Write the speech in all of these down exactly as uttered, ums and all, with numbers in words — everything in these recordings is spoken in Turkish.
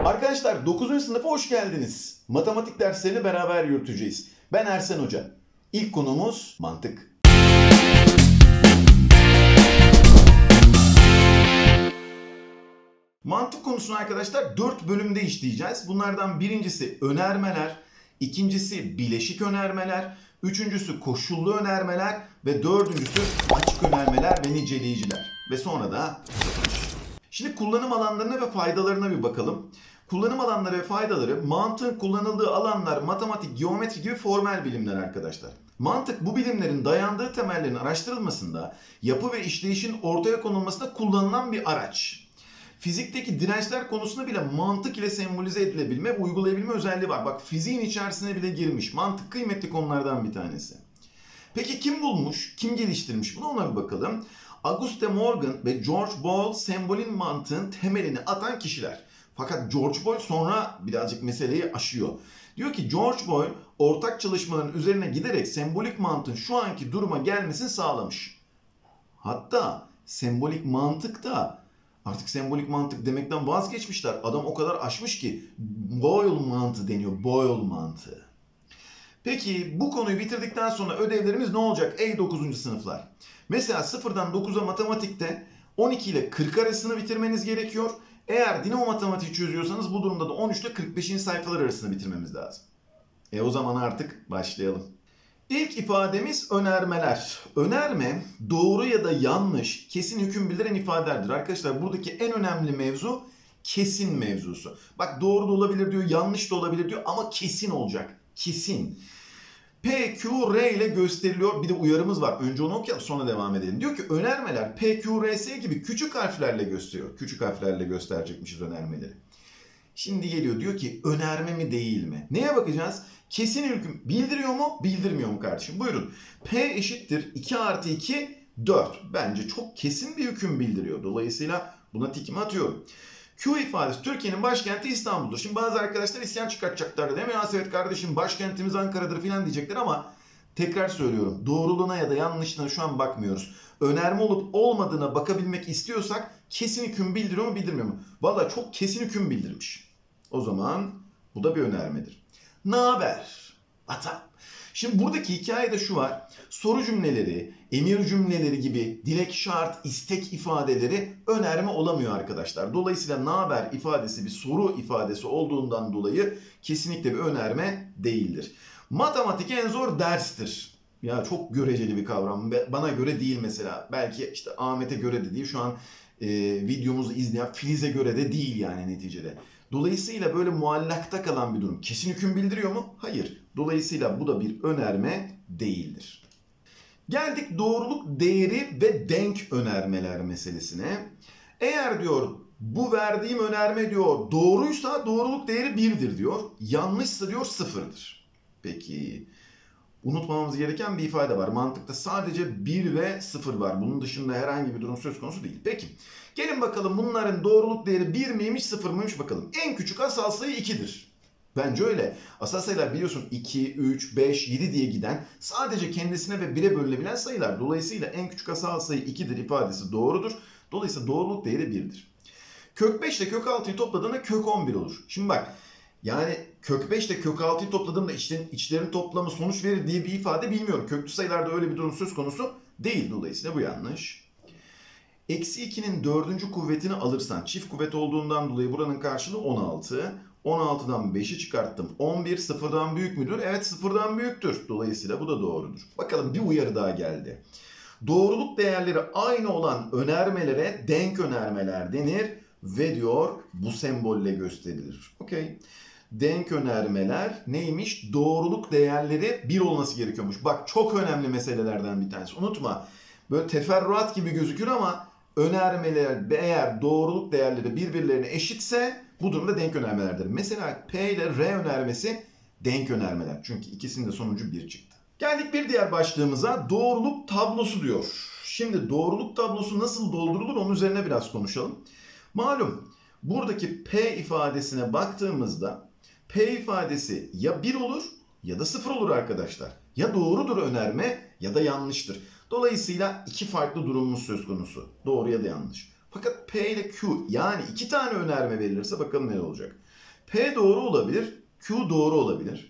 Arkadaşlar dokuzuncu sınıfa hoş geldiniz. Matematik derslerini beraber yürüteceğiz. Ben Ersen Hoca. İlk konumuz mantık. Mantık konusunu arkadaşlar dört bölümde işleyeceğiz. Bunlardan birincisi önermeler, ikincisi bileşik önermeler, üçüncüsü koşullu önermeler ve dördüncüsü açık önermeler ve niceleyiciler. Ve sonra da şimdi kullanım alanlarına ve faydalarına bir bakalım. Kullanım alanları ve faydaları, mantığın kullanıldığı alanlar, matematik, geometri gibi formel bilimler arkadaşlar. Mantık bu bilimlerin dayandığı temellerin araştırılmasında, yapı ve işleyişin ortaya konulmasında kullanılan bir araç. Fizikteki dirençler konusunda bile mantık ile sembolize edilebilme, uygulayabilme özelliği var. Bak fiziğin içerisine bile girmiş. Mantık kıymetli konulardan bir tanesi. Peki kim bulmuş, kim geliştirmiş bunu, ona bir bakalım. Auguste Morgan ve George Boyle sembolün mantığın temelini atan kişiler. Fakat George Boyle sonra birazcık meseleyi aşıyor. Diyor ki George Boyle ortak çalışmaların üzerine giderek sembolik mantığın şu anki duruma gelmesini sağlamış. Hatta sembolik mantık da artık sembolik mantık demekten vazgeçmişler. Adam o kadar aşmış ki Boyle mantığı deniyor. Boyle mantığı. Peki bu konuyu bitirdikten sonra ödevlerimiz ne olacak ey dokuzuncu sınıflar? Mesela sıfırdan dokuza matematikte on iki ile kırk arasını bitirmeniz gerekiyor. Eğer dinamo matematiği çözüyorsanız bu durumda da on üç ile kırk beşinci sayfalar arasını bitirmemiz lazım. E o zaman artık başlayalım. İlk ifademiz önermeler. Önerme doğru ya da yanlış kesin hüküm bildiren ifadelerdir. Arkadaşlar buradaki en önemli mevzu kesin mevzusu. Bak doğru da olabilir diyor, yanlış da olabilir diyor ama kesin olacak. Kesin. P, Q, R ile gösteriliyor. Bir de uyarımız var. Önce onu okuyalım sonra devam edelim. Diyor ki önermeler P, Q, R, S gibi küçük harflerle gösteriyor. Küçük harflerle gösterecekmişiz önermeleri. Şimdi geliyor diyor ki önerme mi değil mi? Neye bakacağız? Kesin hüküm bildiriyor mu bildirmiyor mu kardeşim? Buyurun. P eşittir iki artı iki dört. Bence çok kesin bir hüküm bildiriyor. Dolayısıyla buna tikimi atıyorum. Q ifadesi Türkiye'nin başkenti İstanbul'dur. Şimdi bazı arkadaşlar isyan çıkartacaklar. Değil mi? Evet kardeşim başkentimiz Ankara'dır filan diyecekler ama tekrar söylüyorum. Doğruluğuna ya da yanlışına şu an bakmıyoruz. Önerme olup olmadığına bakabilmek istiyorsak kesin hüküm bildiriyor mu bildirmiyor mu? Valla çok kesin hüküm bildirmiş. O zaman bu da bir önermedir. Naber? Ata. Şimdi buradaki hikayede şu var. Soru cümleleri, emir cümleleri gibi dilek, şart, istek ifadeleri önerme olamıyor arkadaşlar. Dolayısıyla naber ifadesi bir soru ifadesi olduğundan dolayı kesinlikle bir önerme değildir. Matematik en zor derstir. Ya çok göreceli bir kavram. Bana göre değil mesela. Belki işte Ahmet'e göre de değil. Şu an e, videomuzu izleyen Filiz'e göre de değil yani neticede. Dolayısıyla böyle muallakta kalan bir durum. Kesin hüküm bildiriyor mu? Hayır. Dolayısıyla bu da bir önerme değildir. Geldik doğruluk değeri ve denk önermeler meselesine. Eğer diyor bu verdiğim önerme diyor doğruysa doğruluk değeri birdir diyor. Yanlışsa diyor sıfırdır. Peki unutmamamız gereken bir ifade var. Mantıkta sadece bir ve sıfır var. Bunun dışında herhangi bir durum söz konusu değil. Peki gelin bakalım bunların doğruluk değeri bir miymiş sıfır mıymış bakalım. En küçük asal sayı ikidir. Bence öyle. Asal sayılar biliyorsun iki, üç, beş, yedi diye giden sadece kendisine ve bire bölünebilen sayılar. Dolayısıyla en küçük asal sayı ikidir ifadesi doğrudur. Dolayısıyla doğruluk değeri birdir. Kök beş ile kök altıyı topladığında kök on bir olur. Şimdi bak yani kök beş ile kök altıyı topladığımda içlerin, içlerin toplamı sonuç verir diye bir ifade bilmiyorum. Köklü sayılarda öyle bir durum söz konusu değil. Dolayısıyla bu yanlış. Eksi ikinin dördüncü kuvvetini alırsan çift kuvvet olduğundan dolayı buranın karşılığı on altı. on altıdan beşi çıkarttım. on bir sıfırdan büyük müdür? Evet sıfırdan büyüktür. Dolayısıyla bu da doğrudur. Bakalım bir uyarı daha geldi. Doğruluk değerleri aynı olan önermelere denk önermeler denir ve diyor bu sembolle gösterilir. Okey. Denk önermeler neymiş? Doğruluk değerleri bir olması gerekiyormuş. Bak çok önemli meselelerden bir tanesi. Unutma. Böyle teferruat gibi gözükür ama önermeler eğer doğruluk değerleri birbirlerine eşitse bu durumda denk önermelerdir. Mesela P ile R önermesi denk önermeler. Çünkü ikisinin de sonucu bir çıktı. Geldik bir diğer başlığımıza doğruluk tablosu diyor. Şimdi doğruluk tablosu nasıl doldurulur onun üzerine biraz konuşalım. Malum buradaki P ifadesine baktığımızda P ifadesi ya bir olur ya da sıfır olur arkadaşlar. Ya doğrudur önerme ya da yanlıştır. Dolayısıyla iki farklı durumumuz söz konusu. Doğru ya da yanlış. Fakat P ile Q yani iki tane önerme verilirse bakalım ne olacak. P doğru olabilir, Q doğru olabilir.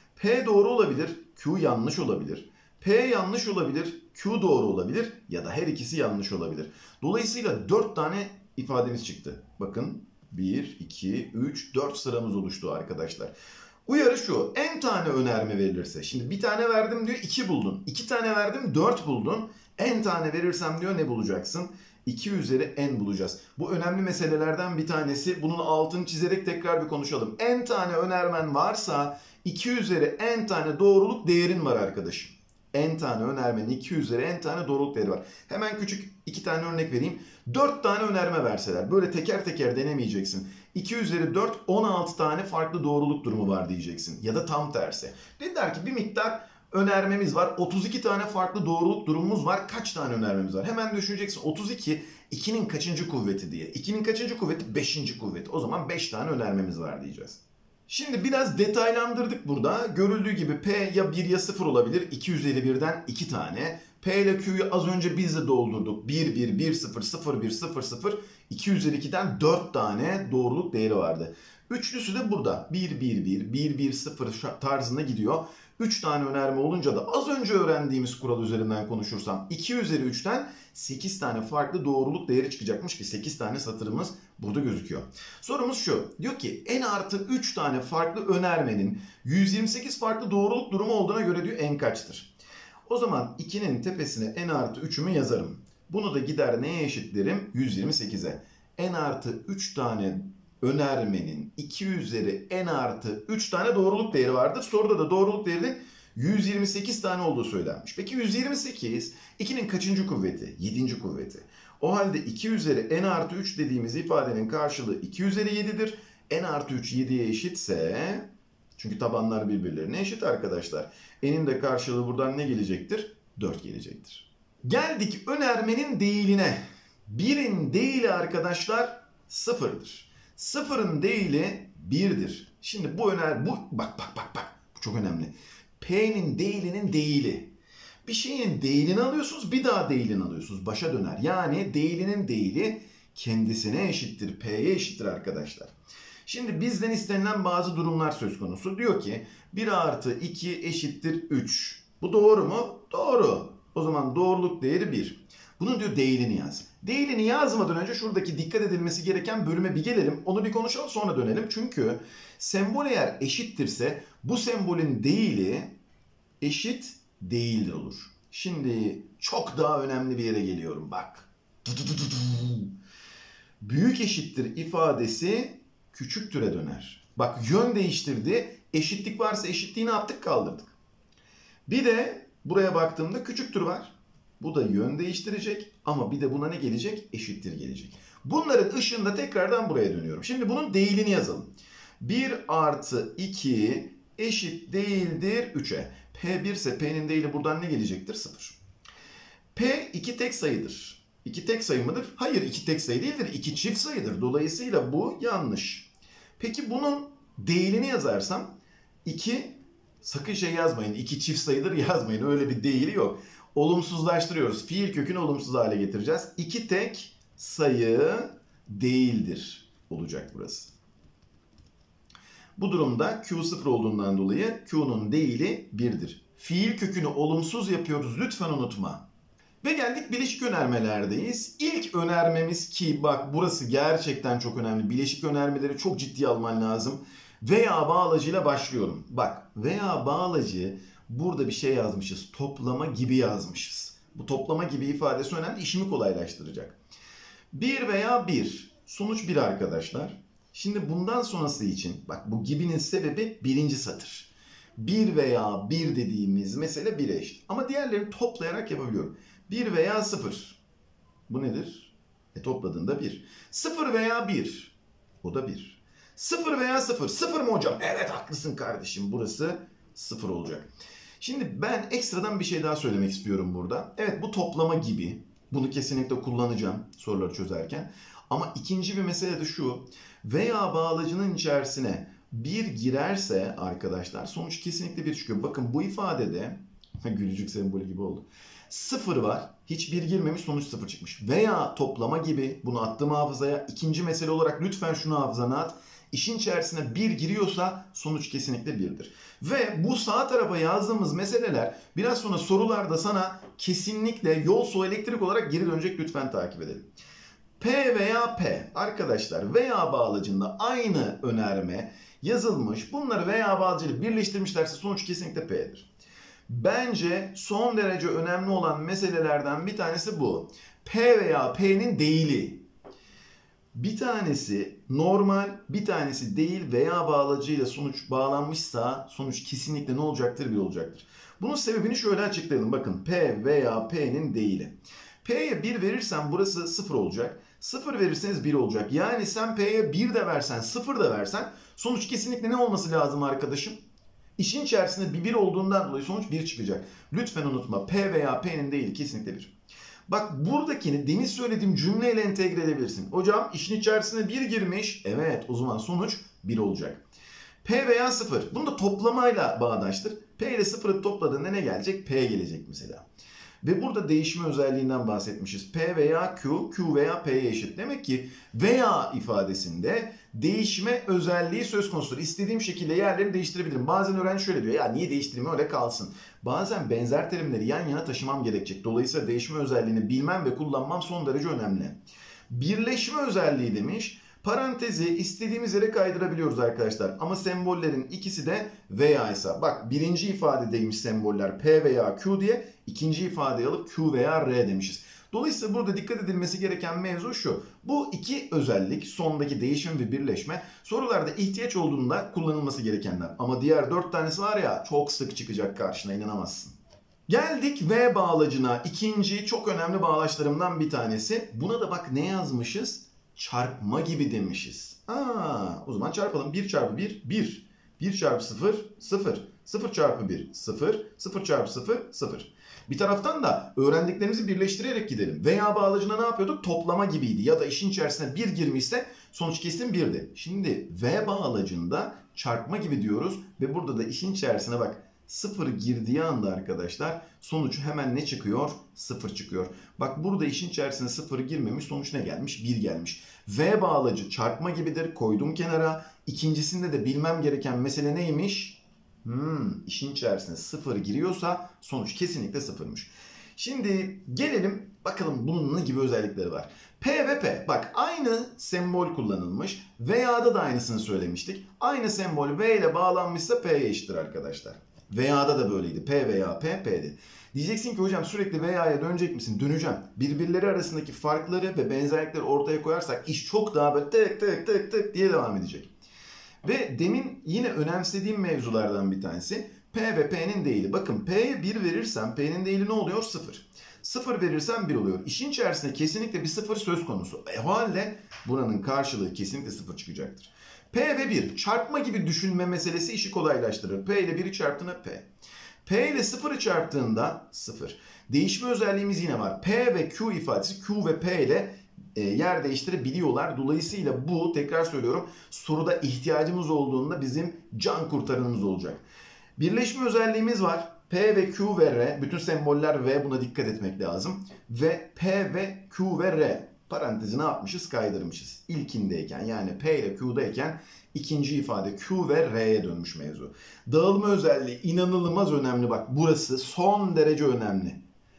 P doğru olabilir, Q yanlış olabilir. P yanlış olabilir, Q doğru olabilir ya da her ikisi yanlış olabilir. Dolayısıyla dört tane ifademiz çıktı. Bakın bir, iki, üç, dört sıramız oluştu arkadaşlar. Uyarı şu, n tane önerme verilirse, şimdi bir tane verdim diyor iki buldun, iki tane verdim dört buldun, n tane verirsem diyor ne bulacaksın? iki üzeri n bulacağız. Bu önemli meselelerden bir tanesi. Bunun altını çizerek tekrar bir konuşalım. N tane önermen varsa iki üzeri n tane doğruluk değerin var arkadaşım. N tane önermenin iki üzeri n tane doğruluk değeri var. Hemen küçük iki tane örnek vereyim. dört tane önerme verseler böyle teker teker denemeyeceksin. iki üzeri dört on altı tane farklı doğruluk durumu var diyeceksin. Ya da tam tersi. Dediler ki bir miktar önermemiz var. otuz iki tane farklı doğruluk durumumuz var. Kaç tane önermemiz var? Hemen düşüneceksin. otuz iki ikinin kaçıncı kuvveti diye. ikinin kaçıncı kuvveti? beşinci kuvveti. O zaman beş tane önermemiz var diyeceğiz. Şimdi biraz detaylandırdık burada. Görüldüğü gibi P ya bir ya sıfır olabilir. iki üzeri birden iki tane. P ile Q'yu az önce biz de doldurduk. bir, bir, bir, sıfır, sıfır, bir, sıfır, sıfır. iki üzeri ikiden dört tane doğruluk değeri vardı. Üçlüsü de burada. bir, bir, bir, bir, bir, sıfır tarzında gidiyor. üç tane önerme olunca da az önce öğrendiğimiz kural üzerinden konuşursam iki üzeri üçten sekiz tane farklı doğruluk değeri çıkacakmış ki sekiz tane satırımız burada gözüküyor. Sorumuz şu. Diyor ki n artı üç tane farklı önermenin yüz yirmi sekiz farklı doğruluk durumu olduğuna göre diyor n kaçtır? O zaman ikinin tepesine n artı üçümü yazarım. Bunu da gider neye eşitlerim? yüz yirmi sekize. N artı üç tane önermenin iki üzeri n artı üç tane doğruluk değeri vardır. Soruda da doğruluk değerinin yüz yirmi sekiz tane olduğu söylenmiş. Peki yüz yirmi sekiz ikinin kaçıncı kuvveti? yedinci kuvveti. O halde iki üzeri n artı üç dediğimiz ifadenin karşılığı iki üzeri yedidir. N artı üç yediye eşitse, çünkü tabanlar birbirlerine eşit arkadaşlar. N'in de karşılığı buradan ne gelecektir? dört gelecektir. Geldik önermenin değiline. birin değili arkadaşlar sıfırdır. sıfırın değili birdir. Şimdi bu öner bu bak bak bak bak bu çok önemli. P'nin değilinin değili. Bir şeyin değilini alıyorsunuz, bir daha değilini alıyorsunuz. Başa döner. Yani değilinin değili kendisine eşittir. P'ye eşittir arkadaşlar. Şimdi bizden istenilen bazı durumlar söz konusu. Diyor ki bir artı iki eşittir üç. Bu doğru mu? Doğru. O zaman doğruluk değeri bir. Bunun diyor değilini yaz. Değilini yazmadan önce şuradaki dikkat edilmesi gereken bölüme bir gelelim. Onu bir konuşalım sonra dönelim. Çünkü sembol eğer eşittirse bu sembolün değili eşit değildir olur. Şimdi çok daha önemli bir yere geliyorum bak. Büyük eşittir ifadesi küçüktüre döner. Bak yön değiştirdi. Eşitlik varsa eşitliği ne yaptık? Kaldırdık. Bir de buraya baktığımda küçüktür var. Bu da yön değiştirecek ama bir de buna ne gelecek? Eşittir gelecek. Bunların ışığında tekrardan buraya dönüyorum. Şimdi bunun değilini yazalım. bir artı iki eşit değildir üçe. P bir ise P'nin değili buradan ne gelecektir? sıfır. P iki tek sayıdır. iki tek sayı mıdır? Hayır, iki tek sayı değildir. iki çift sayıdır. Dolayısıyla bu yanlış. Peki bunun değilini yazarsam iki, sakın şey yazmayın. iki çift sayıdır yazmayın. Öyle bir değili yok. Olumsuzlaştırıyoruz. Fiil kökünü olumsuz hale getireceğiz. iki tek sayı değildir olacak burası. Bu durumda Q sıfır olduğundan dolayı Q'nun değili birdir. Fiil kökünü olumsuz yapıyoruz. Lütfen unutma. Ve geldik bileşik önermelerdeyiz. İlk önermemiz ki bak burası gerçekten çok önemli. Bileşik önermeleri çok ciddiye alman lazım. Veya bağlacıyla başlıyorum. Bak veya bağlacı burada bir şey yazmışız. Toplama gibi yazmışız. Bu toplama gibi ifadesi önemli. İşimi kolaylaştıracak. bir veya bir. Sonuç bir arkadaşlar. Şimdi bundan sonrası için bak bu gibinin sebebi birinci satır. bir veya bir dediğimiz mesele bire eşit. Ama diğerlerini toplayarak yapabiliyorum. bir veya sıfır. Bu nedir? E topladığında bir. sıfır veya bir. O da bir. sıfır veya sıfır. sıfır mı hocam? Evet haklısın kardeşim. Burası sıfır olacak. Şimdi ben ekstradan bir şey daha söylemek istiyorum burada. Evet bu toplama gibi. Bunu kesinlikle kullanacağım soruları çözerken. Ama ikinci bir mesele de şu. Veya bağlacının içerisine bir girerse arkadaşlar sonuç kesinlikle bir çıkıyor. Bakın bu ifadede gülücük sembolü gibi oldu. Sıfır var. Hiç bir girmemiş, sonuç sıfır çıkmış. Veya toplama gibi, bunu attım hafızaya. İkinci mesele olarak lütfen şunu hafızana at. İşin içerisine bir giriyorsa sonuç kesinlikle birdir. Ve bu sağ tarafa yazdığımız meseleler biraz sonra sorularda sana kesinlikle yol su elektrik olarak geri dönecek, lütfen takip edelim. P veya P arkadaşlar, veya bağlacında aynı önerme yazılmış. Bunları veya bağlacıyla birleştirmişlerse sonuç kesinlikle P'dir. Bence son derece önemli olan meselelerden bir tanesi bu. P veya P'nin değili. Bir tanesi normal, bir tanesi değil veya bağlacıyla sonuç bağlanmışsa sonuç kesinlikle ne olacaktır? Bir olacaktır. Bunun sebebini şöyle açıklayalım. Bakın, P veya P'nin değili. P'ye bir verirsen burası sıfır olacak. sıfır verirseniz bir olacak. Yani sen P'ye bir de versen, sıfır da versen sonuç kesinlikle ne olması lazım arkadaşım? İşin içerisinde bir bir olduğundan dolayı sonuç bir çıkacak. Lütfen unutma, P veya P'nin değili kesinlikle bir. Bak, buradakini demin söylediğim cümleyle entegre edebilirsin. Hocam işin içerisine bir girmiş. Evet, o zaman sonuç bir olacak. P veya sıfır. Bunu da toplamayla bağdaştır. P ile sıfırı topladığında ne gelecek? P gelecek mesela. Ve burada değişme özelliğinden bahsetmişiz. P veya Q, Q veya P'ye eşit. Demek ki veya ifadesinde değişme özelliği söz konusudur. İstediğim şekilde yerlerini değiştirebilirim. Bazen öğrenci şöyle diyor, ya niye değiştireyim, öyle kalsın. Bazen benzer terimleri yan yana taşımam gerekecek. Dolayısıyla değişme özelliğini bilmem ve kullanmam son derece önemli. Birleşme özelliği demiş. Parantezi istediğimiz yere kaydırabiliyoruz arkadaşlar. Ama sembollerin ikisi de veya ise. Bak, birinci ifadedeymiş semboller P veya Q diye. İkinci ifadeyi alıp Q veya R demişiz. Dolayısıyla burada dikkat edilmesi gereken mevzu şu. Bu iki özellik, sondaki değişim ve birleşme, sorularda ihtiyaç olduğunda kullanılması gerekenler. Ama diğer dört tanesi var ya, çok sık çıkacak karşına, inanamazsın. Geldik V bağlacına. İkinci çok önemli bağlaçlarımdan bir tanesi. Buna da bak ne yazmışız? Çarpma gibi demişiz. Aa, o zaman çarpalım. bir çarpı bir, bir. bir çarpı sıfır, sıfır. sıfır çarpı bir, sıfır. sıfır çarpı sıfır, sıfır. Bir taraftan da öğrendiklerimizi birleştirerek gidelim. Veya bağlacına ne yapıyorduk? Toplama gibiydi. Ya da işin içerisine bir girmişse sonuç kesin birdi. Şimdi V bağlacında çarpma gibi diyoruz. Ve burada da işin içerisine bak, sıfır girdiği anda arkadaşlar sonuç hemen ne çıkıyor? sıfır çıkıyor. Bak, burada işin içerisine sıfır girmemiş, sonuç ne gelmiş? bir gelmiş. V bağlacı çarpma gibidir, koydum kenara. İkincisinde de bilmem gereken mesele neymiş? Hmm, işin içerisine sıfır giriyorsa sonuç kesinlikle sıfırmış. Şimdi gelelim bakalım bunun ne gibi özellikleri var. P ve P, bak aynı sembol kullanılmış. Veya'da da aynısını söylemiştik. Aynı sembol V ile bağlanmışsa P'ye eşittir arkadaşlar. Veya'da da böyleydi. P veya P, P'di. Diyeceksin ki hocam sürekli veya'ya dönecek misin? Döneceğim. Birbirleri arasındaki farkları ve benzerlikleri ortaya koyarsak iş çok daha böyle tık tık tık tık diye devam edecek. Ve demin yine önemsediğim mevzulardan bir tanesi P ve P'nin değili. Bakın, P'ye bir verirsem P'nin değili ne oluyor? sıfır. sıfır verirsem bir oluyor. İşin içerisinde kesinlikle bir sıfır söz konusu. E o halde buranın karşılığı kesinlikle sıfır çıkacaktır. P ve bir çarpma gibi düşünme meselesi işi kolaylaştırır. P ile biri çarptığında P. P ile sıfırı çarptığında sıfır. Değişme özelliğimiz yine var. P ve Q ifadesi Q ve P ile e, yer değiştirebiliyorlar. Dolayısıyla bu, tekrar söylüyorum, soruda ihtiyacımız olduğunda bizim can kurtaranımız olacak. Birleşme özelliğimiz var. P ve Q ve R. Bütün semboller V, buna dikkat etmek lazım. Ve P ve Q ve R. Parantezi ne yapmışız? Kaydırmışız. İlkindeyken, yani P ile Q'dayken ikinci ifade Q ve R'ye dönmüş mevzu. Dağılma özelliği inanılmaz önemli. Bak, burası son derece önemli.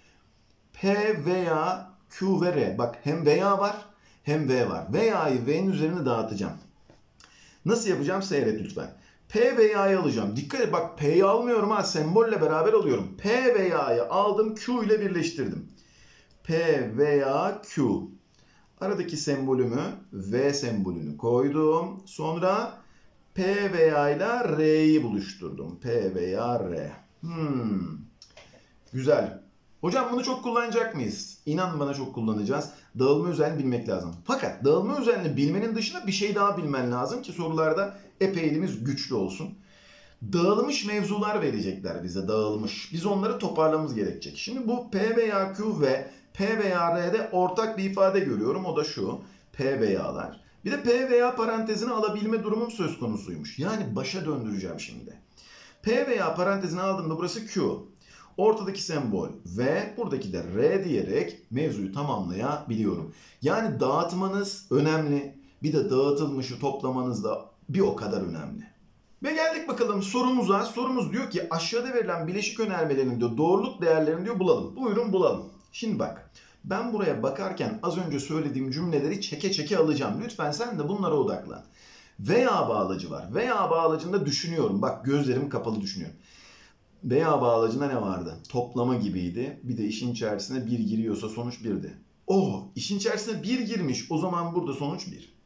P veya Q ve R. Bak, hem veya var hem V var. Veya'yı V'nin üzerine dağıtacağım. Nasıl yapacağım? Seyret lütfen. P veya'yı alacağım. Dikkat et, bak P'yi almıyorum ha, sembolle beraber alıyorum. P veya'yı aldım, Q ile birleştirdim. P veya Q. Aradaki sembolümü, V sembolünü koydum. Sonra P veya ile R'yi buluşturdum. P veya R. Hmm. Güzel. Hocam bunu çok kullanacak mıyız? İnan bana çok kullanacağız. Dağılma özelliğini bilmek lazım. Fakat dağılma özelliğini bilmenin dışında bir şey daha bilmen lazım ki sorularda epey elimiz güçlü olsun. Dağılmış mevzular verecekler bize, dağılmış. Biz onları toparlamamız gerekecek. Şimdi bu P veya Q ve P veya R'de ortak bir ifade görüyorum. O da şu. P veya'lar. Bir de P veya parantezini alabilme durumum söz konusuymuş. Yani başa döndüreceğim şimdi. P veya parantezini aldığımda burası Q. Ortadaki sembol V, buradaki de R diyerek mevzuyu tamamlayabiliyorum. Yani dağıtmanız önemli. Bir de dağıtılmışı toplamanız da bir o kadar önemli. Ve geldik bakalım sorumuza. Sorumuz diyor ki aşağıda verilen bileşik önermelerin diyor doğruluk değerlerini diyor bulalım. Buyurun bulalım. Şimdi bak. Ben buraya bakarken az önce söylediğim cümleleri çeke çeke alacağım. Lütfen sen de bunlara odaklan. Veya bağlacı var. Veya bağlacında düşünüyorum. Bak gözlerim kapalı düşünüyorum. Veya bağlacında ne vardı? Toplama gibiydi. Bir de işin içerisine bir giriyorsa sonuç birdi. Oh, işin içerisine bir girmiş. O zaman burada sonuç bir.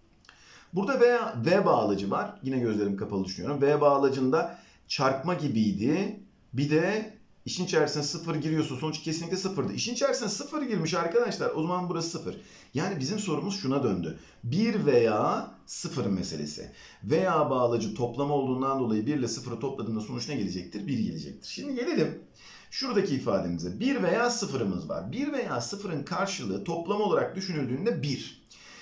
Burada veya V bağlacı var. Yine gözlerim kapalı düşünüyorum. V bağlacında çarpma gibiydi. Bir de işin içerisine sıfır giriyorsa sonuç kesinlikle sıfırdı. İşin içerisine sıfır girmiş arkadaşlar. O zaman burası sıfır. Yani bizim sorumuz şuna döndü. bir veya sıfır meselesi. Veya bağlacı toplama olduğundan dolayı bir ile sıfırı topladığında sonuç ne gelecektir? bir gelecektir. Şimdi gelelim şuradaki ifademize. bir veya sıfırımız var. bir veya sıfırın karşılığı toplama olarak düşünüldüğünde bir.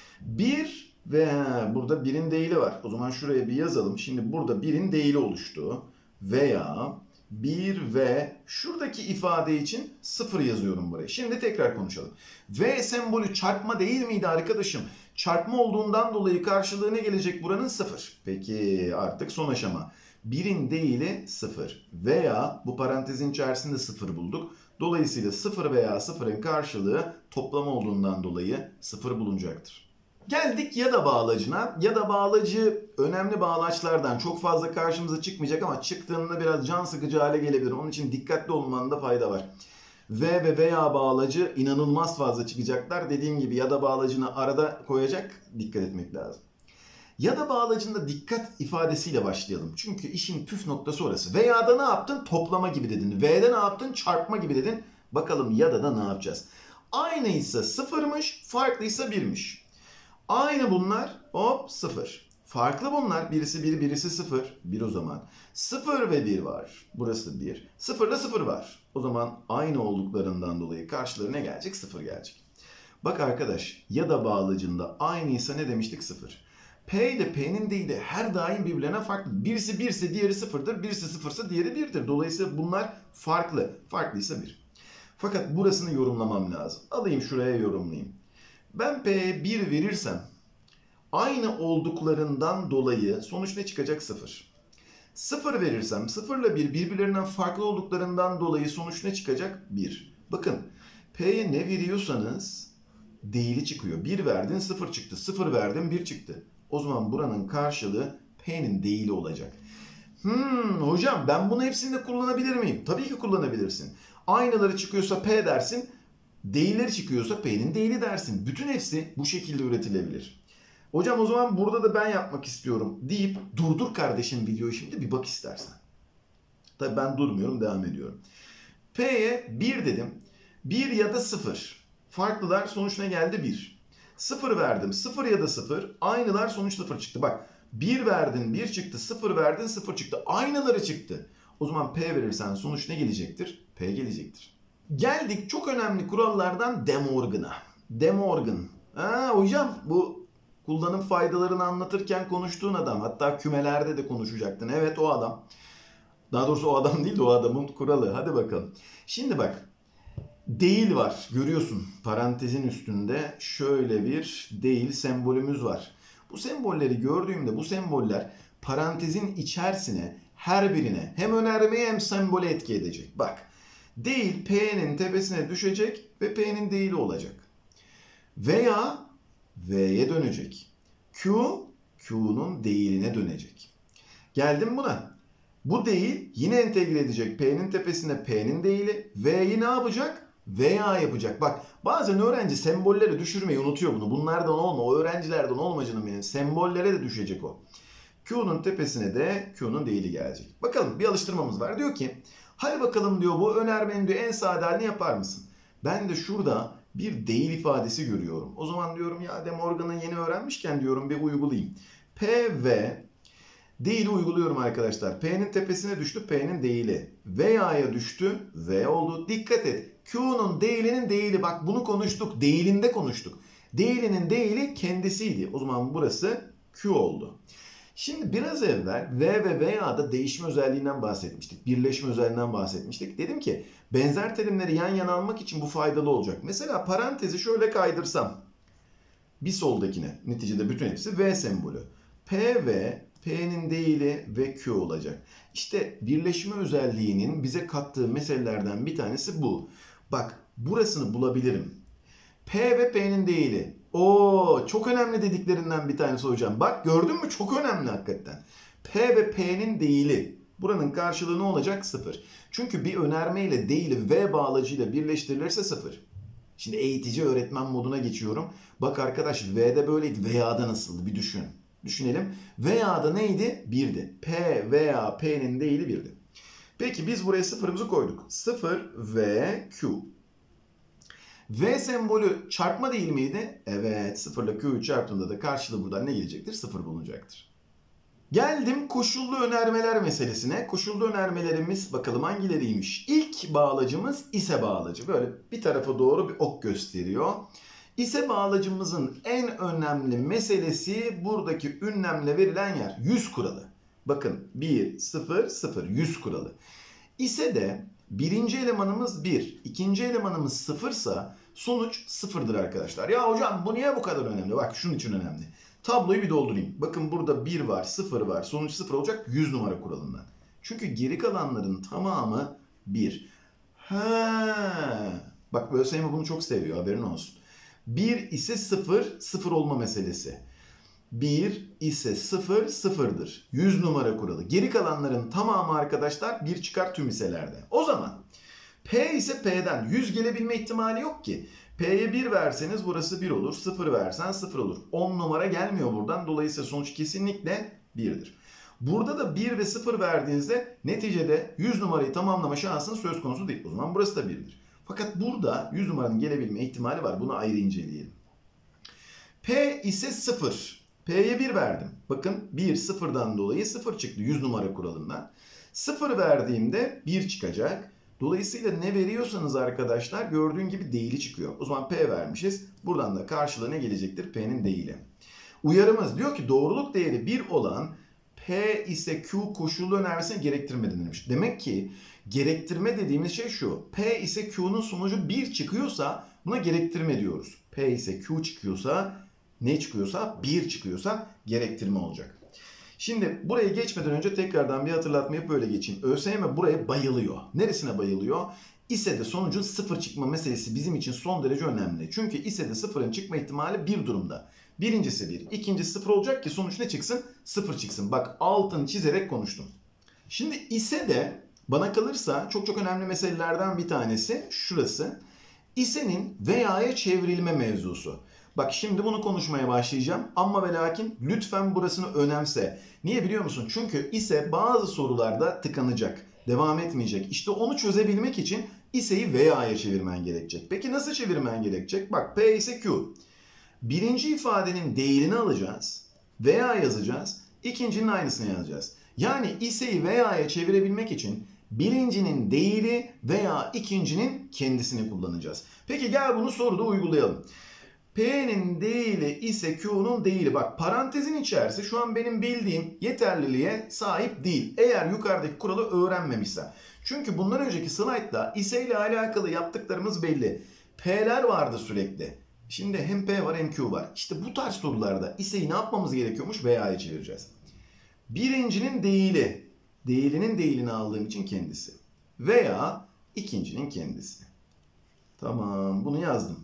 bir ve burada birin değili var. O zaman şuraya bir yazalım. Şimdi burada birin değili oluştu. Veya bir ve şuradaki ifade için sıfır yazıyorum buraya. Şimdi tekrar konuşalım. V sembolü çarpma değil miydi arkadaşım? Çarpma olduğundan dolayı karşılığı ne gelecek buranın? sıfır. Peki artık son aşama. birin değili sıfır. Veya bu parantezin içerisinde sıfır bulduk. Dolayısıyla sıfır veya sıfırın karşılığı toplama olduğundan dolayı sıfır bulunacaktır. Geldik ya da bağlacına. Ya da bağlacı önemli bağlaçlardan çok fazla karşımıza çıkmayacak ama çıktığında biraz can sıkıcı hale gelebilir. Onun için dikkatli olmanda fayda var. V ve veya bağlacı inanılmaz fazla çıkacaklar. Dediğim gibi ya da bağlacını arada koyacak, dikkat etmek lazım. Ya da bağlacında dikkat ifadesiyle başlayalım. Çünkü işin püf noktası orası. Veya da ne yaptın? Toplama gibi dedin. V'de ne yaptın? Çarpma gibi dedin. Bakalım ya da da ne yapacağız? Aynıysa sıfırmış, farklıysa birmiş. Aynı bunlar, hop sıfır. Farklı bunlar, birisi bir, birisi sıfır. bir o zaman. sıfır ve bir var. Burası bir. sıfır ile sıfır var. O zaman aynı olduklarından dolayı karşılarına gelecek? sıfır gelecek. Bak arkadaş, ya da bağlacında aynıysa ne demiştik? sıfır. P ile P'nin değili her daim birbirlerine farklı. Birisi birse diğeri sıfırdır. Birisi sıfırsa diğeri birdir. Dolayısıyla bunlar farklı. Farklıysa bir. Fakat burasını yorumlamam lazım. Alayım şuraya yorumlayayım. Ben P'ye bir verirsem aynı olduklarından dolayı sonuç ne çıkacak? sıfır. sıfır verirsem sıfır ile bir birbirlerinden farklı olduklarından dolayı sonuç ne çıkacak? bir. Bakın P'ye ne veriyorsanız değili çıkıyor. bir verdin sıfır çıktı. sıfır verdin bir çıktı. O zaman buranın karşılığı P'nin değili olacak. Hmm, hocam ben bunu hepsinde kullanabilir miyim? Tabii ki kullanabilirsin. Aynıları çıkıyorsa P dersin. Değilleri çıkıyorsa P'nin değili dersin. Bütün hepsi bu şekilde üretilebilir. Hocam o zaman burada da ben yapmak istiyorum deyip durdur kardeşim videoyu şimdi bir bak istersen. Tabii ben durmuyorum, devam ediyorum. P'ye bir dedim. bir ya da sıfır. Farklılar sonuç ne geldi? bir. sıfır verdim. sıfır ya da sıfır. Aynılar sonuç sıfır çıktı. Bak bir verdin bir çıktı. sıfır verdin sıfır çıktı. Aynıları çıktı. O zaman P verirsen sonuç ne gelecektir? P gelecektir. Geldik çok önemli kurallardan De Morgan'a. De Morgan. Ha, hocam bu kullanım faydalarını anlatırken konuştuğun adam. Hatta kümelerde de konuşacaktın. Evet o adam. Daha doğrusu o adam değil de o adamın kuralı. Hadi bakalım. Şimdi bak. Değil var. Görüyorsun parantezin üstünde şöyle bir değil sembolümüz var. Bu sembolleri gördüğümde bu semboller parantezin içerisine her birine hem önermeye hem sembole etki edecek. Bak. Değil P'nin tepesine düşecek ve P'nin değili olacak. Veya V'ye dönecek. Q, Q'nun değiline dönecek. Geldim buna. Bu değil yine entegre edecek. P'nin tepesine P'nin değili. V'yi ne yapacak? Veya yapacak. Bak bazen öğrenci sembolleri düşürmeyi unutuyor bunu. Bunlardan olma. O öğrencilerden olma canım benim. Sembollere de düşecek o. Q'nun tepesine de Q'nun değili gelecek. Bakalım bir alıştırmamız var. Diyor ki hadi bakalım diyor bu önermenin diyor en sade halini yapar mısın? Ben de şurada bir değil ifadesi görüyorum. O zaman diyorum ya De Morgan'ı yeni öğrenmişken diyorum bir uygulayayım. P ve değili uyguluyorum arkadaşlar. P'nin tepesine düştü P'nin değili. Veya'ya düştü V oldu. Dikkat et. Q'nun değilinin değili. Bak bunu konuştuk. Değilinde konuştuk. Değilinin değili kendisiydi. O zaman burası Q oldu. Şimdi biraz evvel V ve veya'da değişme özelliğinden bahsetmiştik. Birleşme özelliğinden bahsetmiştik. Dedim ki benzer terimleri yan yana almak için bu faydalı olacak. Mesela parantezi şöyle kaydırsam. Bir soldakine, neticede bütün hepsi V sembolü. P ve P'nin değili ve Q olacak. İşte birleşme özelliğinin bize kattığı meselelerden bir tanesi bu. Bak burasını bulabilirim. P ve P'nin değili. Oo, çok önemli dediklerinden bir tanesi hocam. Bak gördün mü, çok önemli hakikaten. P ve P'nin değili. Buranın karşılığı ne olacak? Sıfır. Çünkü bir önerme ile değili V bağlacıyla birleştirilirse sıfır. Şimdi eğitici öğretmen moduna geçiyorum. Bak arkadaş V'de böyleydi. Veya'da nasıldı? Bir düşün. Düşünelim. Veya'da neydi? birdi. P veya P'nin değili birdi. Peki biz buraya sıfırımızı koyduk. sıfır ve Q. V sembolü çarpma değil miydi? Evet. sıfır ile Q'yu çarptığında da karşılığı buradan ne gelecektir? sıfır bulunacaktır. Geldim koşullu önermeler meselesine. Koşullu önermelerimiz bakalım hangileriymiş? İlk bağlacımız ise bağlacı. Böyle bir tarafa doğru bir ok gösteriyor. İse bağlacımızın en önemli meselesi buradaki ünlemle verilen yer. yüz kuralı. Bakın bir, sıfır, sıfır, yüz kuralı. İse de birinci elemanımız bir, ikinci elemanımız sıfırsa sonuç sıfırdır arkadaşlar. Ya hocam bu niye bu kadar önemli? Bak şunun için önemli. Tabloyu bir doldurayım. Bakın burada bir var, sıfır var. Sonuç sıfır olacak yüz numara kuralından. Çünkü geri kalanların tamamı bir. Ha. Bak ÖSYM bunu çok seviyor, haberin olsun. bir ise sıfır, sıfır olma meselesi. bir ise sıfır, sıfırdır. yüz numara kuralı. Geri kalanların tamamı arkadaşlar bir çıkar tüm iselerde. O zaman P ise P'den yüz gelebilme ihtimali yok ki. P'ye bir verseniz burası bir olur. sıfır versen sıfır olur. on numara gelmiyor buradan. Dolayısıyla sonuç kesinlikle birdir. Burada da bir ve sıfır verdiğinizde neticede yüz numarayı tamamlama şansınız söz konusu değil. O zaman burası da birdir. Fakat burada yüz numaranın gelebilme ihtimali var. Bunu ayrı inceleyelim. P ise sıfır. P'ye bir verdim. Bakın bir sıfırdan dolayı sıfır çıktı yüz numara kuralından. sıfır verdiğimde bir çıkacak. Dolayısıyla ne veriyorsanız arkadaşlar gördüğün gibi değili çıkıyor. O zaman P vermişiz. Buradan da karşılığı ne gelecektir? P'nin değili. Uyarımız diyor ki doğruluk değeri bir olan P ise Q koşullu önermesini gerektirme denilmiş. Demek ki gerektirme dediğimiz şey şu. P ise Q'nun sonucu bir çıkıyorsa buna gerektirme diyoruz. P ise Q çıkıyorsa ne çıkıyorsa bir çıkıyorsa gerektirme olacak. Şimdi buraya geçmeden önce tekrardan bir hatırlatma yapıp böyle geçeyim. ÖSYM buraya bayılıyor. Neresine bayılıyor? İSE'de sonucun sıfır çıkma meselesi bizim için son derece önemli. Çünkü İSE'de sıfırın çıkma ihtimali bir durumda. Birincisi bir, ikincisi sıfır olacak ki sonuç ne çıksın? Sıfır çıksın. Bak altını çizerek konuştum. Şimdi İSE'de bana kalırsa çok çok önemli meselelerden bir tanesi şurası. İSE'nin veya'ya çevrilme mevzusu. Bak şimdi bunu konuşmaya başlayacağım ama ve lakin lütfen burasını önemse. Niye biliyor musun? Çünkü ise bazı sorularda tıkanacak, devam etmeyecek. İşte onu çözebilmek için ise'yi veya'ya çevirmen gerekecek. Peki nasıl çevirmen gerekecek? Bak P ise Q. Birinci ifadenin değilini alacağız, veya yazacağız, ikincinin aynısını yazacağız. Yani ise'yi veya'ya çevirebilmek için birincinin değili veya ikincinin kendisini kullanacağız. Peki gel bunu soruda uygulayalım. P'nin değili ise Q'nun değili. Bak parantezin içerisi şu an benim bildiğim yeterliliğe sahip değil. Eğer yukarıdaki kuralı öğrenmemişsem. Çünkü bundan önceki slaytta ise ile alakalı yaptıklarımız belli. P'ler vardı sürekli. Şimdi hem P var hem Q var. İşte bu tarz sorularda ise'yi ne yapmamız gerekiyormuş? Veya'ya çevireceğiz. Birincinin değili. Değilinin değilini aldığım için kendisi. Veya ikincinin kendisi. Tamam, bunu yazdım.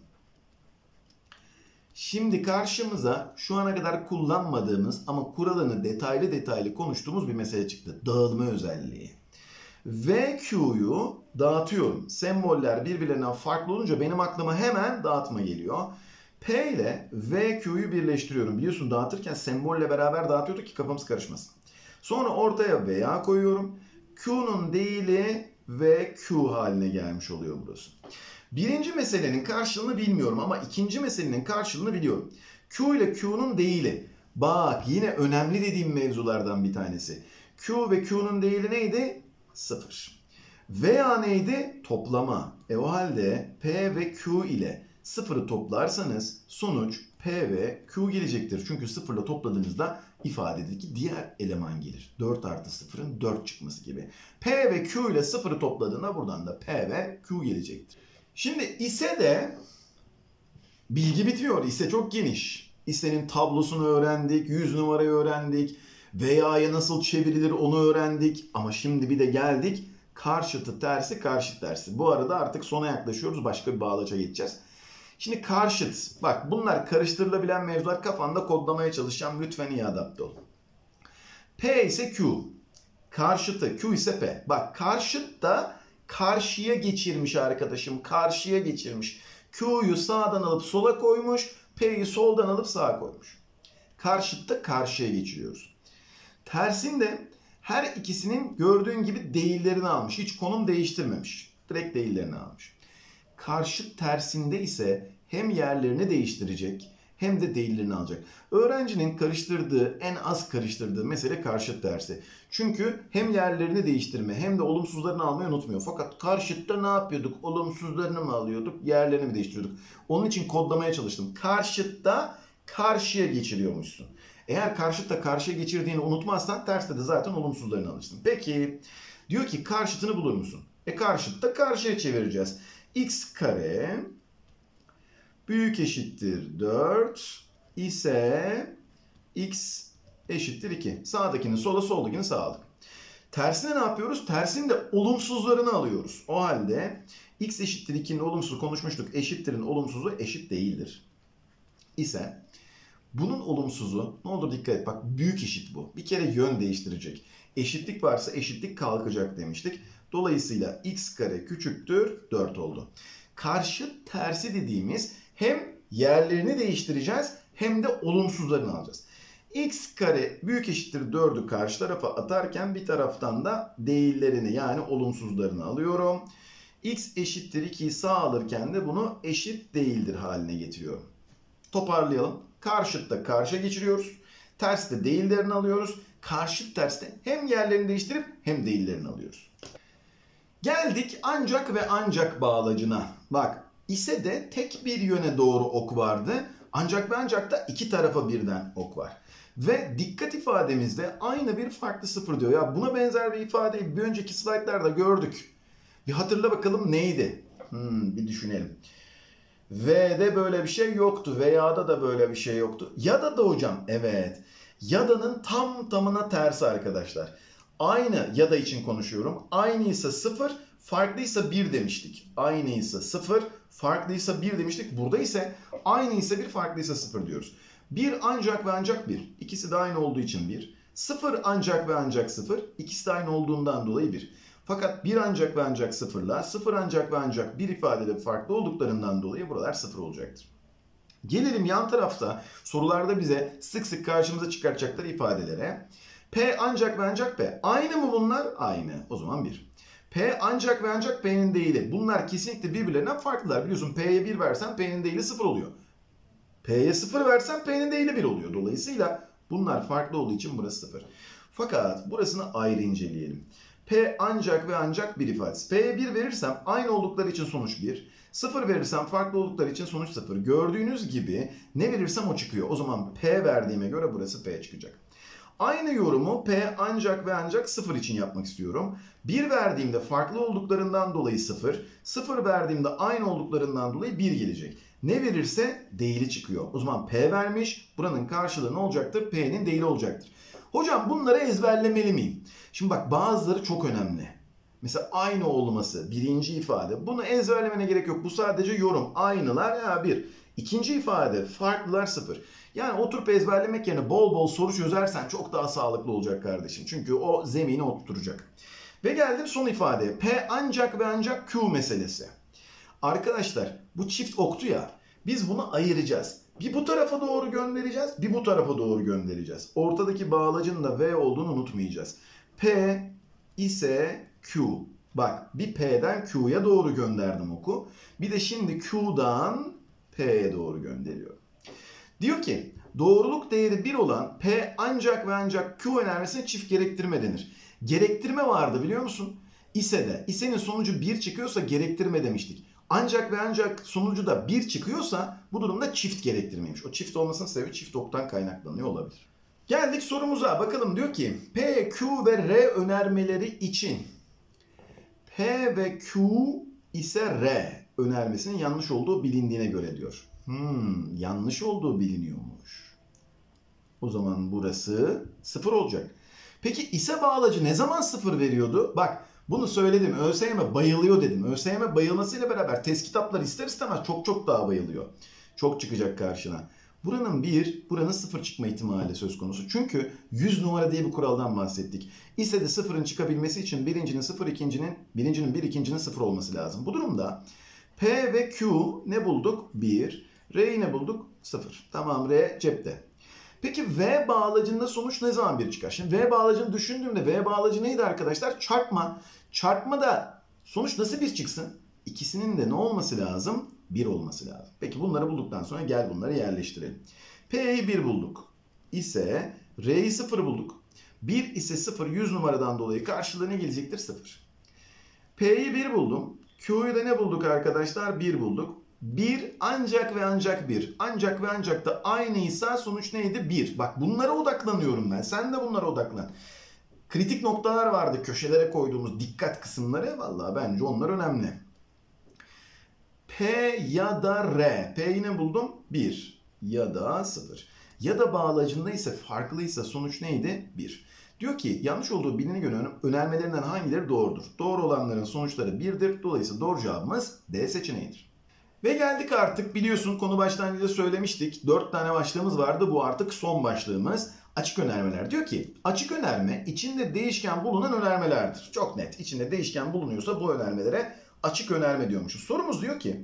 Şimdi karşımıza şu ana kadar kullanmadığımız ama kuralını detaylı detaylı konuştuğumuz bir mesele çıktı. Dağılma özelliği. V Q'yu dağıtıyorum. Semboller birbirlerinden farklı olunca benim aklıma hemen dağıtma geliyor. P ile V Q'yu birleştiriyorum. Biliyorsun dağıtırken sembolle beraber dağıtıyorduk ki kafamız karışmasın. Sonra ortaya veya koyuyorum. Q'nun değili V Q haline gelmiş oluyor burası. Birinci meselenin karşılığını bilmiyorum ama ikinci meselenin karşılığını biliyorum. Q ile Q'nun değili. Bak yine önemli dediğim mevzulardan bir tanesi. Q ve Q'nun değili neydi? sıfır. Veya neydi? Toplama. E o halde P ve Q ile sıfırı toplarsanız sonuç P ve Q gelecektir. Çünkü sıfırla topladığınızda ifadedeki diğer eleman gelir. dört artı sıfırın dört çıkması gibi. P ve Q ile sıfırı topladığında buradan da P ve Q gelecektir. Şimdi ise de bilgi bitmiyor. İse çok geniş. İse'nin tablosunu öğrendik, yüz numarayı öğrendik, veya'ya nasıl çevrilir onu öğrendik. Ama şimdi bir de geldik karşıtı tersi karşıt tersi. Bu arada artık sona yaklaşıyoruz. Başka bir bağlaça geçeceğiz. Şimdi karşıt. Bak bunlar karıştırılabilen mevzular, kafanda kodlamaya çalışacağım. Lütfen iyi adapte ol. P ise Q. Karşıtı. Q ise P. Bak karşıt da karşıya geçirmiş arkadaşım. Karşıya geçirmiş. Q'yu sağdan alıp sola koymuş. P'yi soldan alıp sağa koymuş. Karşıtta karşıya geçiriyoruz. Tersinde her ikisinin gördüğün gibi değillerini almış. Hiç konum değiştirmemiş. Direkt değillerini almış. Karşıt tersinde ise hem yerlerini değiştirecek hem de değillerini alacak. Öğrencinin karıştırdığı, en az karıştırdığı mesele karşıt tersi. Çünkü hem yerlerini değiştirme hem de olumsuzlarını almayı unutmuyor. Fakat karşıtta ne yapıyorduk? Olumsuzlarını mı alıyorduk? Yerlerini mi değiştiriyorduk? Onun için kodlamaya çalıştım. Karşıtta karşıya geçiriyormuşsun. Eğer karşıtta karşıya geçirdiğini unutmazsan terste de zaten olumsuzlarını alırsın. Peki diyor ki karşıtını bulur musun? E karşıtta karşıya çevireceğiz. X kare büyük eşittir dört ise x eşittir iki. Sağdakini sola, soldakini sağa aldık. Tersine ne yapıyoruz? Tersinin de olumsuzlarını alıyoruz. O halde x eşittir iki'nin olumsuzu konuşmuştuk. Eşittirin olumsuzu eşit değildir. İse bunun olumsuzu, ne olur dikkat et bak, büyük eşit bu. Bir kere yön değiştirecek. Eşitlik varsa eşitlik kalkacak demiştik. Dolayısıyla x kare küçüktür dört oldu. Karşıt tersi dediğimiz hem yerlerini değiştireceğiz hem de olumsuzlarını alacağız. X kare büyük eşittir dördü karşı tarafa atarken bir taraftan da değillerini yani olumsuzlarını alıyorum. X eşittir iki'yi sağ alırken de bunu eşit değildir haline getiriyorum. Toparlayalım. Karşıtta karşıya geçiriyoruz. Terste değillerini alıyoruz. Karşıt terste hem yerlerini değiştirip hem değillerini alıyoruz. Geldik ancak ve ancak bağlacına. Bak ise de tek bir yöne doğru ok vardı. Ancak ve ancak da iki tarafa birden ok var. Ve dikkat ifademizde aynı bir farklı sıfır diyor. Ya buna benzer bir ifadeyi bir önceki slaytlarda gördük. Bir hatırla bakalım neydi? Hmm, bir düşünelim. V'de böyle bir şey yoktu. Veya'da da böyle bir şey yoktu. Ya'da da hocam evet. Ya'danın tam tamına tersi arkadaşlar. Aynı ya da için konuşuyorum. Aynıysa sıfır, farklıysa bir demiştik. Aynıysa sıfır, farklıysa bir demiştik. Burada ise aynıysa bir, farklıysa sıfır diyoruz. bir ancak ve ancak bir. İkisi de aynı olduğu için bir. sıfır ancak ve ancak sıfır. İkisi de aynı olduğundan dolayı bir. Fakat bir ancak ve ancak sıfırla sıfır ancak ve ancak bir ifadeleri farklı olduklarından dolayı buralar sıfır olacaktır. Gelelim yan tarafta sorularda bize sık sık karşımıza çıkartacakları ifadelere. P ancak ve ancak P. Aynı mı bunlar? Aynı. O zaman bir. P ancak ve ancak P'nin değili. Bunlar kesinlikle birbirlerinden farklılar. Biliyorsun P'ye bir versen P'nin değili sıfır oluyor. P'ye sıfır versen P'nin değili bir oluyor. Dolayısıyla bunlar farklı olduğu için burası sıfır. Fakat burasını ayrı inceleyelim. P ancak ve ancak bir ifadesi. P'ye bir verirsem aynı oldukları için sonuç bir. sıfır verirsem farklı oldukları için sonuç sıfır. Gördüğünüz gibi ne verirsem o çıkıyor. O zaman P verdiğime göre burası P çıkacak. Aynı yorumu P ancak ve ancak sıfır için yapmak istiyorum. bir verdiğimde farklı olduklarından dolayı sıfır. sıfır verdiğimde aynı olduklarından dolayı bir gelecek. Ne verirse değili çıkıyor. O zaman P vermiş. Buranın karşılığı ne olacaktır? P'nin değili olacaktır. Hocam bunları ezberlemeli miyim? Şimdi bak bazıları çok önemli. Mesela aynı olması birinci ifade. Bunu ezberlemene gerek yok. Bu sadece yorum. Aynılar ya bir. İkinci ifade farklılar sıfır. Yani oturup ezberlemek yerine bol bol soru çözersen çok daha sağlıklı olacak kardeşim. Çünkü o zemini oturtacak. Ve geldim son ifadeye. P ancak ve ancak Q meselesi. Arkadaşlar bu çift oktu ya. Biz bunu ayıracağız. Bir bu tarafa doğru göndereceğiz. Bir bu tarafa doğru göndereceğiz. Ortadaki bağlacın da V olduğunu unutmayacağız. P ise Q. Bak bir P'den Q'ya doğru gönderdim oku. Bir de şimdi Q'dan P'ye doğru gönderiyorum. Diyor ki doğruluk değeri bir olan P ancak ve ancak Q önermesine çift gerektirme denir. Gerektirme vardı biliyor musun? İse de. İse'nin sonucu bir çıkıyorsa gerektirme demiştik. Ancak ve ancak sonucu da bir çıkıyorsa bu durumda çift gerektirmeymiş. O çift olmasının sebebi çift oktan kaynaklanıyor olabilir. Geldik sorumuza. Bakalım diyor ki P, Q ve R önermeleri için P ve Q ise R önermesinin yanlış olduğu bilindiğine göre diyor. Hmm, yanlış olduğu biliniyormuş. O zaman burası sıfır olacak. Peki ise bağlacı ne zaman sıfır veriyordu? Bak bunu söyledim. ÖSYM bayılıyor dedim. ÖSYM bayılmasıyla beraber test kitapları ister istemez çok çok daha bayılıyor. Çok çıkacak karşına. Buranın bir, buranın sıfır çıkma ihtimali söz konusu. Çünkü yüz numara diye bir kuraldan bahsettik. İse de sıfırın çıkabilmesi için birincinin sıfır, ikincinin, birincinin bir, ikincinin sıfır olması lazım. Bu durumda P ve Q ne bulduk? bir. R'yi ne bulduk? sıfır. Tamam, R cepte. Peki V bağlacında sonuç ne zaman bir çıkar? Şimdi V bağlacını düşündüğümde V bağlacı neydi arkadaşlar? Çarpma. Çarpma da sonuç nasıl bir çıksın? İkisinin de ne olması lazım? bir olması lazım. Peki bunları bulduktan sonra gel bunları yerleştirelim. P'yi bir bulduk. İse R'yi sıfır bulduk. bir ise sıfır yüz numaradan dolayı karşılığı ne gelecektir? sıfır. P'yi bir buldum. Q'yu da ne bulduk arkadaşlar? bir bulduk. bir ancak ve ancak bir. Ancak ve ancak da aynıysa sonuç neydi? bir. Bak bunlara odaklanıyorum ben. Sen de bunlara odaklan. Kritik noktalar vardı köşelere koyduğumuz dikkat kısımları. Vallahi bence onlar önemli. P ya da R. P'yi ne buldum? bir ya da sıfır. Ya da bağlacında ise farklıysa sonuç neydi? bir. Diyor ki yanlış olduğu biline göre önermelerinden hangileri doğrudur? Doğru olanların sonuçları birdir. Dolayısıyla doğru cevabımız D seçeneğidir. Ve geldik artık biliyorsun konu başlangıcında söylemiştik. dört tane başlığımız vardı. Bu artık son başlığımız. Açık önermeler. Diyor ki açık önerme içinde değişken bulunan önermelerdir. Çok net. İçinde değişken bulunuyorsa bu önermelere açık önerme diyormuşuz. Sorumuz diyor ki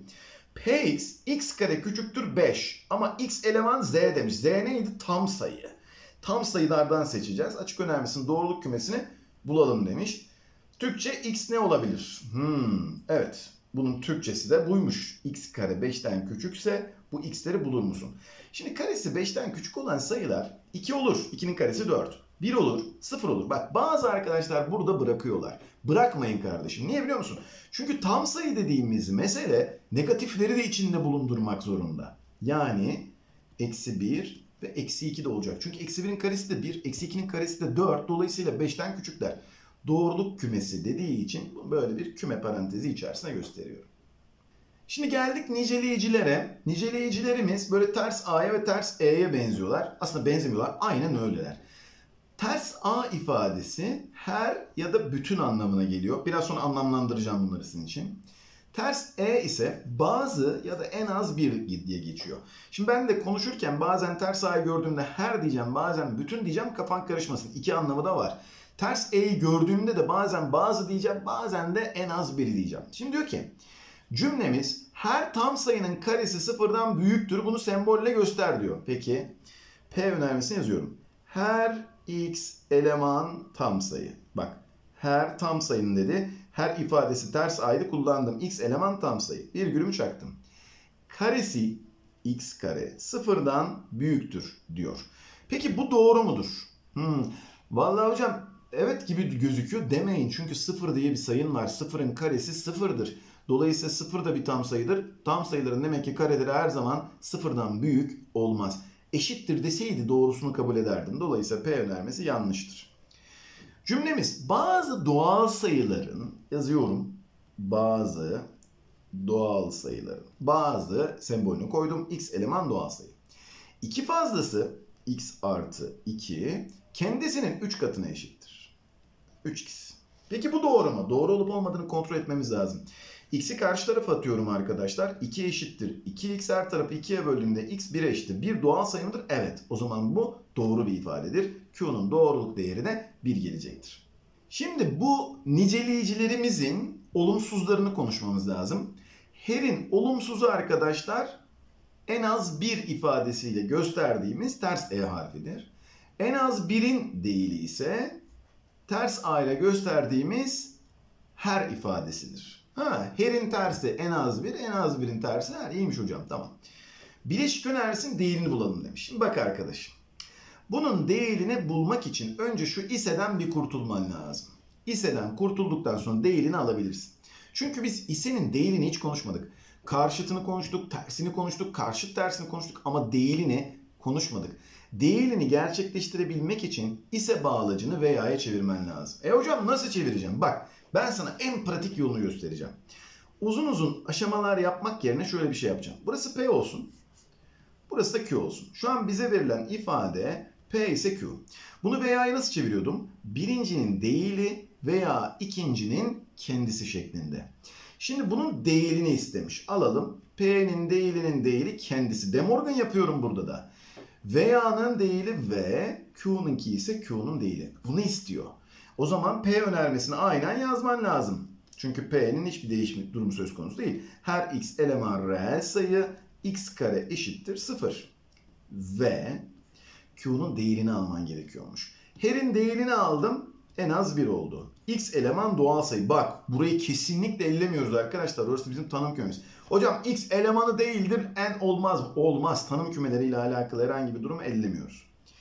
Px x kare küçüktür beş ama x eleman z demiş. Z neydi? Tam sayı. Tam sayılardan seçeceğiz. Açık önermesinin doğruluk kümesini bulalım demiş. Türkçe x ne olabilir? Hmm, evet. Bunun Türkçesi de buymuş. X kare beşten küçükse bu x'leri bulur musun? Şimdi karesi beşten küçük olan sayılar iki olur. ikinin karesi dört. bir olur, sıfır olur. Bak bazı arkadaşlar burada bırakıyorlar. Bırakmayın kardeşim. Niye biliyor musun? Çünkü tam sayı dediğimiz mesele negatifleri de içinde bulundurmak zorunda. Yani eksi bir ve eksi iki de olacak. Çünkü eksi birin karesi de bir, eksi ikinin karesi de dört. Dolayısıyla beşten küçükler. Doğruluk kümesi dediği için böyle bir küme parantezi içerisine gösteriyorum. Şimdi geldik niceleyicilere. Niceleyicilerimiz böyle ters A'ya ve ters E'ye benziyorlar. Aslında benzemiyorlar. Aynen öyleler. Ters A ifadesi her ya da bütün anlamına geliyor. Biraz sonra anlamlandıracağım bunları sizin için. Ters E ise bazı ya da en az bir diye geçiyor. Şimdi ben de konuşurken bazen ters A'yı gördüğümde her diyeceğim, bazen bütün diyeceğim, kafan karışmasın. İki anlamı da var. Ters E'yi gördüğümde de bazen bazı diyeceğim, bazen de en az biri diyeceğim. Şimdi diyor ki cümlemiz her tam sayının karesi sıfırdan büyüktür. Bunu sembolle göster diyor. Peki P önermesini yazıyorum. Her x eleman tam sayı. Bak her tam sayının dedi. Her ifadesi ters A'ydı kullandım. X eleman tam sayı. Virgülümü çaktım. Karesi x kare sıfırdan büyüktür diyor. Peki bu doğru mudur? Hmm. Vallahi hocam evet gibi gözüküyor demeyin. Çünkü sıfır diye bir sayın var. Sıfırın karesi sıfırdır. Dolayısıyla sıfır da bir tam sayıdır. Tam sayıların demek ki kareleri her zaman sıfırdan büyük olmaz. Eşittir deseydi doğrusunu kabul ederdim. Dolayısıyla P önermesi yanlıştır. Cümlemiz bazı doğal sayıların yazıyorum. Bazı doğal sayıların. Bazı sembolünü koydum. X eleman doğal sayı. iki fazlası x artı iki kendisinin üç katına eşittir. üç x. Peki bu doğru mu? Doğru olup olmadığını kontrol etmemiz lazım. X'i karşı tarafa atıyorum arkadaşlar. iki eşittir. iki x her tarafı ikiye böldüğümde x bire eşittir. bir doğal sayı mıdır? Evet. O zaman bu doğru bir ifadedir. Q'nun doğruluk değeri de bir gelecektir. Şimdi bu niceleyicilerimizin olumsuzlarını konuşmamız lazım. Her'in olumsuzu arkadaşlar en az bir ifadesiyle gösterdiğimiz ters E harfidir. En az birin değili ise ters A ile gösterdiğimiz her ifadesidir. Ha, her'in tersi en az bir, en az birin tersi her. İyiymiş hocam, tamam. Bileşik önermesinin değerini bulalım demiş. Şimdi bak arkadaşım. Bunun değerini bulmak için önce şu ise'den bir kurtulman lazım. İse'den kurtulduktan sonra değerini alabilirsin. Çünkü biz ise'nin değerini hiç konuşmadık. Karşıtını konuştuk, tersini konuştuk, karşıt tersini konuştuk ama değilini konuşmadık. Değilini gerçekleştirebilmek için ise bağlacını veya'ya çevirmen lazım. E hocam nasıl çevireceğim? Bak ben sana en pratik yolunu göstereceğim. Uzun uzun aşamalar yapmak yerine şöyle bir şey yapacağım. Burası P olsun. Burası da Q olsun. Şu an bize verilen ifade P ise Q. Bunu veya'ya nasıl çeviriyordum? Birincinin değili veya ikincinin kendisi şeklinde. Şimdi bunun değilini istemiş. Alalım. P'nin değilinin değili kendisi. De Morgan yapıyorum burada da. Veya'nın değili V, Q'nunki ise Q'nun değili. Bunu istiyor. O zaman P önermesini aynen yazman lazım. Çünkü P'nin hiçbir değişim durumu söz konusu değil. Her x eleman reel sayı x kare eşittir sıfır. Ve Q'nun değilini alman gerekiyormuş. Her'in değilini aldım. En az bir oldu. X eleman doğal sayı. Bak burayı kesinlikle ellemiyoruz arkadaşlar. Orası bizim tanım kümemiz. Hocam X elemanı değildir. En olmaz. Olmaz. Tanım kümeleriyle alakalı herhangi bir durumu ellemiyoruz.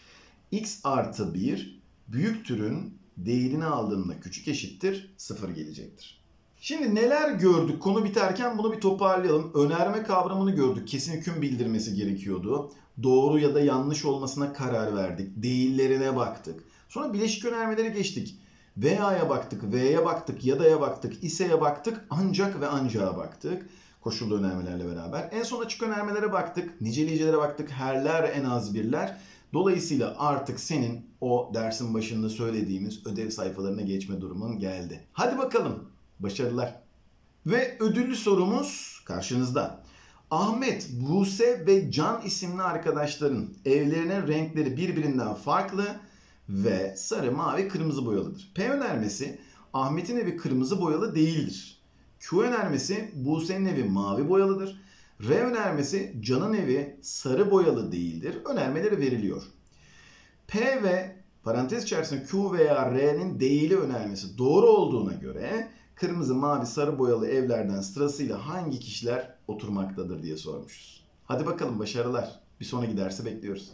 X artı bir büyük türün değilini aldığımda küçük eşittir sıfır gelecektir. Şimdi neler gördük? Konu biterken bunu bir toparlayalım. Önerme kavramını gördük. Kesin hüküm bildirmesi gerekiyordu. Doğru ya da yanlış olmasına karar verdik. Değillerine baktık. Sonra bileşik önermelere geçtik. Veya'ya baktık, V'ye baktık, ya da'ya baktık, ise'ye baktık, ancak ve ancağa baktık. Koşullu önermelerle beraber. En son açık önermelere baktık, niceleyicilere baktık, herler en az birler. Dolayısıyla artık senin o dersin başında söylediğimiz ödev sayfalarına geçme durumun geldi. Hadi bakalım, başarılar. Ve ödüllü sorumuz karşınızda. Ahmet, Buse ve Can isimli arkadaşların evlerinin renkleri birbirinden farklı ve sarı, mavi, kırmızı boyalıdır. P önermesi Ahmet'in evi kırmızı boyalı değildir. Q önermesi Buse'nin evi mavi boyalıdır. R önermesi Can'ın evi sarı boyalı değildir. Önermeleri veriliyor. P ve parantez içerisinde Q veya R'nin değili önermesi doğru olduğuna göre kırmızı, mavi, sarı boyalı evlerden sırasıyla hangi kişiler oturmaktadır diye sormuşuz. Hadi bakalım başarılar. Bir sonraki dersi bekliyoruz.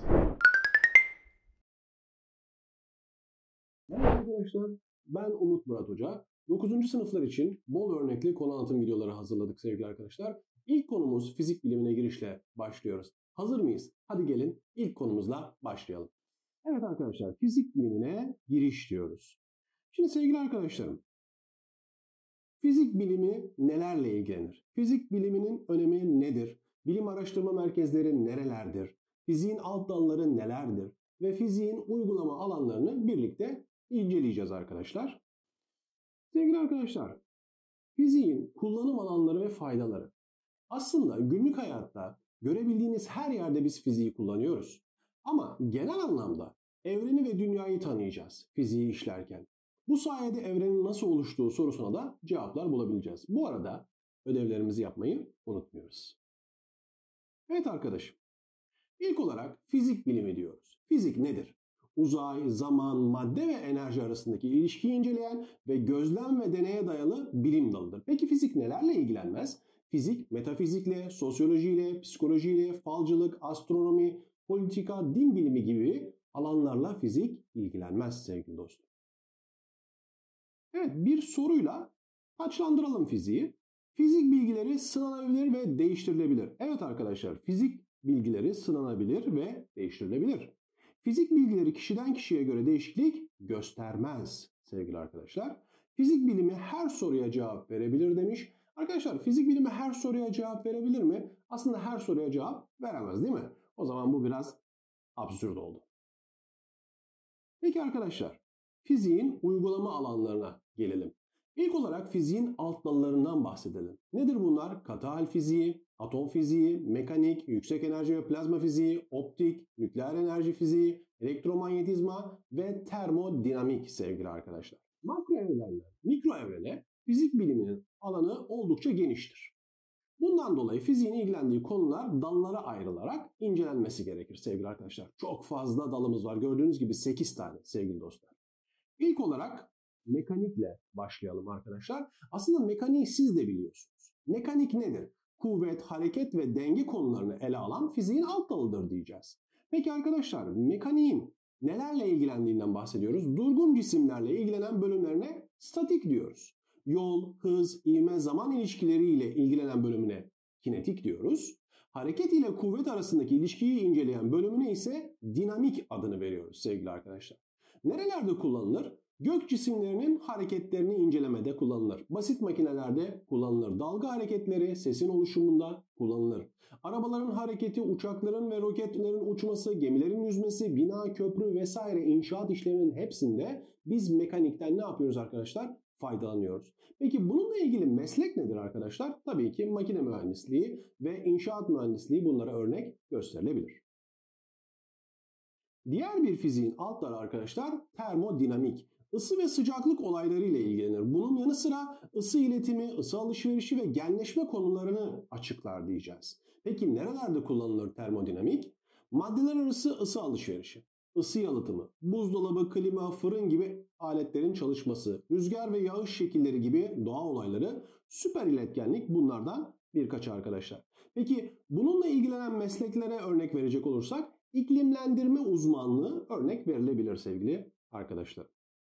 Merhaba arkadaşlar, ben Umut Murat Hoca. dokuzuncu sınıflar için bol örnekli konu anlatım videoları hazırladık sevgili arkadaşlar. İlk konumuz fizik bilimine girişle başlıyoruz. Hazır mıyız? Hadi gelin ilk konumuzla başlayalım. Evet arkadaşlar, fizik bilimine giriş diyoruz. Şimdi sevgili arkadaşlarım, fizik bilimi nelerle ilgilenir? Fizik biliminin önemi nedir? Bilim araştırma merkezleri nerelerdir? Fiziğin alt dalları nelerdir? Ve fiziğin uygulama alanlarını birlikte inceleyeceğiz arkadaşlar. Sevgili arkadaşlar, fiziğin kullanım alanları ve faydaları. Aslında günlük hayatta görebildiğiniz her yerde biz fiziği kullanıyoruz. Ama genel anlamda evreni ve dünyayı tanıyacağız fiziği işlerken. Bu sayede evrenin nasıl oluştuğu sorusuna da cevaplar bulabileceğiz. Bu arada ödevlerimizi yapmayı unutmuyoruz. Evet arkadaşım, ilk olarak fizik bilimi diyoruz. Fizik nedir? Uzay, zaman, madde ve enerji arasındaki ilişkiyi inceleyen ve gözlem ve deneye dayalı bilim dalıdır. Peki fizik nelerle ilgilenmez? Fizik, metafizikle, sosyolojiyle, psikolojiyle, falcılık, astronomi, politika, din bilimi gibi alanlarla fizik ilgilenmez sevgili dostum. Evet, bir soruyla taçlandıralım fiziği. Fizik bilgileri sınanabilir ve değiştirilebilir. Evet arkadaşlar, fizik bilgileri sınanabilir ve değiştirilebilir. Fizik bilgileri kişiden kişiye göre değişiklik göstermez sevgili arkadaşlar. Fizik bilimi her soruya cevap verebilir demiş. Arkadaşlar fizik bilimi her soruya cevap verebilir mi? Aslında her soruya cevap veremez değil mi? O zaman bu biraz absürt oldu. Peki arkadaşlar, fiziğin uygulama alanlarına gelelim. İlk olarak fiziğin alt dallarından bahsedelim. Nedir bunlar? Katı hal fiziği, atom fiziği, mekanik, yüksek enerji ve plazma fiziği, optik, nükleer enerji fiziği, elektromanyetizma ve termodinamik sevgili arkadaşlar. Makro evrenden mikro evrene fizik biliminin alanı oldukça geniştir. Bundan dolayı fiziğin ilgilendiği konular dallara ayrılarak incelenmesi gerekir sevgili arkadaşlar. Çok fazla dalımız var. Gördüğünüz gibi sekiz tane sevgili dostlar. İlk olarak mekanikle başlayalım arkadaşlar. Aslında mekaniği siz de biliyorsunuz. Mekanik nedir? Kuvvet, hareket ve denge konularını ele alan fiziğin alt dalıdır diyeceğiz. Peki arkadaşlar, mekaniğin nelerle ilgilendiğinden bahsediyoruz. Durgun cisimlerle ilgilenen bölümlerine statik diyoruz. Yol, hız, ivme, zaman ilişkileriyle ilgilenen bölümüne kinetik diyoruz. Hareket ile kuvvet arasındaki ilişkiyi inceleyen bölümüne ise dinamik adını veriyoruz sevgili arkadaşlar. Nerelerde kullanılır? Gök cisimlerinin hareketlerini incelemede kullanılır. Basit makinelerde kullanılır. Dalga hareketleri sesin oluşumunda kullanılır. Arabaların hareketi, uçakların ve roketlerin uçması, gemilerin yüzmesi, bina, köprü vesaire inşaat işlerinin hepsinde biz mekanikten ne yapıyoruz arkadaşlar? Faydalanıyoruz. Peki bununla ilgili meslek nedir arkadaşlar? Tabii ki makine mühendisliği ve inşaat mühendisliği bunlara örnek gösterilebilir. Diğer bir fiziğin alt dalı arkadaşlar termodinamik. Isı ve sıcaklık olayları ile ilgilenir. Bunun yanı sıra ısı iletimi, ısı alışverişi ve genleşme konularını açıklar diyeceğiz. Peki nerelerde kullanılır termodinamik? Maddeler arası ısı alışverişi, ısı yalıtımı, buzdolabı, klima, fırın gibi aletlerin çalışması, rüzgar ve yağış şekilleri gibi doğa olayları, süper iletkenlik bunlardan birkaçı arkadaşlar. Peki bununla ilgilenen mesleklere örnek verecek olursak iklimlendirme uzmanlığı örnek verilebilir sevgili arkadaşlar.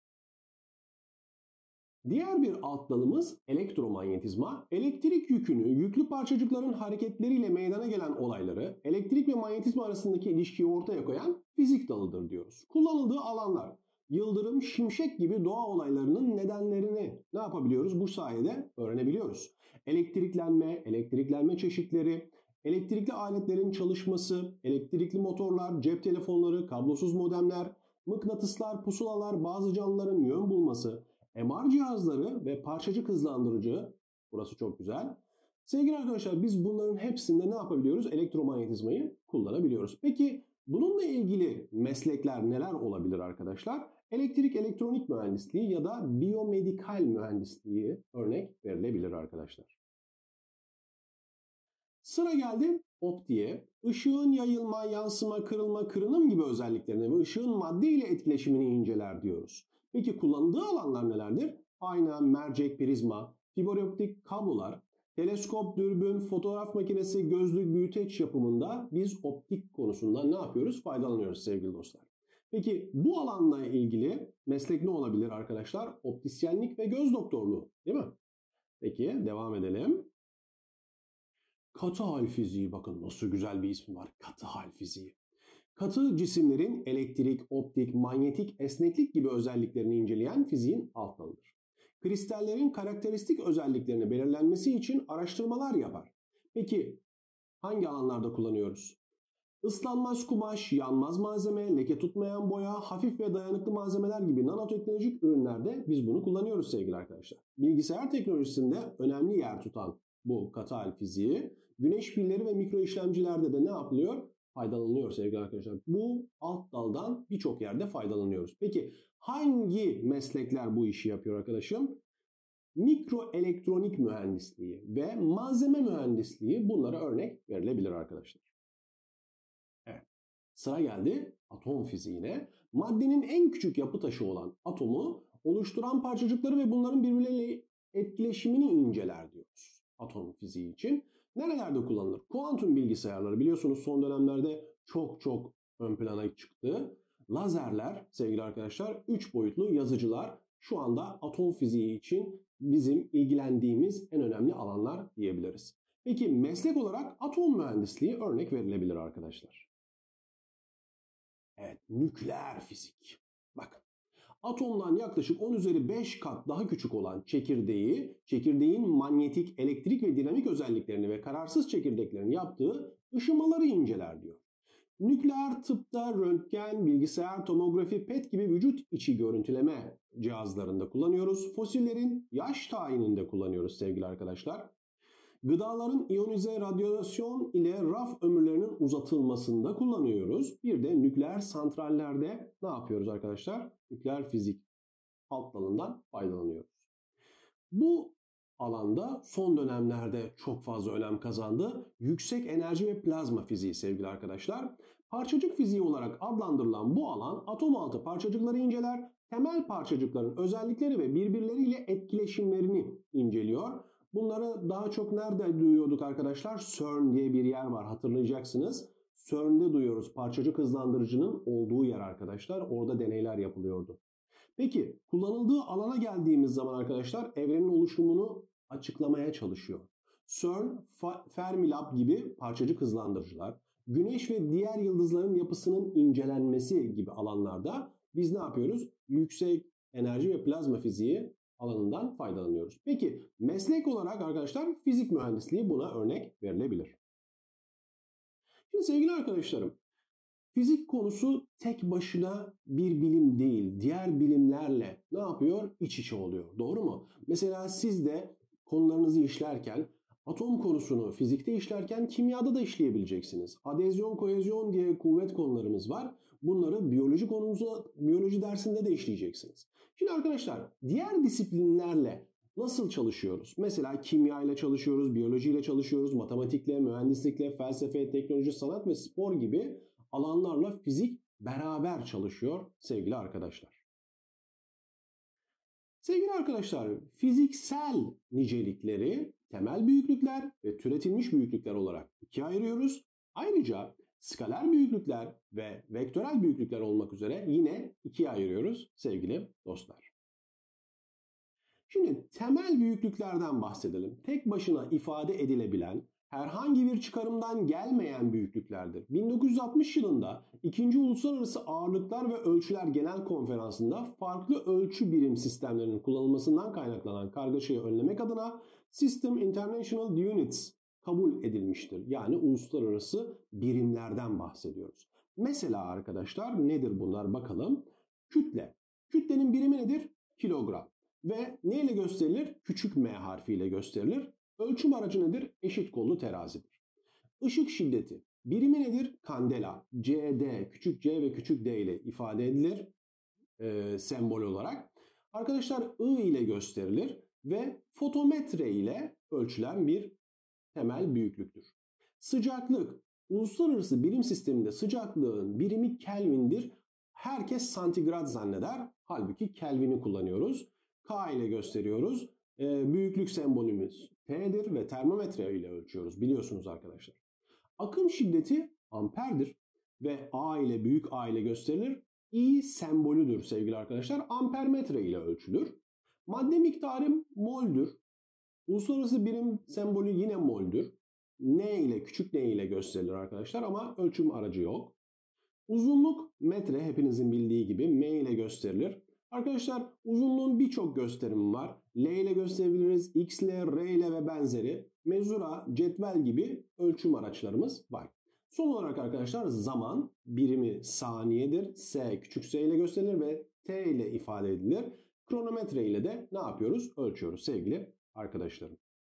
Diğer bir alt dalımız elektromanyetizma. Elektrik yükünü, yüklü parçacıkların hareketleriyle meydana gelen olayları, elektrik ve manyetizma arasındaki ilişkiyi ortaya koyan fizik dalıdır diyoruz. Kullanıldığı alanlar, yıldırım, şimşek gibi doğa olaylarının nedenlerini ne yapabiliyoruz? Bu sayede öğrenebiliyoruz. Elektriklenme, elektriklenme çeşitleri, elektrikli aletlerin çalışması, elektrikli motorlar, cep telefonları, kablosuz modemler, mıknatıslar, pusulalar, bazı canlıların yön bulması, M R cihazları ve parçacık hızlandırıcı, burası çok güzel. Sevgili arkadaşlar biz bunların hepsinde ne yapabiliyoruz? Elektromanyetizmayı kullanabiliyoruz. Peki bununla ilgili meslekler neler olabilir arkadaşlar? Elektrik elektronik mühendisliği ya da biyomedikal mühendisliği örnek verilebilir arkadaşlar. Sıra geldi optiğe. Işığın yayılma, yansıma, kırılma, kırınım gibi özelliklerini ve ışığın madde ile etkileşimini inceler diyoruz. Peki kullanıldığı alanlar nelerdir? Ayna, mercek, prizma, fiberoptik kablolar, teleskop, dürbün, fotoğraf makinesi, gözlük, büyüteç yapımında biz optik konusunda ne yapıyoruz? Faydalanıyoruz sevgili dostlar. Peki bu alanla ilgili meslek ne olabilir arkadaşlar? Optisyenlik ve göz doktorluğu, değil mi? Peki devam edelim. Katı hal fiziği, bakın nasıl güzel bir ismi var. Katı hal fiziği. Katı cisimlerin elektrik, optik, manyetik, esneklik gibi özelliklerini inceleyen fiziğin alt dalıdır. Kristallerin karakteristik özelliklerini belirlenmesi için araştırmalar yapar. Peki hangi alanlarda kullanıyoruz? Islanmaz kumaş, yanmaz malzeme, leke tutmayan boya, hafif ve dayanıklı malzemeler gibi nanoteknolojik ürünlerde biz bunu kullanıyoruz sevgili arkadaşlar. Bilgisayar teknolojisinde önemli yer tutan bu katı hal fiziği, güneş pilleri ve mikro işlemcilerde de ne yapılıyor? Faydalanıyor sevgili arkadaşlar. Bu alt daldan birçok yerde faydalanıyoruz. Peki hangi meslekler bu işi yapıyor arkadaşım? Mikroelektronik mühendisliği ve malzeme mühendisliği bunlara örnek verilebilir arkadaşlar. Evet. Sıra geldi atom fiziğine. Maddenin en küçük yapı taşı olan atomu oluşturan parçacıkları ve bunların birbirleriyle etkileşimini inceler diyoruz atom fiziği için. Nerelerde kullanılır? Kuantum bilgisayarları biliyorsunuz son dönemlerde çok çok ön plana çıktı. Lazerler sevgili arkadaşlar, üç boyutlu yazıcılar şu anda atom fiziği için bizim ilgilendiğimiz en önemli alanlar diyebiliriz. Peki meslek olarak atom mühendisliği örnek verilebilir arkadaşlar. Evet, nükleer fizik. Bakın. Atomdan yaklaşık on üzeri beş kat daha küçük olan çekirdeği, çekirdeğin manyetik, elektrik ve dinamik özelliklerini ve kararsız çekirdeklerin yaptığı ışımaları inceler diyor. Nükleer tıpta röntgen, bilgisayar, tomografi, P E T gibi vücut içi görüntüleme cihazlarında kullanıyoruz. Fosillerin yaş tayininde kullanıyoruz sevgili arkadaşlar. Gıdaların iyonize radyasyon ile raf ömürlerinin uzatılmasında kullanıyoruz. Bir de nükleer santrallerde ne yapıyoruz arkadaşlar? Nükleer fizik alt dalından faydalanıyoruz. Bu alanda son dönemlerde çok fazla önem kazandı. Yüksek enerji ve plazma fiziği sevgili arkadaşlar. Parçacık fiziği olarak adlandırılan bu alan atom altı parçacıkları inceler, temel parçacıkların özellikleri ve birbirleriyle etkileşimlerini inceliyor. Bunları daha çok nerede duyuyorduk arkadaşlar? CERN diye bir yer var, hatırlayacaksınız. CERN'de duyuyoruz. Parçacık hızlandırıcının olduğu yer arkadaşlar. Orada deneyler yapılıyordu. Peki kullanıldığı alana geldiğimiz zaman arkadaşlar evrenin oluşumunu açıklamaya çalışıyor. CERN, Fermilab gibi parçacık hızlandırıcılar, Güneş ve diğer yıldızların yapısının incelenmesi gibi alanlarda biz ne yapıyoruz? Yüksek enerji ve plazma fiziği alanından faydalanıyoruz. Peki meslek olarak arkadaşlar fizik mühendisliği buna örnek verilebilir. Şimdi sevgili arkadaşlarım, fizik konusu tek başına bir bilim değil, diğer bilimlerle ne yapıyor? İç içe oluyor. Doğru mu? Mesela siz de konularınızı işlerken, atom konusunu fizikte işlerken kimyada da işleyebileceksiniz. Adezyon, kohezyon diye kuvvet konularımız var. Bunları biyoloji konumuza, biyoloji dersinde de işleyeceksiniz. Şimdi arkadaşlar, diğer disiplinlerle nasıl çalışıyoruz? Mesela kimya ile çalışıyoruz, biyoloji ile çalışıyoruz, matematikle, mühendislikle, felsefe, teknoloji, sanat ve spor gibi alanlarla fizik beraber çalışıyor sevgili arkadaşlar. Sevgili arkadaşlar, fiziksel nicelikleri temel büyüklükler ve türetilmiş büyüklükler olarak ikiye ayırıyoruz. Ayrıca skaler büyüklükler ve vektörel büyüklükler olmak üzere yine ikiye ayırıyoruz sevgili dostlar. Şimdi temel büyüklüklerden bahsedelim. Tek başına ifade edilebilen, herhangi bir çıkarımdan gelmeyen büyüklüklerdir. bin dokuz yüz altmış yılında ikinci. Uluslararası Ağırlıklar ve Ölçüler Genel Konferansı'nda farklı ölçü birim sistemlerinin kullanılmasından kaynaklanan kargaşayı önlemek adına System International Units kabul edilmiştir. Yani uluslararası birimlerden bahsediyoruz. Mesela arkadaşlar nedir bunlar bakalım. Kütle. Kütlenin birimi nedir? Kilogram. Ve neyle gösterilir? Küçük m harfiyle gösterilir. Ölçüm aracı nedir? Eşit kollu terazidir. Işık şiddeti. Birimi nedir? Kandela. C D, küçük c ve küçük d ile ifade edilir e, sembol olarak. Arkadaşlar I ile gösterilir ve fotometre ile ölçülen bir temel büyüklüktür. Sıcaklık. Uluslararası birim sisteminde sıcaklığın birimi Kelvin'dir. Herkes santigrat zanneder. Halbuki Kelvin'i kullanıyoruz. K ile gösteriyoruz. E, büyüklük sembolümüz T'dir ve termometre ile ölçüyoruz biliyorsunuz arkadaşlar. Akım şiddeti amperdir ve A ile büyük A ile gösterilir. I sembolüdür sevgili arkadaşlar. Ampermetre ile ölçülür. Madde miktarı moldür. Uluslararası birim sembolü yine moldür. N ile küçük n ile gösterilir arkadaşlar ama ölçüm aracı yok. Uzunluk metre hepinizin bildiği gibi m ile gösterilir. Arkadaşlar uzunluğun birçok gösterimi var. L ile gösterebiliriz, X ile, R ile ve benzeri. Mezura, cetvel gibi ölçüm araçlarımız var. Son olarak arkadaşlar zaman birimi saniyedir. S küçük s ile gösterilir ve T ile ifade edilir. Kronometre ile de ne yapıyoruz? Ölçüyoruz sevgili arkadaşlarım.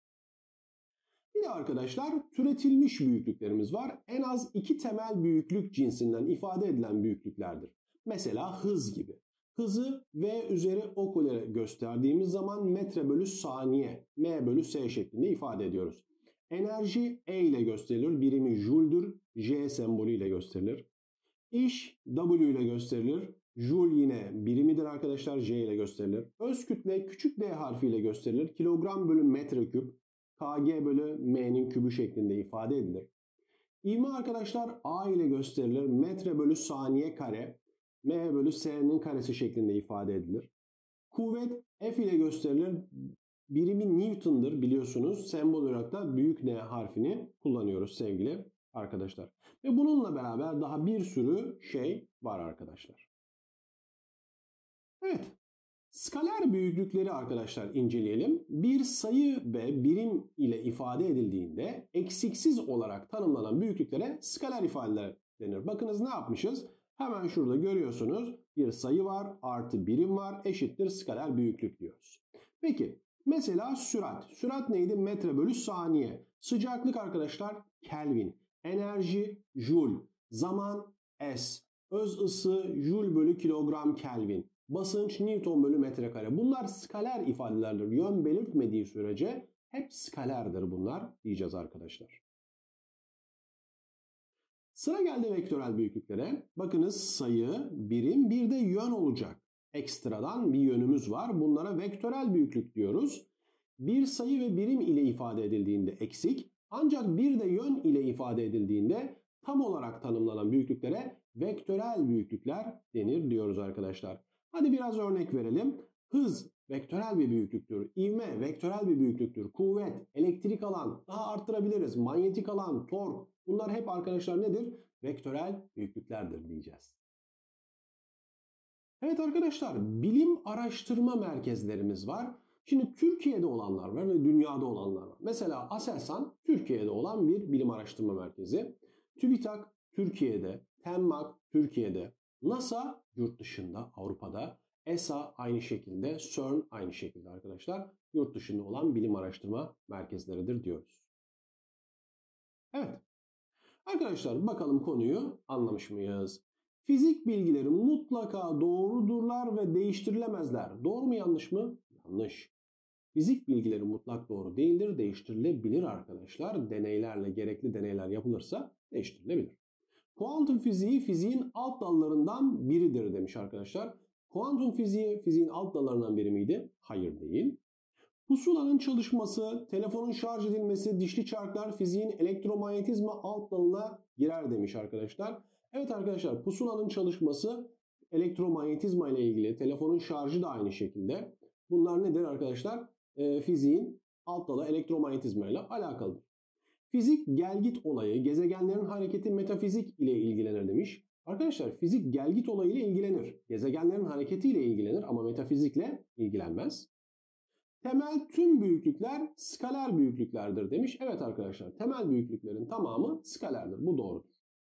Bir de arkadaşlar türetilmiş büyüklüklerimiz var. En az iki temel büyüklük cinsinden ifade edilen büyüklüklerdir. Mesela hız gibi. Hızı V üzeri ok ile gösterdiğimiz zaman metre bölü saniye, m bölü s şeklinde ifade ediyoruz. Enerji E ile gösterilir. Birimi joule'dur. J sembolü ile gösterilir. İş W ile gösterilir. Joule yine birimidir arkadaşlar. J ile gösterilir. Öz kütle küçük d harfiyle gösterilir. Kilogram bölü metreküp. Kg bölü m'nin kübü şeklinde ifade edilir. İvme arkadaşlar A ile gösterilir. Metre bölü saniye kare. M bölü S'nin karesi şeklinde ifade edilir. Kuvvet F ile gösterilir. Birimi Newton'dır biliyorsunuz. Sembol olarak da büyük N harfini kullanıyoruz sevgili arkadaşlar. Ve bununla beraber daha bir sürü şey var arkadaşlar. Evet. Skaler büyüklükleri arkadaşlar inceleyelim. Bir sayı ve birim ile ifade edildiğinde eksiksiz olarak tanımlanan büyüklüklere skaler ifadeler denir. Bakınız ne yapmışız? Hemen şurada görüyorsunuz bir sayı var artı birim var eşittir skaler büyüklük diyoruz. Peki mesela sürat. Sürat neydi? Metre bölü saniye. Sıcaklık arkadaşlar Kelvin. Enerji Joule. Zaman S. Öz ısı Joule bölü kilogram Kelvin. Basınç Newton bölü metrekare. Bunlar skaler ifadelerdir. Yön belirtmediği sürece hep skalerdir bunlar diyeceğiz arkadaşlar. Sıra geldi vektörel büyüklüklere. Bakınız sayı, birim, bir de yön olacak. Ekstradan bir yönümüz var. Bunlara vektörel büyüklük diyoruz. Bir sayı ve birim ile ifade edildiğinde eksik, ancak bir de yön ile ifade edildiğinde tam olarak tanımlanan büyüklüklere vektörel büyüklükler denir diyoruz arkadaşlar. Hadi biraz örnek verelim. Hız vektörel bir büyüklüktür. İvme vektörel bir büyüklüktür. Kuvvet, elektrik alan, daha arttırabiliriz. Manyetik alan, tork. Bunlar hep arkadaşlar nedir? Vektörel büyüklüklerdir diyeceğiz. Evet arkadaşlar, bilim araştırma merkezlerimiz var. Şimdi Türkiye'de olanlar var ve dünyada olanlar var. Mesela Aselsan Türkiye'de olan bir bilim araştırma merkezi. TÜBİTAK Türkiye'de, TEMMAK Türkiye'de, NASA yurt dışında, Avrupa'da, E S A aynı şekilde, CERN aynı şekilde arkadaşlar yurt dışında olan bilim araştırma merkezleridir diyoruz. Evet. Arkadaşlar bakalım konuyu anlamış mıyız? Fizik bilgileri mutlaka doğrudurlar ve değiştirilemezler. Doğru mu yanlış mı? Yanlış. Fizik bilgileri mutlak doğru değildir, değiştirilebilir arkadaşlar. Deneylerle, gerekli deneyler yapılırsa değiştirilebilir. Kuantum fiziği fiziğin alt dallarından biridir demiş arkadaşlar. Kuantum fiziği fiziğin alt dallarından biri miydi? Hayır değil. Pusulanın çalışması, telefonun şarj edilmesi, dişli çarklar fiziğin elektromanyetizma alt dalına girer demiş arkadaşlar. Evet arkadaşlar, pusulanın çalışması elektromanyetizma ile ilgili, telefonun şarjı da aynı şekilde. Bunlar nedir arkadaşlar? E, fiziğin alt dalı elektromanyetizma ile alakalıdır. Fizik gelgit olayı, gezegenlerin hareketi metafizik ile ilgilenir demiş. Arkadaşlar fizik gelgit olayı ile ilgilenir. Gezegenlerin hareketi ile ilgilenir ama metafizikle ilgilenmez. Temel tüm büyüklükler skaler büyüklüklerdir demiş. Evet arkadaşlar, temel büyüklüklerin tamamı skalerdir. Bu doğrudur.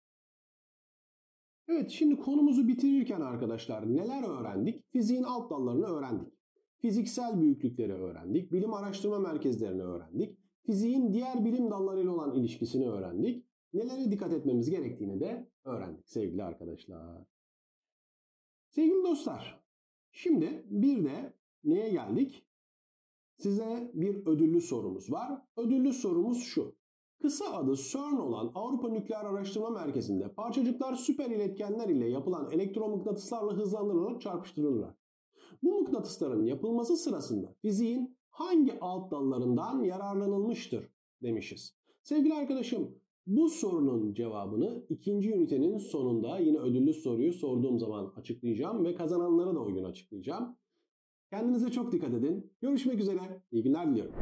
Evet, şimdi konumuzu bitirirken arkadaşlar neler öğrendik? Fiziğin alt dallarını öğrendik. Fiziksel büyüklükleri öğrendik. Bilim araştırma merkezlerini öğrendik. Fiziğin diğer bilim dallarıyla olan ilişkisini öğrendik. Nelere dikkat etmemiz gerektiğini de öğrendik sevgili arkadaşlar. Sevgili dostlar, şimdi bir de neye geldik? Size bir ödüllü sorumuz var. Ödüllü sorumuz şu. Kısa adı CERN olan Avrupa Nükleer Araştırma Merkezi'nde parçacıklar süper iletkenler ile yapılan elektromıknatıslarla hızlandırılarak çarpıştırılırlar. Bu mıknatısların yapılması sırasında fiziğin hangi alt dallarından yararlanılmıştır demişiz. Sevgili arkadaşım, bu sorunun cevabını ikinci ünitenin sonunda yine ödüllü soruyu sorduğum zaman açıklayacağım ve kazananları da o gün açıklayacağım. Kendinize çok dikkat edin. Görüşmek üzere. İyi günler diliyorum.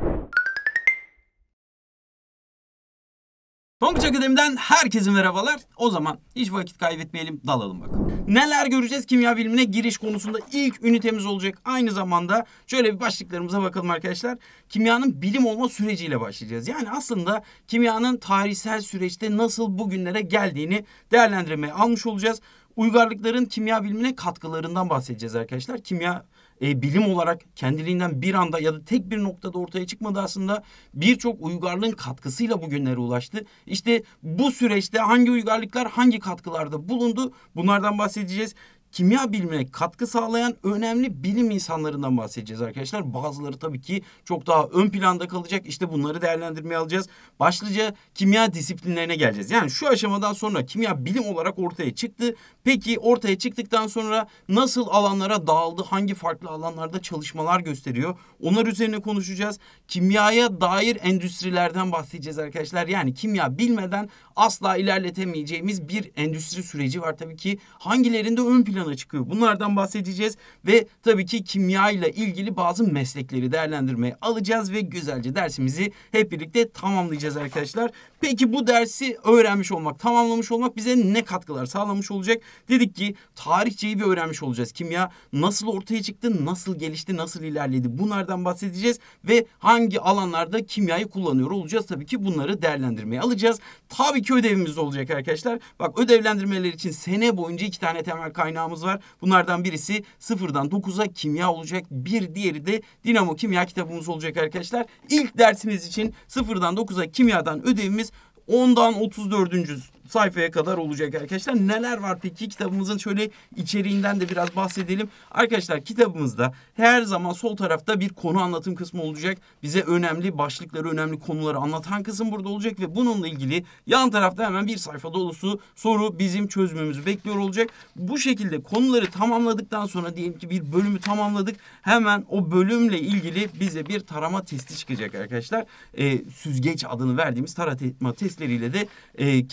Tonguç Akademi'den herkese merhabalar. O zaman hiç vakit kaybetmeyelim, dalalım bakalım. Neler göreceğiz kimya bilimine giriş konusunda ilk ünitemiz olacak. Aynı zamanda şöyle bir başlıklarımıza bakalım arkadaşlar. Kimyanın bilim olma süreciyle başlayacağız. Yani aslında kimyanın tarihsel süreçte nasıl bugünlere geldiğini değerlendirmeye almış olacağız. Uygarlıkların kimya bilimine katkılarından bahsedeceğiz arkadaşlar. Kimya e, bilim olarak kendiliğinden bir anda ya da tek bir noktada ortaya çıkmadı aslında. Birçok uygarlığın katkısıyla bugünlere ulaştı. İşte bu süreçte hangi uygarlıklar hangi katkılarda bulundu, bunlardan bahsedeceğiz. Kimya bilimine katkı sağlayan önemli bilim insanlarından bahsedeceğiz arkadaşlar. Bazıları tabii ki çok daha ön planda kalacak. İşte bunları değerlendirmeye alacağız. Başlıca kimya disiplinlerine geleceğiz. Yani şu aşamadan sonra kimya bilim olarak ortaya çıktı. Peki ortaya çıktıktan sonra nasıl alanlara dağıldı? Hangi farklı alanlarda çalışmalar gösteriyor? Onlar üzerine konuşacağız. Kimyaya dair endüstrilerden bahsedeceğiz arkadaşlar. Yani kimya bilmeden asla ilerletemeyeceğimiz bir endüstri süreci var tabii ki. Hangilerinde ön plana çıkıyor? Bunlardan bahsedeceğiz ve tabii ki kimya ile ilgili bazı meslekleri değerlendirmeye alacağız ve güzelce dersimizi hep birlikte tamamlayacağız arkadaşlar. Peki bu dersi öğrenmiş olmak, tamamlamış olmak bize ne katkılar sağlamış olacak? Dedik ki tarihçeyi bir öğrenmiş olacağız. Kimya nasıl ortaya çıktı, nasıl gelişti, nasıl ilerledi? Bunlardan bahsedeceğiz ve hangi alanlarda kimyayı kullanıyor olacağız? Tabii ki bunları değerlendirmeye alacağız. Tabii ki ödevimiz olacak arkadaşlar. Bak, ödevlendirmeler için sene boyunca iki tane temel kaynağımız var. Bunlardan birisi sıfırdan dokuza kimya olacak. Bir diğeri de Dinamo Kimya kitabımız olacak arkadaşlar. İlk dersimiz için sıfırdan dokuza kimyadan ödevimiz ondan otuz dördüncü sayfaya kadar olacak arkadaşlar. Neler var peki? Kitabımızın şöyle içeriğinden de biraz bahsedelim. Arkadaşlar kitabımızda her zaman sol tarafta bir konu anlatım kısmı olacak. Bize önemli başlıkları, önemli konuları anlatan kısım burada olacak ve bununla ilgili yan tarafta hemen bir sayfa dolusu soru bizim çözümümüzü bekliyor olacak. Bu şekilde konuları tamamladıktan sonra diyelim ki bir bölümü tamamladık. Hemen o bölümle ilgili bize bir tarama testi çıkacak arkadaşlar. E, süzgeç adını verdiğimiz tarama testleriyle de e, kendimizi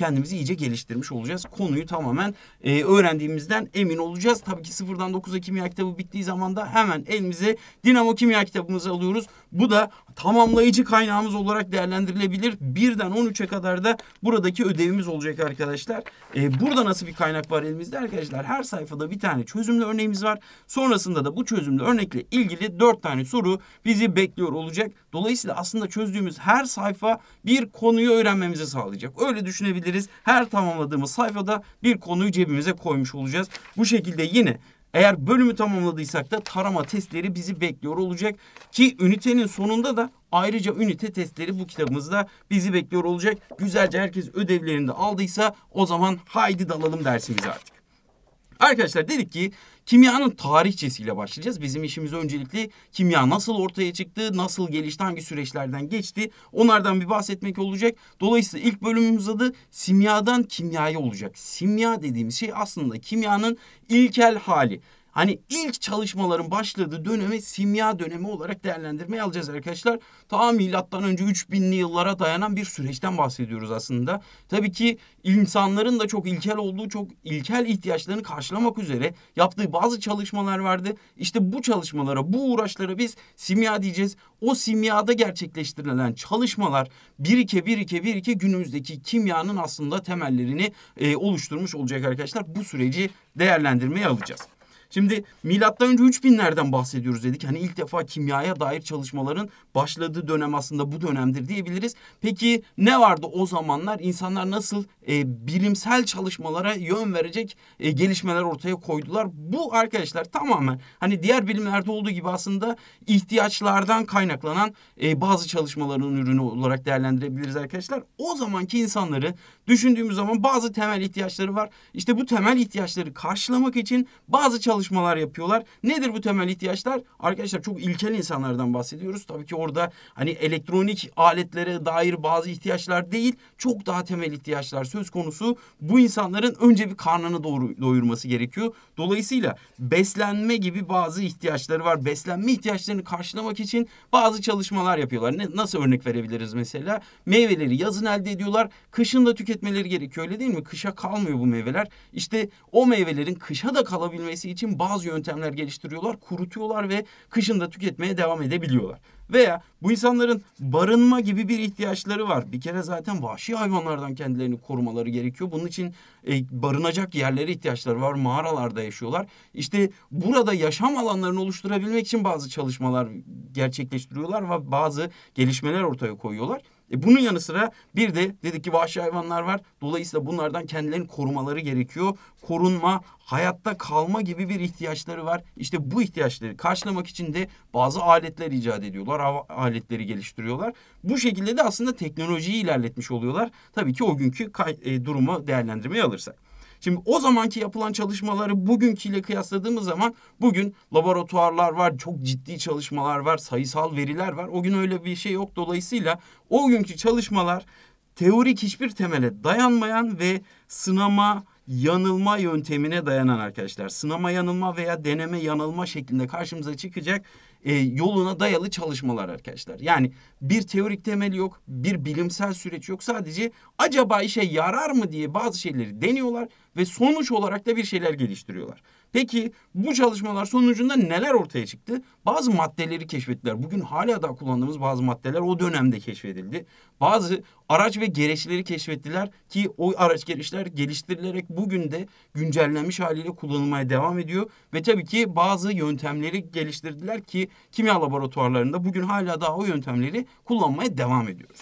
iyice geliştirmiş olacağız. Konuyu tamamen e, öğrendiğimizden emin olacağız. Tabii ki sıfırdan dokuza kimya kitabı bittiği zaman da hemen elimize Dinamo Kimya kitabımızı alıyoruz. Bu da tamamlayıcı kaynağımız olarak değerlendirilebilir. birden on üçe kadar da buradaki ödevimiz olacak arkadaşlar. E, burada nasıl bir kaynak var elimizde arkadaşlar? Her sayfada bir tane çözümlü örneğimiz var. Sonrasında da bu çözümlü örnekle ilgili dört tane soru bizi bekliyor olacak. Dolayısıyla aslında çözdüğümüz her sayfa bir konuyu öğrenmemizi sağlayacak. Öyle düşünebiliriz. Her tamamladığımız sayfada bir konuyu cebimize koymuş olacağız. Bu şekilde yine eğer bölümü tamamladıysak da tarama testleri bizi bekliyor olacak. Ki ünitenin sonunda da ayrıca ünite testleri bu kitabımızda bizi bekliyor olacak. Güzelce herkes ödevlerini de aldıysa o zaman haydi dalalım dersimize artık. Arkadaşlar dedik ki kimyanın tarihçesiyle başlayacağız. Bizim işimiz öncelikle kimya nasıl ortaya çıktı, nasıl gelişti, hangi süreçlerden geçti onlardan bir bahsetmek olacak. Dolayısıyla ilk bölümümüz adı simyadan kimyaya olacak. Simya dediğimiz şey aslında kimyanın ilkel hali. Hani ilk çalışmaların başladığı dönemi simya dönemi olarak değerlendirmeye alacağız arkadaşlar. Ta milattan önce üç binli yıllara dayanan bir süreçten bahsediyoruz aslında. Tabii ki insanların da çok ilkel olduğu, çok ilkel ihtiyaçlarını karşılamak üzere yaptığı bazı çalışmalar vardı. İşte bu çalışmalara, bu uğraşlara biz simya diyeceğiz. O simyada gerçekleştirilen çalışmalar birike birike birike günümüzdeki kimyanın aslında temellerini e, oluşturmuş olacak arkadaşlar. Bu süreci değerlendirmeye alacağız. Şimdi milattan önce üç binlerden bahsediyoruz dedik. Hani ilk defa kimyaya dair çalışmaların başladığı dönem aslında bu dönemdir diyebiliriz. Peki ne vardı o zamanlar? İnsanlar nasıl e, bilimsel çalışmalara yön verecek e, gelişmeler ortaya koydular? Bu arkadaşlar tamamen hani diğer bilimlerde olduğu gibi aslında ihtiyaçlardan kaynaklanan e, bazı çalışmaların ürünü olarak değerlendirebiliriz arkadaşlar. O zamanki insanları düşündüğümüz zaman bazı temel ihtiyaçları var. İşte bu temel ihtiyaçları karşılamak için bazı çalışmalar yapıyorlar. Nedir bu temel ihtiyaçlar? Arkadaşlar çok ilkel insanlardan bahsediyoruz. Tabii ki orada hani elektronik aletlere dair bazı ihtiyaçlar değil, çok daha temel ihtiyaçlar söz konusu. Bu insanların önce bir karnını doğru, doyurması gerekiyor. Dolayısıyla beslenme gibi bazı ihtiyaçları var. Beslenme ihtiyaçlarını karşılamak için bazı çalışmalar yapıyorlar. Ne, nasıl örnek verebiliriz mesela? Meyveleri yazın elde ediyorlar. Kışın da tüketmeleri gerekiyor, öyle değil mi? Kışa kalmıyor bu meyveler. İşte o meyvelerin kışa da kalabilmesi için bazı yöntemler geliştiriyorlar, kurutuyorlar ve kışın da tüketmeye devam edebiliyorlar. Veya bu insanların barınma gibi bir ihtiyaçları var. Bir kere zaten vahşi hayvanlardan kendilerini korumaları gerekiyor. Bunun için e, barınacak yerlere ihtiyaçları var. Mağaralarda yaşıyorlar. İşte burada yaşam alanlarını oluşturabilmek için bazı çalışmalar gerçekleştiriyorlar ve bazı gelişmeler ortaya koyuyorlar. E bunun yanı sıra bir de dedik ki vahşi hayvanlar var. Dolayısıyla bunlardan kendilerini korumaları gerekiyor. Korunma, hayatta kalma gibi bir ihtiyaçları var. İşte bu ihtiyaçları karşılamak için de bazı aletler icat ediyorlar. Av aletleri geliştiriyorlar. Bu şekilde de aslında teknolojiyi ilerletmiş oluyorlar. Tabii ki o günkü e, durumu değerlendirmeye alırsak. Şimdi o zamanki yapılan çalışmaları bugünküyle kıyasladığımız zaman bugün laboratuvarlar var, çok ciddi çalışmalar var, sayısal veriler var. O gün öyle bir şey yok. Dolayısıyla o günkü çalışmalar teorik hiçbir temele dayanmayan ve sınama, yanılma yöntemine dayanan arkadaşlar. Sınama, yanılma veya deneme, yanılma şeklinde karşımıza çıkacak e, yoluna dayalı çalışmalar arkadaşlar. Yani bir teorik temeli yok, bir bilimsel süreç yok. Sadece acaba işe yarar mı diye bazı şeyleri deniyorlar ve sonuç olarak da bir şeyler geliştiriyorlar. Peki bu çalışmalar sonucunda neler ortaya çıktı? Bazı maddeleri keşfettiler. Bugün hala daha kullandığımız bazı maddeler o dönemde keşfedildi. Bazı araç ve gereçleri keşfettiler ki o araç gereçler geliştirilerek bugün de güncellenmiş haliyle kullanılmaya devam ediyor. Ve tabii ki bazı yöntemleri geliştirdiler ki kimya laboratuvarlarında bugün hala daha o yöntemleri kullanmaya devam ediyoruz.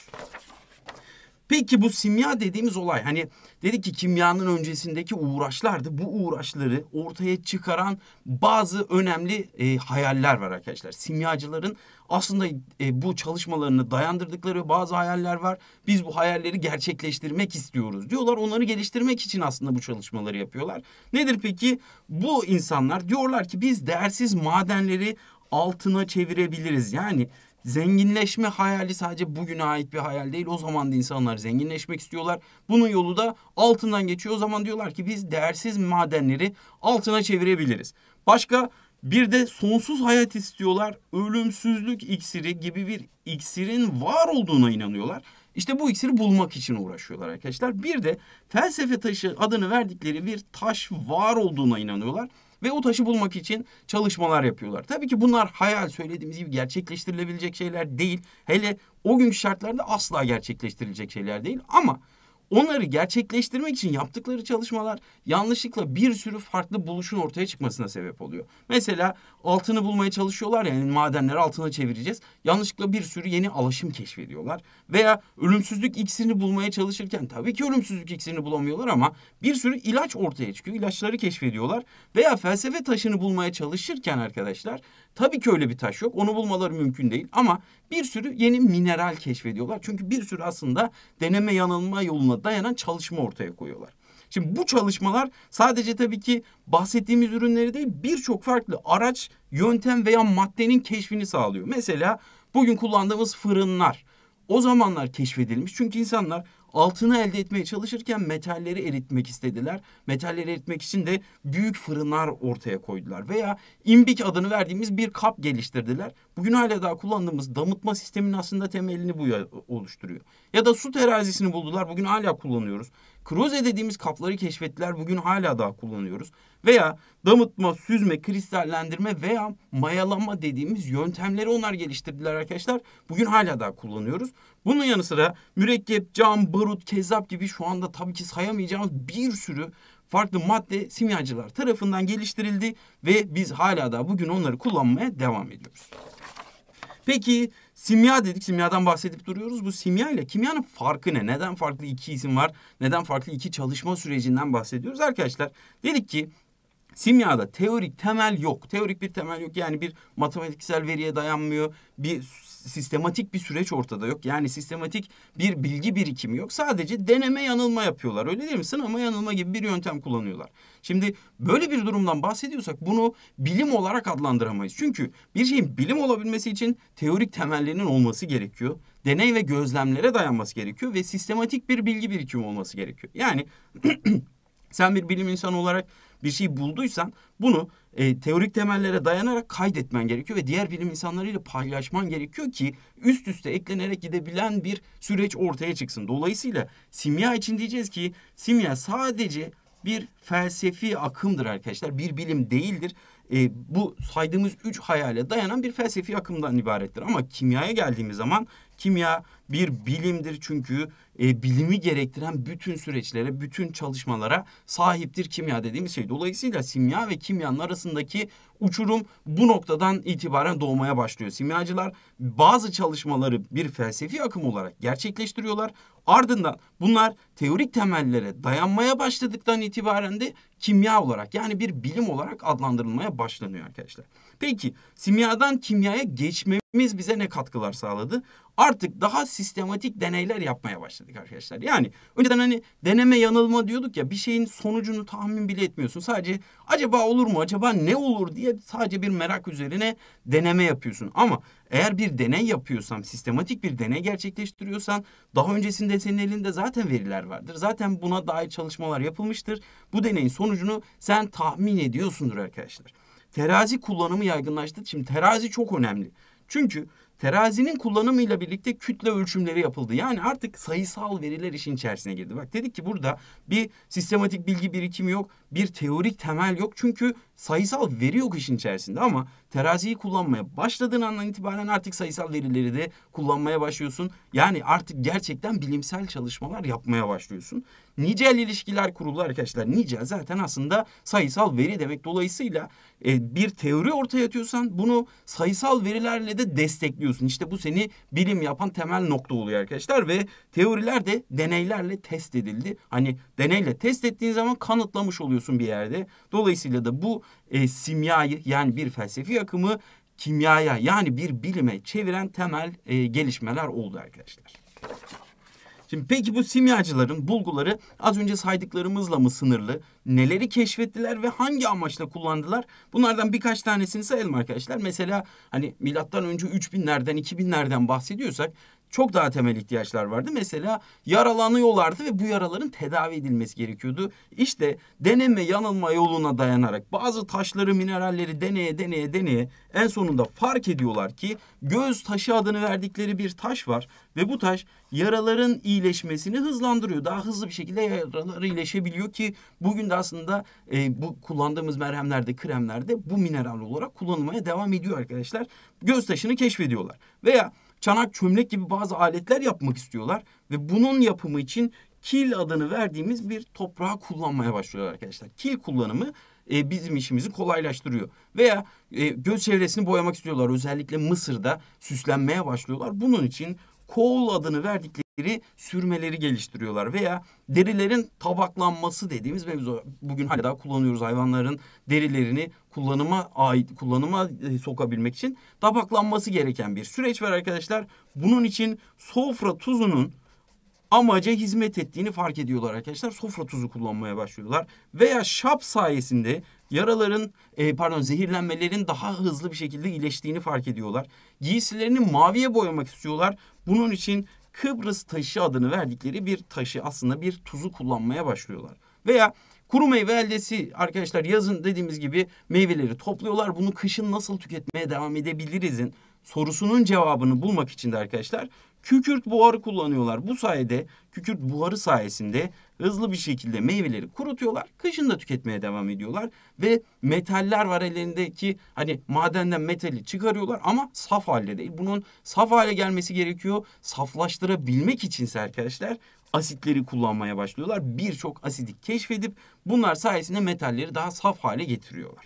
Peki bu simya dediğimiz olay, hani dedik ki kimyanın öncesindeki uğraşlardı. Bu uğraşları ortaya çıkaran bazı önemli e, hayaller var arkadaşlar. Simyacıların aslında e, bu çalışmalarını dayandırdıkları bazı hayaller var. Biz bu hayalleri gerçekleştirmek istiyoruz diyorlar. Onları geliştirmek için aslında bu çalışmaları yapıyorlar. Nedir peki? Bu insanlar diyorlar ki biz değersiz madenleri altına çevirebiliriz. Yani zenginleşme hayali sadece bugüne ait bir hayal değil. O zaman da insanlar zenginleşmek istiyorlar. Bunun yolu da altından geçiyor. O zaman diyorlar ki biz değersiz madenleri altına çevirebiliriz. Başka bir de sonsuz hayat istiyorlar. Ölümsüzlük iksiri gibi bir iksirin var olduğuna inanıyorlar. İşte bu iksiri bulmak için uğraşıyorlar arkadaşlar. Bir de felsefe taşı adını verdikleri bir taş var olduğuna inanıyorlar. Ve o taşı bulmak için çalışmalar yapıyorlar. Tabii ki bunlar hayal, söylediğimiz gibi gerçekleştirilebilecek şeyler değil. Hele o günkü şartlarda asla gerçekleştirilecek şeyler değil. Ama onları gerçekleştirmek için yaptıkları çalışmalar yanlışlıkla bir sürü farklı buluşun ortaya çıkmasına sebep oluyor. Mesela altını bulmaya çalışıyorlar ya, yani madenleri altına çevireceğiz. Yanlışlıkla bir sürü yeni alaşım keşfediyorlar. Veya ölümsüzlük iksirini bulmaya çalışırken tabii ki ölümsüzlük iksirini bulamıyorlar ama bir sürü ilaç ortaya çıkıyor. İlaçları keşfediyorlar. Veya felsefe taşını bulmaya çalışırken arkadaşlar tabii ki öyle bir taş yok. Onu bulmaları mümkün değil ama bir sürü yeni mineral keşfediyorlar. Çünkü bir sürü aslında deneme yanılma yoluna dayanan çalışma ortaya koyuyorlar. Şimdi bu çalışmalar sadece tabii ki bahsettiğimiz ürünleri değil, birçok farklı araç, yöntem veya maddenin keşfini sağlıyor. Mesela bugün kullandığımız fırınlar o zamanlar keşfedilmiş. Çünkü insanlar altını elde etmeye çalışırken metalleri eritmek istediler. Metalleri eritmek için de büyük fırınlar ortaya koydular. Veya imbik adını verdiğimiz bir kap geliştirdiler. Bugün hala daha kullandığımız damıtma sisteminin aslında temelini bu oluşturuyor. Ya da su terazisini buldular. Bugün hala kullanıyoruz. Kruze dediğimiz kapları keşfettiler. Bugün hala daha kullanıyoruz. Veya damıtma, süzme, kristallendirme veya mayalama dediğimiz yöntemleri onlar geliştirdiler arkadaşlar. Bugün hala daha kullanıyoruz. Bunun yanı sıra mürekkep, cam, barut, kezzap gibi şu anda tabii ki sayamayacağımız bir sürü farklı madde simyacılar tarafından geliştirildi ve biz hala da bugün onları kullanmaya devam ediyoruz. Peki simya dedik, simyadan bahsedip duruyoruz. Bu simya ile kimyanın farkı ne? Neden farklı iki isim var? Neden farklı iki çalışma sürecinden bahsediyoruz? Arkadaşlar dedik ki simyada teorik temel yok. Teorik bir temel yok. Yani bir matematiksel veriye dayanmıyor. Bir sistematik bir süreç ortada yok. Yani sistematik bir bilgi birikimi yok. Sadece deneme yanılma yapıyorlar. Öyle değil mi? Sınama yanılma gibi bir yöntem kullanıyorlar. Şimdi böyle bir durumdan bahsediyorsak bunu bilim olarak adlandıramayız. Çünkü bir şeyin bilim olabilmesi için teorik temellerinin olması gerekiyor. Deney ve gözlemlere dayanması gerekiyor ve sistematik bir bilgi birikimi olması gerekiyor. Yani sen bir bilim insanı olarak bir şey bulduysan bunu e, teorik temellere dayanarak kaydetmen gerekiyor ve diğer bilim insanlarıyla paylaşman gerekiyor ki üst üste eklenerek gidebilen bir süreç ortaya çıksın. Dolayısıyla simya için diyeceğiz ki simya sadece bir felsefi akımdır arkadaşlar. Bir bilim değildir. E, bu saydığımız üç hayale dayanan bir felsefi akımdan ibarettir. Ama kimyaya geldiğimiz zaman kimya bir bilimdir çünkü e, bilimi gerektiren bütün süreçlere, bütün çalışmalara sahiptir kimya dediğimiz şey. Dolayısıyla simya ve kimyanın arasındaki uçurum bu noktadan itibaren doğmaya başlıyor. Simyacılar bazı çalışmaları bir felsefi akım olarak gerçekleştiriyorlar. Ardından bunlar teorik temellere dayanmaya başladıktan itibaren de kimya olarak yani bir bilim olarak adlandırılmaya başlanıyor arkadaşlar. Peki simyadan kimyaya geçmemiz bize ne katkılar sağladı? Artık daha sistematik deneyler yapmaya başladık arkadaşlar. Yani önceden hani deneme yanılma diyorduk ya, bir şeyin sonucunu tahmin bile etmiyorsun. Sadece acaba olur mu, acaba ne olur diye sadece bir merak üzerine deneme yapıyorsun. Ama eğer bir deney yapıyorsan, sistematik bir deney gerçekleştiriyorsan daha öncesinde senin elinde zaten veriler vardır. Zaten buna dair çalışmalar yapılmıştır. Bu deneyin sonucunu sen tahmin ediyorsundur arkadaşlar. Terazi kullanımı yaygınlaştı. Şimdi terazi çok önemli. Çünkü terazinin kullanımıyla birlikte kütle ölçümleri yapıldı. Yani artık sayısal veriler işin içerisine girdi. Bak dedik ki burada bir sistematik bilgi birikimi yok, bir teorik temel yok. Çünkü sayısal veri yok işin içerisinde ama teraziyi kullanmaya başladığın andan itibaren artık sayısal verileri de kullanmaya başlıyorsun. Yani artık gerçekten bilimsel çalışmalar yapmaya başlıyorsun. Nicel ilişkiler kuruldu arkadaşlar. Nicel zaten aslında sayısal veri demek. Dolayısıyla e, bir teori ortaya atıyorsan bunu sayısal verilerle de destekliyorsun. İşte bu seni bilim yapan temel nokta oluyor arkadaşlar ve teoriler de deneylerle test edildi. Hani deneyle test ettiğin zaman kanıtlamış oluyorsun bir yerde. Dolayısıyla da bu e, simyayı yani bir felsefi akımı kimyaya yani bir bilime çeviren temel e, gelişmeler oldu arkadaşlar. Şimdi peki bu simyacıların bulguları az önce saydıklarımızla mı sınırlı? Neleri keşfettiler ve hangi amaçla kullandılar? Bunlardan birkaç tanesini sayalım arkadaşlar. Mesela hani milattan önce üç binlerden iki binlerden bahsediyorsak çok daha temel ihtiyaçlar vardı. Mesela yaralanıyorlardı ve bu yaraların tedavi edilmesi gerekiyordu. İşte deneme yanılma yoluna dayanarak bazı taşları, mineralleri deneye deneye deneye en sonunda fark ediyorlar ki göz taşı adını verdikleri bir taş var ve bu taş yaraların iyileşmesini hızlandırıyor. Daha hızlı bir şekilde yaralar iyileşebiliyor ki bugün de aslında e, bu kullandığımız merhemlerde, kremlerde bu mineral olarak kullanılmaya devam ediyor arkadaşlar. Göz taşını keşfediyorlar. Veya çanak, çömlek gibi bazı aletler yapmak istiyorlar ve bunun yapımı için kil adını verdiğimiz bir toprağı kullanmaya başlıyorlar arkadaşlar. Kil kullanımı e, bizim işimizi kolaylaştırıyor. Veya e, göz çevresini boyamak istiyorlar. Özellikle Mısır'da süslenmeye başlıyorlar. Bunun için koğul adını verdikleri sürmeleri geliştiriyorlar. Veya derilerin tabaklanması dediğimiz mevzu. Bugün hala daha kullanıyoruz hayvanların derilerini kullanıma ait kullanıma e, sokabilmek için tabaklanması gereken bir süreç var arkadaşlar. Bunun için sofra tuzunun amaca hizmet ettiğini fark ediyorlar arkadaşlar. Sofra tuzu kullanmaya başlıyorlar. Veya şap sayesinde yaraların e, pardon zehirlenmelerin daha hızlı bir şekilde iyileştiğini fark ediyorlar. Giysilerini maviye boyamak istiyorlar. Bunun için Kıbrıs taşı adını verdikleri bir taşı, aslında bir tuzu kullanmaya başlıyorlar. Veya kuru meyve eldesi arkadaşlar, yazın dediğimiz gibi meyveleri topluyorlar. Bunu kışın nasıl tüketmeye devam edebiliriz'in sorusunun cevabını bulmak için de arkadaşlar kükürt buharı kullanıyorlar. Bu sayede kükürt buharı sayesinde hızlı bir şekilde meyveleri kurutuyorlar. Kışın da tüketmeye devam ediyorlar. Ve metaller var ellerindeki, hani madenden metali çıkarıyorlar ama saf halde değil. Bunun saf hale gelmesi gerekiyor. Saflaştırabilmek içinse arkadaşlar asitleri kullanmaya başlıyorlar. Birçok asidi keşfedip bunlar sayesinde metalleri daha saf hale getiriyorlar.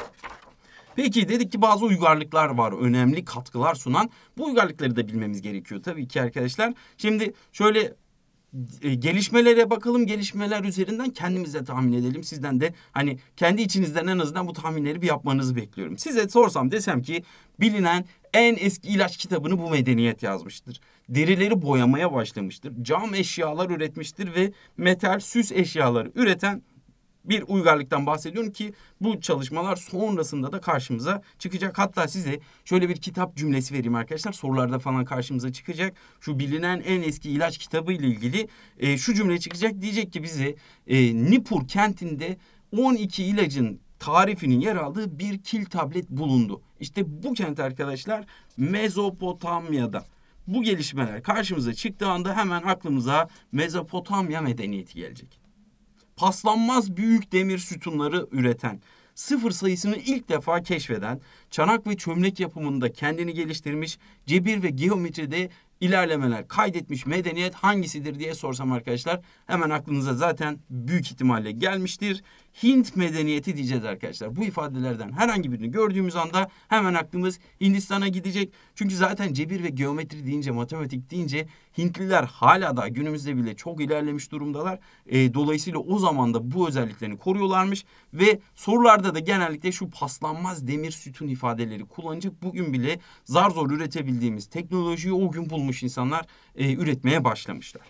Peki dedik ki bazı uygarlıklar var, önemli katkılar sunan. Bu uygarlıkları da bilmemiz gerekiyor tabii ki arkadaşlar. Şimdi şöyle e, gelişmelere bakalım, gelişmeler üzerinden kendimiz de tahmin edelim. Sizden de hani kendi içinizden en azından bu tahminleri bir yapmanızı bekliyorum. Size sorsam desem ki bilinen en eski ilaç kitabını bu medeniyet yazmıştır. Derileri boyamaya başlamıştır. Cam eşyalar üretmiştir ve metal süs eşyaları üreten bir uygarlıktan bahsediyorum ki bu çalışmalar sonrasında da karşımıza çıkacak. Hatta size şöyle bir kitap cümlesi vereyim arkadaşlar. Sorularda falan karşımıza çıkacak. Şu bilinen en eski ilaç kitabı ile ilgili e, şu cümle çıkacak. Diyecek ki bize e, Nippur kentinde on iki ilacın tarifinin yer aldığı bir kil tablet bulundu. İşte bu kent arkadaşlar Mezopotamya'da. Bu gelişmeler karşımıza çıktığı anda hemen aklımıza Mezopotamya medeniyeti gelecek. Paslanmaz büyük demir sütunları üreten, sıfır sayısını ilk defa keşfeden, çanak ve çömlek yapımında kendini geliştirmiş, cebir ve geometride ilerlemeler kaydetmiş medeniyet hangisidir diye sorsam arkadaşlar hemen aklınıza zaten büyük ihtimalle gelmiştir. Hint medeniyeti diyeceğiz arkadaşlar. Bu ifadelerden herhangi birini gördüğümüz anda hemen aklımız Hindistan'a gidecek. Çünkü zaten cebir ve geometri deyince, matematik deyince Hintliler hala da günümüzde bile çok ilerlemiş durumdalar. E, dolayısıyla o zaman da bu özelliklerini koruyorlarmış ve sorularda da genellikle şu paslanmaz demir sütun ifadeleri kullanacak. Bugün bile zar zor üretebildiğimiz teknolojiyi o gün bulmuş insanlar e, üretmeye başlamışlar.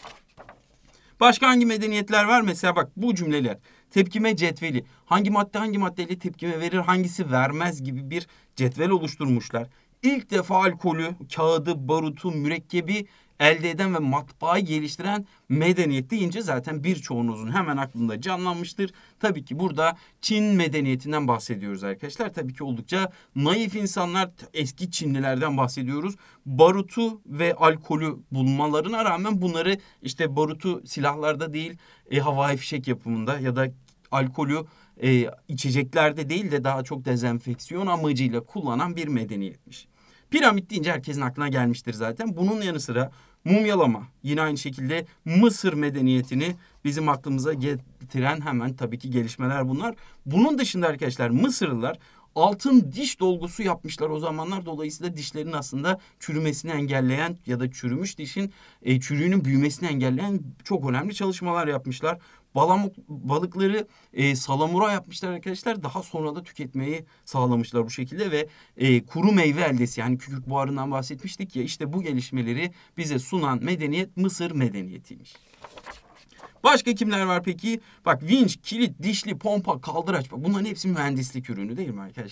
Başka hangi medeniyetler var? Mesela bak bu cümleler. Tepkime cetveli. Hangi madde hangi maddeyle tepkime verir, hangisi vermez gibi bir cetvel oluşturmuşlar. İlk defa alkolü, kağıdı, barutu, mürekkebi elde eden ve matbaayı geliştiren medeniyet deyince zaten birçoğunuzun hemen aklında canlanmıştır. Tabii ki burada Çin medeniyetinden bahsediyoruz arkadaşlar. Tabii ki oldukça naif insanlar, eski Çinlilerden bahsediyoruz. Barutu ve alkolü bulmalarına rağmen bunları işte barutu silahlarda değil, e, havai fişek yapımında ya da alkolü e, içeceklerde değil de daha çok dezenfeksiyon amacıyla kullanan bir medeniyetmiş. Piramit deyince herkesin aklına gelmiştir zaten. Bunun yanı sıra mumyalama, yine aynı şekilde Mısır medeniyetini bizim aklımıza getiren hemen tabii ki gelişmeler bunlar. Bunun dışında arkadaşlar Mısırlılar altın diş dolgusu yapmışlar o zamanlar. Dolayısıyla dişlerin aslında çürümesini engelleyen ya da çürümüş dişin e, çürüğünün büyümesini engelleyen çok önemli çalışmalar yapmışlar. Balamuk, balıkları e, salamura yapmışlar arkadaşlar. Daha sonra da tüketmeyi sağlamışlar bu şekilde ve e, kuru meyve eldesi, yani kükürt buharından bahsetmiştik ya, işte bu gelişmeleri bize sunan medeniyet Mısır medeniyetiymiş. Başka kimler var peki? Bak vinç, kilit, dişli, pompa, kaldıraç. Bunların hepsi mühendislik ürünü değil mi arkadaşlar?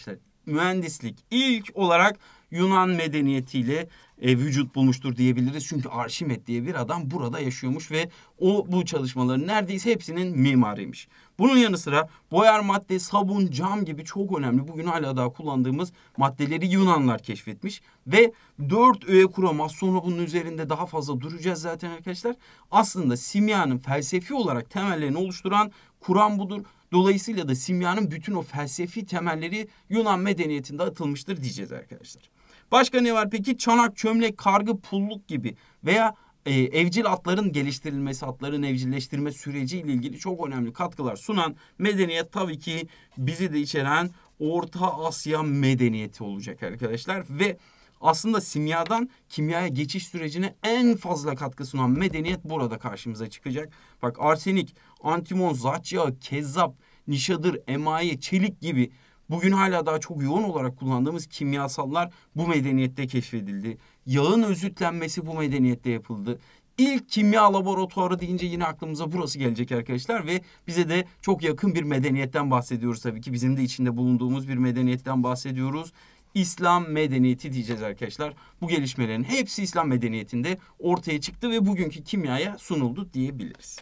mühendislik ilk olarak Yunan medeniyetiyle e, vücut bulmuştur diyebiliriz. Çünkü Arşimet diye bir adam burada yaşıyormuş ve o bu çalışmaların neredeyse hepsinin mimarıymış. Bunun yanı sıra boyar madde, sabun, cam gibi çok önemli, bugün hala daha kullandığımız maddeleri Yunanlar keşfetmiş. Ve dört öğe kuramı, az sonra bunun üzerinde daha fazla duracağız zaten arkadaşlar. Aslında simyanın felsefi olarak temellerini oluşturan kuram budur. Dolayısıyla da simyanın bütün o felsefi temelleri Yunan medeniyetinde atılmıştır diyeceğiz arkadaşlar. Başka ne var peki? Çanak, çömlek, kargı, pulluk gibi veya e, evcil atların geliştirilmesi, atların evcilleştirme süreciyle ilgili çok önemli katkılar sunan medeniyet tabii ki bizi de içeren Orta Asya medeniyeti olacak arkadaşlar. Ve aslında simyadan kimyaya geçiş sürecine en fazla katkı sunan medeniyet burada karşımıza çıkacak. Bak, arsenik, antimon, zat yağı, kezzap, nişadır, emaye, çelik gibi bugün hala daha çok yoğun olarak kullandığımız kimyasallar bu medeniyette keşfedildi. Yağın özütlenmesi bu medeniyette yapıldı. İlk kimya laboratuvarı deyince yine aklımıza burası gelecek arkadaşlar ve bize de çok yakın bir medeniyetten bahsediyoruz tabii ki. Bizim de içinde bulunduğumuz bir medeniyetten bahsediyoruz. İslam medeniyeti diyeceğiz arkadaşlar. Bu gelişmelerin hepsi İslam medeniyetinde ortaya çıktı ve bugünkü kimyaya sunuldu diyebiliriz.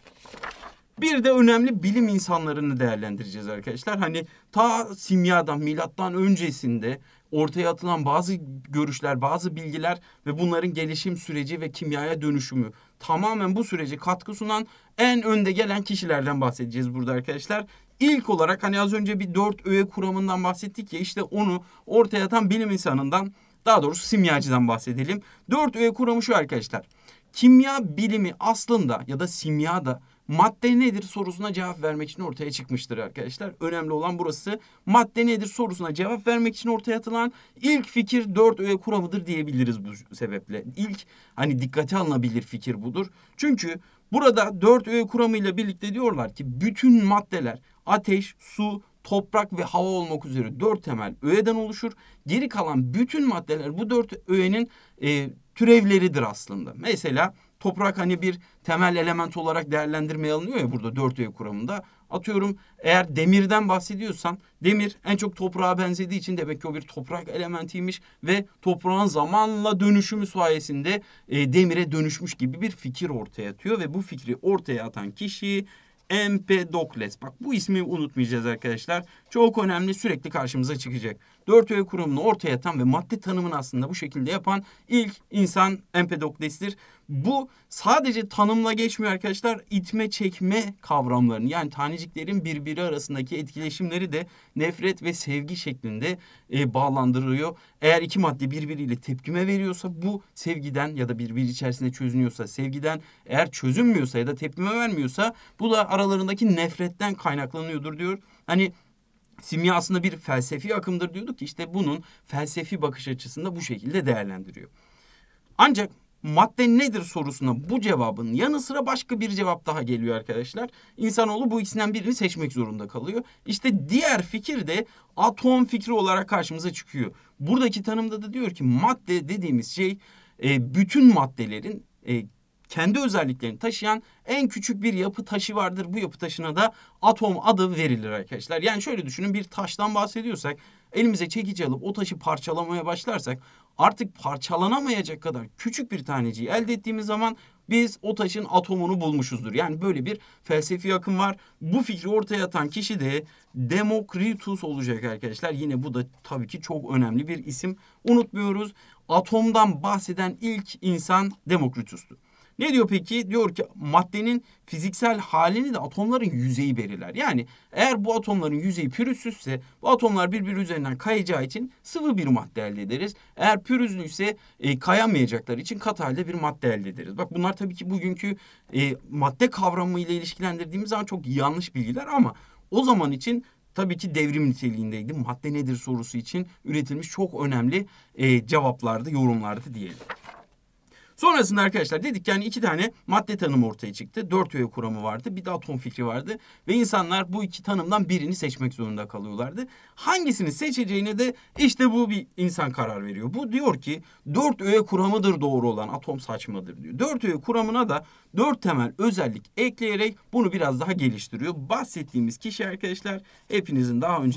Bir de önemli bilim insanlarını değerlendireceğiz arkadaşlar. Hani ta simyadan, milattan öncesinde ortaya atılan bazı görüşler, bazı bilgiler ve bunların gelişim süreci ve kimyaya dönüşümü, tamamen bu sürece katkı sunan en önde gelen kişilerden bahsedeceğiz burada arkadaşlar. İlk olarak hani az önce bir dört öğe kuramından bahsettik ya, işte onu ortaya atan bilim insanından, daha doğrusu simyacıdan bahsedelim. Dört öğe kuramı şu arkadaşlar. Kimya bilimi aslında ya da simyada madde nedir sorusuna cevap vermek için ortaya çıkmıştır arkadaşlar. Önemli olan burası. Madde nedir sorusuna cevap vermek için ortaya atılan ilk fikir dört öğe kuramıdır diyebiliriz bu sebeple. İlk hani dikkate alınabilir fikir budur. Çünkü burada dört öğe kuramıyla birlikte diyorlar ki bütün maddeler ateş, su, toprak ve hava olmak üzere dört temel öğeden oluşur. Geri kalan bütün maddeler bu dört öğenin e, türevleridir aslında. Mesela toprak hani bir temel element olarak değerlendirmeye alınıyor ya burada dört öğe kuramında. Atıyorum, eğer demirden bahsediyorsan demir en çok toprağa benzediği için demek ki o bir toprak elementiymiş ve toprağın zamanla dönüşümü sayesinde e, demire dönüşmüş gibi bir fikir ortaya atıyor ve bu fikri ortaya atan kişi Empedokles. Bak, bu ismi unutmayacağız arkadaşlar. Çok önemli, sürekli karşımıza çıkacak. Dört öğe kuramını ortaya atan ve madde tanımını aslında bu şekilde yapan ilk insan Empedokles'tir. Bu sadece tanımla geçmiyor arkadaşlar. İtme çekme kavramlarını, yani taneciklerin birbiri arasındaki etkileşimleri de nefret ve sevgi şeklinde e, bağlandırıyor. Eğer iki madde birbiriyle tepkime veriyorsa bu sevgiden ya da birbiri içerisinde çözünüyorsa sevgiden, eğer çözünmüyorsa ya da tepkime vermiyorsa bu da aralarındaki nefretten kaynaklanıyordur diyor. Hani simya aslında bir felsefi akımdır diyorduk ki, işte bunun felsefi bakış açısında bu şekilde değerlendiriyor. Ancak madde nedir sorusuna bu cevabın yanı sıra başka bir cevap daha geliyor arkadaşlar. İnsanoğlu bu ikisinden birini seçmek zorunda kalıyor. İşte diğer fikir de atom fikri olarak karşımıza çıkıyor. Buradaki tanımda da diyor ki madde dediğimiz şey e, bütün maddelerin e, kendi özelliklerini taşıyan en küçük bir yapı taşı vardır. Bu yapı taşına da atom adı verilir arkadaşlar. Yani şöyle düşünün, bir taştan bahsediyorsak, elimize çekici alıp o taşı parçalamaya başlarsak artık parçalanamayacak kadar küçük bir taneciği elde ettiğimiz zaman biz o taşın atomunu bulmuşuzdur. Yani böyle bir felsefi akım var. Bu fikri ortaya atan kişi de Demokritus olacak arkadaşlar. Yine bu da tabii ki çok önemli bir isim. Unutmuyoruz. Atomdan bahseden ilk insan Demokritus'tu. Ne diyor peki? Diyor ki maddenin fiziksel halini de atomların yüzeyi belirler. Yani eğer bu atomların yüzeyi pürüzsüzse bu atomlar birbiri üzerinden kayacağı için sıvı bir madde elde ederiz. Eğer pürüzlüyse e, kayamayacakları için katı halde bir madde elde ederiz. Bak, bunlar tabii ki bugünkü e, madde kavramı ile ilişkilendirdiğimiz zaman çok yanlış bilgiler ama o zaman için tabii ki devrim niteliğindeydi. Madde nedir sorusu için üretilmiş çok önemli e, cevaplardı, yorumlardı diyelim. Sonrasında arkadaşlar dedik yani iki tane madde tanımı ortaya çıktı. Dört öğe kuramı vardı. Bir de atom fikri vardı. Ve insanlar bu iki tanımdan birini seçmek zorunda kalıyorlardı. Hangisini seçeceğine de işte bu bir insan karar veriyor. Bu diyor ki dört öğe kuramıdır doğru olan, atom saçmadır diyor. Dört öğe kuramına da dört temel özellik ekleyerek bunu biraz daha geliştiriyor. Bahsettiğimiz kişi arkadaşlar hepinizin daha önce de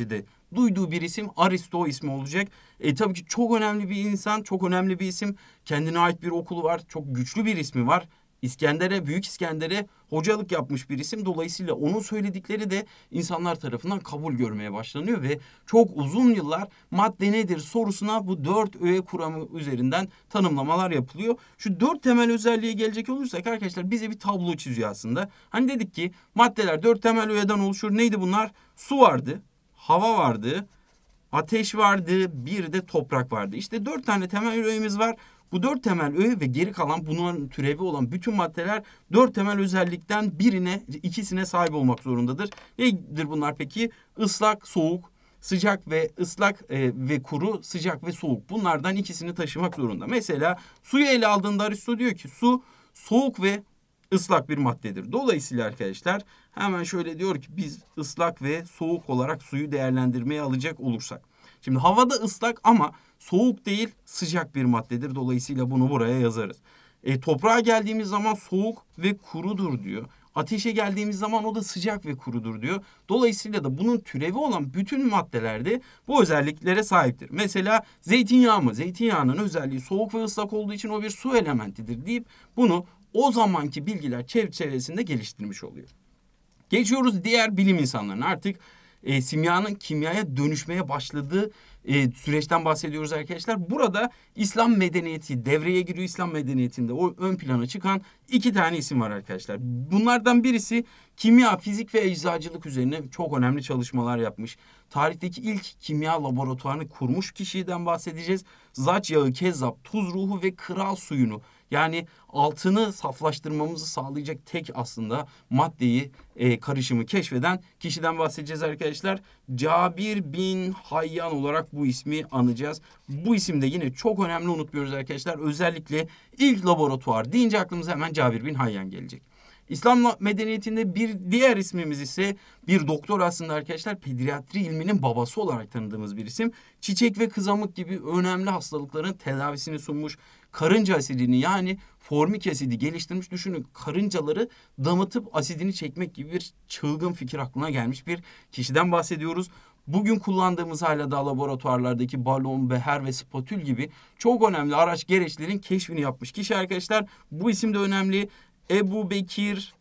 duyduğu bir isim Aristo ismi olacak. E, tabii ki çok önemli bir insan, çok önemli bir isim. Kendine ait bir okulu var, çok güçlü bir ismi var. İskender'e, Büyük İskender'e hocalık yapmış bir isim. Dolayısıyla onun söyledikleri de insanlar tarafından kabul görmeye başlanıyor ve çok uzun yıllar madde nedir sorusuna bu dört öğe kuramı üzerinden tanımlamalar yapılıyor. Şu dört temel özelliğe gelecek olursak arkadaşlar bize bir tablo çiziyor aslında. Hani dedik ki maddeler dört temel öğeden oluşur. Neydi bunlar? Su vardı, hava vardı, ateş vardı, bir de toprak vardı. İşte dört tane temel öğemiz var. Bu dört temel öğe ve geri kalan bunun türevi olan bütün maddeler dört temel özellikten birine, ikisine sahip olmak zorundadır. Nedir bunlar peki? Islak, soğuk, sıcak ve ıslak e, ve kuru, sıcak ve soğuk. Bunlardan ikisini taşımak zorunda. Mesela suyu ele aldığında Aristo diyor ki su soğuk ve ıslak bir maddedir. Dolayısıyla arkadaşlar hemen şöyle diyor ki biz ıslak ve soğuk olarak suyu değerlendirmeye alacak olursak. Şimdi havada ıslak ama soğuk değil sıcak bir maddedir. Dolayısıyla bunu buraya yazarız. E, toprağa geldiğimiz zaman soğuk ve kurudur diyor. Ateşe geldiğimiz zaman o da sıcak ve kurudur diyor. Dolayısıyla da bunun türevi olan bütün maddelerde bu özelliklere sahiptir. Mesela zeytinyağı mı? Zeytinyağının özelliği soğuk ve ıslak olduğu için o bir su elementidir deyip bunu o zamanki bilgiler çerçevesinde geliştirmiş oluyor. Geçiyoruz diğer bilim insanlarına. Artık e, simyanın kimyaya dönüşmeye başladığı e, süreçten bahsediyoruz arkadaşlar. Burada İslam medeniyeti devreye giriyor. İslam medeniyetinde o ön plana çıkan iki tane isim var arkadaşlar. Bunlardan birisi kimya, fizik ve eczacılık üzerine çok önemli çalışmalar yapmış. Tarihteki ilk kimya laboratuvarını kurmuş kişiden bahsedeceğiz. Zaç yağı, kezzap, tuz ruhu ve kral suyunu yani altını saflaştırmamızı sağlayacak tek aslında maddeyi e, karışımı keşfeden kişiden bahsedeceğiz arkadaşlar. Cabir bin Hayyan olarak bu ismi anacağız. Bu isim de yine çok önemli, unutmuyoruz arkadaşlar. Özellikle ilk laboratuvar deyince aklımıza hemen Cabir bin Hayyan gelecek. İslam medeniyetinde bir diğer ismimiz ise bir doktor aslında arkadaşlar, pediatri ilminin babası olarak tanıdığımız bir isim. Çiçek ve kızamık gibi önemli hastalıkların tedavisini sunmuş. Karınca asidini yani formik asidi geliştirmiş. Düşünün, karıncaları damıtıp asidini çekmek gibi bir çılgın fikir aklına gelmiş bir kişiden bahsediyoruz. Bugün kullandığımız hala da laboratuvarlardaki balon, beher ve spatül gibi çok önemli araç gereçlerin keşfini yapmış kişi arkadaşlar. Bu isim de önemli. Ebu Bekir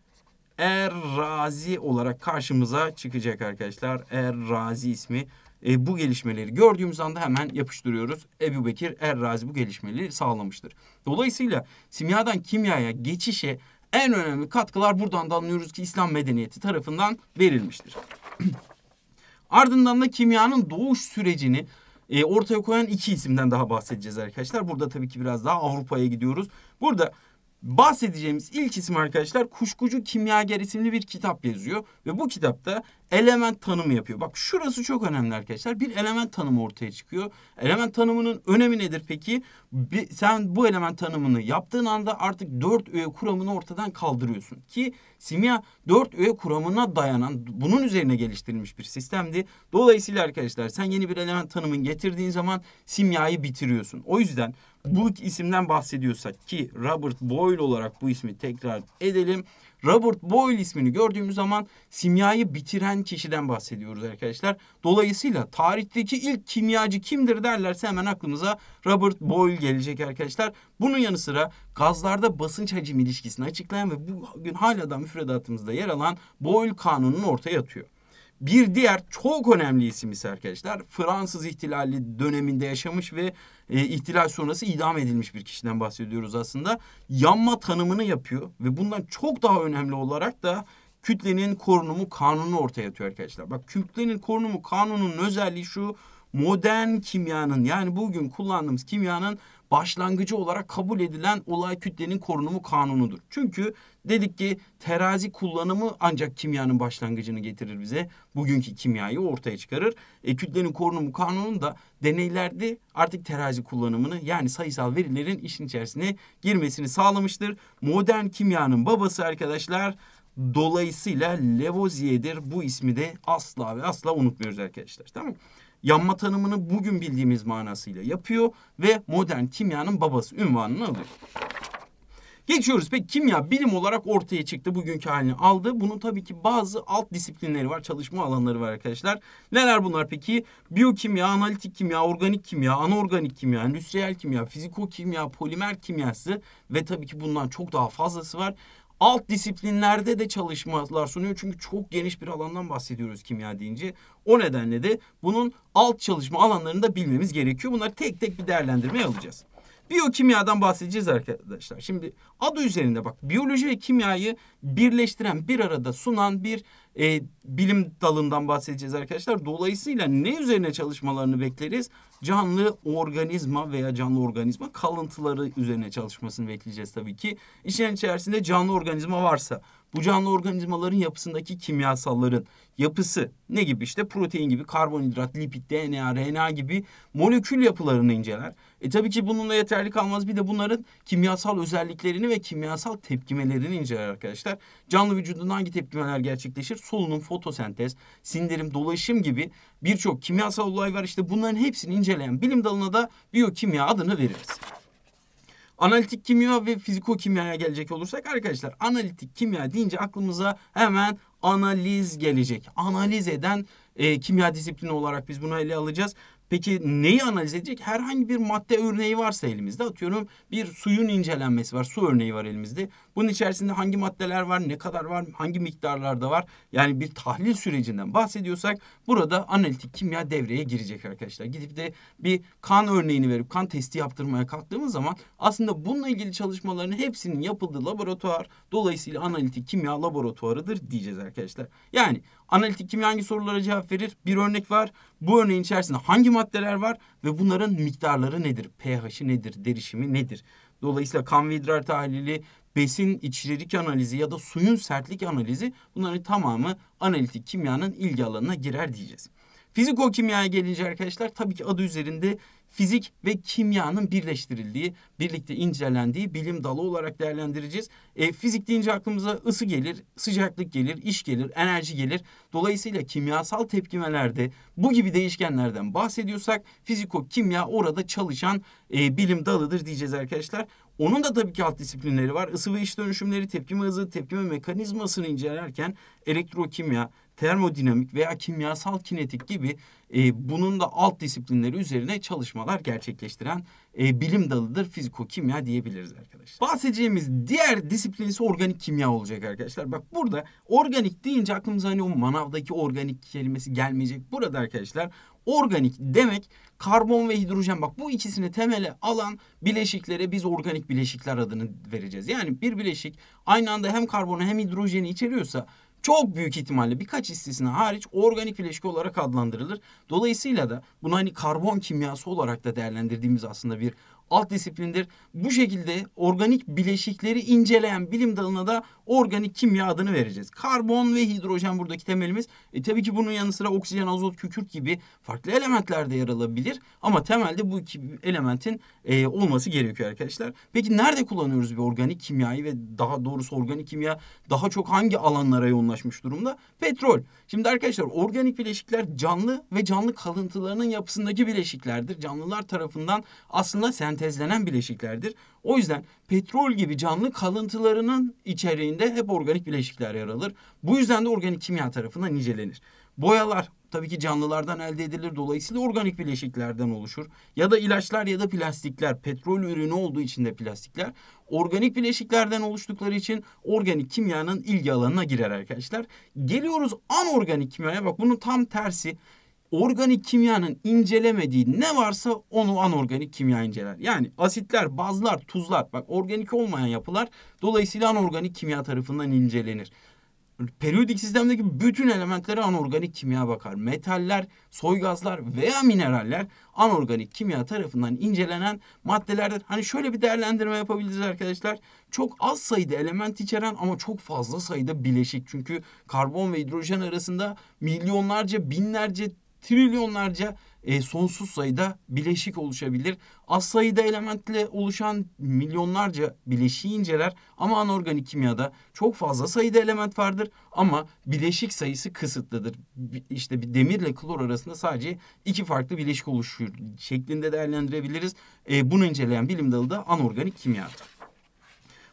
Er-Razi olarak karşımıza çıkacak arkadaşlar. Er-Razi ismi. E, bu gelişmeleri gördüğümüz anda hemen yapıştırıyoruz. Ebu Bekir Er-Razi bu gelişmeleri sağlamıştır. Dolayısıyla simyadan kimyaya geçişe en önemli katkılar buradan da anlıyoruz ki İslam medeniyeti tarafından verilmiştir. Ardından da kimyanın doğuş sürecini e, ortaya koyan iki isimden daha bahsedeceğiz arkadaşlar. Burada tabii ki biraz daha Avrupa'ya gidiyoruz. Burada bahsedeceğimiz ilk isim arkadaşlar Kuşkucu Kimyager isimli bir kitap yazıyor. Ve bu kitapta element tanımı yapıyor. Bak şurası çok önemli arkadaşlar. Bir element tanımı ortaya çıkıyor. Element tanımının önemi nedir peki? Bir, sen bu element tanımını yaptığın anda artık dört öğe kuramını ortadan kaldırıyorsun. Ki simya dört öğe kuramına dayanan, bunun üzerine geliştirilmiş bir sistemdi. Dolayısıyla arkadaşlar sen yeni bir element tanımını getirdiğin zaman simyayı bitiriyorsun. O yüzden bu isimden bahsediyorsak ki Robert Boyle olarak bu ismi tekrar edelim. Robert Boyle ismini gördüğümüz zaman simyayı bitiren kişiden bahsediyoruz arkadaşlar. Dolayısıyla tarihteki ilk kimyacı kimdir derlerse hemen aklımıza Robert Boyle gelecek arkadaşlar. Bunun yanı sıra gazlarda basınç hacim ilişkisini açıklayan ve bugün hala da müfredatımızda yer alan Boyle kanununu ortaya atıyor. Bir diğer çok önemli isim ise arkadaşlar Fransız ihtilali döneminde yaşamış ve e, ihtilal sonrası idam edilmiş bir kişiden bahsediyoruz aslında. Yanma tanımını yapıyor ve bundan çok daha önemli olarak da kütlenin korunumu kanunu ortaya atıyor arkadaşlar. Bak, kütlenin korunumu kanununun özelliği şu: modern kimyanın, yani bugün kullandığımız kimyanın başlangıcı olarak kabul edilen olay kütlenin korunumu kanunudur. Çünkü dedik ki terazi kullanımı ancak kimyanın başlangıcını getirir bize. Bugünkü kimyayı ortaya çıkarır. E, kütlenin korunumu kanunu da deneylerde artık terazi kullanımını, yani sayısal verilerin işin içerisine girmesini sağlamıştır. Modern kimyanın babası arkadaşlar dolayısıyla Lavoisier'dir. Bu ismi de asla ve asla unutmuyoruz arkadaşlar. Tamam mı? Yanma tanımını bugün bildiğimiz manasıyla yapıyor ve modern kimyanın babası unvanını alıyor. Geçiyoruz. Peki kimya bilim olarak ortaya çıktı. Bugünkü halini aldı. Bunun tabii ki bazı alt disiplinleri var. Çalışma alanları var arkadaşlar. Neler bunlar peki? Biyokimya, analitik kimya, organik kimya, anorganik kimya, endüstriyel kimya, fiziko-kimya, polimer kimyası ve tabii ki bundan çok daha fazlası var. Alt disiplinlerde de çalışmalar sunuyor. Çünkü çok geniş bir alandan bahsediyoruz kimya deyince. O nedenle de bunun alt çalışma alanlarını da bilmemiz gerekiyor. Bunları tek tek bir değerlendirmeye alacağız. Biyokimyadan bahsedeceğiz arkadaşlar. Şimdi adı üzerinde bak, biyoloji ve kimyayı birleştiren, bir arada sunan bir e, bilim dalından bahsedeceğiz arkadaşlar. Dolayısıyla ne üzerine çalışmalarını bekleriz? Canlı organizma veya canlı organizma kalıntıları üzerine çalışmasını bekleyeceğiz tabii ki. İşin içerisinde canlı organizma varsa bu canlı organizmaların yapısındaki kimyasalların yapısı ne gibi? İşte protein gibi, karbonhidrat, lipid, D N A, R N A gibi molekül yapılarını inceler. E tabii ki bununla yeterli kalmaz. Bir de bunların kimyasal özelliklerini ve kimyasal tepkimelerini inceler arkadaşlar. Canlı vücudunda hangi tepkimeler gerçekleşir? Solunum, fotosentez, sindirim, dolaşım gibi birçok kimyasal olay var. İşte bunların hepsini inceleyen bilim dalına da biyokimya adını veririz. Analitik kimya ve fiziko-kimyaya gelecek olursak arkadaşlar, analitik kimya deyince aklımıza hemen analiz gelecek. Analiz eden e, kimya disiplini olarak biz bunu ele alacağız. Peki neyi analiz edecek? Herhangi bir madde örneği varsa elimizde, atıyorum bir suyun incelenmesi var, su örneği var elimizde. Bunun içerisinde hangi maddeler var, ne kadar var, hangi miktarlarda var? Yani bir tahlil sürecinden bahsediyorsak burada analitik kimya devreye girecek arkadaşlar. Gidip de bir kan örneğini verip kan testi yaptırmaya kalktığımız zaman aslında bununla ilgili çalışmaların hepsinin yapıldığı laboratuvar, dolayısıyla analitik kimya laboratuvarıdır diyeceğiz arkadaşlar. Yani analitik kimya hangi sorulara cevap verir? Bir örnek var. Bu örneğin içerisinde hangi maddeler var ve bunların miktarları nedir? pH'i nedir? Derişimi nedir? Dolayısıyla kan ve idrar tahlili, besin içerik analizi ya da suyun sertlik analizi, bunların tamamı analitik kimyanın ilgi alanına girer diyeceğiz. Fiziko-kimyaya gelince arkadaşlar, tabii ki adı üzerinde fizik ve kimyanın birleştirildiği, birlikte incelendiği bilim dalı olarak değerlendireceğiz. E, fizik deyince aklımıza ısı gelir, sıcaklık gelir, iş gelir, enerji gelir. Dolayısıyla kimyasal tepkimelerde bu gibi değişkenlerden bahsediyorsak fiziko-kimya orada çalışan e, bilim dalıdır diyeceğiz arkadaşlar. Onun da tabii ki alt disiplinleri var. Isı ve iç dönüşümleri, tepkime hızı, tepkime mekanizmasını incelerken elektrokimya, termodinamik veya kimyasal kinetik gibi e, bunun da alt disiplinleri üzerine çalışmalar gerçekleştiren e, bilim dalıdır fiziko-kimya diyebiliriz arkadaşlar. Bahsedeceğimiz diğer disiplin ise organik kimya olacak arkadaşlar. Bak burada organik deyince aklımıza hani o manavdaki organik kelimesi gelmeyecek. Burada arkadaşlar organik demek karbon ve hidrojen, bak bu ikisini temele alan bileşiklere biz organik bileşikler adını vereceğiz. Yani bir bileşik aynı anda hem karbonu hem hidrojeni içeriyorsa çok büyük ihtimalle birkaç istisna hariç organik bileşik olarak adlandırılır. Dolayısıyla da bunu hani karbon kimyası olarak da değerlendirdiğimiz aslında bir alt disiplindir. Bu şekilde organik bileşikleri inceleyen bilim dalına da organik kimya adını vereceğiz. Karbon ve hidrojen buradaki temelimiz. E, tabii ki bunun yanı sıra oksijen, azot, kükürt gibi farklı elementler de yer alabilir. Ama temelde bu iki elementin e, olması gerekiyor arkadaşlar. Peki nerede kullanıyoruz bir organik kimyayı ve daha doğrusu organik kimya daha çok hangi alanlara yoğunlaşmış durumda? Petrol. Şimdi arkadaşlar organik bileşikler canlı ve canlı kalıntılarının yapısındaki bileşiklerdir. Canlılar tarafından aslında sentezlenen bileşiklerdir. O yüzden petrol gibi canlı kalıntılarının içeriğinde hep organik bileşikler yer alır. Bu yüzden de organik kimya tarafından incelenir. Boyalar tabii ki canlılardan elde edilir. Dolayısıyla organik bileşiklerden oluşur. Ya da ilaçlar ya da plastikler, petrol ürünü olduğu için de plastikler organik bileşiklerden oluştukları için organik kimyanın ilgi alanına girer arkadaşlar. Geliyoruz anorganik kimyaya. Bak bunun tam tersi. Organik kimyanın incelemediği ne varsa onu anorganik kimya inceler. Yani asitler, bazlar, tuzlar, bak organik olmayan yapılar dolayısıyla anorganik kimya tarafından incelenir. Periyodik sistemdeki bütün elementlere anorganik kimya bakar. Metaller, soy gazlar veya mineraller anorganik kimya tarafından incelenen maddelerdir. Hani şöyle bir değerlendirme yapabiliriz arkadaşlar. Çok az sayıda element içeren ama çok fazla sayıda bileşik. Çünkü karbon ve hidrojen arasında milyonlarca, binlerce, trilyonlarca e, sonsuz sayıda bileşik oluşabilir. Az sayıda elementle oluşan milyonlarca bileşiği inceler ama anorganik kimyada çok fazla sayıda element vardır ama bileşik sayısı kısıtlıdır. İşte bir demirle klor arasında sadece iki farklı bileşik oluşuyor şeklinde değerlendirebiliriz. E, bunu inceleyen bilim dalı da anorganik kimyadır.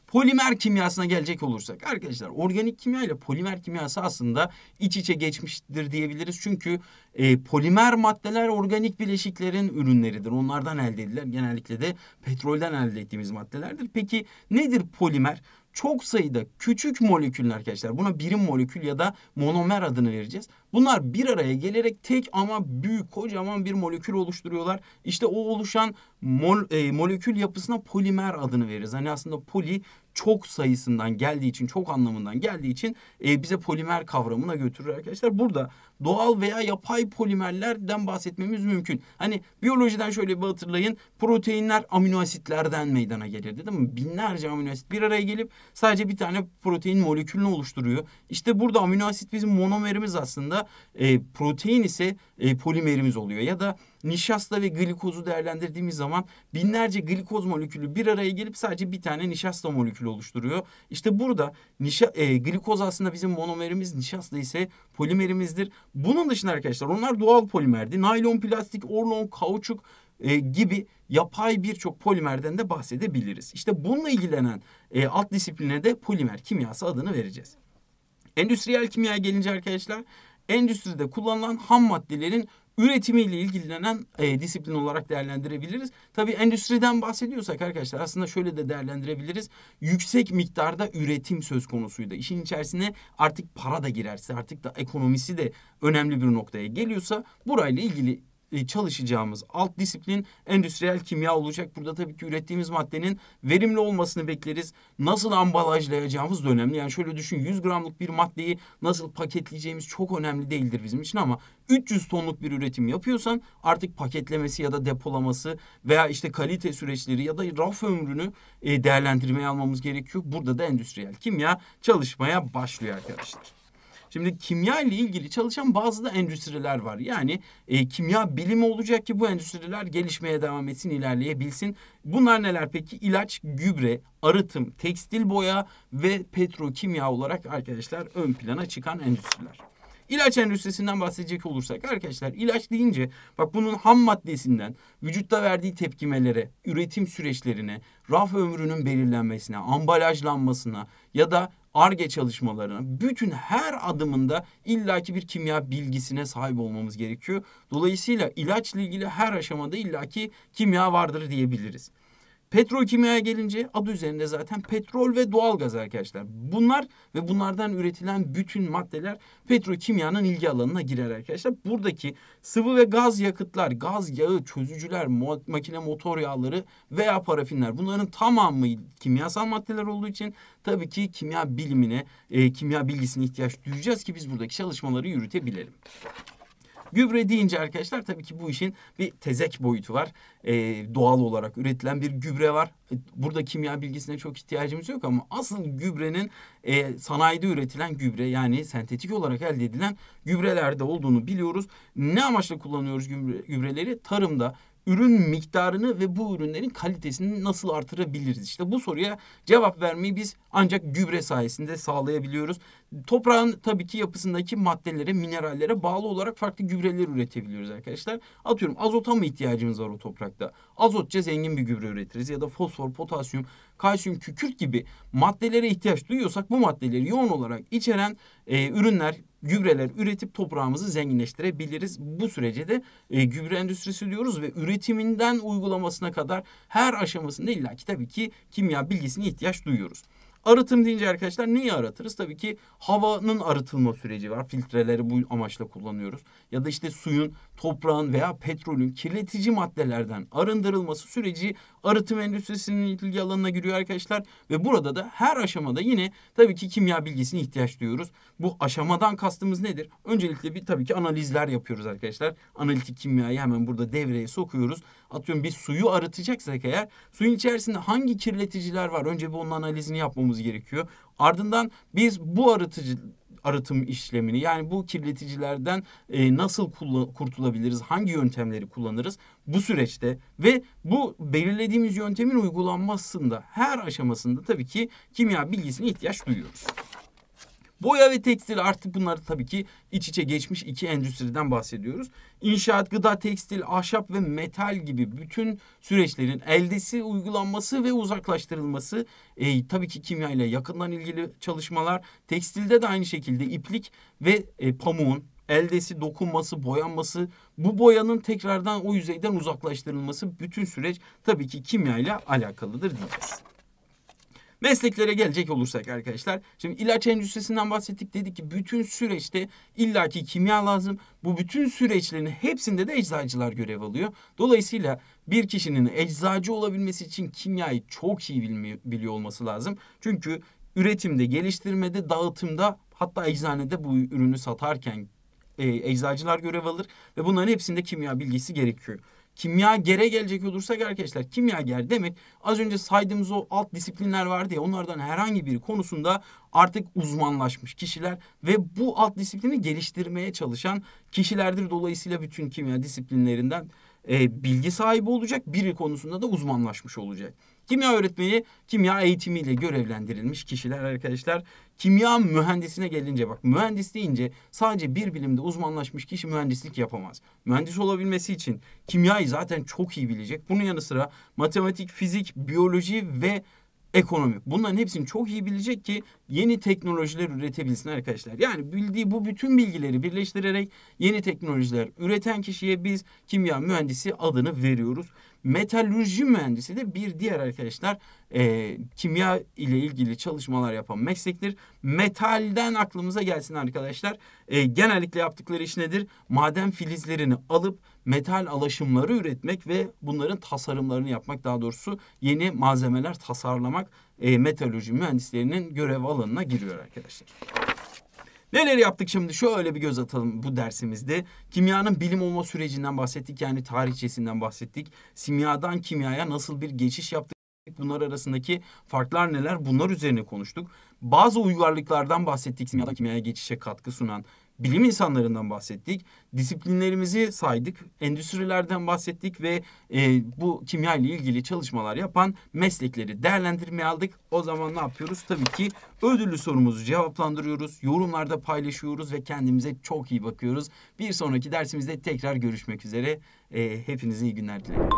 Polimer kimyasına gelecek olursak arkadaşlar, organik kimya ile polimer kimyası aslında iç içe geçmiştir diyebiliriz. Çünkü e, polimer maddeler organik bileşiklerin ürünleridir. Onlardan elde edilir. Genellikle de petrolden elde ettiğimiz maddelerdir. Peki nedir polimer? Çok sayıda küçük moleküller arkadaşlar. Buna birim molekül ya da monomer adını vereceğiz. Bunlar bir araya gelerek tek ama büyük, kocaman bir molekül oluşturuyorlar. İşte o oluşan mol, e, molekül yapısına polimer adını veririz. Hani aslında poli çok sayısından geldiği için, çok anlamından geldiği için e, bize polimer kavramına götürür arkadaşlar. Burada doğal veya yapay polimerlerden bahsetmemiz mümkün. Hani biyolojiden şöyle bir hatırlayın. Proteinler amino asitlerden meydana gelirdi, değil mi? Binlerce amino asit bir araya gelip sadece bir tane protein molekülünü oluşturuyor. İşte burada amino asit bizim monomerimiz aslında. E, protein ise e, polimerimiz oluyor. Ya da nişasta ve glikozu değerlendirdiğimiz zaman binlerce glikoz molekülü bir araya gelip sadece bir tane nişasta molekülü oluşturuyor. İşte burada nişa, e, glikoz aslında bizim monomerimiz, nişasta ise polimerimizdir. Bunun dışında arkadaşlar onlar doğal polimerdi. Naylon, plastik, orlon, kauçuk e, gibi yapay birçok polimerden de bahsedebiliriz. İşte bununla ilgilenen e, alt disipline de polimer kimyası adını vereceğiz. Endüstriyel kimyaya gelince arkadaşlar, endüstride kullanılan ham maddelerin üretimiyle ilgilenen e, disiplin olarak değerlendirebiliriz. Tabii endüstriden bahsediyorsak arkadaşlar aslında şöyle de değerlendirebiliriz. Yüksek miktarda üretim söz konusuydu. İşin içerisine artık para da girerse, artık da ekonomisi de önemli bir noktaya geliyorsa burayla ilgili çalışacağımız alt disiplin endüstriyel kimya olacak. Burada tabii ki ürettiğimiz maddenin verimli olmasını bekleriz. Nasıl ambalajlayacağımız da önemli. Yani şöyle düşün, yüz gramlık bir maddeyi nasıl paketleyeceğimiz çok önemli değildir bizim için ama üç yüz tonluk bir üretim yapıyorsan artık paketlemesi ya da depolaması veya işte kalite süreçleri ya da raf ömrünü değerlendirmeye almamız gerekiyor. Burada da endüstriyel kimya çalışmaya başlıyor arkadaşlar. Şimdi kimya ile ilgili çalışan bazı da endüstriler var. Yani e, kimya bilimi olacak ki bu endüstriler gelişmeye devam etsin, ilerleyebilsin. Bunlar neler peki? İlaç, gübre, arıtım, tekstil boya ve petrokimya olarak arkadaşlar ön plana çıkan endüstriler. İlaç endüstrisinden bahsedecek olursak arkadaşlar, ilaç deyince bak bunun ham maddesinden vücutta verdiği tepkimelere, üretim süreçlerine, raf ömrünün belirlenmesine, ambalajlanmasına ya da Ar-Ge çalışmalarına, bütün her adımında illaki bir kimya bilgisine sahip olmamız gerekiyor. Dolayısıyla ilaçla ilgili her aşamada illaki kimya vardır diyebiliriz. Petrokimyaya gelince adı üzerinde zaten petrol ve doğalgaz arkadaşlar. Bunlar ve bunlardan üretilen bütün maddeler petrokimyanın ilgi alanına girer arkadaşlar. Buradaki sıvı ve gaz yakıtlar, gaz yağı, çözücüler, mo- makine motor yağları veya parafinler, bunların tamamı kimyasal maddeler olduğu için tabii ki kimya bilimine, e, kimya bilgisine ihtiyaç duyacağız ki biz buradaki çalışmaları yürütebilelim. Gübre deyince arkadaşlar tabii ki bu işin bir tezek boyutu var. Ee, doğal olarak üretilen bir gübre var. Burada kimya bilgisine çok ihtiyacımız yok ama asıl gübrenin e, sanayide üretilen gübre, yani sentetik olarak elde edilen gübrelerde olduğunu biliyoruz. Ne amaçla kullanıyoruz gübre, gübreleri? Tarımda ürün miktarını ve bu ürünlerin kalitesini nasıl artırabiliriz? İşte bu soruya cevap vermeyi biz ancak gübre sayesinde sağlayabiliyoruz. Toprağın tabii ki yapısındaki maddelere, minerallere bağlı olarak farklı gübreler üretebiliyoruz arkadaşlar. Atıyorum azota mı ihtiyacımız var o toprakta? Azotça zengin bir gübre üretiriz ya da fosfor, potasyum, kalsiyum, kükürt gibi maddelere ihtiyaç duyuyorsak bu maddeleri yoğun olarak içeren e, ürünler, gübreler üretip toprağımızı zenginleştirebiliriz. Bu sürece de e, gübre endüstrisi diyoruz ve üretiminden uygulamasına kadar her aşamasında illaki tabii ki kimya bilgisine ihtiyaç duyuyoruz. Arıtım deyince arkadaşlar neyi aratırız? Tabii ki havanın arıtılma süreci var. Filtreleri bu amaçla kullanıyoruz. Ya da işte suyun, toprağın veya petrolün kirletici maddelerden arındırılması süreci arıtım endüstrisinin ilgi alanına giriyor arkadaşlar. Ve burada da her aşamada yine tabii ki kimya bilgisine ihtiyaç duyuyoruz. Bu aşamadan kastımız nedir? Öncelikle bir tabii ki analizler yapıyoruz arkadaşlar. Analitik kimyayı hemen burada devreye sokuyoruz. Atıyorum biz suyu arıtacaksak eğer suyun içerisinde hangi kirleticiler var? Önce bir onun analizini yapmamız gerekiyor. Ardından biz bu arıtıcı arıtım işlemini, yani bu kirleticilerden e, nasıl kurtulabiliriz, hangi yöntemleri kullanırız bu süreçte ve bu belirlediğimiz yöntemin uygulanmasında her aşamasında tabii ki kimya bilgisine ihtiyaç duyuyoruz. Boya ve tekstil, artık bunlar tabii ki iç içe geçmiş iki endüstriden bahsediyoruz. İnşaat, gıda, tekstil, ahşap ve metal gibi bütün süreçlerin eldesi uygulanması ve uzaklaştırılması, e, tabii ki kimya ile yakından ilgili çalışmalar. Tekstilde de aynı şekilde iplik ve e, pamuğun eldesi dokunması, boyanması, bu boyanın tekrardan o yüzeyden uzaklaştırılması, bütün süreç tabii ki kimya ile alakalıdır diyeceğiz. Mesleklere gelecek olursak arkadaşlar, şimdi ilaç endüstrisinden bahsettik, dedik ki bütün süreçte illaki kimya lazım. Bu bütün süreçlerin hepsinde de eczacılar görev alıyor. Dolayısıyla bir kişinin eczacı olabilmesi için kimyayı çok iyi bilmiyor, biliyor olması lazım. Çünkü üretimde, geliştirmede, dağıtımda, hatta eczanede bu ürünü satarken e, eczacılar görev alır ve bunların hepsinde kimya bilgisi gerekiyor. Kimyagere gelecek olursak arkadaşlar, kimyager demek az önce saydığımız o alt disiplinler vardı ya, onlardan herhangi biri konusunda artık uzmanlaşmış kişiler ve bu alt disiplini geliştirmeye çalışan kişilerdir. Dolayısıyla bütün kimya disiplinlerinden e, bilgi sahibi olacak, biri konusunda da uzmanlaşmış olacak. Kimya öğretmeni, kimya eğitimiyle görevlendirilmiş kişiler arkadaşlar. Kimya mühendisine gelince, bak mühendis deyince sadece bir bilimde uzmanlaşmış kişi mühendislik yapamaz. Mühendis olabilmesi için kimyayı zaten çok iyi bilecek. Bunun yanı sıra matematik, fizik, biyoloji ve ekonomi, bunların hepsini çok iyi bilecek ki yeni teknolojiler üretebilsin arkadaşlar. Yani bildiği bu bütün bilgileri birleştirerek yeni teknolojiler üreten kişiye biz kimya mühendisi adını veriyoruz. Metalürji mühendisi de bir diğer arkadaşlar e, kimya ile ilgili çalışmalar yapan meslektir. Metalden aklımıza gelsin arkadaşlar. E, genellikle yaptıkları iş nedir? Maden filizlerini alıp metal alaşımları üretmek ve bunların tasarımlarını yapmak, daha doğrusu yeni malzemeler tasarlamak e, metalürji mühendislerinin görev alanına giriyor arkadaşlar. Neler yaptık şimdi? Şöyle bir göz atalım bu dersimizde. Kimyanın bilim olma sürecinden bahsettik. Yani tarihçesinden bahsettik. Simyadan kimyaya nasıl bir geçiş yaptık? Bunlar arasındaki farklar neler? Bunlar üzerine konuştuk. Bazı uygarlıklardan bahsettik. Simyadan kimyaya geçişe katkı sunan bilim insanlarından bahsettik. Disiplinlerimizi saydık. Endüstrilerden bahsettik ve e, bu kimya ile ilgili çalışmalar yapan meslekleri değerlendirmeye aldık. O zaman ne yapıyoruz? Tabii ki ödüllü sorumuzu cevaplandırıyoruz. Yorumlarda paylaşıyoruz ve kendimize çok iyi bakıyoruz. Bir sonraki dersimizde tekrar görüşmek üzere. E, hepinize iyi günler dilerim.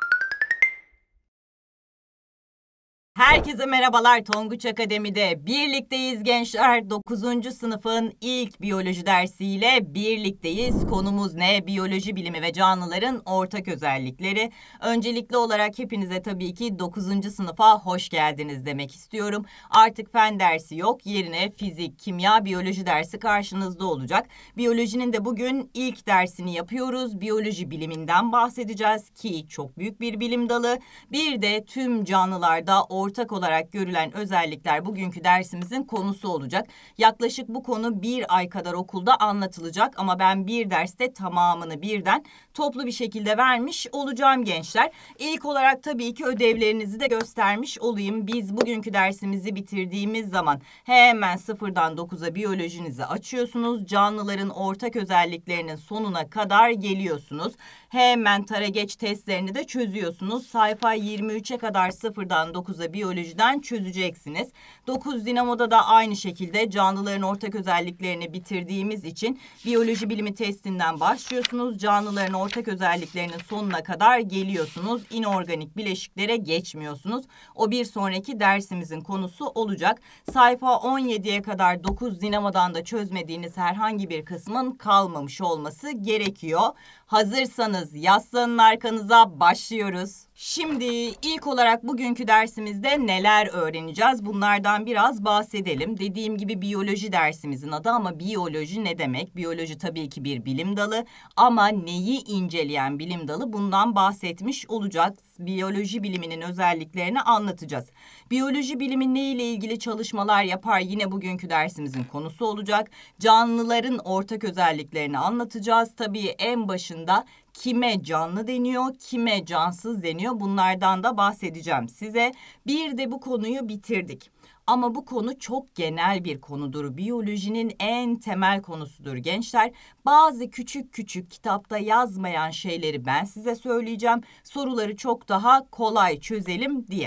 Herkese merhabalar, Tonguç Akademi'de birlikteyiz gençler. dokuzuncu sınıfın ilk biyoloji dersiyle birlikteyiz. Konumuz ne? Biyoloji bilimi ve canlıların ortak özellikleri. Öncelikli olarak hepinize tabii ki dokuzuncu sınıfa hoş geldiniz demek istiyorum. Artık fen dersi yok. Yerine fizik, kimya, biyoloji dersi karşınızda olacak. Biyolojinin de bugün ilk dersini yapıyoruz. Biyoloji biliminden bahsedeceğiz ki çok büyük bir bilim dalı. Bir de tüm canlılarda ortak ortak olarak görülen özellikler bugünkü dersimizin konusu olacak. Yaklaşık bu konu bir ay kadar okulda anlatılacak ama ben bir derste tamamını birden toplu bir şekilde vermiş olacağım gençler. İlk olarak tabii ki ödevlerinizi de göstermiş olayım. Biz bugünkü dersimizi bitirdiğimiz zaman hemen sıfırdan dokuza biyolojinizi açıyorsunuz. Canlıların ortak özelliklerinin sonuna kadar geliyorsunuz. Hemen tarageç testlerini de çözüyorsunuz. Sayfa yirmi üçe kadar sıfırdan dokuza biyolojiden çözeceksiniz. dokuz dinamoda da aynı şekilde canlıların ortak özelliklerini bitirdiğimiz için biyoloji bilimi testinden başlıyorsunuz. Canlıların ortak özelliklerinin sonuna kadar geliyorsunuz. İnorganik bileşiklere geçmiyorsunuz. O bir sonraki dersimizin konusu olacak. Sayfa on yediye kadar dokuz dinamodan da çözmediğiniz herhangi bir kısmın kalmamış olması gerekiyor. Hazırsanız yaslanın arkanıza, başlıyoruz. Şimdi ilk olarak bugünkü dersimizde neler öğreneceğiz? Bunlardan biraz bahsedelim. Dediğim gibi biyoloji dersimizin adı ama biyoloji ne demek? Biyoloji tabii ki bir bilim dalı ama neyi inceleyen bilim dalı, bundan bahsetmiş olacağız. Biyoloji biliminin özelliklerini anlatacağız. Biyoloji bilimi ne ile ilgili çalışmalar yapar? Yine bugünkü dersimizin konusu olacak. Canlıların ortak özelliklerini anlatacağız. Tabii en başında kime canlı deniyor, kime cansız deniyor, bunlardan da bahsedeceğim size. Bir de bu konuyu bitirdik. Ama bu konu çok genel bir konudur. Biyolojinin en temel konusudur gençler. Bazı küçük küçük kitapta yazmayan şeyleri ben size söyleyeceğim. Soruları çok daha kolay çözelim diye.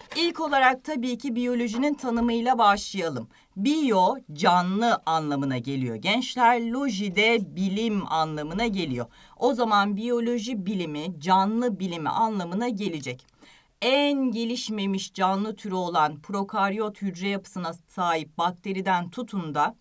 İlk olarak tabii ki biyolojinin tanımıyla başlayalım. Biyo, canlı anlamına geliyor gençler. Loji de bilim anlamına geliyor. O zaman biyoloji bilimi, canlı bilimi anlamına gelecek. En gelişmemiş canlı türü olan prokaryot hücre yapısına sahip bakteriden tutun da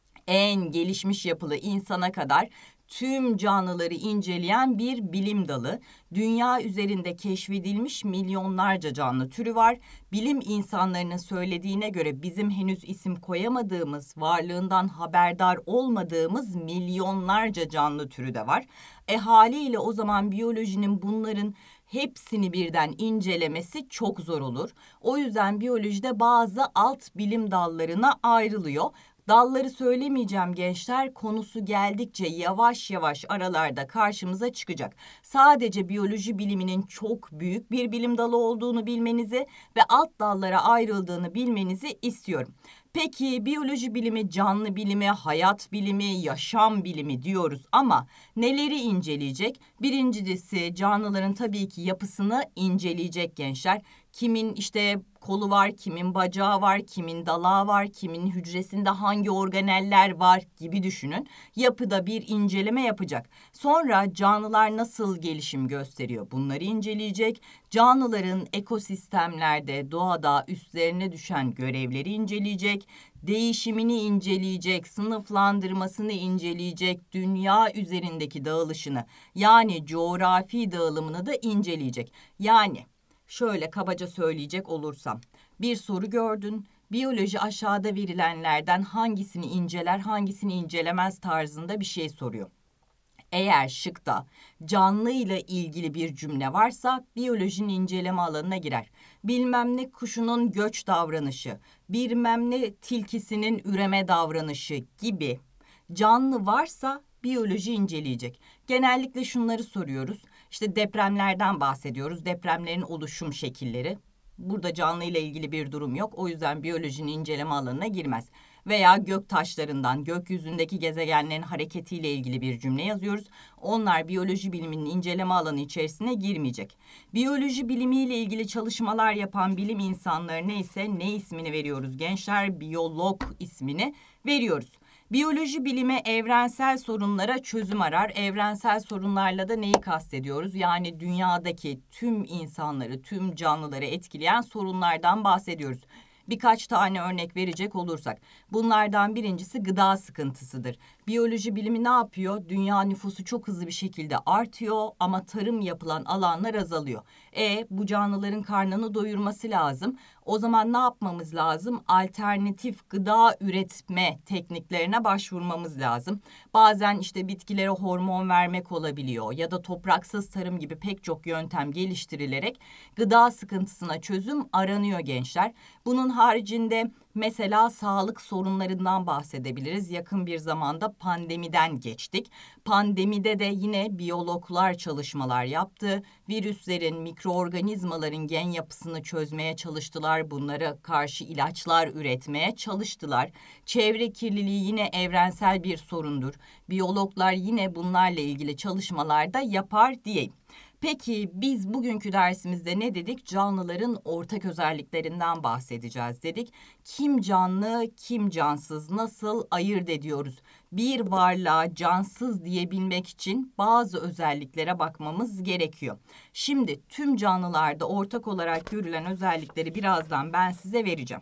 en gelişmiş yapılı insana kadar tüm canlıları inceleyen bir bilim dalı. Dünya üzerinde keşfedilmiş milyonlarca canlı türü var. Bilim insanlarının söylediğine göre bizim henüz isim koyamadığımız, varlığından haberdar olmadığımız milyonlarca canlı türü de var. E haliyle o zaman biyolojinin bunların hepsini birden incelemesi çok zor olur. O yüzden biyolojide bazı alt bilim dallarına ayrılıyor. Dalları söylemeyeceğim gençler, konusu geldikçe yavaş yavaş aralarda karşımıza çıkacak. Sadece biyoloji biliminin çok büyük bir bilim dalı olduğunu bilmenizi ve alt dallara ayrıldığını bilmenizi istiyorum. Peki biyoloji bilimi, canlı bilimi, hayat bilimi, yaşam bilimi diyoruz ama neleri inceleyecek? Birincisi canlıların tabii ki yapısını inceleyecek gençler. Kimin işte kolu var, kimin bacağı var, kimin dalağı var, kimin hücresinde hangi organeller var gibi düşünün. Yapıda bir inceleme yapacak. Sonra canlılar nasıl gelişim gösteriyor? Bunları inceleyecek. Canlıların ekosistemlerde, doğada üstlerine düşen görevleri inceleyecek. Değişimini inceleyecek, sınıflandırmasını inceleyecek, dünya üzerindeki dağılışını yani coğrafi dağılımını da inceleyecek. Yani şöyle kabaca söyleyecek olursam, bir soru gördün, biyoloji aşağıda verilenlerden hangisini inceler, hangisini incelemez tarzında bir şey soruyor. Eğer şıkta canlı ile ilgili bir cümle varsa biyolojinin inceleme alanına girer. Bilmem ne kuşunun göç davranışı, bilmem ne tilkisinin üreme davranışı gibi canlı varsa biyoloji inceleyecek. Genellikle şunları soruyoruz. İşte depremlerden bahsediyoruz. Depremlerin oluşum şekilleri. Burada canlı ile ilgili bir durum yok. O yüzden biyolojinin inceleme alanına girmez. Veya gök taşlarından, gökyüzündeki gezegenlerin hareketiyle ilgili bir cümle yazıyoruz. Onlar biyoloji biliminin inceleme alanı içerisine girmeyecek. Biyoloji bilimiyle ilgili çalışmalar yapan bilim insanları neyse ne ismini veriyoruz gençler? Biyolog ismini veriyoruz. Biyoloji bilimi evrensel sorunlara çözüm arar. Evrensel sorunlarla da neyi kastediyoruz? Yani dünyadaki tüm insanları, tüm canlıları etkileyen sorunlardan bahsediyoruz. Birkaç tane örnek verecek olursak, bunlardan birincisi gıda sıkıntısıdır. Biyoloji bilimi ne yapıyor? Dünya nüfusu çok hızlı bir şekilde artıyor ama tarım yapılan alanlar azalıyor. E bu canlıların karnını doyurması lazım. O zaman ne yapmamız lazım? Alternatif gıda üretme tekniklerine başvurmamız lazım. Bazen işte bitkilere hormon vermek olabiliyor ya da topraksız tarım gibi pek çok yöntem geliştirilerek gıda sıkıntısına çözüm aranıyor gençler. Bunun haricinde mesela sağlık sorunlarından bahsedebiliriz. Yakın bir zamanda pandemiden geçtik. Pandemide de yine biyologlar çalışmalar yaptı. Virüslerin, mikroorganizmaların gen yapısını çözmeye çalıştılar. Bunlara karşı ilaçlar üretmeye çalıştılar. Çevre kirliliği yine evrensel bir sorundur. Biyologlar yine bunlarla ilgili çalışmalar da yapar diyeyim. Peki biz bugünkü dersimizde ne dedik? Canlıların ortak özelliklerinden bahsedeceğiz dedik. Kim canlı, kim cansız, nasıl ayırt ediyoruz? Bir varlığa cansız diyebilmek için bazı özelliklere bakmamız gerekiyor. Şimdi tüm canlılarda ortak olarak görülen özellikleri birazdan ben size vereceğim.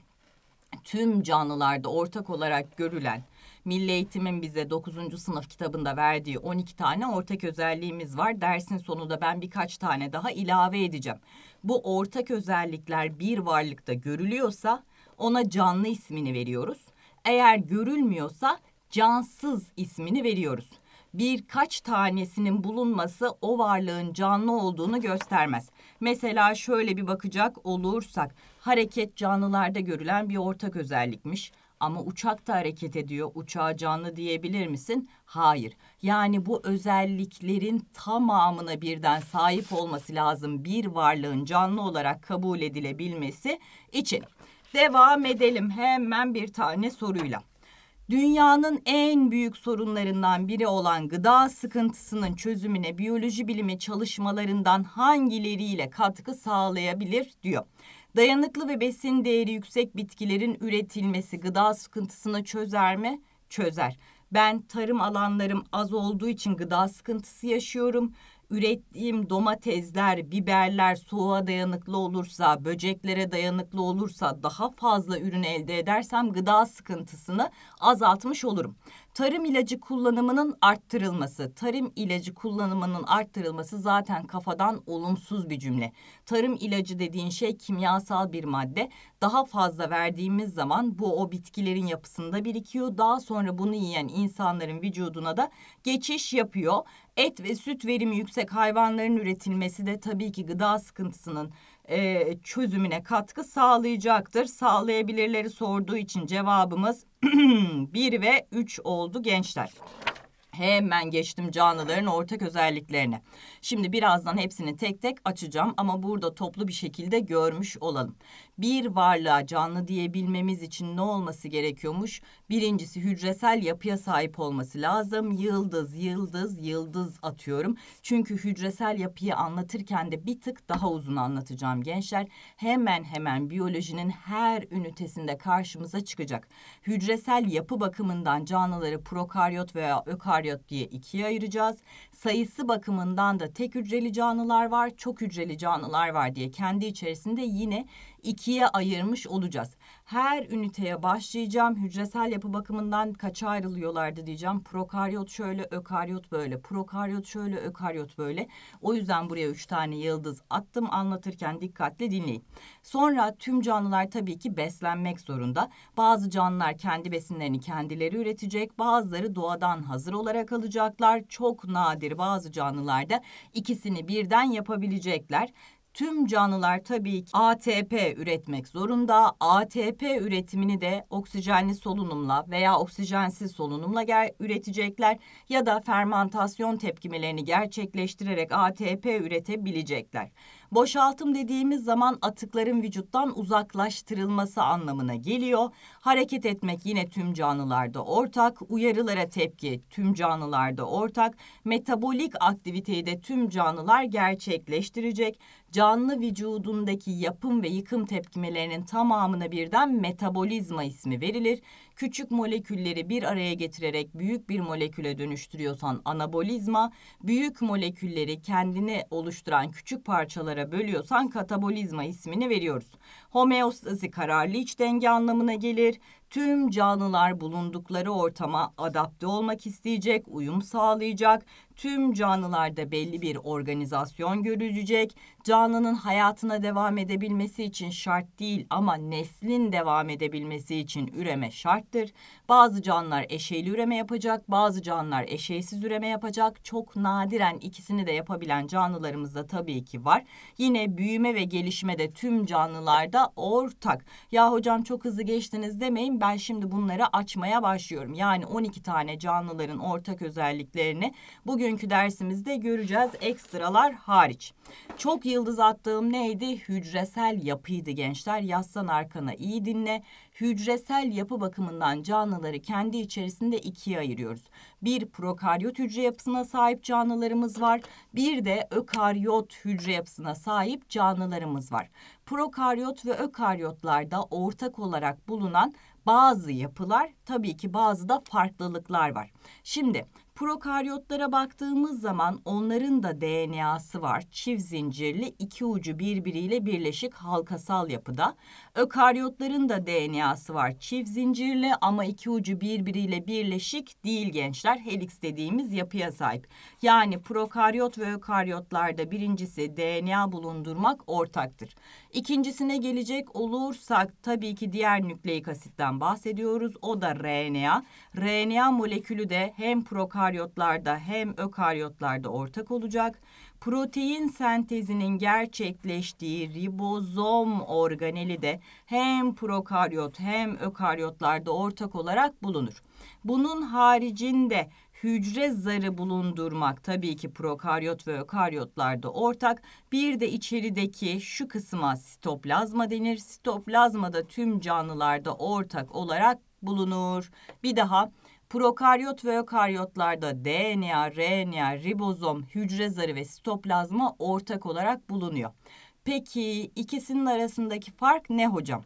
Tüm canlılarda ortak olarak görülen, Milli Eğitim'in bize dokuzuncu sınıf kitabında verdiği on iki tane ortak özelliğimiz var. Dersin sonunda ben birkaç tane daha ilave edeceğim. Bu ortak özellikler bir varlıkta görülüyorsa ona canlı ismini veriyoruz. Eğer görülmüyorsa cansız ismini veriyoruz. Birkaç tanesinin bulunması o varlığın canlı olduğunu göstermez. Mesela şöyle bir bakacak olursak, hareket canlılarda görülen bir ortak özellikmiş. Ama uçak da hareket ediyor. Uçağa canlı diyebilir misin? Hayır. Yani bu özelliklerin tamamına birden sahip olması lazım bir varlığın canlı olarak kabul edilebilmesi için. Devam edelim hemen bir tane soruyla. Dünyanın en büyük sorunlarından biri olan gıda sıkıntısının çözümüne biyoloji bilimi çalışmalarından hangileriyle katkı sağlayabilir diyor. Dayanıklı ve besin değeri yüksek bitkilerin üretilmesi gıda sıkıntısını çözer mi? Çözer. Ben tarım alanlarım az olduğu için gıda sıkıntısı yaşıyorum. Ürettiğim domatesler, biberler soğuğa dayanıklı olursa, böceklere dayanıklı olursa, daha fazla ürün elde edersem gıda sıkıntısını azaltmış olurum. Tarım ilacı kullanımının arttırılması. Tarım ilacı kullanımının arttırılması zaten kafadan olumsuz bir cümle. Tarım ilacı dediğin şey kimyasal bir madde. Daha fazla verdiğimiz zaman bu o bitkilerin yapısında birikiyor. Daha sonra bunu yiyen insanların vücuduna da geçiş yapıyor. Et ve süt verimi yüksek hayvanların üretilmesi de tabii ki gıda sıkıntısının e, çözümüne katkı sağlayacaktır. Sağlayabilirleri sorduğu için cevabımız bir ve üç oldu gençler. Hemen geçtim canlıların ortak özelliklerine. Şimdi birazdan hepsini tek tek açacağım ama burada toplu bir şekilde görmüş olalım. Bir varlığa canlı diyebilmemiz için ne olması gerekiyormuş? Birincisi hücresel yapıya sahip olması lazım. Yıldız, yıldız, yıldız atıyorum. Çünkü hücresel yapıyı anlatırken de bir tık daha uzun anlatacağım gençler. Hemen hemen biyolojinin her ünitesinde karşımıza çıkacak. Hücresel yapı bakımından canlıları prokaryot veya ökaryot diye ikiye ayıracağız. Sayısı bakımından da tek hücreli canlılar var, çok hücreli canlılar var diye kendi içerisinde yine ikiye ayırmış olacağız. Her üniteye başlayacağım. Hücresel yapı bakımından kaça ayrılıyorlardı diyeceğim. Prokaryot şöyle, ökaryot böyle. Prokaryot şöyle, ökaryot böyle. O yüzden buraya üç tane yıldız attım. Anlatırken dikkatli dinleyin. Sonra tüm canlılar tabii ki beslenmek zorunda. Bazı canlılar kendi besinlerini kendileri üretecek. Bazıları doğadan hazır olarak alacaklar. Çok nadir bazı canlılarda ikisini birden yapabilecekler. Tüm canlılar tabii ki A T P üretmek zorunda. A T P üretimini de oksijenli solunumla veya oksijensiz solunumla ger- üretecekler ya da fermantasyon tepkimelerini gerçekleştirerek A T P üretebilecekler. Boşaltım dediğimiz zaman atıkların vücuttan uzaklaştırılması anlamına geliyor. Hareket etmek yine tüm canlılarda ortak. Uyarılara tepki tüm canlılarda ortak. Metabolik aktiviteyi de tüm canlılar gerçekleştirecek. Canlı vücudundaki yapım ve yıkım tepkimelerinin tamamına birden metabolizma ismi verilir. Küçük molekülleri bir araya getirerek büyük bir moleküle dönüştürüyorsan anabolizma, büyük molekülleri kendini oluşturan küçük parçalara bölüyorsan katabolizma ismini veriyoruz. Homeostazi kararlı iç denge anlamına gelir. Tüm canlılar bulundukları ortama adapte olmak isteyecek, uyum sağlayacak. Tüm canlılarda belli bir organizasyon görülecek. Canlının hayatına devam edebilmesi için şart değil ama neslin devam edebilmesi için üreme şarttır. Bazı canlılar eşeyli üreme yapacak, bazı canlılar eşeysiz üreme yapacak. Çok nadiren ikisini de yapabilen canlılarımız da tabii ki var. Yine büyüme ve gelişme de tüm canlılarda ortak. Ya hocam çok hızlı geçtiniz demeyin. Ben şimdi bunları açmaya başlıyorum. Yani on iki tane canlıların ortak özelliklerini bugünkü dersimizde göreceğiz. Ekstralar hariç. Çok yıldız attığım neydi? Hücresel yapıydı gençler. Yaslan arkana iyi dinle. Hücresel yapı bakımından canlıları kendi içerisinde ikiye ayırıyoruz. Bir prokaryot hücre yapısına sahip canlılarımız var. Bir de ökaryot hücre yapısına sahip canlılarımız var. Prokaryot ve ökaryotlarda ortak olarak bulunan bazı yapılar, tabii ki bazı da farklılıklar var. Şimdi prokaryotlara baktığımız zaman onların da D N A'sı var. Çift zincirli, iki ucu birbiriyle birleşik halkasal yapıda. Ökaryotların da D N A'sı var. Çift zincirli ama iki ucu birbiriyle birleşik değil gençler. Helix dediğimiz yapıya sahip. Yani prokaryot ve ökaryotlarda birincisi D N A bulundurmak ortaktır. İkincisine gelecek olursak tabii ki diğer nükleik asitten bahsediyoruz. O da R N A. R N A molekülü de hem prokaryotlarda hem ökaryotlarda ortak olacak. Protein sentezinin gerçekleştiği ribozom organeli de hem prokaryot hem ökaryotlarda ortak olarak bulunur. Bunun haricinde hücre zarı bulundurmak tabii ki prokaryot ve ökaryotlarda ortak. Bir de içerideki şu kısma sitoplazma denir. Sitoplazma da tüm canlılarda ortak olarak bulunur. Bir daha prokaryot ve ökaryotlarda D N A, R N A, ribozom, hücre zarı ve sitoplazma ortak olarak bulunuyor. Peki ikisinin arasındaki fark ne hocam?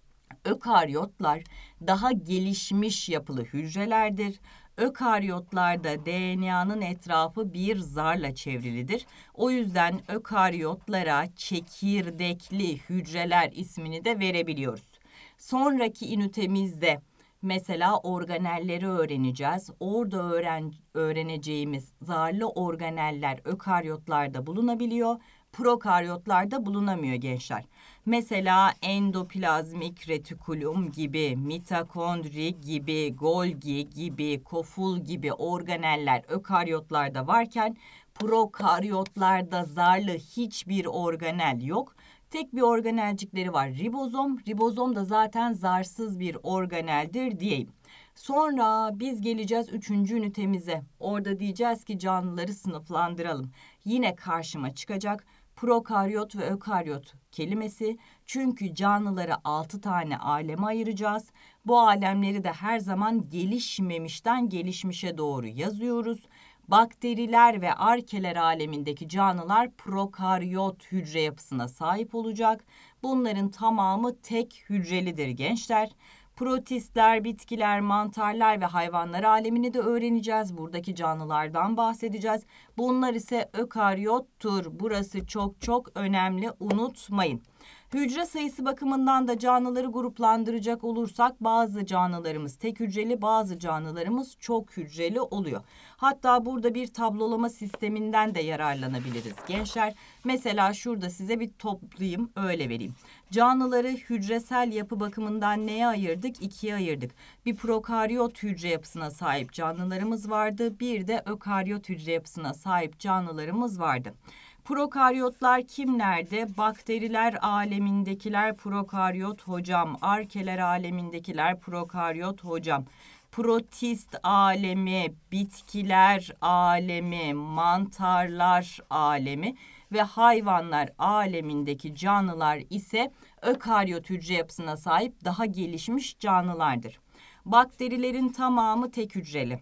Ökaryotlar daha gelişmiş yapılı hücrelerdir. Ökaryotlarda D N A'nın etrafı bir zarla çevrilidir. O yüzden ökaryotlara çekirdekli hücreler ismini de verebiliyoruz. Sonraki ünitemizde mesela organelleri öğreneceğiz. Orada öğren öğreneceğimiz zarlı organeller ökaryotlarda bulunabiliyor. Prokaryotlarda bulunamıyor gençler. Mesela endoplazmik retikulum gibi, mitokondri gibi, Golgi gibi, koful gibi organeller ökaryotlarda varken prokaryotlarda zarlı hiçbir organel yok. Tek bir organelcikleri var, ribozom. Ribozom da zaten zarsız bir organeldir diyeyim. Sonra biz geleceğiz üçüncü ünitemize. Orada diyeceğiz ki canlıları sınıflandıralım. Yine karşıma çıkacak prokaryot ve ökaryot kelimesi. Çünkü canlıları altı tane aleme ayıracağız. Bu alemleri de her zaman gelişmemişten gelişmişe doğru yazıyoruz. Bakteriler ve arkeler alemindeki canlılar prokaryot hücre yapısına sahip olacak. Bunların tamamı tek hücrelidir gençler. Protistler, bitkiler, mantarlar ve hayvanlar alemini de öğreneceğiz. Buradaki canlılardan bahsedeceğiz. Bunlar ise ökaryottur. Burası çok çok önemli, unutmayın. Hücre sayısı bakımından da canlıları gruplandıracak olursak bazı canlılarımız tek hücreli, bazı canlılarımız çok hücreli oluyor. Hatta burada bir tablolama sisteminden de yararlanabiliriz gençler. Mesela şurada size bir toplayayım, öyle vereyim. Canlıları hücresel yapı bakımından neye ayırdık? İkiye ayırdık. Bir prokaryot hücre yapısına sahip canlılarımız vardı. Bir de ökaryot hücre yapısına sahip canlılarımız vardı. Prokaryotlar kimlerdi? Bakteriler alemindekiler prokaryot hocam. Arkeler alemindekiler prokaryot hocam. Protist alemi, bitkiler alemi, mantarlar alemi ve hayvanlar alemindeki canlılar ise ökaryot hücre yapısına sahip daha gelişmiş canlılardır. Bakterilerin tamamı tek hücreli.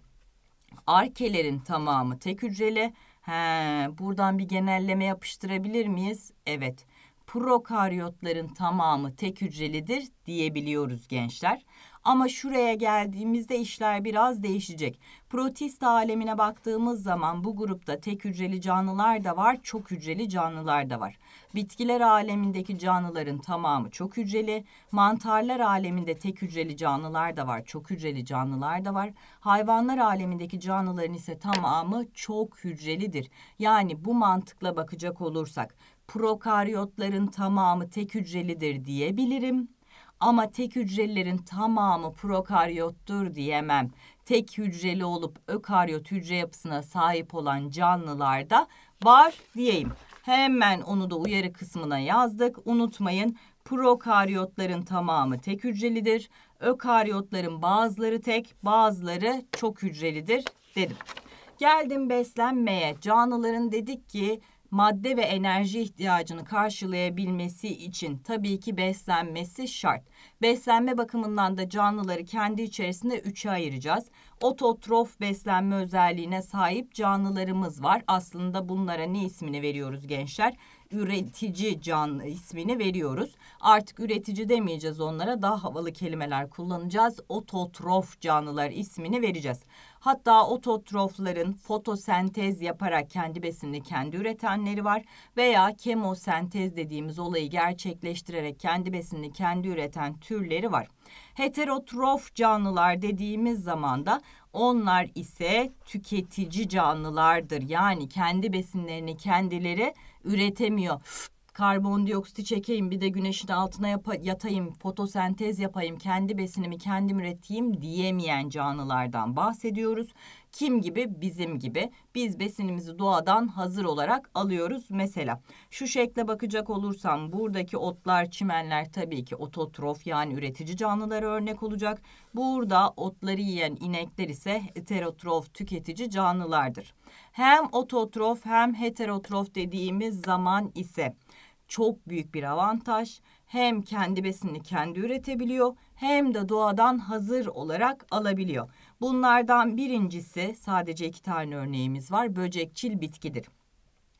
Arkelerin tamamı tek hücreli. He, buradan bir genelleme yapıştırabilir miyiz? Evet. Prokaryotların tamamı tek hücrelidir diyebiliyoruz gençler. Ama şuraya geldiğimizde işler biraz değişecek. Protist alemine baktığımız zaman bu grupta tek hücreli canlılar da var, çok hücreli canlılar da var. Bitkiler alemindeki canlıların tamamı çok hücreli, mantarlar aleminde tek hücreli canlılar da var, çok hücreli canlılar da var. Hayvanlar alemindeki canlıların ise tamamı çok hücrelidir. Yani bu mantıkla bakacak olursak prokaryotların tamamı tek hücrelidir diyebilirim. Ama tek hücrelilerin tamamı prokaryottur diyemem. Tek hücreli olup ökaryot hücre yapısına sahip olan canlılar da var diyeyim. Hemen onu da uyarı kısmına yazdık. Unutmayın, prokaryotların tamamı tek hücrelidir. Ökaryotların bazıları tek, bazıları çok hücrelidir dedim. Geldim beslenmeye. Canlıların dedik ki madde ve enerji ihtiyacını karşılayabilmesi için tabii ki beslenmesi şart. Beslenme bakımından da canlıları kendi içerisinde üçe ayıracağız. Ototrof beslenme özelliğine sahip canlılarımız var. Aslında bunlara ne ismini veriyoruz gençler? Üretici canlı ismini veriyoruz. Artık üretici demeyeceğiz onlara, daha havalı kelimeler kullanacağız. Ototrof canlılar ismini vereceğiz. Hatta ototrofların fotosentez yaparak kendi besinini kendi üretenleri var veya kemosentez dediğimiz olayı gerçekleştirerek kendi besinini kendi üreten türleri var. Heterotrof canlılar dediğimiz zaman da onlar ise tüketici canlılardır. Yani kendi besinlerini kendileri üretemiyor. Karbondioksiti çekeyim, bir de güneşin altına yap- yatayım, fotosentez yapayım, kendi besinimi kendim üreteyim diyemeyen canlılardan bahsediyoruz. Kim gibi? Bizim gibi. Biz besinimizi doğadan hazır olarak alıyoruz. Mesela şu şekle bakacak olursam buradaki otlar, çimenler tabii ki ototrof yani üretici canlılara örnek olacak. Burada otları yiyen inekler ise heterotrof tüketici canlılardır. Hem ototrof hem heterotrof dediğimiz zaman ise çok büyük bir avantaj. Hem kendi besinini kendi üretebiliyor hem de doğadan hazır olarak alabiliyor. Bunlardan birincisi, sadece iki tane örneğimiz var, böcekçil bitkidir.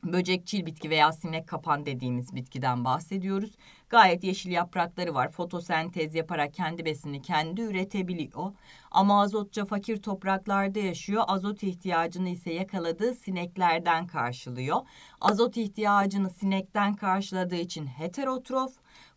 böcekçil bitki veya sinek kapan dediğimiz bitkiden bahsediyoruz. Gayet yeşil yaprakları var. Fotosentez yaparak kendi besinini kendi üretebiliyor. Ama azotça fakir topraklarda yaşıyor. Azot ihtiyacını ise yakaladığı sineklerden karşılıyor. Azot ihtiyacını sinekten karşıladığı için heterotrof,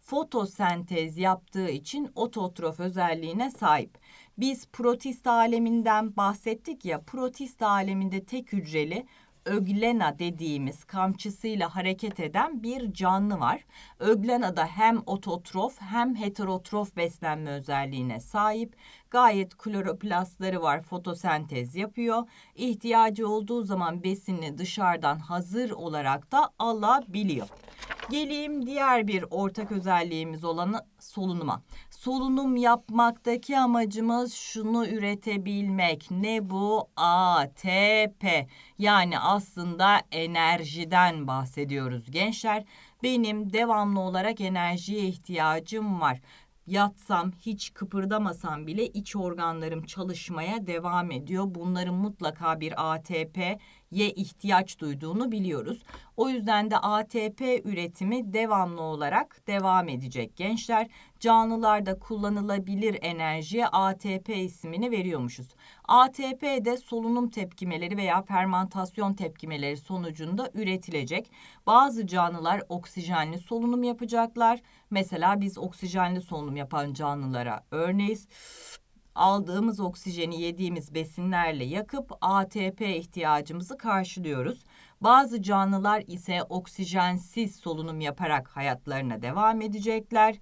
fotosentez yaptığı için ototrof özelliğine sahip. Biz protist aleminden bahsettik ya, protist aleminde tek hücreli Öglena dediğimiz kamçısıyla hareket eden bir canlı var. Öglena da hem ototrof hem heterotrof beslenme özelliğine sahip. Gayet kloroplastları var, fotosentez yapıyor. İhtiyacı olduğu zaman besini dışarıdan hazır olarak da alabiliyor. Geleyim diğer bir ortak özelliğimiz olan solunuma. Solunum yapmaktaki amacımız şunu üretebilmek. Ne bu? A T P. Yani aslında enerjiden bahsediyoruz gençler. Benim devamlı olarak enerjiye ihtiyacım var. Yatsam, hiç kıpırdamasam bile iç organlarım çalışmaya devam ediyor. Bunların mutlaka bir A T P'ye ihtiyaç duyduğunu biliyoruz. O yüzden de A T P üretimi devamlı olarak devam edecek gençler. Canlılarda kullanılabilir enerjiye A T P ismini veriyormuşuz. A T P de solunum tepkimeleri veya fermantasyon tepkimeleri sonucunda üretilecek. Bazı canlılar oksijenli solunum yapacaklar. Mesela biz oksijenli solunum yapan canlılara örneğiz. Aldığımız oksijeni yediğimiz besinlerle yakıp A T P ihtiyacımızı karşılıyoruz. Bazı canlılar ise oksijensiz solunum yaparak hayatlarına devam edecekler.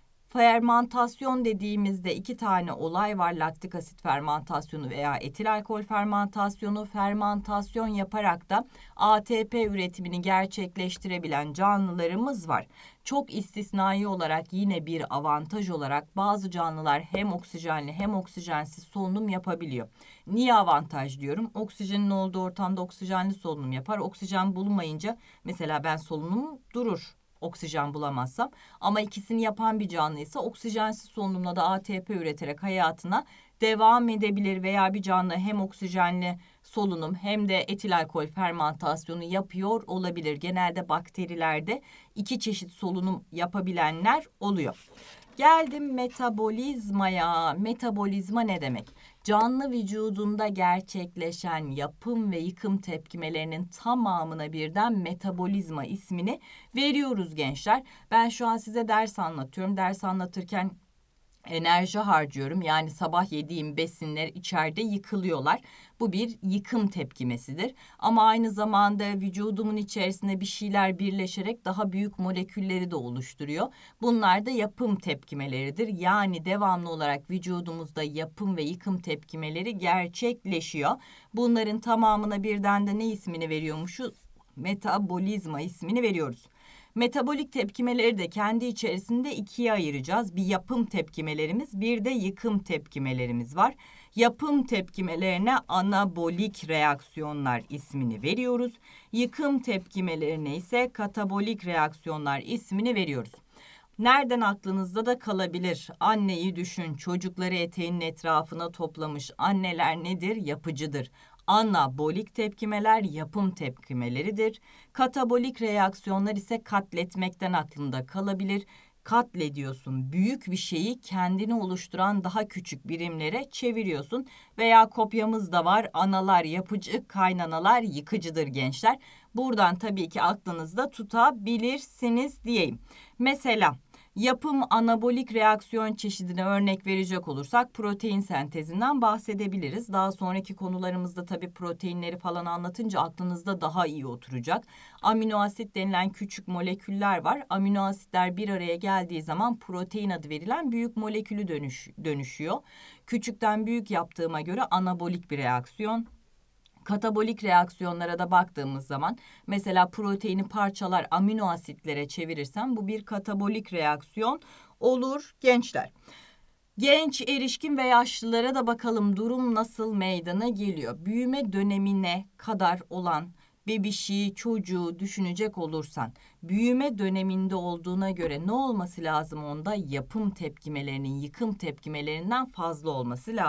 Fermantasyon dediğimizde iki tane olay var. Laktik asit fermantasyonu veya etil alkol fermantasyonu. Fermantasyon yaparak da A T P üretimini gerçekleştirebilen canlılarımız var. Çok istisnai olarak yine bir avantaj olarak bazı canlılar hem oksijenli hem oksijensiz solunum yapabiliyor. Niye avantaj diyorum? Oksijenin olduğu ortamda oksijenli solunum yapar. Oksijen bulunmayınca mesela ben solunum durur. Oksijen bulamazsam, ama ikisini yapan bir canlıysa oksijensiz solunumla da A T P üreterek hayatına devam edebilir veya bir canlı hem oksijenli solunum hem de etil alkol fermantasyonu yapıyor olabilir. Genelde bakterilerde iki çeşit solunum yapabilenler oluyor. Geldim metabolizmaya. Metabolizma ne demek? Canlı vücudunda gerçekleşen yapım ve yıkım tepkimelerinin tamamına birden metabolizma ismini veriyoruz gençler. Ben şu an size ders anlatıyorum. Ders anlatırken enerji harcıyorum. Yani sabah yediğim besinler içeride yıkılıyorlar. Bu bir yıkım tepkimesidir. Ama aynı zamanda vücudumun içerisinde bir şeyler birleşerek daha büyük molekülleri de oluşturuyor. Bunlar da yapım tepkimeleridir. Yani devamlı olarak vücudumuzda yapım ve yıkım tepkimeleri gerçekleşiyor. Bunların tamamına birden de ne ismini veriyormuşuz? Metabolizma ismini veriyoruz. Metabolik tepkimeleri de kendi içerisinde ikiye ayıracağız. Bir yapım tepkimelerimiz, bir de yıkım tepkimelerimiz var. Yapım tepkimelerine anabolik reaksiyonlar ismini veriyoruz. Yıkım tepkimelerine ise katabolik reaksiyonlar ismini veriyoruz. Nereden aklınızda da kalabilir? Anneyi düşün, çocukları eteğinin etrafına toplamış. Anneler nedir? Yapıcıdır. Anabolik tepkimeler yapım tepkimeleridir. Katabolik reaksiyonlar ise katletmekten aklında kalabilir. Katlediyorsun. Büyük bir şeyi kendini oluşturan daha küçük birimlere çeviriyorsun. Veya kopyamız da var. Analar yapıcı, kaynanalar yıkıcıdır gençler. Buradan tabii ki aklınızda tutabilirsiniz diyeyim. Mesela yapım anabolik reaksiyon çeşidine örnek verecek olursak protein sentezinden bahsedebiliriz. Daha sonraki konularımızda tabii proteinleri falan anlatınca aklınızda daha iyi oturacak. Amino asit denilen küçük moleküller var. Amino asitler bir araya geldiği zaman protein adı verilen büyük molekülü dönüş, dönüşüyor. Küçükten büyük yaptığıma göre anabolik bir reaksiyon. Katabolik reaksiyonlara da baktığımız zaman mesela proteini parçalar amino asitlere çevirirsem bu bir katabolik reaksiyon olur gençler. Genç, erişkin ve yaşlılara da bakalım durum nasıl meydana geliyor. Büyüme dönemine kadar olan bebişi, çocuğu düşünecek olursan büyüme döneminde olduğuna göre ne olması lazım onda? Yapım tepkimelerinin yıkım tepkimelerinden fazla olması lazım.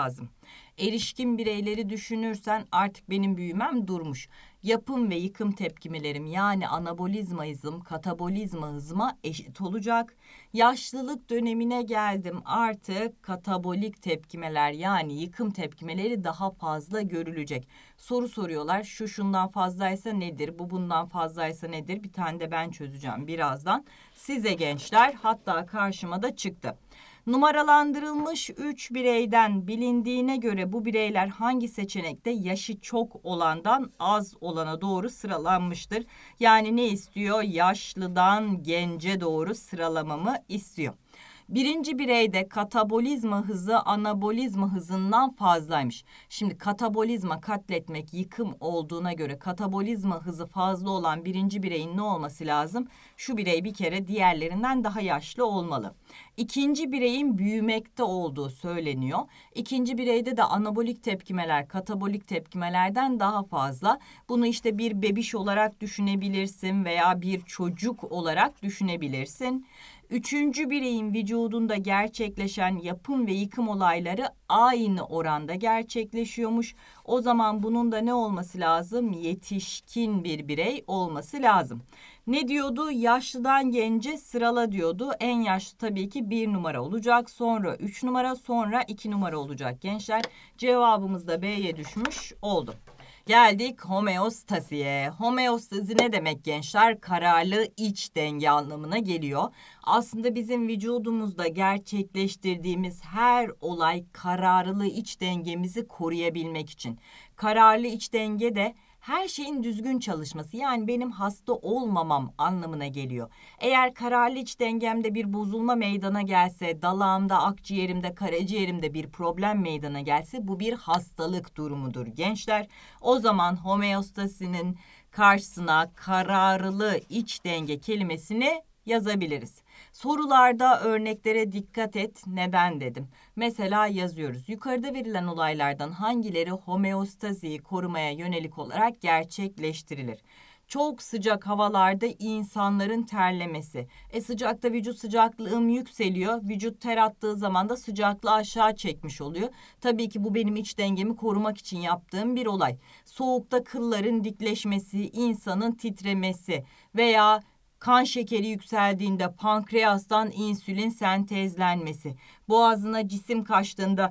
Erişkin bireyleri düşünürsen artık benim büyümem durmuş. Yapım ve yıkım tepkimelerim yani anabolizma hızım, katabolizma hızıma eşit olacak. Yaşlılık dönemine geldim, artık katabolik tepkimeler yani yıkım tepkimeleri daha fazla görülecek. Soru soruyorlar, şu şundan fazlaysa nedir, bu bundan fazlaysa nedir? Bir tane de ben çözeceğim birazdan. Size gençler, hatta karşıma da çıktı. Numaralandırılmış üç bireyden bilindiğine göre bu bireyler hangi seçenekte yaşı çok olandan az olana doğru sıralanmıştır? Yani ne istiyor? Yaşlıdan gence doğru sıralamamı istiyor. Birinci bireyde katabolizma hızı anabolizma hızından fazlaymış. Şimdi katabolizma katletmek, yıkım olduğuna göre katabolizma hızı fazla olan birinci bireyin ne olması lazım? Şu birey bir kere diğerlerinden daha yaşlı olmalı. İkinci bireyin büyümekte olduğu söyleniyor. İkinci bireyde de anabolik tepkimeler katabolik tepkimelerden daha fazla. Bunu işte bir bebiş olarak düşünebilirsin veya bir çocuk olarak düşünebilirsin. Üçüncü bireyin vücudunda gerçekleşen yapım ve yıkım olayları aynı oranda gerçekleşiyormuş. O zaman bunun da ne olması lazım? Yetişkin bir birey olması lazım. Ne diyordu? Yaşlıdan gence sırala diyordu. En yaşlı tabii ki bir numara olacak. Sonra üç numara, sonra iki numara olacak gençler. Cevabımız da B'ye düşmüş oldu. Geldik homeostaziye. Homeostazi ne demek gençler? Kararlı iç denge anlamına geliyor. Aslında bizim vücudumuzda gerçekleştirdiğimiz her olay kararlı iç dengemizi koruyabilmek için. Kararlı iç denge de her şeyin düzgün çalışması, yani benim hasta olmamam anlamına geliyor. Eğer kararlı iç dengemde bir bozulma meydana gelse, dalağımda, akciğerimde, karaciğerimde bir problem meydana gelse bu bir hastalık durumudur gençler. O zaman homeostasinin karşısına kararlı iç denge kelimesini yazabiliriz. Sorularda örneklere dikkat et. Neden dedim? Mesela yazıyoruz. Yukarıda verilen olaylardan hangileri homeostaziyi korumaya yönelik olarak gerçekleştirilir? Çok sıcak havalarda insanların terlemesi. E sıcakta vücut sıcaklığım yükseliyor. Vücut ter attığı zaman da sıcaklığı aşağı çekmiş oluyor. Tabii ki bu benim iç dengemi korumak için yaptığım bir olay. Soğukta kılların dikleşmesi, insanın titremesi veya kan şekeri yükseldiğinde pankreastan insülin sentezlenmesi, boğazına cisim kaçtığında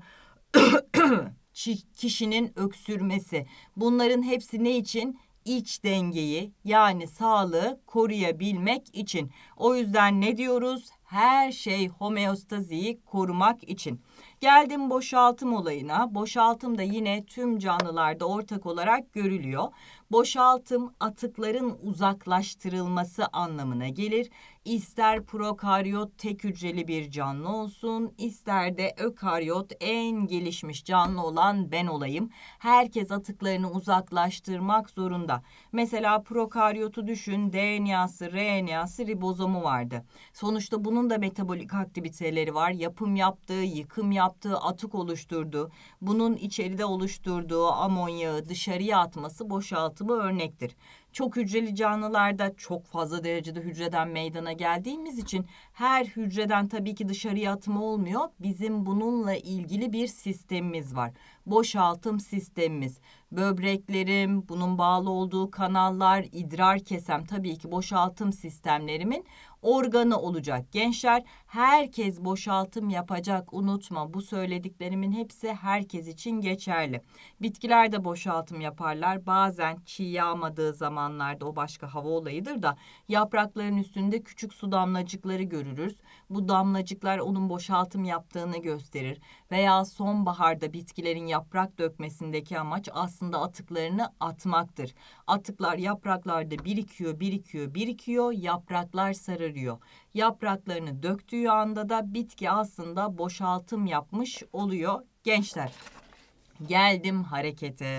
kişinin öksürmesi. Bunların hepsi ne için? İç dengeyi yani sağlığı koruyabilmek için. O yüzden ne diyoruz? Her şey homeostaziyi korumak için. Geldim boşaltım olayına. Boşaltım da yine tüm canlılarda ortak olarak görülüyor. Boşaltım atıkların uzaklaştırılması anlamına gelir. İster prokaryot tek hücreli bir canlı olsun, ister de ökaryot en gelişmiş canlı olan ben olayım. Herkes atıklarını uzaklaştırmak zorunda. Mesela prokaryotu düşün, D N A'sı, R N A'sı, ribozomu vardı. Sonuçta bunun da metabolik aktiviteleri var. Yapım yaptığı, yıkım yaptığı, atık oluşturduğu, bunun içeride oluşturduğu amonyağı dışarıya atması boşaltımı örnektir. Çok hücreli canlılarda çok fazla derecede hücreden meydana geldiğimiz için her hücreden tabii ki dışarıya atımı olmuyor. Bizim bununla ilgili bir sistemimiz var. Boşaltım sistemimiz. Böbreklerim, bunun bağlı olduğu kanallar, idrar kesem tabii ki boşaltım sistemlerimin organı olacak. Gençler, herkes boşaltım yapacak. Unutma, bu söylediklerimin hepsi herkes için geçerli. Bitkiler de boşaltım yaparlar. Bazen çiğ yağmadığı zamanlarda, o başka hava olayıdır da, yaprakların üstünde küçük su damlacıkları görürüz. Bu damlacıklar onun boşaltım yaptığını gösterir. Veya sonbaharda bitkilerin yaprak dökmesindeki amaç aslında atıklarını atmaktır. Atıklar yapraklarda birikiyor, birikiyor, birikiyor. Yapraklar sararıyor. Yapraklarını döktüğü anda da bitki aslında boşaltım yapmış oluyor gençler. Geldim harekete.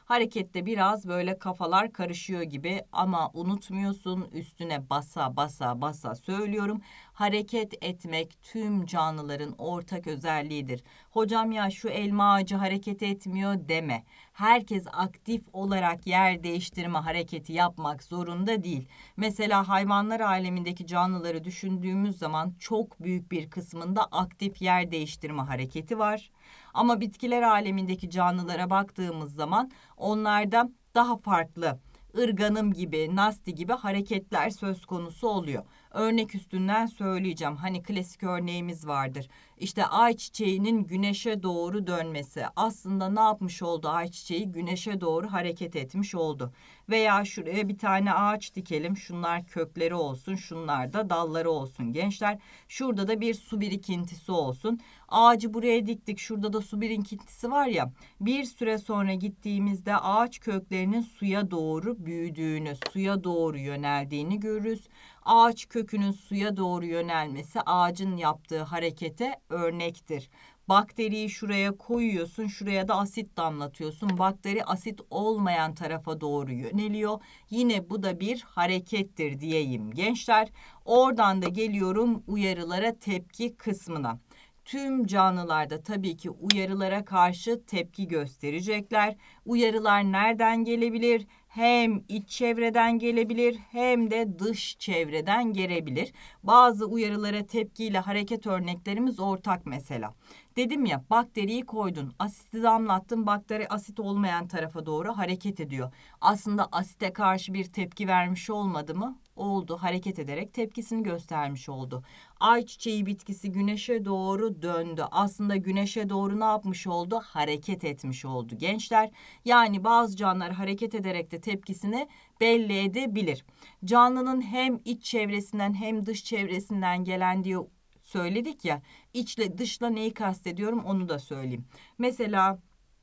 Harekette biraz böyle kafalar karışıyor gibi ama unutmuyorsun, üstüne basa basa basa söylüyorum. Hareket etmek tüm canlıların ortak özelliğidir. Hocam ya şu elma ağacı hareket etmiyor deme. Herkes aktif olarak yer değiştirme hareketi yapmak zorunda değil. Mesela hayvanlar alemindeki canlıları düşündüğümüz zaman çok büyük bir kısmında aktif yer değiştirme hareketi var. Ama bitkiler alemindeki canlılara baktığımız zaman onlarda daha farklı, ırganım gibi, nasti gibi hareketler söz konusu oluyor. Örnek üstünden söyleyeceğim. Hani klasik örneğimiz vardır. İşte ayçiçeğinin güneşe doğru dönmesi. Aslında ne yapmış oldu ayçiçeği? Güneşe doğru hareket etmiş oldu. Veya şuraya bir tane ağaç dikelim. Şunlar kökleri olsun, şunlar da dalları olsun gençler. Şurada da bir su birikintisi olsun. Ağacı buraya diktik. Şurada da su birikintisi var ya. Bir süre sonra gittiğimizde ağaç köklerinin suya doğru büyüdüğünü, suya doğru yöneldiğini görürüz. Ağaç kökünün suya doğru yönelmesi ağacın yaptığı harekete örnektir. Bakteriyi şuraya koyuyorsun, şuraya da asit damlatıyorsun. Bakteri asit olmayan tarafa doğru yöneliyor. Yine bu da bir harekettir diyeyim gençler. Oradan da geliyorum uyarılara tepki kısmına. Tüm canlılarda tabii ki uyarılara karşı tepki gösterecekler. Uyarılar nereden gelebilir? Hem iç çevreden gelebilir hem de dış çevreden gelebilir. Bazı uyarılara tepkiyle hareket örneklerimiz ortak mesela. Dedim ya bakteriyi koydun, asiti damlattın, bakteri asit olmayan tarafa doğru hareket ediyor. Aslında asite karşı bir tepki vermiş olmadı mı? Oldu, hareket ederek tepkisini göstermiş oldu. Ayçiçeği bitkisi güneşe doğru döndü. Aslında güneşe doğru ne yapmış oldu? Hareket etmiş oldu gençler. Yani bazı canlılar hareket ederek de tepkisini belli edebilir. Canlının hem iç çevresinden hem dış çevresinden gelen diye söyledik ya, içle dışla neyi kastediyorum onu da söyleyeyim. Mesela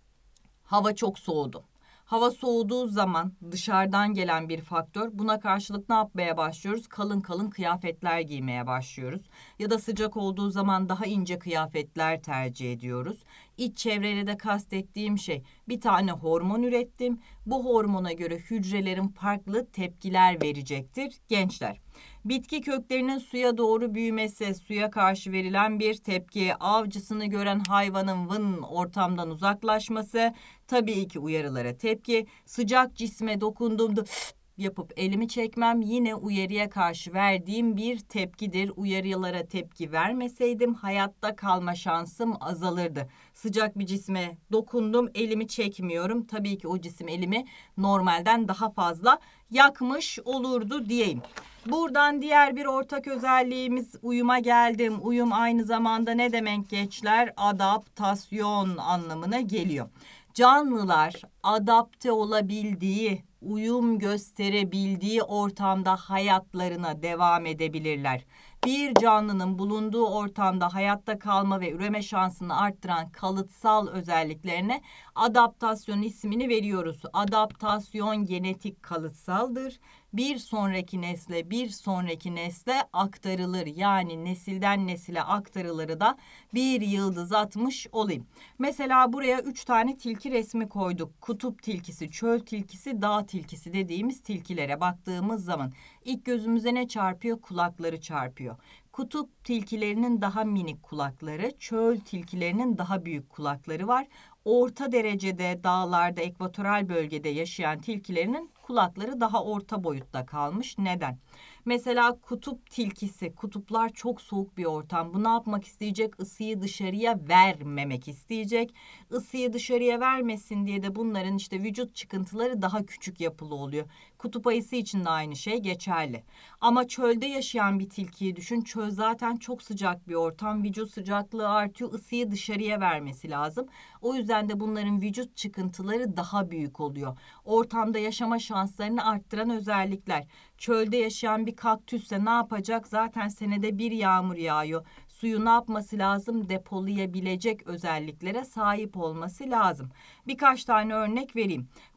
hava çok soğudu. Hava soğuduğu zaman dışarıdan gelen bir faktör. Buna karşılık ne yapmaya başlıyoruz? Kalın kalın kıyafetler giymeye başlıyoruz. Ya da sıcak olduğu zaman daha ince kıyafetler tercih ediyoruz. İç çevreyle de kastettiğim şey, bir tane hormon ürettim. Bu hormona göre hücrelerin farklı tepkiler verecektir gençler. Bitki köklerinin suya doğru büyümesi, suya karşı verilen bir tepki, avcısını gören hayvanın vın ortamdan uzaklaşması, tabii ki uyarılara tepki, sıcak cisme dokunduğumda yapıp elimi çekmem yine uyarıya karşı verdiğim bir tepkidir. Uyarılara tepki vermeseydim hayatta kalma şansım azalırdı. Sıcak bir cisme dokundum, elimi çekmiyorum. Tabii ki o cisim elimi normalden daha fazla yakmış olurdu diyeyim. Buradan diğer bir ortak özelliğimiz uyuma geldim. Uyum aynı zamanda ne demek gençler? Adaptasyon anlamına geliyor. Canlılar adapte olabildiği, uyum gösterebildiği ortamda hayatlarına devam edebilirler. Bir canlının bulunduğu ortamda hayatta kalma ve üreme şansını arttıran kalıtsal özelliklerine adaptasyon ismini veriyoruz. Adaptasyon genetik kalıtsaldır. Bir sonraki nesle bir sonraki nesle aktarılır. Yani nesilden nesile aktarıları da bir yıldız atmış olayım. Mesela buraya üç tane tilki resmi koyduk. Kutup tilkisi, çöl tilkisi, dağ tilkisi dediğimiz tilkilere baktığımız zaman ilk gözümüze ne çarpıyor? Kulakları çarpıyor. Kutup tilkilerinin daha minik kulakları, çöl tilkilerinin daha büyük kulakları var. Orta derecede dağlarda, ekvatoral bölgede yaşayan tilkilerinin kulakları daha orta boyutta kalmış. Neden? Mesela kutup tilkisi, kutuplar çok soğuk bir ortam. Bu ne yapmak isteyecek? Isıyı dışarıya vermemek isteyecek. Isıyı dışarıya vermesin diye de bunların işte vücut çıkıntıları daha küçük yapılı oluyor. Kutup ayısı için de aynı şey geçerli. Ama çölde yaşayan bir tilkiyi düşün. Çöl zaten çok sıcak bir ortam. Vücut sıcaklığı artıyor. Isıyı dışarıya vermesi lazım. O yüzden de bunların vücut çıkıntıları daha büyük oluyor. Ortamda yaşama şanslarını arttıran özellikler. Çölde yaşayan bir kaktüsse ne yapacak? Zaten senede bir yağmur yağıyor. Suyu ne yapması lazım? Depolayabilecek özelliklere sahip olması lazım. Birkaç tane örnek vereyim.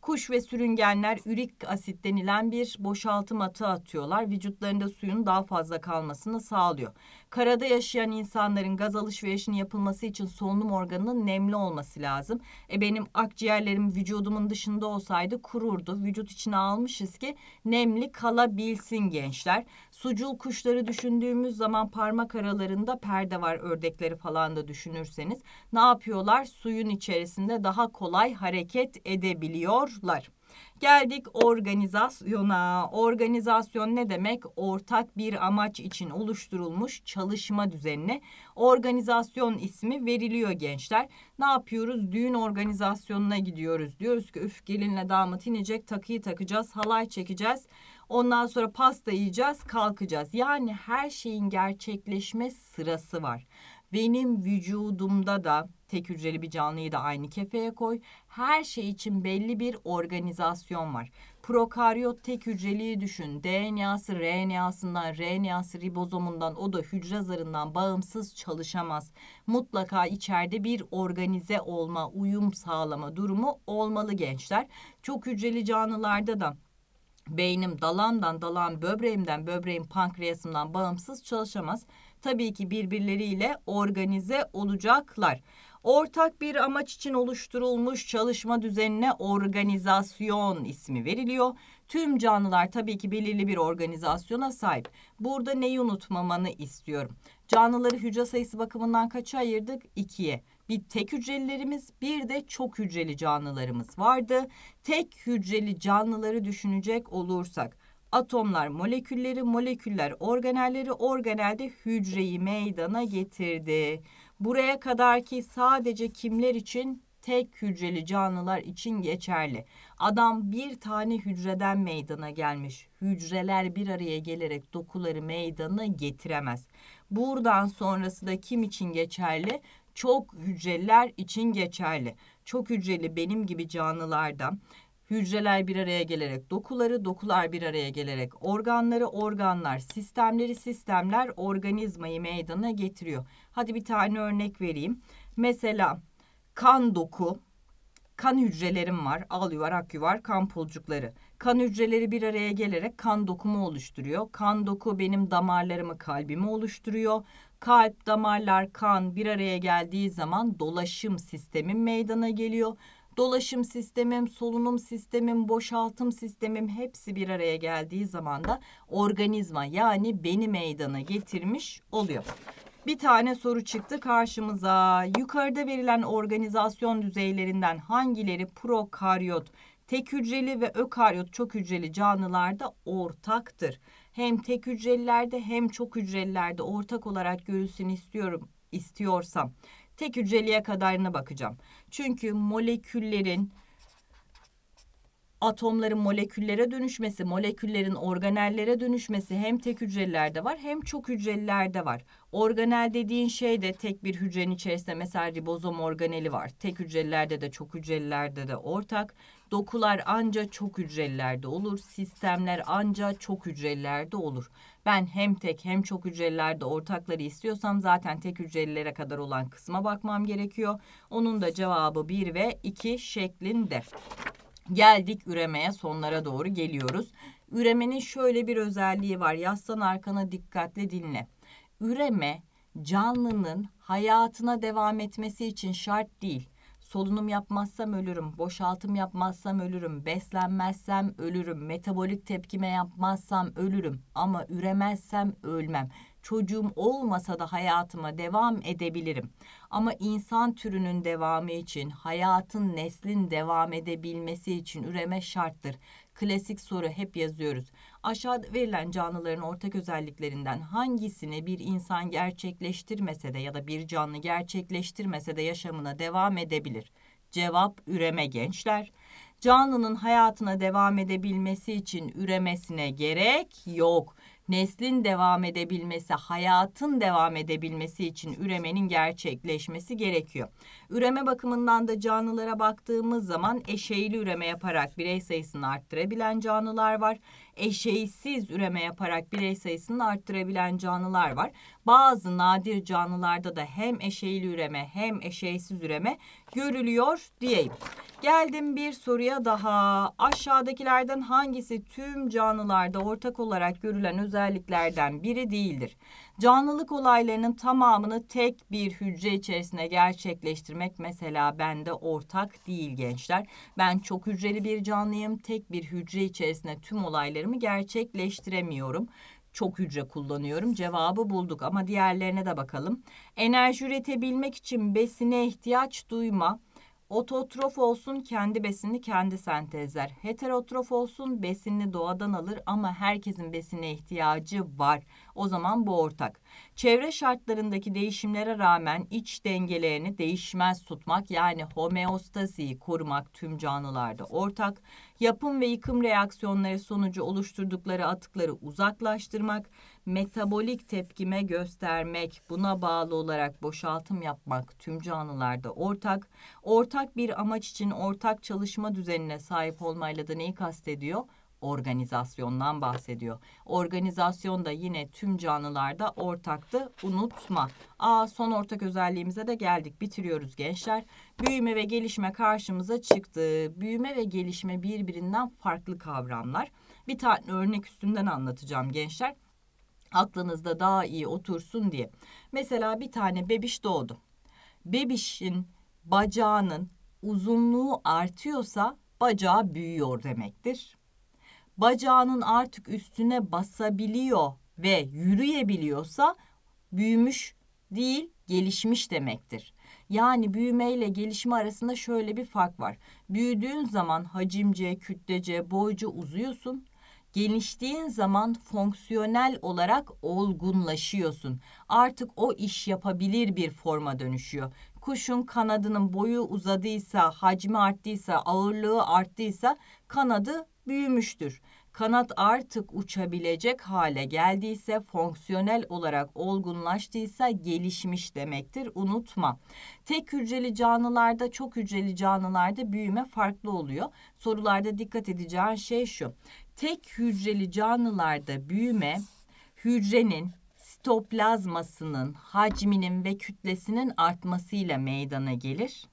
Kuş ve sürüngenler ürik asit denilen bir boşaltım atığı atıyorlar. Vücutlarında suyun daha fazla kalmasını sağlıyor. Karada yaşayan insanların gaz alışverişinin yapılması için solunum organının nemli olması lazım. E benim akciğerlerim vücudumun dışında olsaydı kururdu. Vücut içine almışız ki nemli kalabilsin gençler. Sucul kuşları düşündüğümüz zaman parmak aralarında perde var, ördekleri falan da düşünürseniz. Ne yapıyorlar? Suyun içerisinde daha kolay hareket edebiliyorlar. Geldik organizasyona. Organizasyon ne demek? Ortak bir amaç için oluşturulmuş çalışma düzenine organizasyon ismi veriliyor gençler. Ne yapıyoruz? Düğün organizasyonuna gidiyoruz. Diyoruz ki üf, gelinle damat inecek, takıyı takacağız, halay çekeceğiz. Ondan sonra pasta yiyeceğiz, kalkacağız. Yani her şeyin gerçekleşme sırası var. Benim vücudumda da tek hücreli bir canlıyı da aynı kefeye koy. Her şey için belli bir organizasyon var. Prokaryot tek hücreliği düşün. D N A'sı R N A'sından, R N A'sı ribozomundan, o da hücre zarından bağımsız çalışamaz. Mutlaka içeride bir organize olma, uyum sağlama durumu olmalı gençler. Çok hücreli canlılarda da beynim dalağımdan, dalağım böbreğimden, böbreğim pankreasımdan bağımsız çalışamaz. Tabii ki birbirleriyle organize olacaklar. Ortak bir amaç için oluşturulmuş çalışma düzenine organizasyon ismi veriliyor. Tüm canlılar tabii ki belirli bir organizasyona sahip. Burada neyi unutmamanı istiyorum? Canlıları hücre sayısı bakımından kaça ayırdık? İkiye. Bir tek hücrelilerimiz, bir de çok hücreli canlılarımız vardı. Tek hücreli canlıları düşünecek olursak, atomlar molekülleri, moleküller organelleri, organelde hücreyi meydana getirdi. Buraya kadar ki sadece kimler için? Tek hücreli canlılar için geçerli. Adam bir tane hücreden meydana gelmiş. Hücreler bir araya gelerek dokuları meydana getiremez. Buradan sonrası da kim için geçerli? Çok hücreliler için geçerli. Çok hücreli benim gibi canlılarda hücreler bir araya gelerek dokuları, dokular bir araya gelerek organları, organlar sistemleri, sistemler organizmayı meydana getiriyor. Hadi bir tane örnek vereyim. Mesela kan doku, kan hücrelerim var. Al yuvar, ak yuvar, kan pulcukları. Kan hücreleri bir araya gelerek kan dokumu oluşturuyor. Kan doku benim damarlarımı, kalbimi oluşturuyor. Kalp, damarlar, kan bir araya geldiği zaman dolaşım sistemim meydana geliyor. Dolaşım sistemim, solunum sistemim, boşaltım sistemim hepsi bir araya geldiği zaman da organizma yani beni meydana getirmiş oluyor. Bir tane soru çıktı karşımıza. Yukarıda verilen organizasyon düzeylerinden hangileri prokaryot, tek hücreli ve ökaryot çok hücreli canlılarda ortaktır? Hem tek hücrelilerde hem çok hücrelilerde ortak olarak görülsün istiyorum, istiyorsam tek hücreliye kadarına bakacağım. Çünkü moleküllerin, atomların moleküllere dönüşmesi, moleküllerin organellere dönüşmesi hem tek hücrelilerde var hem çok hücrelilerde var. Organel dediğin şey de tek bir hücrenin içerisinde mesela ribozom organeli var. Tek hücrelilerde de çok hücrelilerde de ortak. Dokular anca çok hücrelilerde olur. Sistemler anca çok hücrelilerde olur. Ben hem tek hem çok hücrelilerde ortakları istiyorsam zaten tek hücrelilere kadar olan kısma bakmam gerekiyor. Onun da cevabı bir ve iki şeklinde. Geldik üremeye, sonlara doğru geliyoruz. Üremenin şöyle bir özelliği var. Yaslan arkana, dikkatle dinle. Üreme canlının hayatına devam etmesi için şart değil. Solunum yapmazsam ölürüm, boşaltım yapmazsam ölürüm, beslenmezsem ölürüm, metabolik tepkime yapmazsam ölürüm ama üremezsem ölmem. Çocuğum olmasa da hayatıma devam edebilirim. Ama insan türünün devamı için, hayatın, neslin devam edebilmesi için üreme şarttır. Klasik soru hep yazıyoruz. Aşağıda verilen canlıların ortak özelliklerinden hangisini bir insan gerçekleştirmese de ya da bir canlı gerçekleştirmese de yaşamına devam edebilir? Cevap üreme gençler. Canlının hayatına devam edebilmesi için üremesine gerek yok. Neslin devam edebilmesi, hayatın devam edebilmesi için üremenin gerçekleşmesi gerekiyor. Üreme bakımından da canlılara baktığımız zaman eşeyli üreme yaparak birey sayısını arttırabilen canlılar var. eşeysiz üreme yaparak birey sayısını arttırabilen canlılar var. Bazı nadir canlılarda da hem eşeyli üreme hem eşeysiz üreme görülüyor diyeyim. Geldim bir soruya daha. Aşağıdakilerden hangisi tüm canlılarda ortak olarak görülen özelliklerden biri değildir? Canlılık olaylarının tamamını tek bir hücre içerisinde gerçekleştirmek mesela bende ortak değil gençler. Ben çok hücreli bir canlıyım. Tek bir hücre içerisinde tüm olaylarımı gerçekleştiremiyorum. Çok hücre kullanıyorum. Cevabı bulduk ama diğerlerine de bakalım. Enerji üretebilmek için besine ihtiyaç duyma. Ototrof olsun, kendi besinini kendi sentezler. Heterotrof olsun, besinini doğadan alır ama herkesin besine ihtiyacı var. O zaman bu ortak. Çevre şartlarındaki değişimlere rağmen iç dengelerini değişmez tutmak yani homeostaziyi korumak tüm canlılarda ortak. Yapım ve yıkım reaksiyonları sonucu oluşturdukları atıkları uzaklaştırmak, metabolik tepkime göstermek, buna bağlı olarak boşaltım yapmak tüm canlılarda ortak. Ortak bir amaç için ortak çalışma düzenine sahip olmayla da neyi kastediyor? Organizasyondan bahsediyor. Organizasyon da yine tüm canlılarda ortaktı. Unutma. Aa, son ortak özelliğimize de geldik. Bitiriyoruz gençler. Büyüme ve gelişme karşımıza çıktı. Büyüme ve gelişme birbirinden farklı kavramlar. Bir tane örnek üstünden anlatacağım gençler. Aklınızda daha iyi otursun diye. Mesela bir tane bebiş doğdu. Bebişin bacağının uzunluğu artıyorsa bacağı büyüyor demektir. Bacağının artık üstüne basabiliyor ve yürüyebiliyorsa büyümüş değil, gelişmiş demektir. Yani büyüme ile gelişme arasında şöyle bir fark var. Büyüdüğün zaman hacimce, kütlece, boyca uzuyorsun. Geliştiğin zaman fonksiyonel olarak olgunlaşıyorsun. Artık o iş yapabilir bir forma dönüşüyor. Kuşun kanadının boyu uzadıysa, hacmi arttıysa, ağırlığı arttıysa kanadı büyümüştür. Kanat artık uçabilecek hale geldiyse, fonksiyonel olarak olgunlaştıysa gelişmiş demektir. Unutma. Tek hücreli canlılarda, çok hücreli canlılarda büyüme farklı oluyor. Sorularda dikkat edeceğin şey şu. Tek hücreli canlılarda büyüme, hücrenin sitoplazmasının, hacminin ve kütlesinin artmasıyla meydana gelir.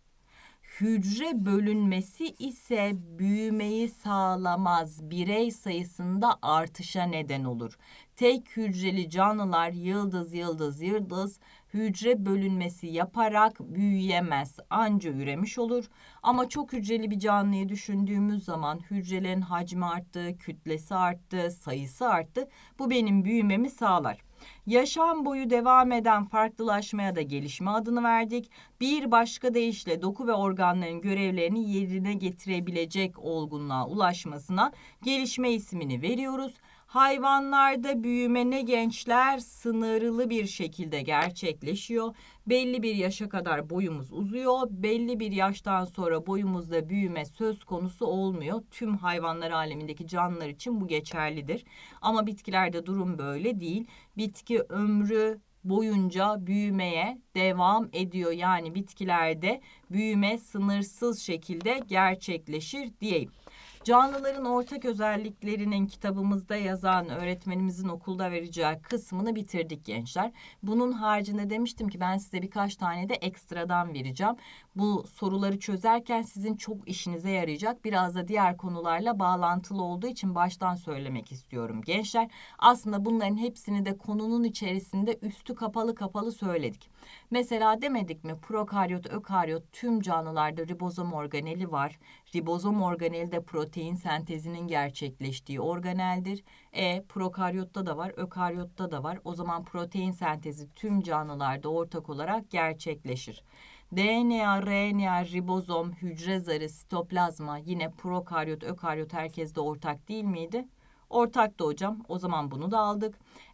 Hücre bölünmesi ise büyümeyi sağlamaz, birey sayısında artışa neden olur. Tek hücreli canlılar yıldız yıldız yıldız hücre bölünmesi yaparak büyüyemez, anca üremiş olur. Ama çok hücreli bir canlıyı düşündüğümüz zaman hücrelerin hacmi arttı, kütlesi arttı, sayısı arttı. Bu benim büyümemi sağlar. Yaşam boyu devam eden farklılaşmaya da gelişme adını verdik. Bir başka deyişle doku ve organların görevlerini yerine getirebilecek olgunluğa ulaşmasına gelişme ismini veriyoruz. Hayvanlarda büyüme ne gençler? Sınırlı bir şekilde gerçekleşiyor. Belli bir yaşa kadar boyumuz uzuyor. Belli bir yaştan sonra boyumuzda büyüme söz konusu olmuyor. Tüm hayvanlar alemindeki canlılar için bu geçerlidir. Ama bitkilerde durum böyle değil. Bitki ömrü boyunca büyümeye devam ediyor. Yani bitkilerde büyüme sınırsız şekilde gerçekleşir diyeyim. Canlıların ortak özelliklerinin kitabımızda yazan öğretmenimizin okulda vereceği kısmını bitirdik gençler. Bunun haricinde demiştim ki ben size birkaç tane de ekstradan vereceğim. Bu soruları çözerken sizin çok işinize yarayacak. Biraz da diğer konularla bağlantılı olduğu için baştan söylemek istiyorum gençler. Aslında bunların hepsini de konunun içerisinde üstü kapalı kapalı söyledik. Mesela demedik mi prokaryot, ökaryot tüm canlılarda ribozom organeli var. Ribozom organeli de protein sentezinin gerçekleştiği organeldir. E prokaryotta da var, ökaryotta da var. O zaman protein sentezi tüm canlılarda ortak olarak gerçekleşir. D N A, R N A, ribozom, hücre zarı, sitoplazma yine prokaryot, ökaryot herkeste ortak değil miydi? Ortak da hocam. O zaman bunu da aldık.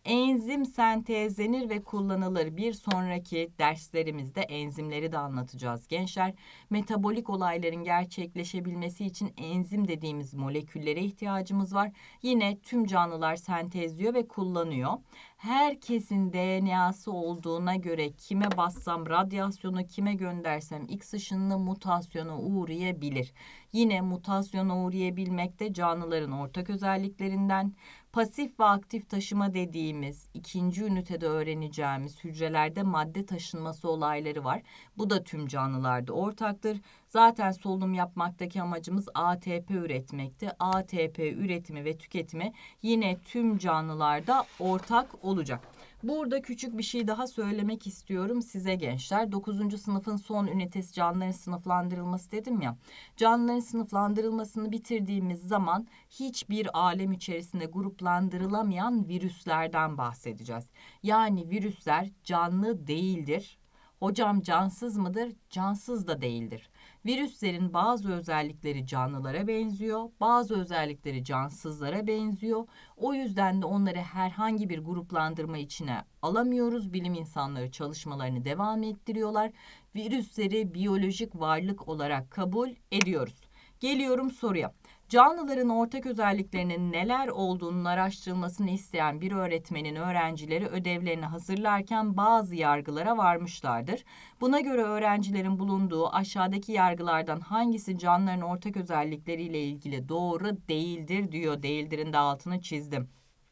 Enzim sentezlenir ve kullanılır. Bir sonraki derslerimizde enzimleri de anlatacağız gençler. Metabolik olayların gerçekleşebilmesi için enzim dediğimiz moleküllere ihtiyacımız var. Yine tüm canlılar sentezliyor ve kullanıyor. Herkesin D N A'sı olduğuna göre kime bassam radyasyonu, kime göndersem X ışınlı mutasyona uğrayabilir. Yine mutasyona uğrayabilmek de canlıların ortak özelliklerinden. Pasif ve aktif taşıma dediğimiz ikinci ünitede öğreneceğimiz hücrelerde madde taşınması olayları var. Bu da tüm canlılarda ortaktır. Zaten solunum yapmaktaki amacımız A T P üretmekti. A T P üretimi ve tüketimi yine tüm canlılarda ortak olacak. Burada küçük bir şey daha söylemek istiyorum size gençler. dokuzuncu sınıfın son ünitesi canlıların sınıflandırılması dedim ya. Canlıların sınıflandırılmasını bitirdiğimiz zaman hiçbir alem içerisinde gruplandırılamayan virüslerden bahsedeceğiz. Yani virüsler canlı değildir. Hocam cansız mıdır? Cansız da değildir. Virüslerin bazı özellikleri canlılara benziyor, bazı özellikleri cansızlara benziyor. O yüzden de onları herhangi bir gruplandırma içine alamıyoruz. Bilim insanları çalışmalarını devam ettiriyorlar. Virüsleri biyolojik varlık olarak kabul ediyoruz. Geliyorum soruya. Canlıların ortak özelliklerinin neler olduğunun araştırılmasını isteyen bir öğretmenin öğrencileri ödevlerini hazırlarken bazı yargılara varmışlardır. Buna göre öğrencilerin bulunduğu aşağıdaki yargılardan hangisi canlıların ortak özellikleriyle ilgili doğru değildir diyor. Değildir'in de altını çizdim.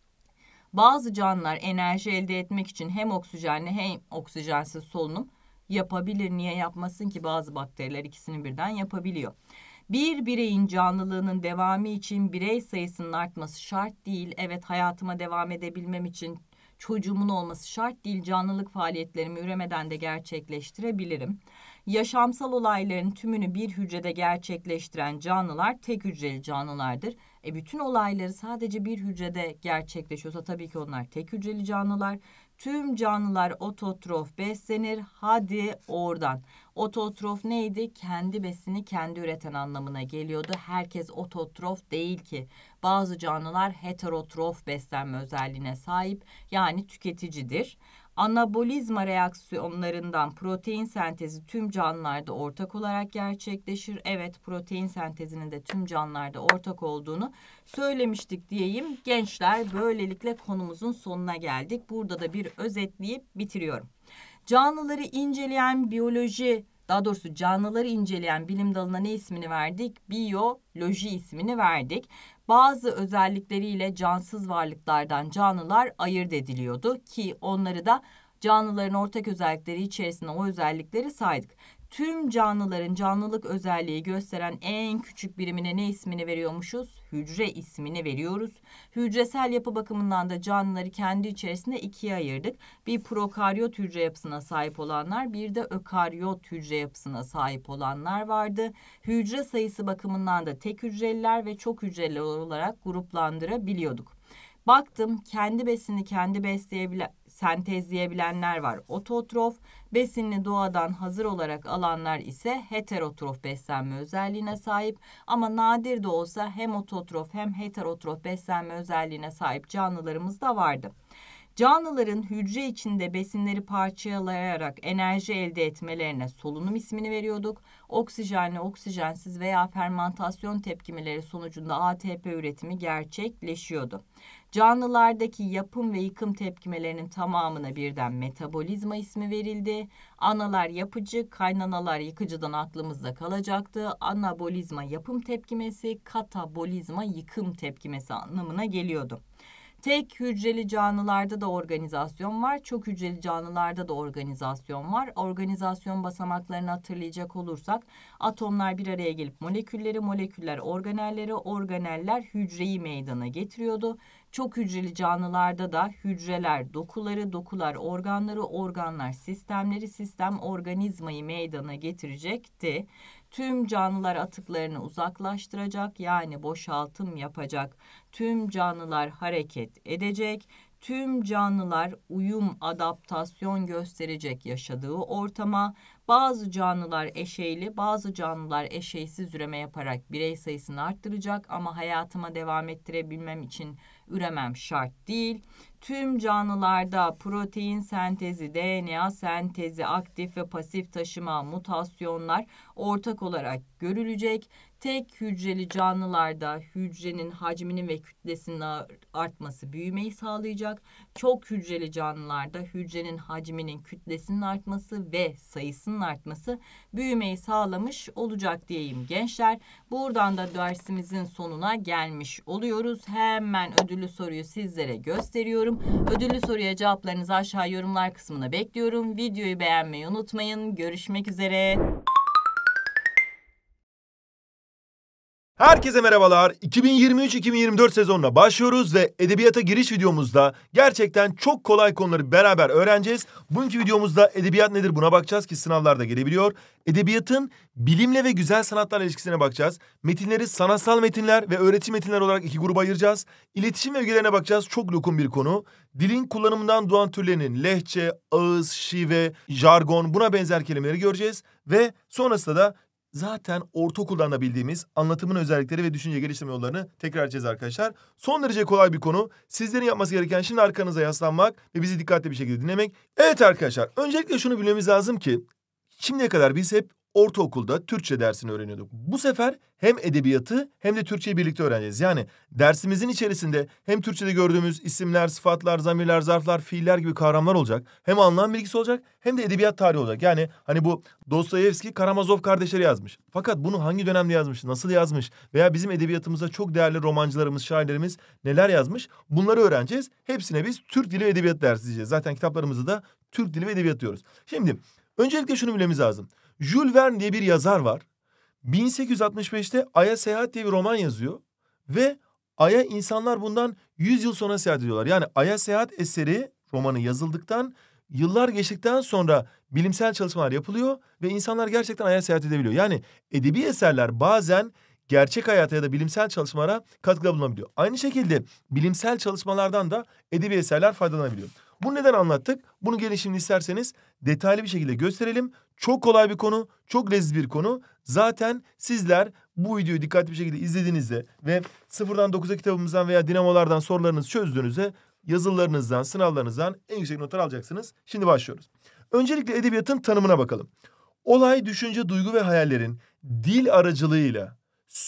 Bazı canlılar enerji elde etmek için hem oksijenli hem oksijensiz solunum yapabilir. Niye yapmasın ki? Bazı bakteriler ikisini birden yapabiliyor. Bir bireyin canlılığının devamı için birey sayısının artması şart değil. Evet, hayatıma devam edebilmem için çocuğumun olması şart değil. Canlılık faaliyetlerimi üremeden de gerçekleştirebilirim. Yaşamsal olayların tümünü bir hücrede gerçekleştiren canlılar tek hücreli canlılardır. E bütün olayları sadece bir hücrede gerçekleşiyorsa tabii ki onlar tek hücreli canlılar. Tüm canlılar ototrof beslenir. Hadi oradan. Ototrof neydi? Kendi besini kendi üreten anlamına geliyordu. Herkes ototrof değil ki. Bazı canlılar heterotrof beslenme özelliğine sahip, yani tüketicidir. Anabolizma reaksiyonlarından protein sentezi tüm canlılarda ortak olarak gerçekleşir. Evet, protein sentezinin de tüm canlılarda ortak olduğunu söylemiştik diyeyim. Gençler, böylelikle konumuzun sonuna geldik. Burada da bir özetleyip bitiriyorum. Canlıları inceleyen biyoloji, daha doğrusu canlıları inceleyen bilim dalına ne ismini verdik? Biyoloji ismini verdik. Bazı özellikleriyle cansız varlıklardan canlılar ayırt ediliyordu ki onları da canlıların ortak özellikleri içerisinde o özellikleri saydık. Tüm canlıların canlılık özelliği gösteren en küçük birimine ne ismini veriyormuşuz? Hücre ismini veriyoruz. Hücresel yapı bakımından da canlıları kendi içerisinde ikiye ayırdık. Bir prokaryot hücre yapısına sahip olanlar, bir de ökaryot hücre yapısına sahip olanlar vardı. Hücre sayısı bakımından da tek hücreliler ve çok hücreli olarak gruplandırabiliyorduk. Baktım, kendi besini kendi besleyebilen, sentezleyebilenler var. Ototrof, besinini doğadan hazır olarak alanlar ise heterotrof beslenme özelliğine sahip. Ama nadir de olsa hem ototrof hem heterotrof beslenme özelliğine sahip canlılarımız da vardı. Canlıların hücre içinde besinleri parçalayarak enerji elde etmelerine solunum ismini veriyorduk. Oksijenli, oksijensiz veya fermantasyon tepkimeleri sonucunda A T P üretimi gerçekleşiyordu. Canlılardaki yapım ve yıkım tepkimelerinin tamamına birden metabolizma ismi verildi. Analar yapıcı, kaynanalar yıkıcıdan aklımızda kalacaktı. Anabolizma yapım tepkimesi, katabolizma yıkım tepkimesi anlamına geliyordu. Tek hücreli canlılarda da organizasyon var. Çok hücreli canlılarda da organizasyon var. Organizasyon basamaklarını hatırlayacak olursak atomlar bir araya gelip molekülleri, moleküller organelleri, organeller hücreyi meydana getiriyordu. Çok hücreli canlılarda da hücreler dokuları, dokular organları, organlar sistemleri, sistem organizmayı meydana getirecekti. Tüm canlılar atıklarını uzaklaştıracak, yani boşaltım yapacak. Tüm canlılar hareket edecek. Tüm canlılar uyum, adaptasyon gösterecek yaşadığı ortama. Bazı canlılar eşeyli, bazı canlılar eşeysiz üreme yaparak birey sayısını arttıracak ama hayatıma devam ettirebilmem için üremem şart değil. Tüm canlılarda protein sentezi, D N A sentezi, aktif ve pasif taşıma, mutasyonlar ortak olarak görülecek. Tek hücreli canlılarda hücrenin hacminin ve kütlesinin artması büyümeyi sağlayacak. Çok hücreli canlılarda hücrenin hacminin, kütlesinin artması ve sayısının artması büyümeyi sağlamış olacak diyeyim gençler. Buradan da dersimizin sonuna gelmiş oluyoruz. Hemen ödüllü soruyu sizlere gösteriyorum. Ödüllü soruya cevaplarınızı aşağı yorumlar kısmına bekliyorum. Videoyu beğenmeyi unutmayın. Görüşmek üzere. Herkese merhabalar. iki bin yirmi üç iki bin yirmi dört sezonuna başlıyoruz ve edebiyata giriş videomuzda gerçekten çok kolay konuları beraber öğreneceğiz. Bugünkü videomuzda edebiyat nedir buna bakacağız ki sınavlarda gelebiliyor. Edebiyatın bilimle ve güzel sanatlarla ilişkisine bakacağız. Metinleri sanatsal metinler ve öğretici metinler olarak iki gruba ayıracağız. İletişim ve ögelerine bakacağız. Çok lokum bir konu. Dilin kullanımından doğan türlerinin lehçe, ağız, şive, jargon buna benzer kelimeleri göreceğiz. Ve sonrasında da zaten ortaokuldan da bildiğimiz anlatımın özellikleri ve düşünce geliştirme yollarını tekrar edeceğiz arkadaşlar. Son derece kolay bir konu. Sizlerin yapması gereken şimdi arkanıza yaslanmak ve bizi dikkatli bir şekilde dinlemek. Evet arkadaşlar, öncelikle şunu bilmemiz lazım ki şimdiye kadar biz hep ortaokulda Türkçe dersini öğreniyorduk. Bu sefer hem edebiyatı hem de Türkçeyi birlikte öğreneceğiz. Yani dersimizin içerisinde hem Türkçe'de gördüğümüz isimler, sıfatlar, zamirler, zarflar, fiiller gibi kavramlar olacak. Hem anlam bilgisi olacak hem de edebiyat tarihi olacak. Yani hani bu Dostoyevski Karamazov kardeşleri yazmış. Fakat bunu hangi dönemde yazmış, nasıl yazmış veya bizim edebiyatımızda çok değerli romancılarımız, şairlerimiz neler yazmış bunları öğreneceğiz. Hepsine biz Türk Dili ve Edebiyat dersi diyeceğiz. Zaten kitaplarımızda da Türk Dili ve Edebiyat diyoruz. Şimdi öncelikle şunu bilmemiz lazım. Jules Verne diye bir yazar var. bin sekiz yüz altmış beşte Ay'a Seyahat diye bir roman yazıyor. Ve Ay'a insanlar bundan yüz yıl sonra seyahat ediyorlar. Yani Ay'a Seyahat eseri romanı yazıldıktan yıllar geçtikten sonra bilimsel çalışmalar yapılıyor. Ve insanlar gerçekten Ay'a seyahat edebiliyor. Yani edebi eserler bazen gerçek hayata ya da bilimsel çalışmalara katkıda bulunabiliyor. Aynı şekilde bilimsel çalışmalardan da edebi eserler faydalanabiliyor. Bunu neden anlattık? Bunu gelin şimdi isterseniz detaylı bir şekilde gösterelim. Çok kolay bir konu, çok leziz bir konu. Zaten sizler bu videoyu dikkatli bir şekilde izlediğinizde ve sıfırdan dokuza kitabımızdan veya dinamolardan sorularınızı çözdüğünüzde yazılarınızdan, sınavlarınızdan en yüksek notlar alacaksınız. Şimdi başlıyoruz. Öncelikle edebiyatın tanımına bakalım. Olay, düşünce, duygu ve hayallerin dil aracılığıyla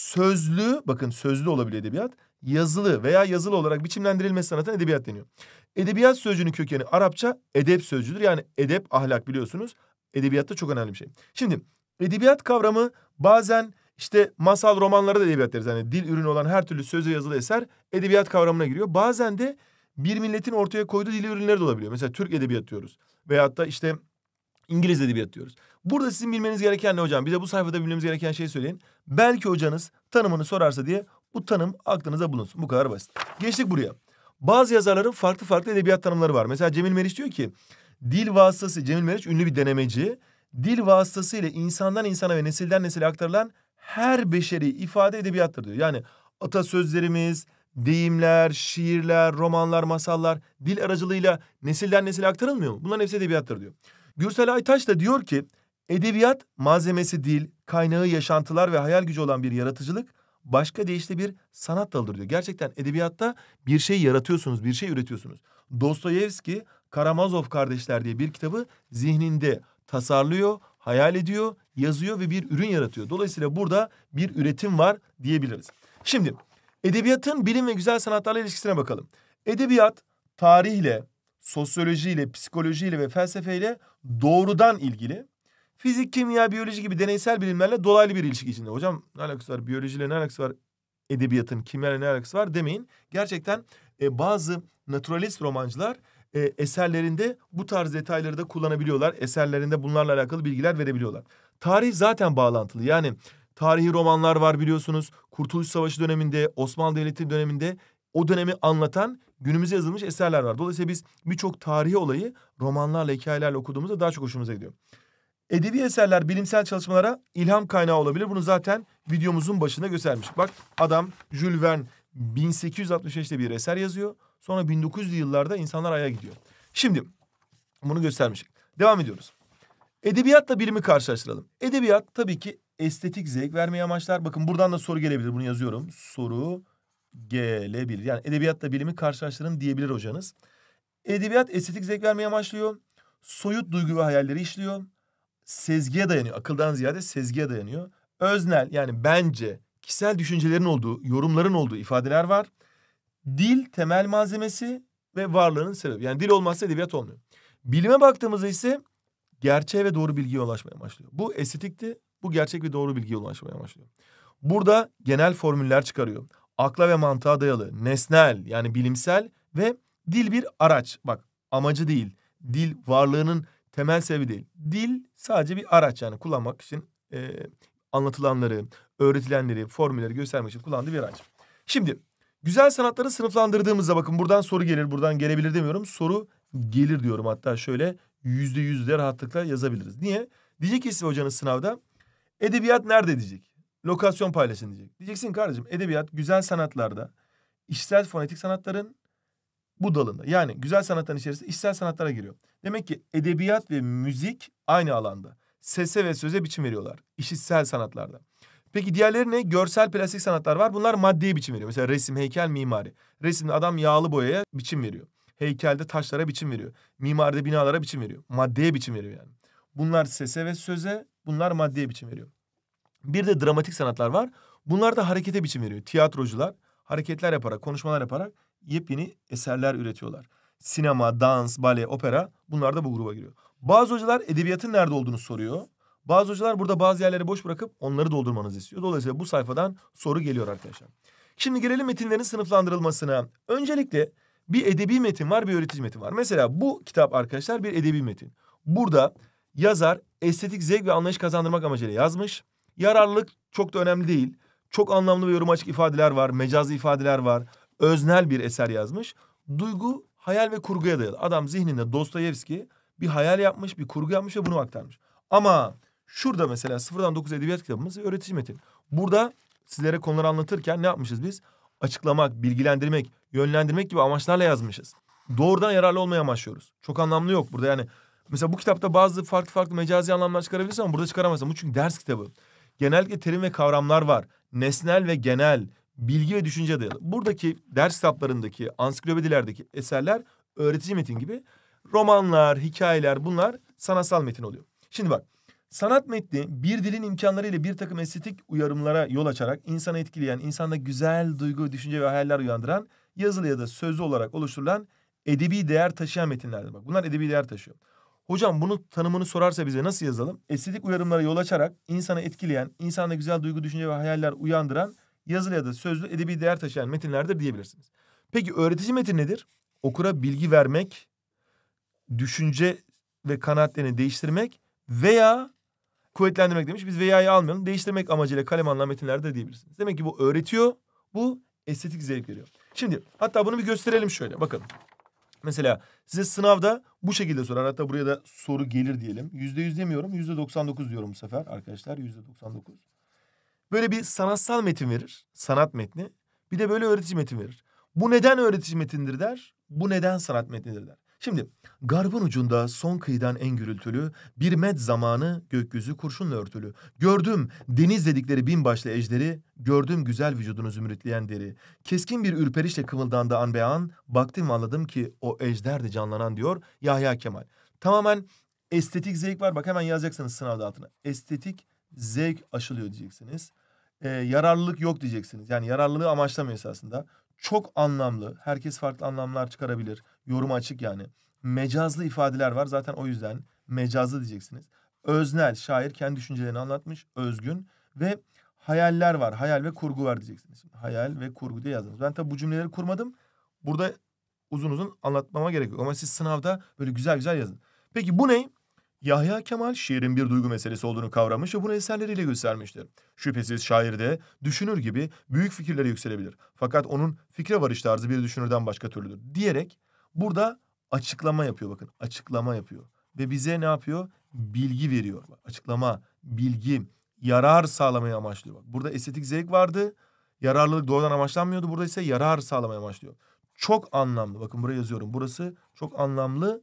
sözlü, bakın sözlü olabilir edebiyat, yazılı veya yazılı olarak biçimlendirilmesi sanatına edebiyat deniyor. Edebiyat sözcüğünün kökeni Arapça edep sözcüğüdür. Yani edep, ahlak biliyorsunuz. Edebiyatta çok önemli bir şey. Şimdi edebiyat kavramı bazen işte masal, romanlara da edebiyat deriz. Yani dil ürünü olan her türlü sözlü yazılı eser edebiyat kavramına giriyor. Bazen de bir milletin ortaya koyduğu dil ürünleri de olabiliyor. Mesela Türk edebiyat diyoruz. Veyahut da işte İngiliz edebiyat diyoruz. Burada sizin bilmeniz gereken ne hocam? Bize bu sayfada bilmemiz gereken şeyi söyleyin. Belki hocanız tanımını sorarsa diye bu tanım aklınıza bulunsun. Bu kadar basit. Geçtik buraya. Bazı yazarların farklı farklı edebiyat tanımları var. Mesela Cemil Meriç diyor ki dil vasıtası, Cemil Meriç ünlü bir denemeci. Dil vasıtasıyla insandan insana ve nesilden nesile aktarılan her beşeri ifade edebiyattır diyor. Yani atasözlerimiz, deyimler, şiirler, romanlar, masallar dil aracılığıyla nesilden nesile aktarılmıyor mu? Bunların hepsi edebiyattır diyor. Gürsel Aytaç da diyor ki edebiyat malzemesi dil, kaynağı yaşantılar ve hayal gücü olan bir yaratıcılık, başka deyişle bir sanat dalıdır diyor. Gerçekten edebiyatta bir şey yaratıyorsunuz, bir şey üretiyorsunuz. Dostoyevski Karamazov kardeşler diye bir kitabı zihninde tasarlıyor, hayal ediyor, yazıyor ve bir ürün yaratıyor. Dolayısıyla burada bir üretim var diyebiliriz. Şimdi edebiyatın bilim ve güzel sanatlarla ilişkisine bakalım. Edebiyat tarihle, sosyolojiyle, psikolojiyle ve felsefeyle doğrudan ilgili. Fizik, kimya, biyoloji gibi deneysel bilimlerle dolaylı bir ilişki içinde. Hocam ne alakası var? Biyolojiyle ne alakası var? Edebiyatın, kimyayla ne alakası var demeyin. Gerçekten e, bazı naturalist romancılar e, eserlerinde bu tarz detayları da kullanabiliyorlar. Eserlerinde bunlarla alakalı bilgiler verebiliyorlar. Tarih zaten bağlantılı. Yani tarihi romanlar var biliyorsunuz. Kurtuluş Savaşı döneminde, Osmanlı Devleti döneminde o dönemi anlatan günümüze yazılmış eserler var. Dolayısıyla biz birçok tarihi olayı romanlarla, hikayelerle okuduğumuzda daha çok hoşumuza gidiyor. Edebi eserler bilimsel çalışmalara ilham kaynağı olabilir. Bunu zaten videomuzun başında göstermiştik. Bak adam Jules Verne bin sekiz yüz altmış beşte bir eser yazıyor. Sonra bin dokuz yüzlü yıllarda insanlar Ay'a gidiyor. Şimdi bunu göstermiştik. Devam ediyoruz. Edebiyatla bilimi karşılaştıralım. Edebiyat tabii ki estetik zevk vermeyi amaçlar. Bakın buradan da soru gelebilir. Bunu yazıyorum. Soru gelebilir. Yani edebiyatla bilimi karşılaştırın diyebilir hocanız. Edebiyat estetik zevk vermeyi amaçlıyor. Soyut duygu ve hayalleri işliyor. Sezgiye dayanıyor. Akıldan ziyade sezgiye dayanıyor. Öznel yani bence kişisel düşüncelerin olduğu, yorumların olduğu ifadeler var. Dil temel malzemesi ve varlığının sebebi. Yani dil olmazsa edebiyat olmuyor. Bilime baktığımızda ise gerçeğe ve doğru bilgiye ulaşmaya başlıyor. Bu estetikti, bu gerçek ve doğru bilgiye ulaşmaya başlıyor. Burada genel formüller çıkarıyor. Akla ve mantığa dayalı, nesnel yani bilimsel ve dil bir araç. Bak amacı değil, dil varlığının temel sebebi değil. Dil sadece bir araç yani kullanmak için e, anlatılanları, öğretilenleri, formülleri göstermek için kullandığı bir araç. Şimdi güzel sanatları sınıflandırdığımızda bakın buradan soru gelir, buradan gelebilir demiyorum. Soru gelir diyorum hatta şöyle yüzde yüzde rahatlıkla yazabiliriz. Niye? Diyecek ki size hocanız sınavda edebiyat nerede diyecek? Lokasyon paylaşın diyecek. Diyeceksin kardeşim edebiyat güzel sanatlarda, işitsel fonetik sanatların bu dalında. Yani güzel sanatların içerisinde işitsel sanatlara giriyor. Demek ki edebiyat ve müzik aynı alanda. Sese ve söze biçim veriyorlar. İşitsel sanatlarda. Peki diğerleri ne? Görsel plastik sanatlar var. Bunlar maddeye biçim veriyor. Mesela resim, heykel, mimari. Resimde adam yağlı boyaya biçim veriyor. Heykelde taşlara biçim veriyor. Mimaride binalara biçim veriyor. Maddeye biçim veriyor yani. Bunlar sese ve söze, bunlar maddeye biçim veriyor. Bir de dramatik sanatlar var. Bunlar da harekete biçim veriyor. Tiyatrocular hareketler yaparak, konuşmalar yaparak yepyeni eserler üretiyorlar. Sinema, dans, bale, opera bunlar da bu gruba giriyor. Bazı hocalar edebiyatın nerede olduğunu soruyor. Bazı hocalar burada bazı yerleri boş bırakıp onları doldurmanızı istiyor. Dolayısıyla bu sayfadan soru geliyor arkadaşlar. Şimdi gelelim metinlerin sınıflandırılmasına. Öncelikle bir edebi metin var, bir öğretici metin var. Mesela bu kitap arkadaşlar bir edebi metin. Burada yazar estetik zevk ve anlayış kazandırmak amacıyla yazmış. Yararlılık çok da önemli değil. Çok anlamlı ve yoruma açık ifadeler var, mecazlı ifadeler var. Öznel bir eser yazmış. Duygu, hayal ve kurguya dayalı. Adam zihninde Dostoyevski bir hayal yapmış, bir kurgu yapmış ve bunu aktarmış. Ama şurada mesela sıfırdan dokuza edebiyat kitabımız ve öğretici metin. Burada sizlere konuları anlatırken ne yapmışız biz? Açıklamak, bilgilendirmek, yönlendirmek gibi amaçlarla yazmışız. Doğrudan yararlı olmaya amaçlıyoruz. Çok anlamlı yok burada yani. Mesela bu kitapta bazı farklı farklı mecazi anlamlar çıkarabilirsin ama burada çıkaramazsın. Bu çünkü ders kitabı. Genellikle terim ve kavramlar var. Nesnel ve genel, bilgi ve düşünce dayalı. Buradaki ders kitaplarındaki, ansiklopedilerdeki eserler öğretici metin gibi. Romanlar, hikayeler bunlar sanatsal metin oluyor. Şimdi bak, sanat metni bir dilin imkanlarıyla bir takım estetik uyarımlara yol açarak insanı etkileyen, insanda güzel duygu, düşünce ve hayaller uyandıran, yazılı ya da sözlü olarak oluşturulan edebi değer taşıyan metinlerdir. Bak bunlar edebi değer taşıyor. Hocam bunu tanımını sorarsa bize nasıl yazalım? Estetik uyarımlara yol açarak insanı etkileyen, insanda güzel duygu, düşünce ve hayaller uyandıran, yazılı ya da sözlü edebi değer taşıyan metinlerdir diyebilirsiniz. Peki öğretici metin nedir? Okura bilgi vermek, düşünce ve kanaatlerini değiştirmek veya kuvvetlendirmek demiş. Biz veya'yı almayalım. Değiştirmek amacıyla kaleme alınan metinlerde diyebilirsiniz. Demek ki bu öğretiyor, bu estetik zevk veriyor. Şimdi hatta bunu bir gösterelim şöyle. Bakın. Mesela size sınavda bu şekilde sorar. Hatta buraya da soru gelir diyelim. Yüzde yüz demiyorum. Yüzde doksan dokuz diyorum bu sefer arkadaşlar. Yüzde doksan dokuz. Böyle bir sanatsal metin verir. Sanat metni. Bir de böyle öğretici metin verir. Bu neden öğretici metindir der. Bu neden sanat metnidir der. Şimdi garbın ucunda son kıyıdan en gürültülü bir med zamanı gökyüzü kurşunla örtülü. Gördüm deniz dedikleri binbaşlı ejderi, gördüm güzel vücudunu zümrütleyen deri. Keskin bir ürperişle kımıldandı an be an, baktım anladım ki o ejderdi canlanan diyor Yahya Kemal. Tamamen estetik zevk var. Bak hemen yazacaksınız sınavda altına. Estetik zevk aşılıyor diyeceksiniz. Ee, yararlılık yok diyeceksiniz. Yani yararlılığı amaçlamıyor esasında. Çok anlamlı. Herkes farklı anlamlar çıkarabilir. Yorum açık yani. Mecazlı ifadeler var. Zaten o yüzden mecazlı diyeceksiniz. Öznel. Şair kendi düşüncelerini anlatmış. Özgün. Ve hayaller var. Hayal ve kurgu var diyeceksiniz. Hayal ve kurgu diye yazdınız. Ben tabii bu cümleleri kurmadım. Burada uzun uzun anlatmama gerek yok. Ama siz sınavda böyle güzel güzel yazın. Peki bu ne? Yahya Kemal şiirin bir duygu meselesi olduğunu kavramış ve bunu eserleriyle göstermiştir. Şüphesiz şair de düşünür gibi büyük fikirlere yükselebilir. Fakat onun fikre varış tarzı bir düşünürden başka türlüdür diyerek burada açıklama yapıyor bakın. Açıklama yapıyor. Ve bize ne yapıyor? Bilgi veriyor. Açıklama, bilgi, yarar sağlamaya amaçlıyor. Bak, burada estetik zevk vardı. Yararlılık doğrudan amaçlanmıyordu. Burada ise yarar sağlamaya amaçlıyor. çok anlamlı. Bakın buraya yazıyorum. Burası çok anlamlı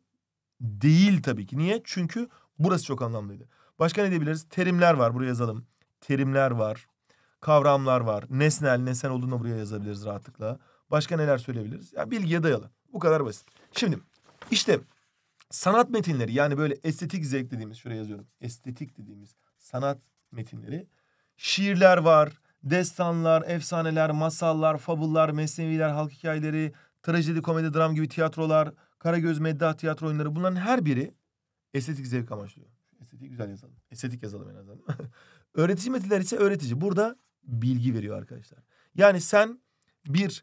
değil tabii ki. Niye? Çünkü burası çok anlamlıydı. Başka ne diyebiliriz? Terimler var. Buraya yazalım. Terimler var. Kavramlar var. Nesnel, nesnel olduğunu buraya yazabiliriz rahatlıkla. Başka neler söyleyebiliriz? Ya bilgiye dayalı. Bu kadar basit. Şimdi işte sanat metinleri, yani böyle estetik zevk dediğimiz, şuraya yazıyorum. Estetik dediğimiz sanat metinleri. Şiirler var. Destanlar, efsaneler, masallar, fabullar, mesneviler, halk hikayeleri, trajedi, komedi, dram gibi tiyatrolar, Karagöz, Meddah, tiyatro oyunları, bunların her biri estetik zevk amaçlıyor. Estetik güzel yazalım. Estetik yazalım en azından. Öğretici metinler ise öğretici. Burada bilgi veriyor arkadaşlar. Yani sen bir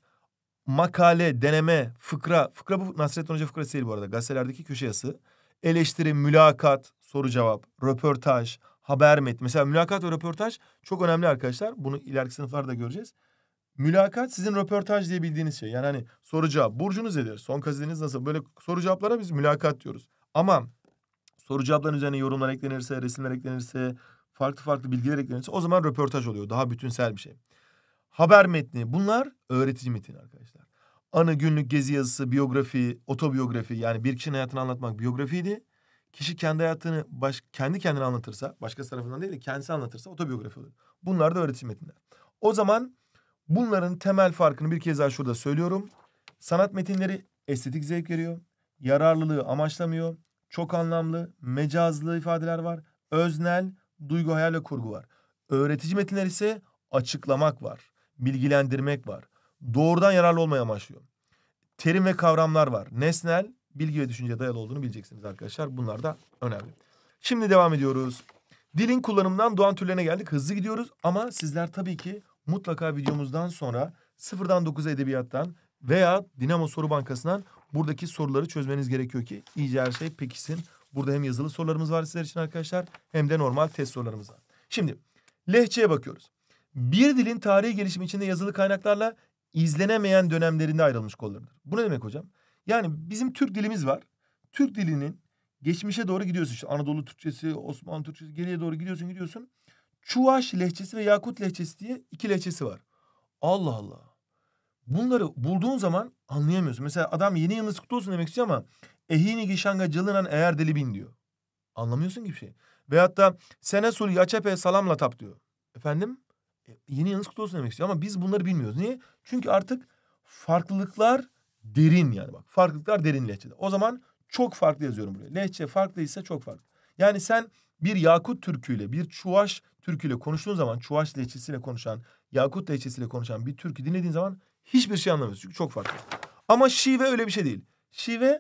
makale, deneme, fıkra, fıkra bu Nasrettin Hoca fıkrası değil bu arada. Gazetelerdeki köşe yazısı, eleştiri, mülakat, soru cevap, röportaj, haber metni. Mesela mülakat ve röportaj çok önemli arkadaşlar. Bunu ileriki sınıflarda göreceğiz. Mülakat sizin röportaj diye bildiğiniz şey. Yani hani soru cevap. Burcunuz nedir? Son gazeteniz nasıl? Böyle soru cevaplara biz mülakat diyoruz. Ama soru cevapların üzerine yorumlar eklenirse, resimler eklenirse, farklı farklı bilgiler eklenirse o zaman röportaj oluyor. Daha bütünsel bir şey. Haber metni, bunlar öğretici metin arkadaşlar. Anı, günlük, gezi yazısı, biyografi, otobiyografi, yani bir kişinin hayatını anlatmak biyografiydi. Kişi kendi hayatını baş, kendi kendine anlatırsa, başkası tarafından değil de kendisi anlatırsa otobiyografi olur. Bunlar da öğretici metinler. O zaman bunların temel farkını bir kez daha şurada söylüyorum. Sanat metinleri estetik zevk veriyor. Yararlılığı amaçlamıyor. Çok anlamlı, mecazlı ifadeler var. Öznel, duygu, hayal ve kurgu var. Öğretici metinler ise açıklamak var. Bilgilendirmek var. Doğrudan yararlı olmaya amaçlıyor. Terim ve kavramlar var. Nesnel, bilgi ve düşünceye dayalı olduğunu bileceksiniz arkadaşlar. Bunlar da önemli. Şimdi devam ediyoruz. Dilin kullanımından doğan türlerine geldik. Hızlı gidiyoruz ama sizler tabii ki mutlaka videomuzdan sonra sıfırdan dokuza edebiyattan veya Dinamo Soru Bankası'ndan buradaki soruları çözmeniz gerekiyor ki iyice her şey pekişsin. Burada hem yazılı sorularımız var sizler için arkadaşlar hem de normal test sorularımız var. Şimdi lehçeye bakıyoruz. Bir dilin tarihi gelişimi içinde yazılı kaynaklarla izlenemeyen dönemlerinde ayrılmış kollarıdır. Bu ne demek hocam? Yani bizim Türk dilimiz var. Türk dilinin geçmişe doğru gidiyorsun. İşte Anadolu Türkçesi, Osmanlı Türkçesi, geriye doğru gidiyorsun gidiyorsun. Çuvaş lehçesi ve Yakut lehçesi diye iki lehçesi var. Allah Allah. Bunları bulduğun zaman anlayamıyorsun. Mesela adam yeni yılınız kutlu olsun demek istiyor ama ehini gişanga cılınan eğer deli bin diyor. Anlamıyorsun gibi şey. Veyahut da sene sul yaçepe salamla tap diyor. Efendim? E, yeni yılınız kutlu olsun demek istiyor ama biz bunları bilmiyoruz. Niye? Çünkü artık farklılıklar derin yani bak. Farklılıklar derin lehçede. O zaman çok farklı yazıyorum buraya. Lehçe farklıysa çok farklı. Yani sen bir Yakut türküyle, bir Çuvaş türküyle konuştuğun zaman, Çuvaş lehçesiyle konuşan, Yakut lehçesiyle konuşan bir türkü dinlediğin zaman hiçbir şey anlamıyorsun. Çünkü çok farklı. Ama şive öyle bir şey değil. Şive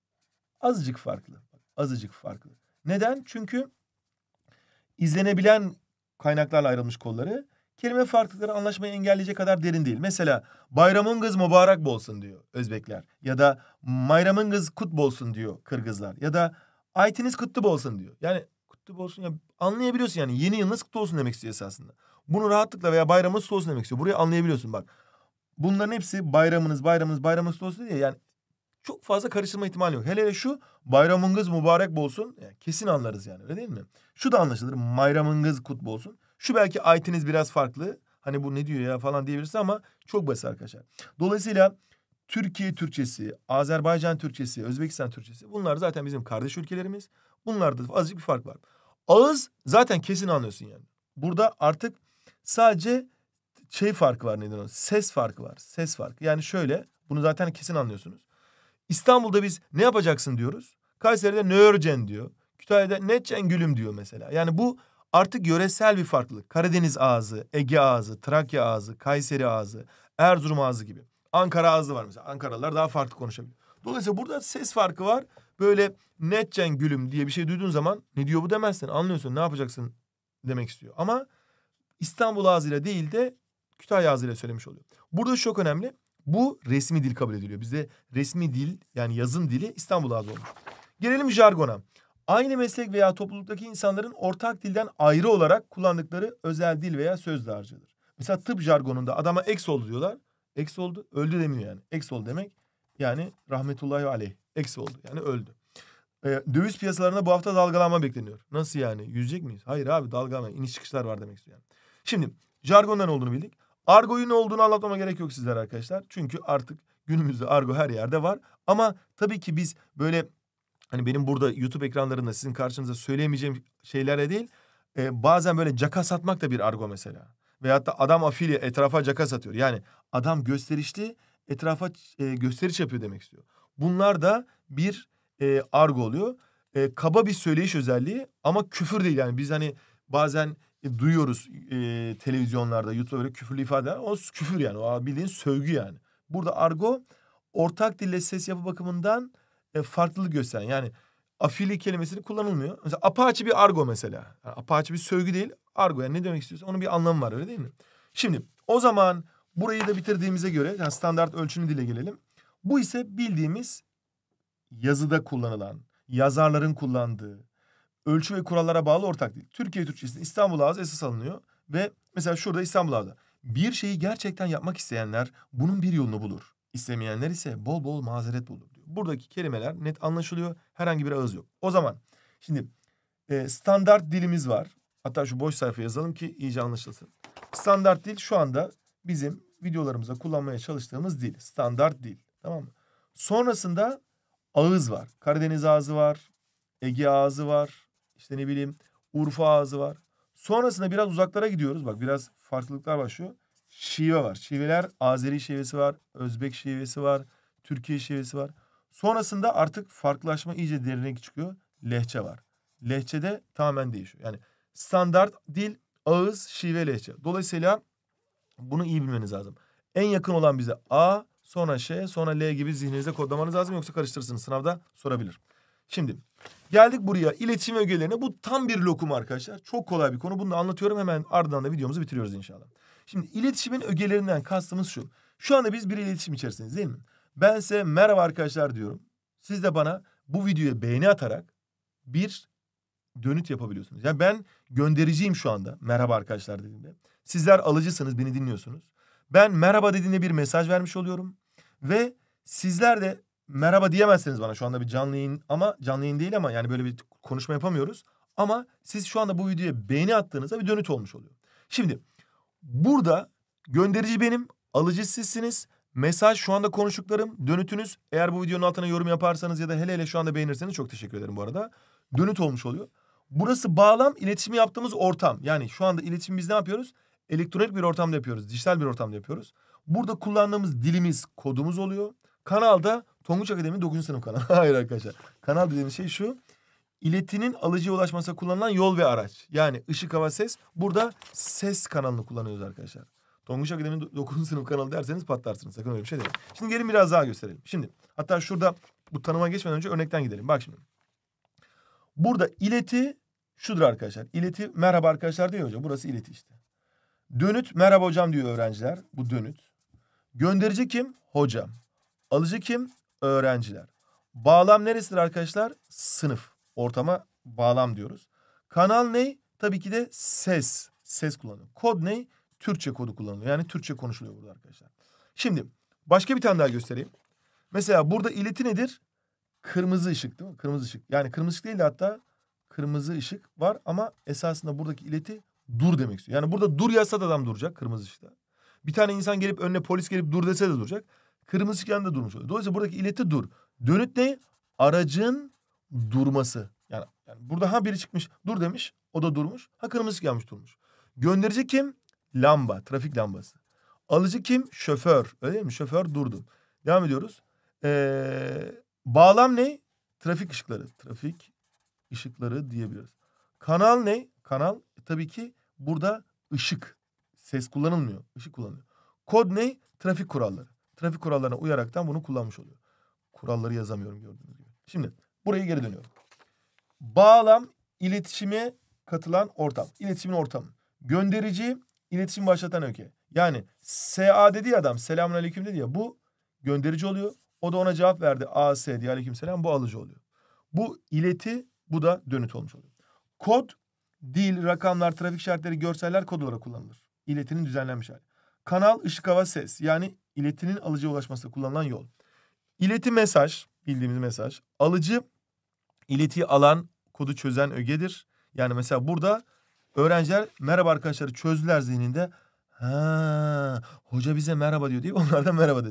azıcık farklı. Azıcık farklı. Neden? Çünkü izlenebilen kaynaklarla ayrılmış kolları kelime farklılıkları anlaşmayı engelleyecek kadar derin değil. Mesela bayramınız mübarek bolsun diyor Özbekler. Ya da mayramınız kut bolsun diyor Kırgızlar. Ya da aytiniz kutlu bolsun diyor. Yani kutlu bolsun ya anlayabiliyorsun yani yeni yılınız kutlu olsun demek istiyor esasında. Bunu rahatlıkla veya bayramınız kutlu olsun demek istiyor. Burayı anlayabiliyorsun bak. Bunların hepsi bayramınız bayramınız bayramınız kutlu olsun diye yani çok fazla karıştırma ihtimali yok. Hele hele şu bayramınız mübarek bolsun yani kesin anlarız yani öyle değil mi? Şu da anlaşılır bayramınız kutlu olsun. Şu belki ayetiniz biraz farklı. Hani bu ne diyor ya falan diyebilirsin ama çok basit arkadaşlar. Dolayısıyla Türkiye Türkçesi, Azerbaycan Türkçesi, Özbekistan Türkçesi bunlar zaten bizim kardeş ülkelerimiz. Bunlarda azıcık bir fark var. Ağız zaten kesin anlıyorsun yani. Burada artık sadece şey farkı var neden o? Ses farkı var. Ses farkı. Yani şöyle bunu zaten kesin anlıyorsunuz. İstanbul'da biz ne yapacaksın diyoruz. Kayseri'de ne öreceksin diyor. Kütahya'da ne edeceksin gülüm diyor mesela. Yani bu artık yöresel bir farklılık. Karadeniz ağzı, Ege ağzı, Trakya ağzı, Kayseri ağzı, Erzurum ağzı gibi. Ankara ağzı var mesela. Ankaralılar daha farklı konuşabiliyor. Dolayısıyla burada ses farkı var. Böyle ne edeceksin gülüm diye bir şey duyduğun zaman ne diyor bu demezsin. Anlıyorsun ne yapacaksın demek istiyor. Ama İstanbul ağzıyla değil de Kütahya ağzıyla söylemiş oluyor. Burada çok önemli. Bu resmi dil kabul ediliyor. Bizde resmi dil yani yazım dili İstanbul ağzı olmuş. Gelelim jargona. Aynı meslek veya topluluktaki insanların ortak dilden ayrı olarak kullandıkları özel dil veya söz dağarcığıdır. Mesela tıp jargonunda adama eks oldu diyorlar. Eks oldu, öldü demiyor yani. Eks oldu demek yani rahmetullahi aleyh. Eks oldu yani öldü. Ee, döviz piyasalarında bu hafta dalgalanma bekleniyor. Nasıl yani? Yüzecek miyiz? Hayır abi dalgalanma, iniş çıkışlar var demek istiyor yani. Şimdi jargondan olduğunu bildik. Argoyu ne olduğunu anlatmama gerek yok sizlere arkadaşlar. Çünkü artık Günümüzde argo her yerde var. Ama tabii ki biz böyle hani benim burada YouTube ekranlarında sizin karşınıza söyleyemeyeceğim şeylerle değil. E, bazen böyle caka satmak da bir argo mesela. Veyahut da adam afili etrafa caka satıyor. Yani adam gösterişli etrafa e, gösteriş yapıyor demek istiyor. Bunlar da bir e, argo oluyor. E, kaba bir söyleyiş özelliği ama küfür değil yani. Biz hani bazen e, duyuyoruz e, televizyonlarda, YouTube'da böyle küfürlü ifadeler. O küfür yani. O bildiğin sövgü yani. Burada argo ortak dille ses yapı bakımından e, farklılık gösteren. Yani afili kelimesini kullanılmıyor. Mesela apaçi bir argo mesela. Yani apaçi bir sövgü değil. Argo yani ne demek istiyorsa onun bir anlamı var öyle değil mi? Şimdi o zaman burayı da bitirdiğimize göre yani standart ölçünü dile gelelim. Bu ise bildiğimiz yazıda kullanılan, yazarların kullandığı, ölçü ve kurallara bağlı ortak dil. Türkiye Türkçesi'nde İstanbul Ağzı esas alınıyor ve mesela şurada İstanbul Ağzı. Bir şeyi gerçekten yapmak isteyenler bunun bir yolunu bulur. İstemeyenler ise bol bol mazeret bulur diyor. Buradaki kelimeler net anlaşılıyor. Herhangi bir ağız yok. O zaman şimdi e, standart dilimiz var. Hatta şu boş sayfa yazalım ki iyice anlaşılsın. Standart dil şu anda bizim videolarımızda kullanmaya çalıştığımız dil. Standart dil. Tamam mı? Sonrasında ağız var. Karadeniz ağzı var. Ege ağzı var. İşte ne bileyim Urfa ağzı var. Sonrasında biraz uzaklara gidiyoruz. Bak biraz farklılıklar başlıyor. Şive var. Şiveler Azeri şivesi var. Özbek şivesi var. Türkiye şivesi var. Sonrasında artık farklılaşma iyice derine çıkıyor. Lehçe var. Lehçede tamamen değişiyor. Yani standart dil, ağız, şive, lehçe. Dolayısıyla bunu iyi bilmeniz lazım. En yakın olan bize A, sonra Ş, sonra L gibi zihninizde kodlamanız lazım. Yoksa karıştırırsınız. Sınavda sorabilir. Şimdi geldik buraya. İletişim ögelerine. Bu tam bir lokum arkadaşlar. Çok kolay bir konu. Bunu da anlatıyorum. Hemen ardından da videomuzu bitiriyoruz inşallah. Şimdi iletişimin ögelerinden kastımız şu. Şu anda biz bir iletişim içerisindeyiz değil mi? Ben size merhaba arkadaşlar diyorum. Siz de bana bu videoya beğeni atarak bir dönüt yapabiliyorsunuz. Yani ben göndericiyim şu anda merhaba arkadaşlar dediğimde. Sizler alıcısınız, beni dinliyorsunuz. Ben merhaba dediğimde bir mesaj vermiş oluyorum. Ve sizler de merhaba diyemezsiniz bana şu anda bir canlı yayın ama canlı yayın değil ama yani böyle bir konuşma yapamıyoruz. Ama siz şu anda bu videoya beğeni attığınızda bir dönüt olmuş oluyor. Şimdi burada gönderici benim, alıcı sizsiniz. Mesaj şu anda konuştuklarım, dönütünüz. Eğer bu videonun altına yorum yaparsanız ya da hele hele şu anda beğenirseniz çok teşekkür ederim bu arada. Dönüt olmuş oluyor. Burası bağlam, iletişimi yaptığımız ortam. Yani şu anda iletişimi biz ne yapıyoruz? Elektronik bir ortamda yapıyoruz, dijital bir ortamda yapıyoruz. Burada kullandığımız dilimiz, kodumuz oluyor. Kanalda Tonguç Akademi dokuzuncu sınıf kanalı. Hayır arkadaşlar. Kanal dediğimiz şey şu. İletinin alıcıya ulaşmasına kullanılan yol ve araç. Yani ışık, hava, ses. Burada ses kanalını kullanıyoruz arkadaşlar. Tonguç Akademi dokuzuncu sınıf kanalı derseniz patlarsınız. Sakın öyle bir şey değil. Şimdi gelin biraz daha gösterelim. Şimdi hatta şurada bu tanıma geçmeden önce örnekten gidelim. Bak şimdi. Burada ileti şudur arkadaşlar. İleti merhaba arkadaşlar diyor hocam. Burası ileti işte. Dönüt merhaba hocam diyor öğrenciler. Bu dönüt. Gönderici kim? Hocam. Alıcı kim? Öğrenciler. Bağlam neresidir arkadaşlar? Sınıf. Ortama bağlam diyoruz. Kanal ne? Tabii ki de ses. Ses kullanıyor. Kod ne? Türkçe kodu kullanılıyor. Yani Türkçe konuşuluyor burada arkadaşlar. Şimdi başka bir tane daha göstereyim. Mesela burada ileti nedir? Kırmızı ışık değil mi? Kırmızı ışık. Yani kırmızı ışık değil de hatta kırmızı ışık var ama esasında buradaki ileti dur demek istiyor. Yani burada dur yazsa da adam duracak kırmızı ışıkta. Bir tane insan gelip önüne polis gelip dur dese de duracak. Kırmızı ışık yanında durmuş oluyor. Dolayısıyla buradaki ileti dur. Dönüt ne? Aracın durması. Yani, yani burada ha biri çıkmış dur demiş. O da durmuş. Ha kırmızı ışık yanmış durmuş. Gönderici kim? Lamba. Trafik lambası. Alıcı kim? Şoför. Öyle değil mi? Şoför durdu. Devam ediyoruz. Ee, bağlam ne? Trafik ışıkları. Trafik ışıkları diyebiliriz. Kanal ne? Kanal e, tabii ki burada ışık. Ses kullanılmıyor. Işık kullanılıyor. Kod ne? Trafik kuralları. Trafik kurallarına uyaraktan bunu kullanmış oluyor. Kuralları yazamıyorum gördüğünüz gibi. Şimdi buraya geri dönüyorum. Bağlam iletişime katılan ortam. İletişimin ortamı. Gönderici iletişim başlatan öge. Yani S A dedi ya adam. Selamünaleyküm dedi ya. Bu gönderici oluyor. O da ona cevap verdi. A S diye aleykümselam. Bu alıcı oluyor. Bu ileti, bu da dönüt olmuş oluyor. Kod, dil, rakamlar, trafik işaretleri, görseller kod olarak kullanılır. İletinin düzenlenmiş hali. Kanal, ışık, hava, ses. Yani iletinin alıcıya ulaşmasında kullanılan yol. İleti mesaj, bildiğimiz mesaj. Alıcı, iletiyi alan, kodu çözen ögedir. Yani mesela burada öğrenciler merhaba arkadaşları çözdüler zihninde. Ha, hoca bize merhaba diyor deyip onlar da merhaba dediler.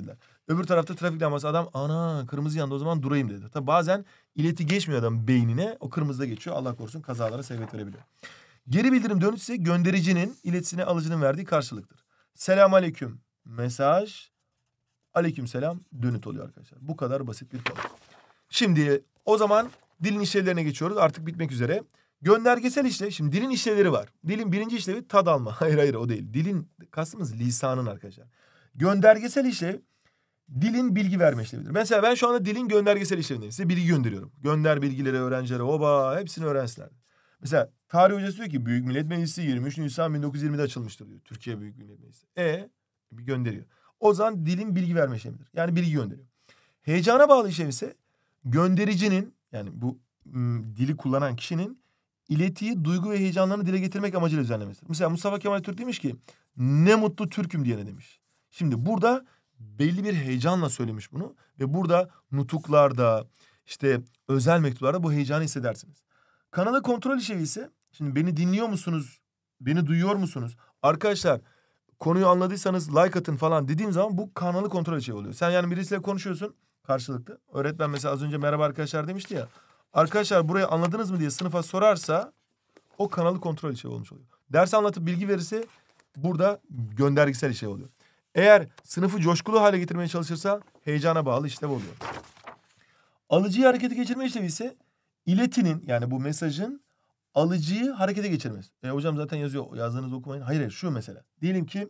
Öbür tarafta trafik lambası, adam ana kırmızı yandı o zaman durayım dedi. Tabi bazen ileti geçmiyor adam beynine, o kırmızıda geçiyor, Allah korusun kazalara sebebiyet verebiliyor. Geri bildirim dönüş ise göndericinin iletisine alıcının verdiği karşılıktır. Selam aleyküm mesaj, aleyküm selam dönüt oluyor arkadaşlar. Bu kadar basit bir konu. Şimdi o zaman dilin işlevlerine geçiyoruz, artık bitmek üzere. Göndergesel işlev, şimdi dilin işlevleri var. Dilin birinci işlevi tad alma. Hayır hayır o değil. Dilin kastımız lisanın arkadaşlar. Göndergesel işlev dilin bilgi verme işlevidir. Mesela ben şu anda dilin göndergesel işlevindeyim. Size bilgi gönderiyorum. Gönder bilgileri öğrencilere, oba hepsini öğrensinler. Mesela tarih hocası diyor ki Büyük Millet Meclisi yirmi üç Nisan bin dokuz yüz yirmide açılmıştır diyor. Türkiye Büyük Millet Meclisi. E bir gönderiyor. O zaman dilin bilgi verme işlemidir. Yani bilgi gönderiyor. Heyecana bağlı işlev ise göndericinin, yani bu m, dili kullanan kişinin iletiyi, duygu ve heyecanlarını dile getirmek amacıyla düzenlemesidir. Mesela Mustafa Kemal Türk demiş ki ne mutlu Türk'üm diyene demiş. Şimdi burada belli bir heyecanla söylemiş bunu ve burada nutuklarda, işte özel mektuplarda bu heyecanı hissedersiniz. Kanalı kontrol işlevi ise, şimdi beni dinliyor musunuz, beni duyuyor musunuz? Arkadaşlar konuyu anladıysanız like atın falan dediğim zaman bu kanalı kontrol işlevi oluyor. Sen yani birisiyle konuşuyorsun karşılıklı. Öğretmen mesela az önce merhaba arkadaşlar demişti ya. Arkadaşlar burayı anladınız mı diye sınıfa sorarsa o kanalı kontrol işlevi olmuş oluyor. Ders anlatıp bilgi verirse burada göndergesel işlev oluyor. Eğer sınıfı coşkulu hale getirmeye çalışırsa heyecana bağlı işlev oluyor. Alıcıyı harekete geçirme işlevi ise iletinin, yani bu mesajın alıcıyı harekete geçirmesi. E, hocam zaten yazıyor, yazdığınızı okumayın. Hayır, hayır şu mesela. Diyelim ki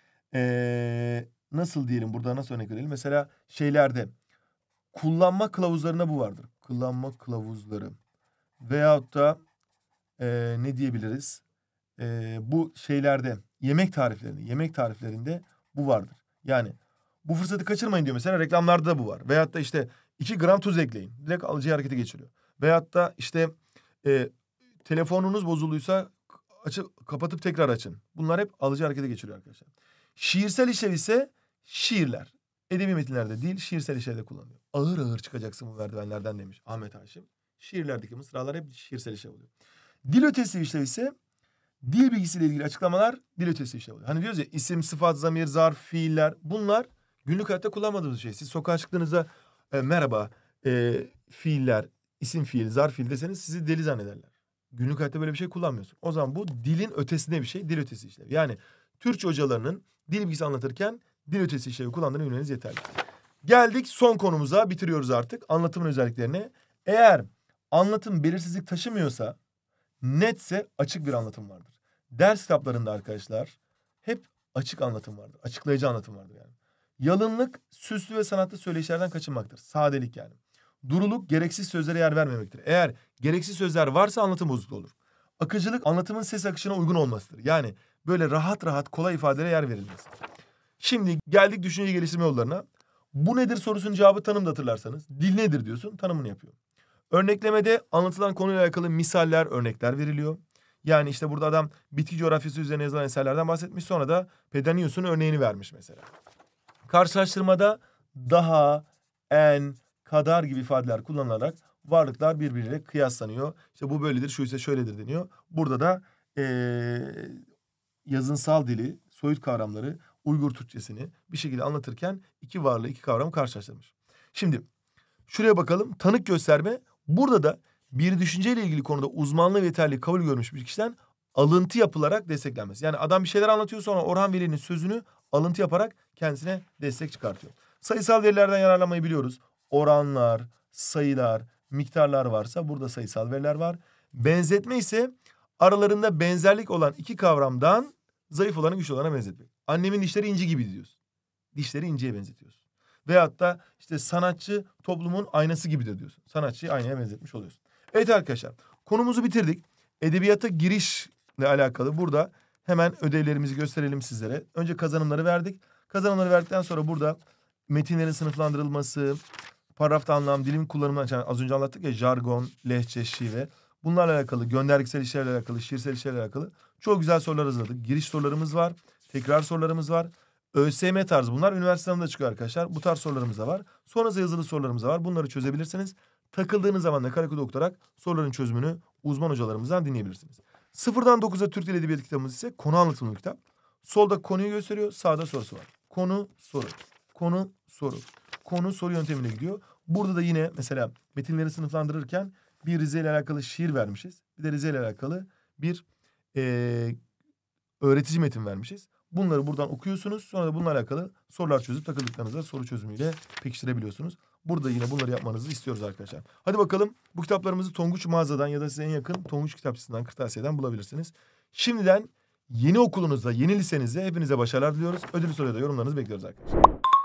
ee, nasıl diyelim, burada nasıl örnek verelim? Mesela şeylerde kullanma kılavuzlarında bu vardır. Kullanma kılavuzları. Veyahut da ee, ne diyebiliriz? Ee, bu şeylerde yemek tariflerinde, yemek tariflerinde bu vardır. Yani bu fırsatı kaçırmayın diyor mesela, reklamlarda da bu var. Veyahut da işte iki gram tuz ekleyin. Direkt alıcıyı harekete geçiriyor. Veyahut da işte e, telefonunuz bozulduysa açıp kapatıp tekrar açın. Bunlar hep alıcı harekete geçiriyor arkadaşlar. Şiirsel işlev ise şiirler. Edebi metinlerde değil, şiirsel işlevde kullanılıyor. Ağır ağır çıkacaksın bu merdivenlerden demiş Ahmet Haşim. Şiirlerdeki mısralar hep şiirsel işlev oluyor. Dil ötesi işlev ise dil bilgisiyle ilgili açıklamalar dil ötesi işlev oluyor. Hani diyoruz ya, isim, sıfat, zamir, zarf, fiiller, bunlar günlük hayatta kullanmadığımız şey. Siz sokağa çıktığınızda e, merhaba, e, fiiller, isim fiil, zarf fiil deseniz sizi deli zannederler. Günlük hayatta böyle bir şey kullanmıyorsun. O zaman bu dilin ötesinde bir şey, dil ötesi işlevi. Yani Türkçe hocalarının dil bilgisi anlatırken dil ötesi işlevi kullandığını bilmeniz yeterli. Geldik son konumuza, bitiriyoruz artık. Anlatımın özelliklerine. Eğer anlatım belirsizlik taşımıyorsa, netse açık bir anlatım vardır. Ders kitaplarında arkadaşlar hep açık anlatım vardır. Açıklayıcı anlatım vardır yani. Yalınlık, süslü ve sanatlı söyleyişlerden kaçınmaktır. Sadelik yani. Duruluk, gereksiz sözlere yer vermemektir. Eğer gereksiz sözler varsa anlatım bozukluğu olur. Akıcılık, anlatımın ses akışına uygun olmasıdır. Yani böyle rahat rahat kolay ifadelere yer verilmesi. Şimdi geldik düşünce geliştirme yollarına. Bu nedir sorusunun cevabı tanımda, hatırlarsanız. Dil nedir diyorsun, tanımını yapıyor. Örneklemede anlatılan konuyla alakalı misaller, örnekler veriliyor. Yani işte burada adam bitki coğrafyası üzerine yazılan eserlerden bahsetmiş. Sonra da Pedanius'un örneğini vermiş mesela. Karşılaştırmada daha, en, kadar gibi ifadeler kullanılarak varlıklar birbiriyle kıyaslanıyor. İşte bu böyledir, şu ise şöyledir deniyor. Burada da ee, yazınsal dili, soyut kavramları, Uygur Türkçesini bir şekilde anlatırken iki varlığı, iki kavramı karşılaştırmış. Şimdi şuraya bakalım. Tanık gösterme. Burada da bir düşünceyle ilgili konuda uzmanlığı ve yeterli kabul görmüş bir kişiden alıntı yapılarak desteklenmesi. Yani adam bir şeyler anlatıyor, sonra Orhan Veli'nin sözünü alıntı yaparak kendisine destek çıkartıyor. Sayısal verilerden yararlanmayı biliyoruz. Oranlar, sayılar, miktarlar varsa burada sayısal veriler var. Benzetme ise aralarında benzerlik olan iki kavramdan zayıf olanı güçlü olana benzetmek. Annemin dişleri inci gibi diyorsun. Dişleri inciye benzetiyorsun. Veyahut da işte sanatçı toplumun aynası gibidir diyorsun. Sanatçıyı aynaya benzetmiş oluyorsun. Evet arkadaşlar, konumuzu bitirdik. Edebiyata girişle alakalı burada hemen ödevlerimizi gösterelim sizlere. Önce kazanımları verdik. Kazanımları verdikten sonra burada metinlerin sınıflandırılması, paragrafta anlam, dilin kullanımı, yani az önce anlattık ya, jargon, lehçe, şive. Bunlarla alakalı, göndergesel işlerle alakalı, şiirsel işlerle alakalı çok güzel sorular hazırladık. Giriş sorularımız var, tekrar sorularımız var. ÖSYM tarzı bunlar. Üniversite sınavında çıkıyor arkadaşlar. Bu tarz sorularımız da var. Sonrasında yazılı sorularımız da var. Bunları çözebilirsiniz. Takıldığınız zaman da karekodu okutarak soruların çözümünü uzman hocalarımızdan dinleyebilirsiniz. Sıfırdan dokuza Türk Dili Edebiyatı kitabımız ise konu anlatımlı kitap. Solda konuyu gösteriyor, sağda sorusu var. Konu, soru. Konu, soru. soru. Konu soru yöntemine gidiyor. Burada da yine mesela metinleri sınıflandırırken bir Rize ile alakalı şiir vermişiz. Bir de Rize ile alakalı bir e, öğretici metin vermişiz. Bunları buradan okuyorsunuz. Sonra da bununla alakalı sorular çözüp takıldıklarınızda soru çözümüyle pekiştirebiliyorsunuz. Burada yine bunları yapmanızı istiyoruz arkadaşlar. Hadi bakalım, bu kitaplarımızı Tonguç mağazadan ya da size en yakın Tonguç kitapçısından, kırtasiyeden bulabilirsiniz. Şimdiden yeni okulunuzda, yeni lisenizde hepinize başarılar diliyoruz. Ödül soruya da yorumlarınızı bekliyoruz arkadaşlar.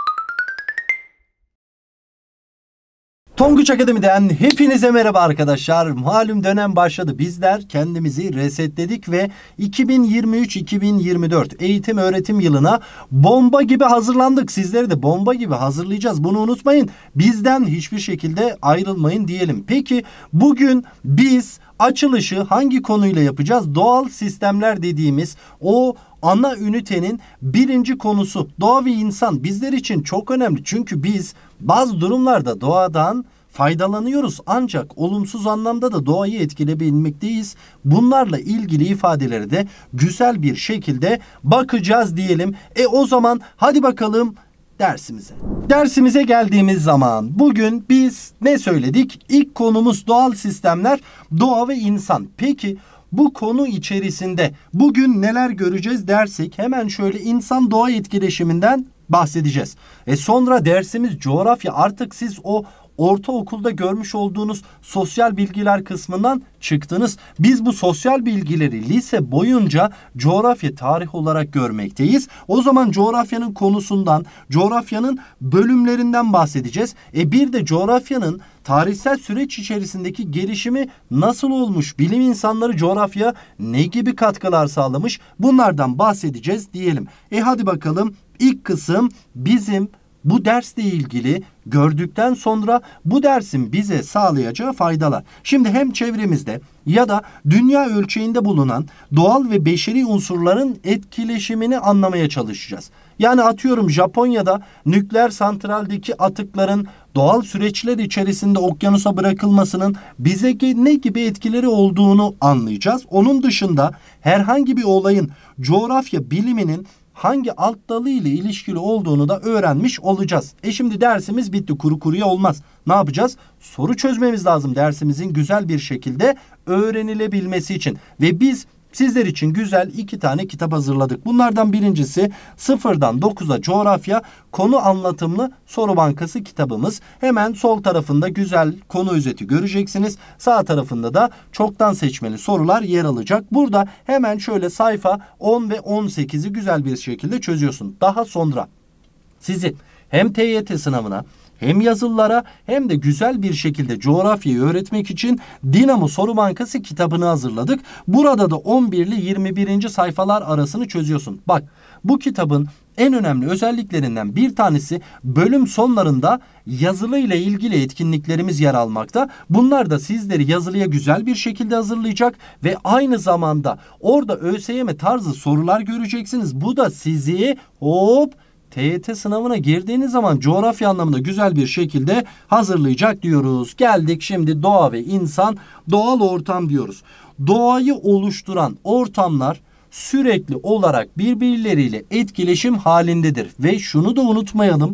Tonguç Akademi'den hepinize merhaba arkadaşlar. Malum dönem başladı. Bizler kendimizi resetledik ve iki bin yirmi üç iki bin yirmi dört eğitim öğretim yılına bomba gibi hazırlandık. Sizleri de bomba gibi hazırlayacağız. Bunu unutmayın. Bizden hiçbir şekilde ayrılmayın diyelim. Peki bugün biz açılışı hangi konuyla yapacağız? Doğal sistemler dediğimiz o ana ünitenin birinci konusu. Doğa ve insan bizler için çok önemli. Çünkü biz bazı durumlarda doğadan faydalanıyoruz. Ancak olumsuz anlamda da doğayı etkileyebilmekteyiz. Bunlarla ilgili ifadeleri de güzel bir şekilde bakacağız diyelim. E o zaman hadi bakalım dersimize. Dersimize geldiğimiz zaman bugün biz ne söyledik? İlk konumuz doğal sistemler, doğa ve insan. Peki bu konu içerisinde bugün neler göreceğiz dersek hemen şöyle insan doğa etkileşiminden bahsedeceğiz. E sonra dersimiz coğrafya. Artık siz o ortaokulda görmüş olduğunuz sosyal bilgiler kısmından çıktınız. Biz bu sosyal bilgileri lise boyunca coğrafya, tarih olarak görmekteyiz. O zaman coğrafyanın konusundan, coğrafyanın bölümlerinden bahsedeceğiz. E bir de coğrafyanın tarihsel süreç içerisindeki gelişimi nasıl olmuş? Bilim insanları coğrafya ne gibi katkılar sağlamış? Bunlardan bahsedeceğiz diyelim. E hadi bakalım, ilk kısım bizim bu dersle ilgili gördükten sonra bu dersin bize sağlayacağı faydalar. Şimdi hem çevremizde ya da dünya ölçeğinde bulunan doğal ve beşeri unsurların etkileşimini anlamaya çalışacağız. Yani atıyorum Japonya'da nükleer santraldeki atıkların doğal süreçler içerisinde okyanusa bırakılmasının bize ne gibi etkileri olduğunu anlayacağız. Onun dışında herhangi bir olayın coğrafya biliminin hangi alt dalı ile ilişkili olduğunu da öğrenmiş olacağız. E şimdi dersimiz bitti. Kuru kuruya olmaz. Ne yapacağız? Soru çözmemiz lazım dersimizin güzel bir şekilde öğrenilebilmesi için. Ve biz sizler için güzel iki tane kitap hazırladık. Bunlardan birincisi sıfırdan dokuza coğrafya konu anlatımlı soru bankası kitabımız. Hemen sol tarafında güzel konu özeti göreceksiniz. Sağ tarafında da çoktan seçmeli sorular yer alacak. Burada hemen şöyle sayfa on ve on sekizi güzel bir şekilde çözüyorsun. Daha sonra sizi hem T Y T sınavına hem yazılılara hem de güzel bir şekilde coğrafyayı öğretmek için Dinamo Soru Bankası kitabını hazırladık. Burada da on bir ile yirmi birinci sayfalar arasını çözüyorsun. Bak, bu kitabın en önemli özelliklerinden bir tanesi bölüm sonlarında yazılı ile ilgili etkinliklerimiz yer almakta. Bunlar da sizleri yazılıya güzel bir şekilde hazırlayacak ve aynı zamanda orada ÖSYM tarzı sorular göreceksiniz. Bu da sizi hop T Y T sınavına girdiğiniz zaman coğrafya anlamında güzel bir şekilde hazırlayacak diyoruz. Geldik şimdi doğa ve insan, doğal ortam diyoruz. Doğayı oluşturan ortamlar sürekli olarak birbirleriyle etkileşim halindedir. Ve şunu da unutmayalım.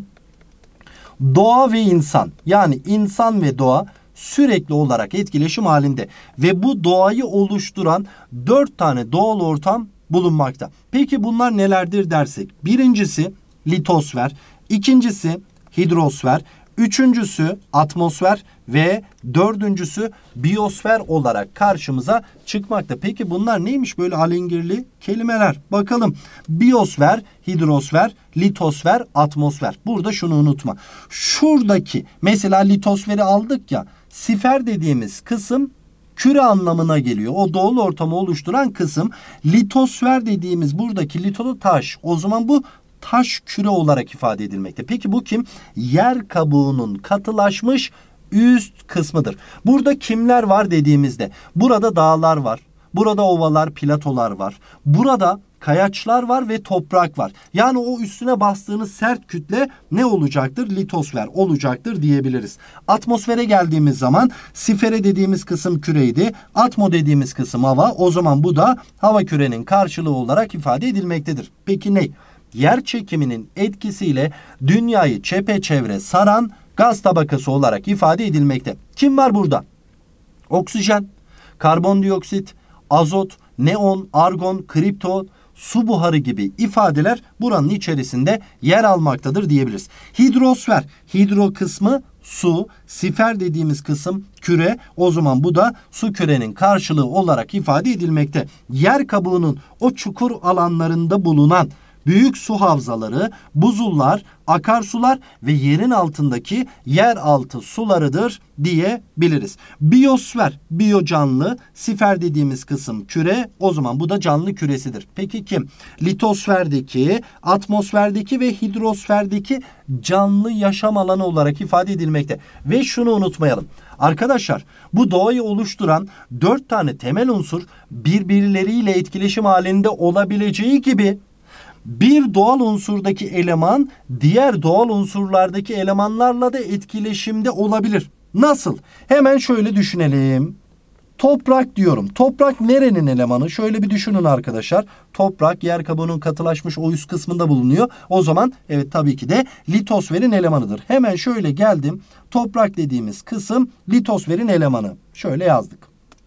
Doğa ve insan, yani insan ve doğa sürekli olarak etkileşim halinde. Ve bu doğayı oluşturan dört tane doğal ortam bulunmakta. Peki bunlar nelerdir dersek? Birincisi litosfer, ikincisi hidrosfer, üçüncüsü atmosfer ve dördüncüsü biyosfer olarak karşımıza çıkmakta. Peki bunlar neymiş böyle alengirli kelimeler? Bakalım. Biyosfer, hidrosfer, litosfer, atmosfer. Burada şunu unutma. Şuradaki mesela litosferi aldık ya, sifer dediğimiz kısım küre anlamına geliyor. O doğal ortamı oluşturan kısım. Litosfer dediğimiz buradaki litolu taş. O zaman bu taş küre olarak ifade edilmekte. Peki bu kim? Yer kabuğunun katılaşmış üst kısmıdır. Burada kimler var dediğimizde burada dağlar var. Burada ovalar, platolar var. Burada kayaçlar var ve toprak var. Yani o üstüne bastığınız sert kütle ne olacaktır? Litosfer olacaktır diyebiliriz. Atmosfere geldiğimiz zaman sifere dediğimiz kısım küreydi. Atmo dediğimiz kısım hava. O zaman bu da hava kürenin karşılığı olarak ifade edilmektedir. Peki ne? yer çekiminin etkisiyle dünyayı çepeçevre saran gaz tabakası olarak ifade edilmekte. Kim var burada? Oksijen, karbondioksit, azot, neon, argon, kripton, su buharı gibi ifadeler buranın içerisinde yer almaktadır diyebiliriz. Hidrosfer, hidro kısmı su, sifer dediğimiz kısım küre, o zaman bu da su kürenin karşılığı olarak ifade edilmekte. Yer kabuğunun o çukur alanlarında bulunan büyük su havzaları, buzullar, akarsular ve yerin altındaki yeraltı sularıdır diyebiliriz. Biyosfer, biyo canlı, sifer dediğimiz kısım küre, o zaman bu da canlı küresidir. Peki kim? Litosferdeki, atmosferdeki ve hidrosferdeki canlı yaşam alanı olarak ifade edilmekte. Ve şunu unutmayalım. Arkadaşlar, bu doğayı oluşturan dört tane temel unsur birbirleriyle etkileşim halinde olabileceği gibi bir doğal unsurdaki eleman diğer doğal unsurlardaki elemanlarla da etkileşimde olabilir. Nasıl? Hemen şöyle düşünelim. Toprak diyorum. Toprak nerenin elemanı? Şöyle bir düşünün arkadaşlar. Toprak yer kabuğunun katılaşmış o üst kısmında bulunuyor. O zaman evet tabii ki de litosferin elemanıdır. Hemen şöyle geldim. Toprak dediğimiz kısım litosferin elemanı. Şöyle yazdık.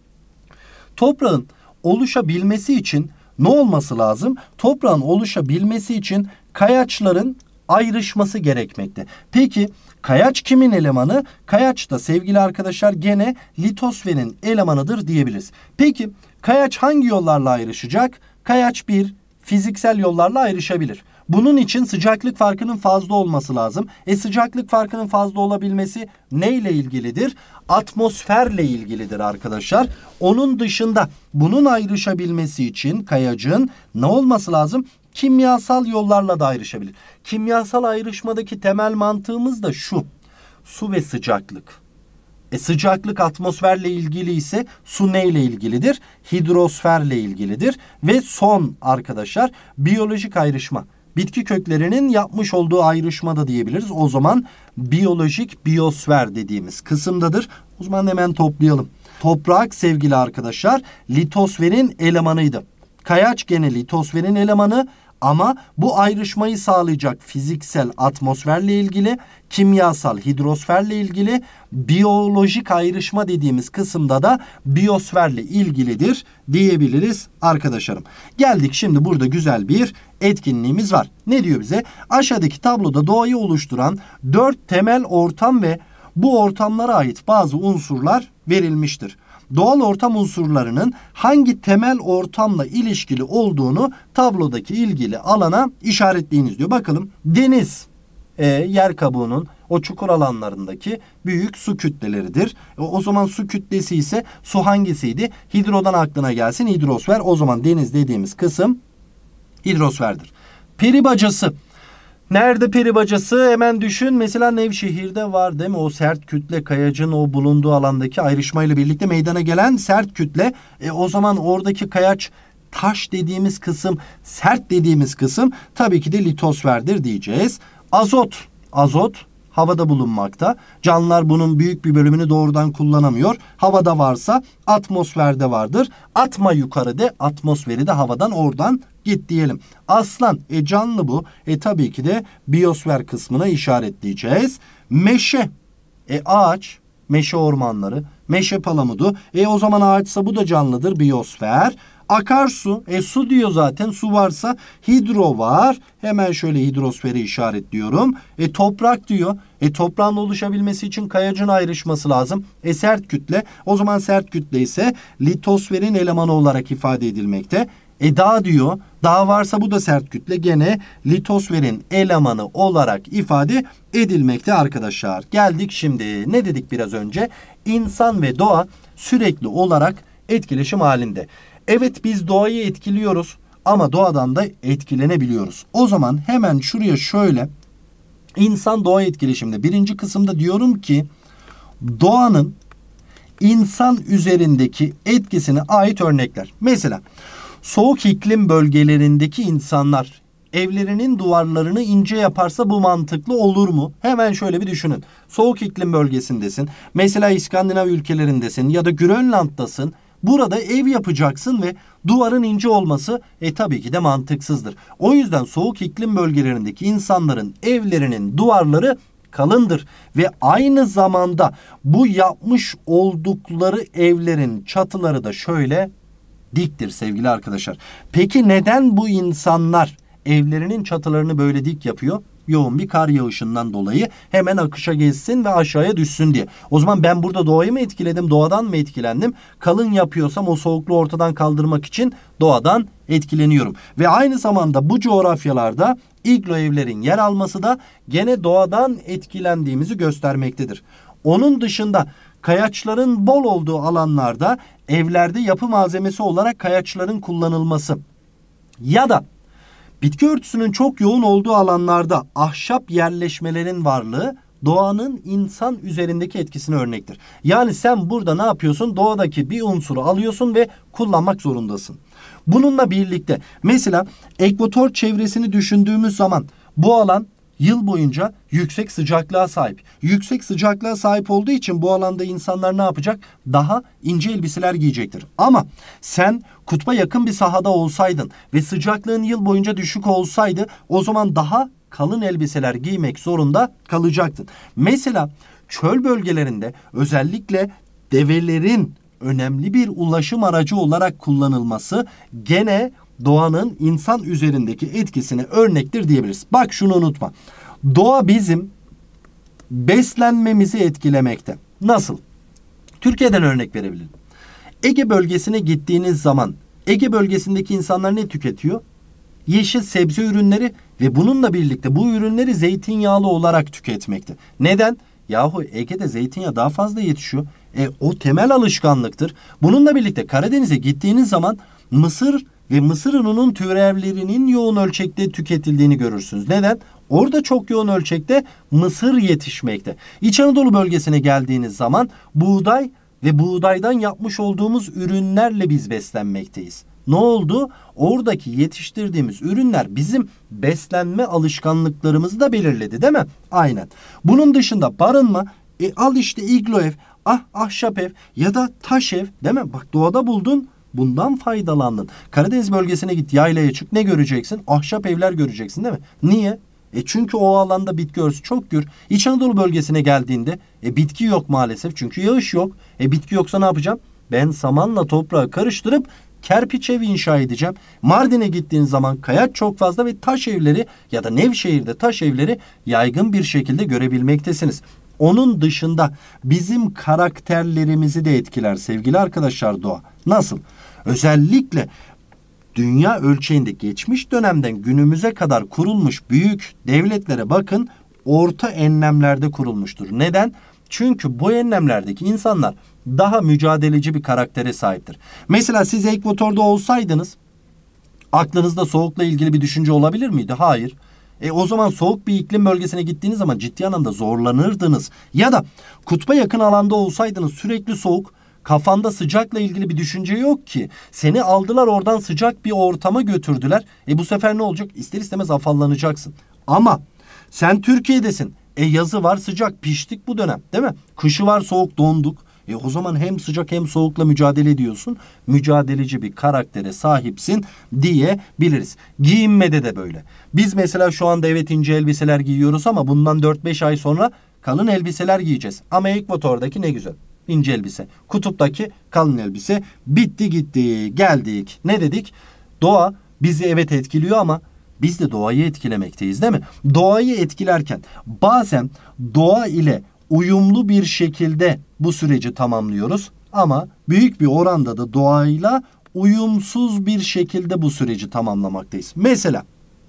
Toprağın oluşabilmesi için ne olması lazım? Toprağın oluşabilmesi için kayaçların ayrışması gerekmekte. Peki kayaç kimin elemanı? Kayaç da sevgili arkadaşlar gene litosferin elemanıdır diyebiliriz. Peki kayaç hangi yollarla ayrışacak? Kayaç bir, fiziksel yollarla ayrışabilir. Bunun için sıcaklık farkının fazla olması lazım. E sıcaklık farkının fazla olabilmesi neyle ilgilidir? Atmosferle ilgilidir arkadaşlar. Onun dışında bunun ayrışabilmesi için kayacın ne olması lazım? Kimyasal yollarla da ayrışabilir. Kimyasal ayrışmadaki temel mantığımız da şu. Su ve sıcaklık. E sıcaklık atmosferle ilgili ise su neyle ilgilidir? Hidrosferle ilgilidir. Ve son arkadaşlar biyolojik ayrışma. Bitki köklerinin yapmış olduğu ayrışmada diyebiliriz. O zaman biyolojik biyosfer dediğimiz kısımdadır. O zaman hemen toplayalım. Toprak sevgili arkadaşlar litosferin elemanıydı. Kayaç gene litosferin elemanı ama bu ayrışmayı sağlayacak fiziksel atmosferle ilgili, kimyasal hidrosferle ilgili, biyolojik ayrışma dediğimiz kısımda da biyosferle ilgilidir diyebiliriz arkadaşlarım. Geldik şimdi burada güzel bir etkinliğimiz var. Ne diyor bize? Aşağıdaki tabloda doğayı oluşturan dört temel ortam ve bu ortamlara ait bazı unsurlar verilmiştir. Doğal ortam unsurlarının hangi temel ortamla ilişkili olduğunu tablodaki ilgili alana işaretleyiniz diyor. Bakalım deniz e, yer kabuğunun o çukur alanlarındaki büyük su kütleleridir. E, o zaman su kütlesi ise su hangisiydi? Hidrodan aklına gelsin hidrosfer. O zaman deniz dediğimiz kısım hidrosferdir. Peri bacası. Nerede peri bacası? Hemen düşün. Mesela Nevşehir'de var değil mi? O sert kütle kayacın o bulunduğu alandaki ayrışmayla birlikte meydana gelen sert kütle. E, o zaman oradaki kayaç taş dediğimiz kısım, sert dediğimiz kısım tabii ki de litosferdir diyeceğiz. Azot. Azot havada bulunmakta. Canlılar bunun büyük bir bölümünü doğrudan kullanamıyor. Havada varsa atmosferde vardır. Atma yukarı de atmosferi de havadan oradan git diyelim. Aslan e canlı bu. E tabii ki de biyosfer kısmına işaretleyeceğiz. Meşe e ağaç, meşe ormanları, meşe palamudu. E o zaman ağaçsa bu da canlıdır biyosfer. Akarsu e su diyor zaten su varsa hidro var. Hemen şöyle hidrosferi işaretliyorum. E toprak diyor. E toprağın oluşabilmesi için kayacın ayrışması lazım. E sert kütle. O zaman sert kütle ise litosferin elemanı olarak ifade edilmekte. E dağ diyor. Dağ varsa bu da sert kütle. Gene litosferin elemanı olarak ifade edilmekte arkadaşlar. Geldik şimdi. Ne dedik biraz önce? İnsan ve doğa sürekli olarak etkileşim halinde. Evet biz doğayı etkiliyoruz ama doğadan da etkilenebiliyoruz. O zaman hemen şuraya şöyle insan doğa etkileşiminde birinci kısımda diyorum ki doğanın insan üzerindeki etkisine ait örnekler. Mesela soğuk iklim bölgelerindeki insanlar evlerinin duvarlarını ince yaparsa bu mantıklı olur mu? Hemen şöyle bir düşünün. Soğuk iklim bölgesindesin. Mesela İskandinav ülkelerindesin ya da Grönland'dasın. Burada ev yapacaksın ve duvarın ince olması e tabii ki de mantıksızdır. O yüzden soğuk iklim bölgelerindeki insanların evlerinin duvarları kalındır ve aynı zamanda bu yapmış oldukları evlerin çatıları da şöyle diktir sevgili arkadaşlar. Peki neden bu insanlar evlerinin çatılarını böyle dik yapıyor? Yoğun bir kar yağışından dolayı hemen akışa geçsin ve aşağıya düşsün diye. O zaman ben burada doğayı mı etkiledim, doğadan mı etkilendim? Kalın yapıyorsam o soğukluğu ortadan kaldırmak için doğadan etkileniyorum. Ve aynı zamanda bu coğrafyalarda iglo evlerin yer alması da gene doğadan etkilendiğimizi göstermektedir. Onun dışında kayaçların bol olduğu alanlarda evlerde yapı malzemesi olarak kayaçların kullanılması ya da bitki örtüsünün çok yoğun olduğu alanlarda ahşap yerleşmelerin varlığı doğanın insan üzerindeki etkisine örnektir. Yani sen burada ne yapıyorsun? Doğadaki bir unsuru alıyorsun ve kullanmak zorundasın. Bununla birlikte mesela ekvator çevresini düşündüğümüz zaman bu alan yıl boyunca yüksek sıcaklığa sahip. Yüksek sıcaklığa sahip olduğu için bu alanda insanlar ne yapacak? Daha ince elbiseler giyecektir. Ama sen kutba yakın bir sahada olsaydın ve sıcaklığın yıl boyunca düşük olsaydı o zaman daha kalın elbiseler giymek zorunda kalacaktın. Mesela çöl bölgelerinde özellikle develerin önemli bir ulaşım aracı olarak kullanılması gene doğanın insan üzerindeki etkisine örnektir diyebiliriz. Bak şunu unutma. Doğa bizim beslenmemizi etkilemekte. Nasıl? Türkiye'den örnek verebilirim. Ege bölgesine gittiğiniz zaman Ege bölgesindeki insanlar ne tüketiyor? Yeşil sebze ürünleri ve bununla birlikte bu ürünleri zeytinyağlı olarak tüketmekte. Neden? Yahu Ege'de zeytinyağı daha fazla yetişiyor. E, o temel alışkanlıktır. Bununla birlikte Karadeniz'e gittiğiniz zaman mısır ve mısır ununun türevlerinin yoğun ölçekte tüketildiğini görürsünüz. Neden? Orada çok yoğun ölçekte mısır yetişmekte. İç Anadolu bölgesine geldiğiniz zaman buğday ve buğdaydan yapmış olduğumuz ürünlerle biz beslenmekteyiz. Ne oldu? Oradaki yetiştirdiğimiz ürünler bizim beslenme alışkanlıklarımızı da belirledi, değil mi? Aynen. Bunun dışında barınma, e al işte iglo ev, ah ahşap ev ya da taş ev, değil mi? Bak doğada buldun, bundan faydalandın. Karadeniz bölgesine git, yaylaya çık, ne göreceksin? Ahşap evler göreceksin, değil mi? Niye? E çünkü o alanda bitki örtüsü çok gür. İç Anadolu bölgesine geldiğinde e bitki yok maalesef çünkü yağış yok. E bitki yoksa ne yapacağım? Ben samanla toprağı karıştırıp kerpiç evi inşa edeceğim. Mardin'e gittiğiniz zaman kayaç çok fazla ve taş evleri ya da Nevşehir'de taş evleri yaygın bir şekilde görebilmektesiniz. Onun dışında bizim karakterlerimizi de etkiler sevgili arkadaşlar doğa. Nasıl? Özellikle dünya ölçeğinde geçmiş dönemden günümüze kadar kurulmuş büyük devletlere bakın, orta enlemlerde kurulmuştur. Neden? Çünkü bu enlemlerdeki insanlar daha mücadeleci bir karaktere sahiptir. Mesela siz ekvatorda olsaydınız aklınızda soğukla ilgili bir düşünce olabilir miydi? Hayır. E o zaman soğuk bir iklim bölgesine gittiğiniz zaman ciddi anlamda zorlanırdınız. Ya da kutba yakın alanda olsaydınız sürekli soğuk, kafanda sıcakla ilgili bir düşünce yok ki. Seni aldılar oradan sıcak bir ortama götürdüler. E bu sefer ne olacak? İster istemez afallanacaksın. Ama sen Türkiye'desin. E yazı var sıcak, piştik bu dönem, değil mi? Kışı var soğuk, donduk. E o zaman hem sıcak hem soğukla mücadele ediyorsun. Mücadeleci bir karaktere sahipsin diyebiliriz. Giyinmede de böyle. Biz mesela şu anda evet ince elbiseler giyiyoruz ama bundan dört beş ay sonra kalın elbiseler giyeceğiz. Ama ekvatordaki ne güzel. İnce elbise. Kutuptaki kalın elbise. Bitti gitti. Geldik. Ne dedik? Doğa bizi evet etkiliyor ama biz de doğayı etkilemekteyiz, değil mi? Doğayı etkilerken bazen doğa ile uyumlu bir şekilde bu süreci tamamlıyoruz. Ama büyük bir oranda da doğayla uyumsuz bir şekilde bu süreci tamamlamaktayız. Mesela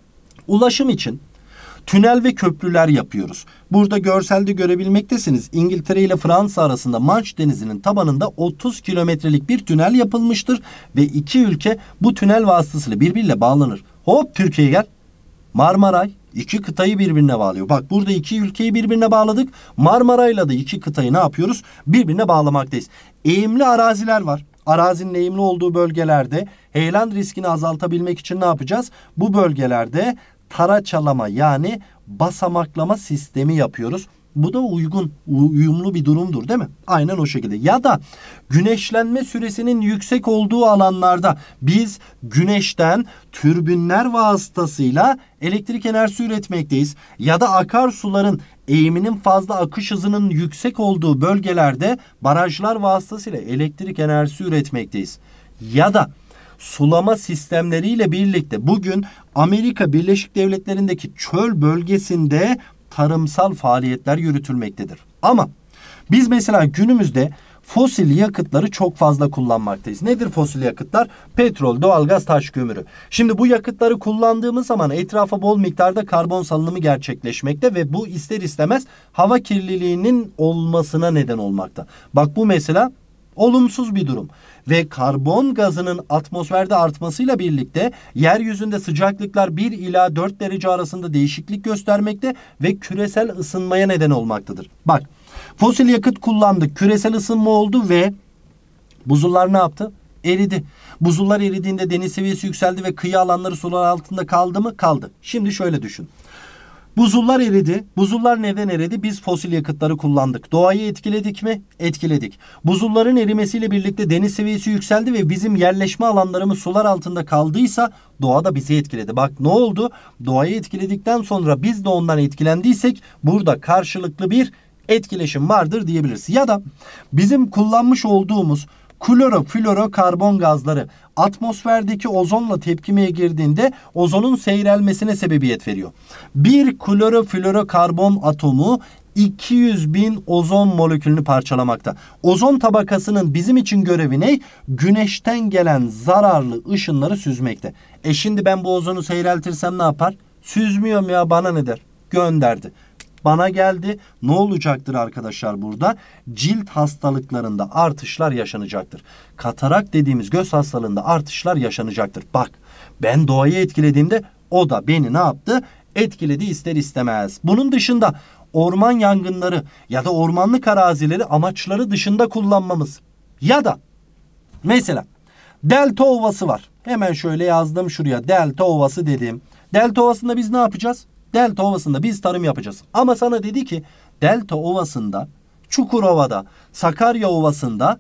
ulaşım için tünel ve köprüler yapıyoruz. Burada görselde görebilmektesiniz. İngiltere ile Fransa arasında Manş Denizi'nin tabanında otuz kilometrelik bir tünel yapılmıştır. Ve iki ülke bu tünel vasıtasıyla birbiriyle bağlanır. Hop Türkiye'ye gel. Marmaray iki kıtayı birbirine bağlıyor. Bak burada iki ülkeyi birbirine bağladık. Marmaray'la da iki kıtayı ne yapıyoruz? Birbirine bağlamaktayız. Eğimli araziler var. Arazinin eğimli olduğu bölgelerde heyelan riskini azaltabilmek için ne yapacağız? Bu bölgelerde taraçalama yani basamaklama sistemi yapıyoruz. Bu da uygun, uyumlu bir durumdur değil mi? Aynen o şekilde. Ya da güneşlenme süresinin yüksek olduğu alanlarda biz güneşten türbinler vasıtasıyla elektrik enerjisi üretmekteyiz. Ya da akarsuların eğiminin fazla, akış hızının yüksek olduğu bölgelerde barajlar vasıtasıyla elektrik enerjisi üretmekteyiz. Ya da sulama sistemleriyle birlikte bugün Amerika Birleşik Devletleri'ndeki çöl bölgesinde tarımsal faaliyetler yürütülmektedir. Ama biz mesela günümüzde fosil yakıtları çok fazla kullanmaktayız. Nedir fosil yakıtlar? Petrol, doğalgaz, taş kömürü. Şimdi bu yakıtları kullandığımız zaman etrafa bol miktarda karbon salınımı gerçekleşmekte ve bu ister istemez hava kirliliğinin olmasına neden olmakta. Bak bu mesela olumsuz bir durum. Ve karbon gazının atmosferde artmasıyla birlikte yeryüzünde sıcaklıklar bir ila dört derece arasında değişiklik göstermekte ve küresel ısınmaya neden olmaktadır. Bak, fosil yakıt kullandık, küresel ısınma oldu ve buzullar ne yaptı? Eridi. Buzullar eridiğinde deniz seviyesi yükseldi ve kıyı alanları sular altında kaldı mı? Kaldı. Şimdi şöyle düşün. Buzullar eridi. Buzullar neden eridi? Biz fosil yakıtları kullandık. Doğayı etkiledik mi? Etkiledik. Buzulların erimesiyle birlikte deniz seviyesi yükseldi ve bizim yerleşme alanlarımız sular altında kaldıysa doğa da bizi etkiledi. Bak ne oldu? Doğayı etkiledikten sonra biz de ondan etkilendiysek burada karşılıklı bir etkileşim vardır diyebiliriz. Ya da bizim kullanmış olduğumuz kloroflorokarbon gazları atmosferdeki ozonla tepkimeye girdiğinde ozonun seyrelmesine sebebiyet veriyor. Bir kloroflorokarbon atomu iki yüz bin ozon molekülünü parçalamakta. Ozon tabakasının bizim için görevi ne? Güneşten gelen zararlı ışınları süzmekte. E şimdi ben bu ozonu seyreltirsem ne yapar? Süzmüyorum ya, bana ne der? Gönderdi. Bana geldi. Ne olacaktır arkadaşlar burada? Cilt hastalıklarında artışlar yaşanacaktır. Katarak dediğimiz göz hastalığında artışlar yaşanacaktır. Bak, ben doğayı etkilediğimde o da beni ne yaptı? Etkiledi ister istemez. Bunun dışında orman yangınları ya da ormanlık arazileri amaçları dışında kullanmamız. Ya da mesela Delta Ovası var. Hemen şöyle yazdım şuraya. Delta Ovası dedim. Delta Ovası'nda biz ne yapacağız? Delta Ovası'nda biz tarım yapacağız. Ama sana dedi ki Delta Ovası'nda, Çukurova'da, Sakarya Ovası'nda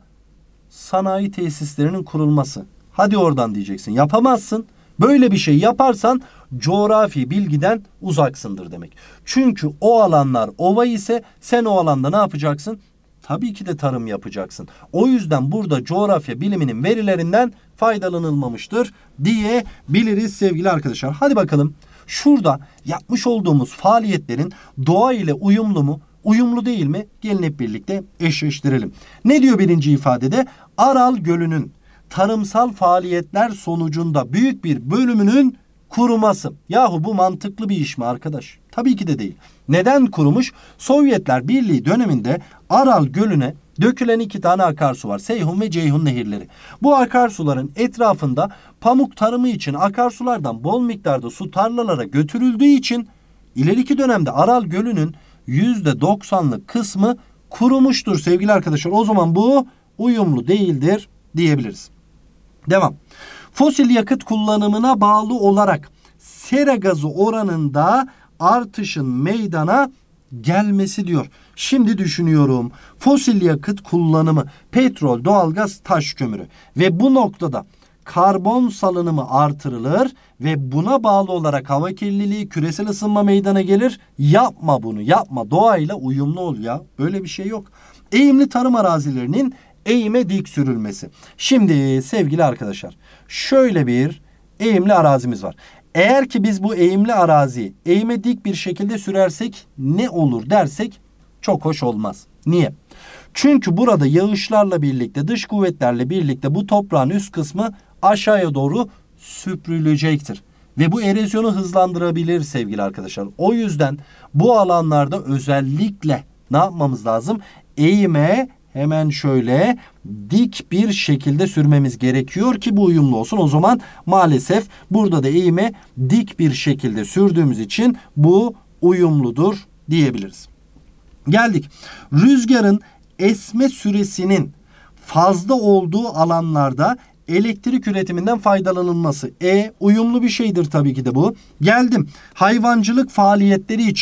sanayi tesislerinin kurulması. Hadi oradan diyeceksin. Yapamazsın. Böyle bir şey yaparsan coğrafi bilgiden uzaksındır demek. Çünkü o alanlar ova ise sen o alanda ne yapacaksın? Tabii ki de tarım yapacaksın. O yüzden burada coğrafya biliminin verilerinden faydalanılmamıştır diyebiliriz sevgili arkadaşlar. Hadi bakalım. Şurada yapmış olduğumuz faaliyetlerin doğa ile uyumlu mu, uyumlu değil mi? Gelin hep birlikte eşleştirelim. Ne diyor birinci ifadede? Aral Gölü'nün tarımsal faaliyetler sonucunda büyük bir bölümünün kuruması. Yahu bu mantıklı bir iş mi arkadaş? Tabii ki de değil. Neden kurumuş? Sovyetler Birliği döneminde Aral Gölü'ne dökülen iki tane akarsu var. Seyhun ve Ceyhun nehirleri. Bu akarsuların etrafında pamuk tarımı için akarsulardan bol miktarda su tarlalara götürüldüğü için ileriki dönemde Aral Gölü'nün yüzde doksanlık kısmı kurumuştur sevgili arkadaşlar. O zaman bu uyumlu değildir diyebiliriz. Devam. Fosil yakıt kullanımına bağlı olarak sera gazı oranında artışın meydana gelmesi diyor. Şimdi düşünüyorum. Fosil yakıt kullanımı, petrol, doğalgaz, taş kömürü ve bu noktada karbon salınımı artırılır ve buna bağlı olarak hava kirliliği, küresel ısınma meydana gelir. Yapma bunu, yapma. Doğayla uyumlu ol ya. Böyle bir şey yok. Eğimli tarım arazilerinin eğime dik sürülmesi. Şimdi sevgili arkadaşlar, şöyle bir eğimli arazimiz var. Eğer ki biz bu eğimli araziyi eğime dik bir şekilde sürersek ne olur dersek çok hoş olmaz. Niye? Çünkü burada yağışlarla birlikte, dış kuvvetlerle birlikte bu toprağın üst kısmı aşağıya doğru süpürülecektir. Ve bu erozyonu hızlandırabilir sevgili arkadaşlar. O yüzden bu alanlarda özellikle ne yapmamız lazım? Eğime hemen şöyle dik bir şekilde sürmemiz gerekiyor ki bu uyumlu olsun. O zaman maalesef burada da eğime dik bir şekilde sürdüğümüz için bu uyumludur diyebiliriz. Geldik. Rüzgarın esme süresinin fazla olduğu alanlarda elektrik üretiminden faydalanılması. E uyumlu bir şeydir tabii ki de bu. Geldim. Hayvancılık faaliyetleri için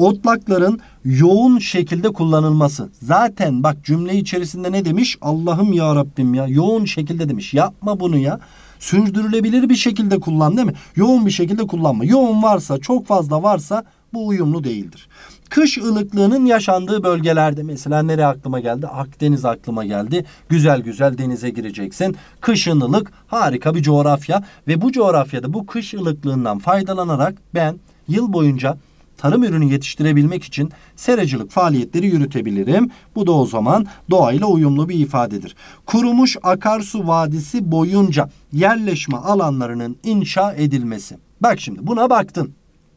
Otlakların yoğun şekilde kullanılması. Zaten bak cümle içerisinde ne demiş? Allah'ım ya Rabbim ya. Yoğun şekilde demiş. Yapma bunu ya. Sürdürülebilir bir şekilde kullan değil mi? Yoğun bir şekilde kullanma. Yoğun varsa, çok fazla varsa bu uyumlu değildir. Kış ılıklığının yaşandığı bölgelerde mesela nereye aklıma geldi? Akdeniz aklıma geldi. Güzel güzel denize gireceksin. Kışın ılık harika bir coğrafya ve bu coğrafyada bu kış ılıklığından faydalanarak ben yıl boyunca tarım ürünü yetiştirebilmek için seracılık faaliyetleri yürütebilirim. Bu da o zaman doğayla uyumlu bir ifadedir. Kurumuş akarsu vadisi boyunca yerleşme alanlarının inşa edilmesi. Bak şimdi buna baktın.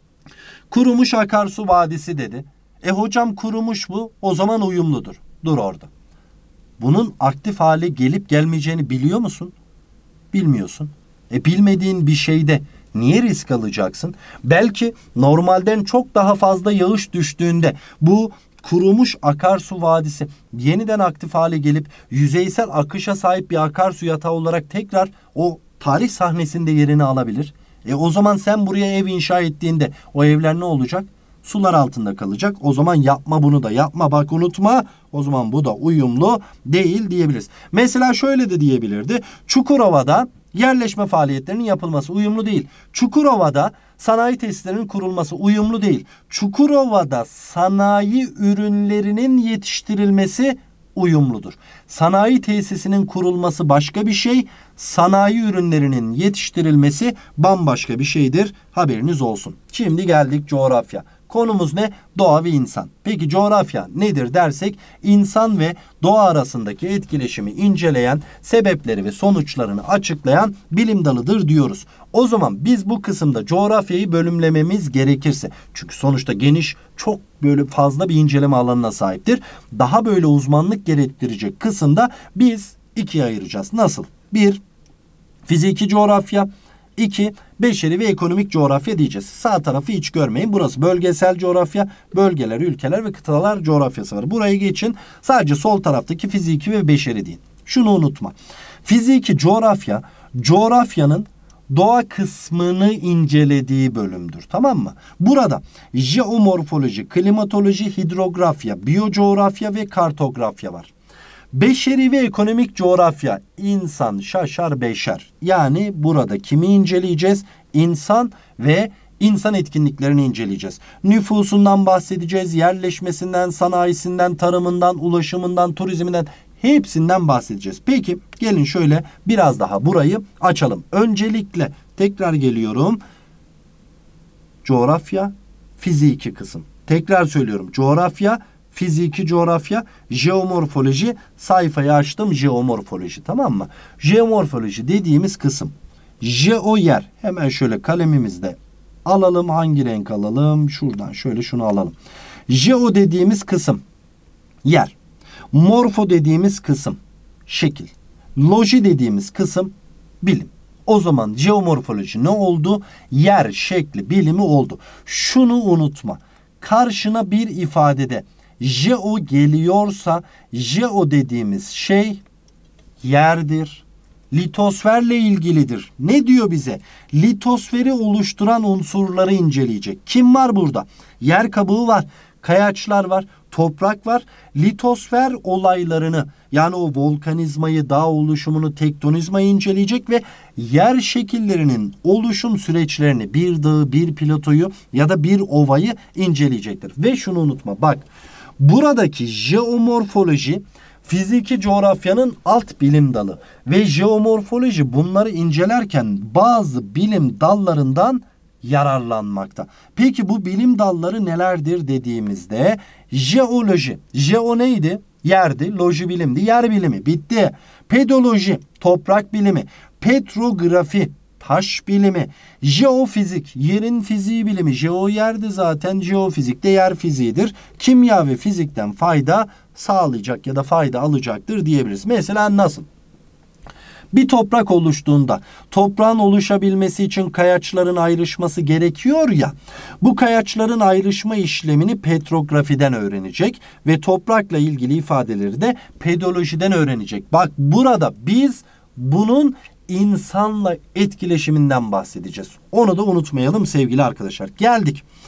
Kurumuş akarsu vadisi dedi. E hocam kurumuş bu, o zaman uyumludur. Dur orada. Bunun aktif hale gelip gelmeyeceğini biliyor musun? Bilmiyorsun. E bilmediğin bir şeyde niye risk alacaksın? Belki normalden çok daha fazla yağış düştüğünde bu kurumuş akarsu vadisi yeniden aktif hale gelip yüzeysel akışa sahip bir akarsu yatağı olarak tekrar o tarih sahnesinde yerini alabilir. E o zaman sen buraya ev inşa ettiğinde o evler ne olacak? Sular altında kalacak. O zaman yapma bunu da yapma bak unutma. O zaman bu da uyumlu değil diyebiliriz. Mesela şöyle de diyebilirdi. Çukurova'da yerleşme faaliyetlerinin yapılması uyumlu değil. Çukurova'da sanayi tesislerinin kurulması uyumlu değil. Çukurova'da sanayi ürünlerinin yetiştirilmesi uyumludur. Sanayi tesisinin kurulması başka bir şey, sanayi ürünlerinin yetiştirilmesi bambaşka bir şeydir. Haberiniz olsun. Şimdi geldik coğrafya. Konumuz ne? Doğa ve insan. Peki coğrafya nedir dersek insan ve doğa arasındaki etkileşimi inceleyen, sebepleri ve sonuçlarını açıklayan bilim dalıdır diyoruz. O zaman biz bu kısımda coğrafyayı bölümlememiz gerekirse, çünkü sonuçta geniş, çok böyle fazla bir inceleme alanına sahiptir. Daha böyle uzmanlık gerektirecek kısımda biz ikiye ayıracağız. Nasıl? Bir, fiziki coğrafya. İki, beşeri ve ekonomik coğrafya diyeceğiz. Sağ tarafı hiç görmeyin. Burası bölgesel coğrafya. Bölgeler, ülkeler ve kıtalar coğrafyası var. Burayı geçin. Sadece sol taraftaki fiziki ve beşeri deyin. Şunu unutma. Fiziki coğrafya, coğrafyanın doğa kısmını incelediği bölümdür. Tamam mı? Burada jeomorfoloji, klimatoloji, hidrografya, biyocoğrafya ve kartografya var. Beşeri ve ekonomik coğrafya, insan şaşar beşer. Yani burada kimi inceleyeceğiz? İnsan ve insan etkinliklerini inceleyeceğiz. Nüfusundan bahsedeceğiz, yerleşmesinden, sanayisinden, tarımından, ulaşımından, turizminden hepsinden bahsedeceğiz. Peki gelin şöyle biraz daha burayı açalım. Öncelikle tekrar geliyorum. Coğrafya, fiziki kısım. Tekrar söylüyorum. Coğrafya, fiziki coğrafya, jeomorfoloji, sayfayı açtım jeomorfoloji, tamam mı? Jeomorfoloji dediğimiz kısım. Jeo yer. Hemen şöyle kalemimizde alalım. Hangi renk alalım? Şuradan şöyle şunu alalım. Jeo dediğimiz kısım yer. Morfo dediğimiz kısım şekil. Loji dediğimiz kısım bilim. O zaman jeomorfoloji ne oldu? Yer şekli bilimi oldu. Şunu unutma. Karşına bir ifadede jeo geliyorsa jeo dediğimiz şey yerdir. Litosferle ilgilidir. Ne diyor bize? Litosferi oluşturan unsurları inceleyecek. Kim var burada? Yer kabuğu var. Kayaçlar var. Toprak var. Litosfer olaylarını yani o volkanizmayı, dağ oluşumunu, tektonizmayı inceleyecek ve yer şekillerinin oluşum süreçlerini, bir dağı, bir platoyu ya da bir ovayı inceleyecektir. Ve şunu unutma bak, buradaki jeomorfoloji fiziki coğrafyanın alt bilim dalı ve jeomorfoloji bunları incelerken bazı bilim dallarından yararlanmakta. Peki bu bilim dalları nelerdir dediğimizde jeoloji. Jeo neydi? Yerdi. Loji bilimdi. Yer bilimi. Bitti. Pedoloji. Toprak bilimi. Petrografi. Taş bilimi. Jeofizik. Yerin fiziği bilimi. Jeo yerdi zaten. Jeofizik de yer fiziğidir. Kimya ve fizikten fayda sağlayacak ya da fayda alacaktır diyebiliriz. Mesela nasıl? Bir toprak oluştuğunda toprağın oluşabilmesi için kayaçların ayrışması gerekiyor ya. Bu kayaçların ayrışma işlemini petrografiden öğrenecek ve toprakla ilgili ifadeleri de pedolojiden öğrenecek. Bak burada biz bunun insanla etkileşiminden bahsedeceğiz. Onu da unutmayalım sevgili arkadaşlar. Geldik.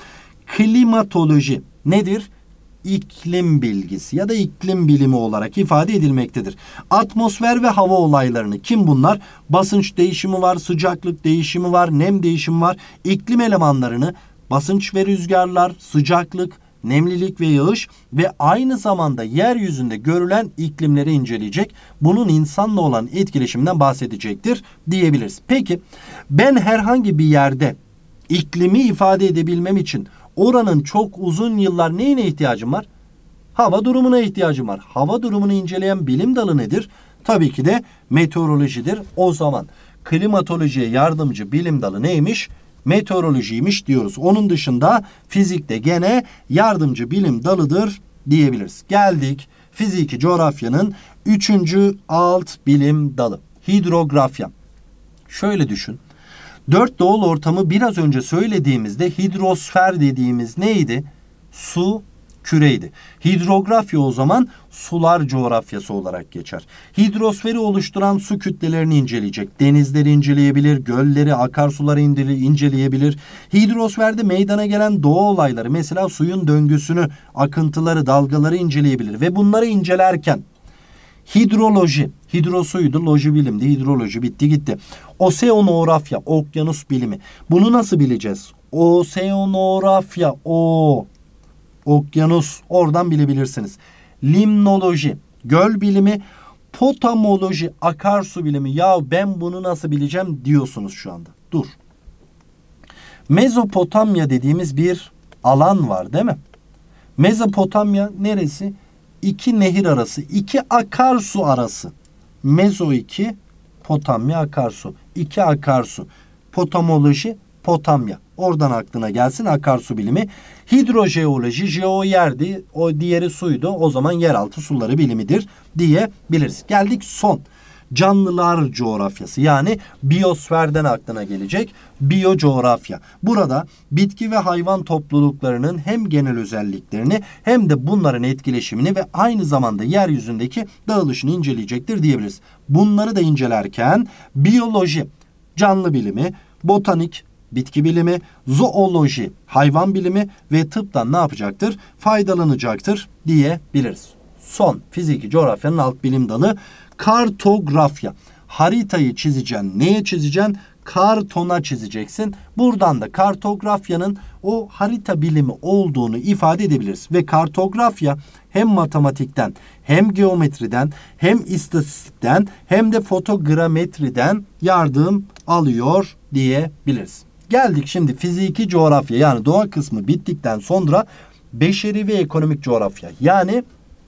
Klimatoloji nedir? İklim bilgisi ya da iklim bilimi olarak ifade edilmektedir. Atmosfer ve hava olaylarını, kim bunlar? Basınç değişimi var, sıcaklık değişimi var, nem değişimi var. İklim elemanlarını basınç ve rüzgarlar, sıcaklık, nemlilik ve yağış ve aynı zamanda yeryüzünde görülen iklimleri inceleyecek. Bunun insanla olan etkileşiminden bahsedecektir diyebiliriz. Peki ben herhangi bir yerde iklimi ifade edebilmem için oranın çok uzun yıllar neyine ihtiyacım var? Hava durumuna ihtiyacım var. Hava durumunu inceleyen bilim dalı nedir? Tabii ki de meteorolojidir. O zaman klimatolojiye yardımcı bilim dalı neymiş? Meteorolojiymiş diyoruz. Onun dışında fizikte gene yardımcı bilim dalıdır diyebiliriz. Geldik fiziki coğrafyanın üçüncü alt bilim dalı. Hidrografya. Şöyle düşün. Dört doğal ortamı biraz önce söylediğimizde hidrosfer dediğimiz neydi? Su küreydi. Hidrografya o zaman sular coğrafyası olarak geçer. Hidrosferi oluşturan su kütlelerini inceleyecek. Denizleri inceleyebilir, gölleri, akarsuları inceleyebilir. Hidrosferde meydana gelen doğa olayları, mesela suyun döngüsünü, akıntıları, dalgaları inceleyebilir. Ve bunları incelerken hidroloji, hidrosuydu, loji bilimdi, hidroloji bitti gitti. Oseanografya, okyanus bilimi. Bunu nasıl bileceğiz? Oseanografya, o okyanus, oradan bilebilirsiniz. Limnoloji, göl bilimi. Potamoloji, akarsu bilimi. Ya ben bunu nasıl bileceğim diyorsunuz şu anda. Dur. Mezopotamya dediğimiz bir alan var değil mi? Mezopotamya neresi? İki nehir arası, iki akarsu arası. Mezo iki, Potamya akarsu. İki akarsu. Potamoloji, Potamya. Oradan aklına gelsin akarsu bilimi. Hidrojeoloji, jeo yerdi, o diğeri suydu. O zaman yeraltı suları bilimidir diyebiliriz. Geldik son. Canlılar coğrafyası, yani biyosferden aklına gelecek biyocoğrafya. Burada bitki ve hayvan topluluklarının hem genel özelliklerini hem de bunların etkileşimini ve aynı zamanda yeryüzündeki dağılışını inceleyecektir diyebiliriz. Bunları da incelerken biyoloji, canlı bilimi, botanik, bitki bilimi, zooloji, hayvan bilimi ve tıptan ne yapacaktır? Faydalanacaktır diyebiliriz. Son fiziki coğrafyanın alt bilim dalı kartografya. Haritayı çizeceksin. Neye çizeceksin? Kartona çizeceksin. Buradan da kartografyanın o harita bilimi olduğunu ifade edebiliriz. Ve kartografya hem matematikten, hem geometriden, hem istatistikten, hem de fotogrametriden yardım alıyor diyebiliriz. Geldik şimdi fiziki coğrafya, yani doğa kısmı bittikten sonra beşeri ve ekonomik coğrafya, yani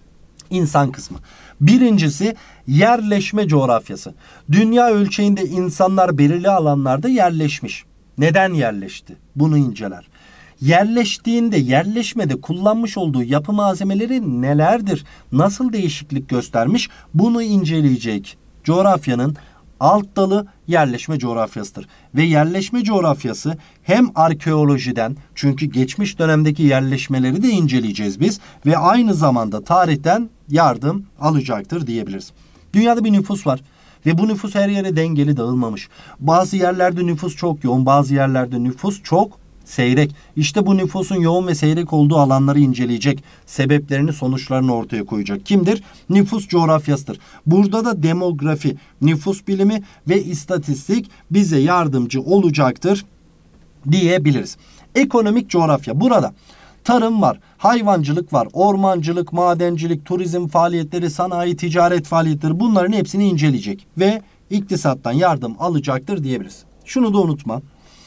insan kısmı. Birincisi yerleşme coğrafyası. Dünya ölçeğinde insanlar belirli alanlarda yerleşmiş. Neden yerleşti? Bunu inceler. Yerleştiğinde, yerleşmede kullanmış olduğu yapı malzemeleri nelerdir? Nasıl değişiklik göstermiş? Bunu inceleyecek coğrafyanın alt dalı yerleşme coğrafyasıdır. Ve yerleşme coğrafyası hem arkeolojiden, çünkü geçmiş dönemdeki yerleşmeleri de inceleyeceğiz biz, ve aynı zamanda tarihten yardım alacaktır diyebiliriz. Dünyada bir nüfus var ve bu nüfus her yere dengeli dağılmamış. Bazı yerlerde nüfus çok yoğun, bazı yerlerde nüfus çok seyrek. İşte bu nüfusun yoğun ve seyrek olduğu alanları inceleyecek, sebeplerini, sonuçlarını ortaya koyacak. Kimdir? Nüfus coğrafyasıdır. Burada da demografi, nüfus bilimi ve istatistik bize yardımcı olacaktır diyebiliriz. Ekonomik coğrafya. Burada tarım var, hayvancılık var, ormancılık, madencilik, turizm faaliyetleri, sanayi, ticaret faaliyetleri, bunların hepsini inceleyecek ve iktisattan yardım alacaktır diyebiliriz. Şunu da unutma.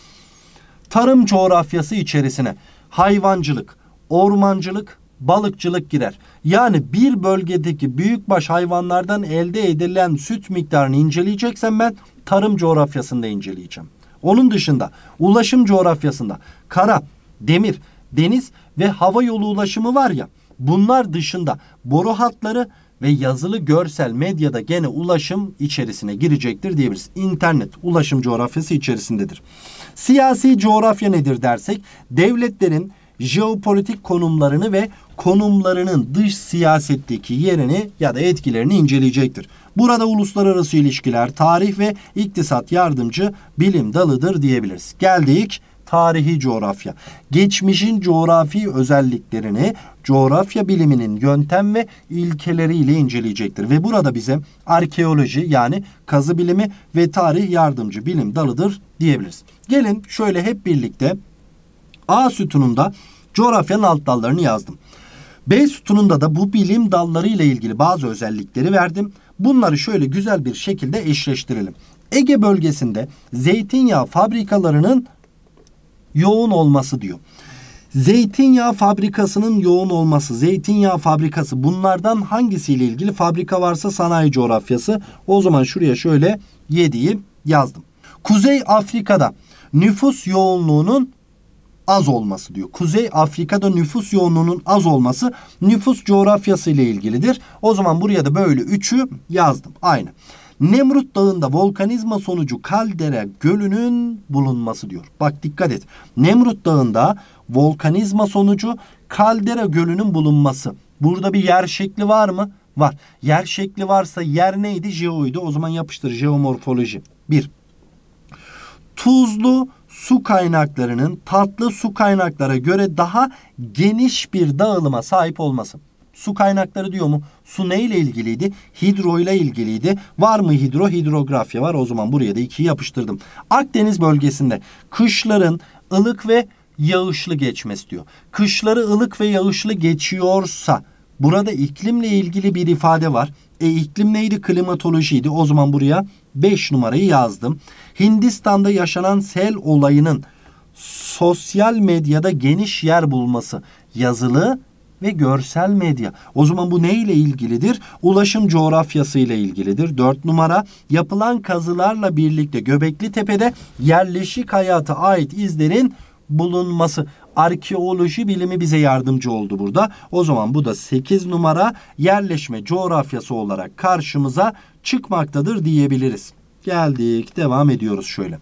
Tarım coğrafyası içerisine hayvancılık, ormancılık, balıkçılık girer. Yani bir bölgedeki büyükbaş hayvanlardan elde edilen süt miktarını inceleyeceksem ben tarım coğrafyasında inceleyeceğim. Onun dışında ulaşım coğrafyasında kara, demir, deniz ve hava yolu ulaşımı var ya, bunlar dışında boru hatları ve yazılı görsel medyada gene ulaşım içerisine girecektir diyebiliriz. İnternet ulaşım coğrafyası içerisindedir. Siyasi coğrafya nedir dersek, devletlerin jeopolitik konumlarını ve konumlarının dış siyasetteki yerini ya da etkilerini inceleyecektir. Burada uluslararası ilişkiler, tarih ve iktisat yardımcı bilim dalıdır diyebiliriz. Geldik tarihi coğrafya. Geçmişin coğrafi özelliklerini coğrafya biliminin yöntem ve ilkeleriyle inceleyecektir. Ve burada bize arkeoloji yani kazı bilimi ve tarih yardımcı bilim dalıdır diyebiliriz. Gelin şöyle hep birlikte A sütununda coğrafyanın alt dallarını yazdım. B sütununda da bu bilim dalları ile ilgili bazı özellikleri verdim. Bunları şöyle güzel bir şekilde eşleştirelim. Ege bölgesinde zeytinyağı fabrikalarının yoğun olması diyor. Zeytinyağı fabrikasının yoğun olması, zeytinyağı fabrikası bunlardan hangisiyle ilgili? Fabrika varsa sanayi coğrafyası. O zaman şuraya şöyle yediyi yazdım. Kuzey Afrika'da nüfus yoğunluğunun az olması diyor. Kuzey Afrika'da nüfus yoğunluğunun az olması nüfus coğrafyası ile ilgilidir. O zaman buraya da böyle üçü yazdım. Aynı. Nemrut Dağı'nda volkanizma sonucu kaldera gölünün bulunması diyor. Bak dikkat et. Nemrut Dağı'nda volkanizma sonucu kaldera gölünün bulunması. Burada bir yer şekli var mı? Var. Yer şekli varsa yer neydi? Jeoydu. O zaman yapıştır jeomorfoloji. Bir. Tuzlu su kaynaklarının tatlı su kaynaklara göre daha geniş bir dağılıma sahip olması. Su kaynakları diyor mu? Su neyle ilgiliydi? Hidro ile ilgiliydi. Var mı hidro? Hidrografya var. O zaman buraya da ikiyi yapıştırdım. Akdeniz bölgesinde kışların ılık ve yağışlı geçmesi diyor. Kışları ılık ve yağışlı geçiyorsa burada iklimle ilgili bir ifade var. E iklim neydi? Klimatolojiydi. O zaman buraya beş numarayı yazdım. Hindistan'da yaşanan sel olayının sosyal medyada geniş yer bulması. Yazılı ve görsel medya. O zaman bu ne ile ilgilidir? Ulaşım coğrafyası ile ilgilidir. dört numara yapılan kazılarla birlikte Göbekli Tepe'de yerleşik hayata ait izlerin bulunması. Arkeoloji bilimi bize yardımcı oldu burada. O zaman bu da sekiz numara yerleşme coğrafyası olarak karşımıza çıkmaktadır diyebiliriz. Geldik, devam ediyoruz şöyle.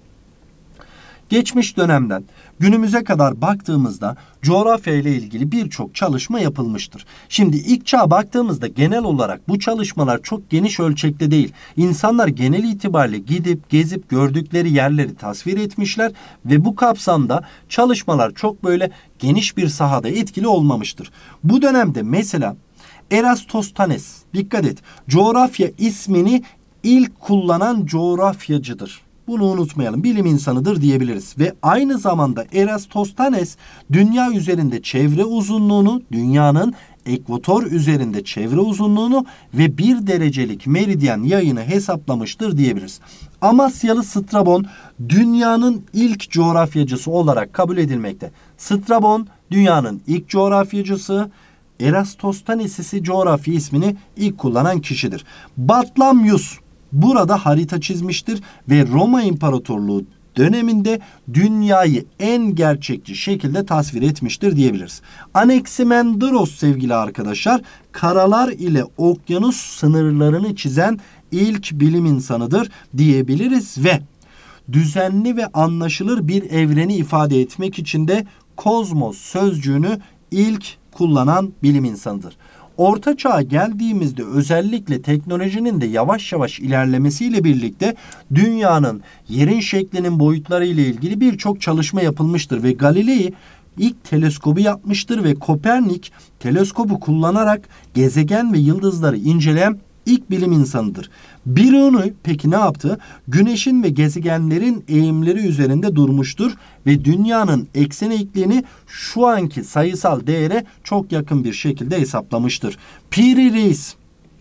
Geçmiş dönemden günümüze kadar baktığımızda coğrafya ile ilgili birçok çalışma yapılmıştır. Şimdi ilk çağa baktığımızda genel olarak bu çalışmalar çok geniş ölçekte değil. İnsanlar genel itibariyle gidip gezip gördükleri yerleri tasvir etmişler ve bu kapsamda çalışmalar çok böyle geniş bir sahada etkili olmamıştır. Bu dönemde mesela Eratosthenes, dikkat et, coğrafya ismini ilk kullanan coğrafyacıdır. Bunu unutmayalım. Bilim insanıdır diyebiliriz. Ve aynı zamanda Eratosthenes dünya üzerinde çevre uzunluğunu, dünyanın ekvator üzerinde çevre uzunluğunu ve bir derecelik meridyen yayını hesaplamıştır diyebiliriz. Amasyalı Strabon dünyanın ilk coğrafyacısı olarak kabul edilmekte. Strabon dünyanın ilk coğrafyacısı, Eratosthenes ise coğrafya ismini ilk kullanan kişidir. Batlamyus burada harita çizmiştir ve Roma İmparatorluğu döneminde dünyayı en gerçekçi şekilde tasvir etmiştir diyebiliriz. Anaximandros sevgili arkadaşlar, karalar ile okyanus sınırlarını çizen ilk bilim insanıdır diyebiliriz ve düzenli ve anlaşılır bir evreni ifade etmek için de kozmos sözcüğünü ilk kullanan bilim insanıdır. Orta Çağ'a geldiğimizde özellikle teknolojinin de yavaş yavaş ilerlemesiyle birlikte dünyanın yerin şeklinin boyutları ile ilgili birçok çalışma yapılmıştır ve Galilei ilk teleskobu yapmıştır ve Kopernik teleskobu kullanarak gezegen ve yıldızları inceleyen ilk bilim insanıdır. Biruni peki ne yaptı? Güneşin ve gezegenlerin eğimleri üzerinde durmuştur ve dünyanın eksen eğikliğini şu anki sayısal değere çok yakın bir şekilde hesaplamıştır. Piri Reis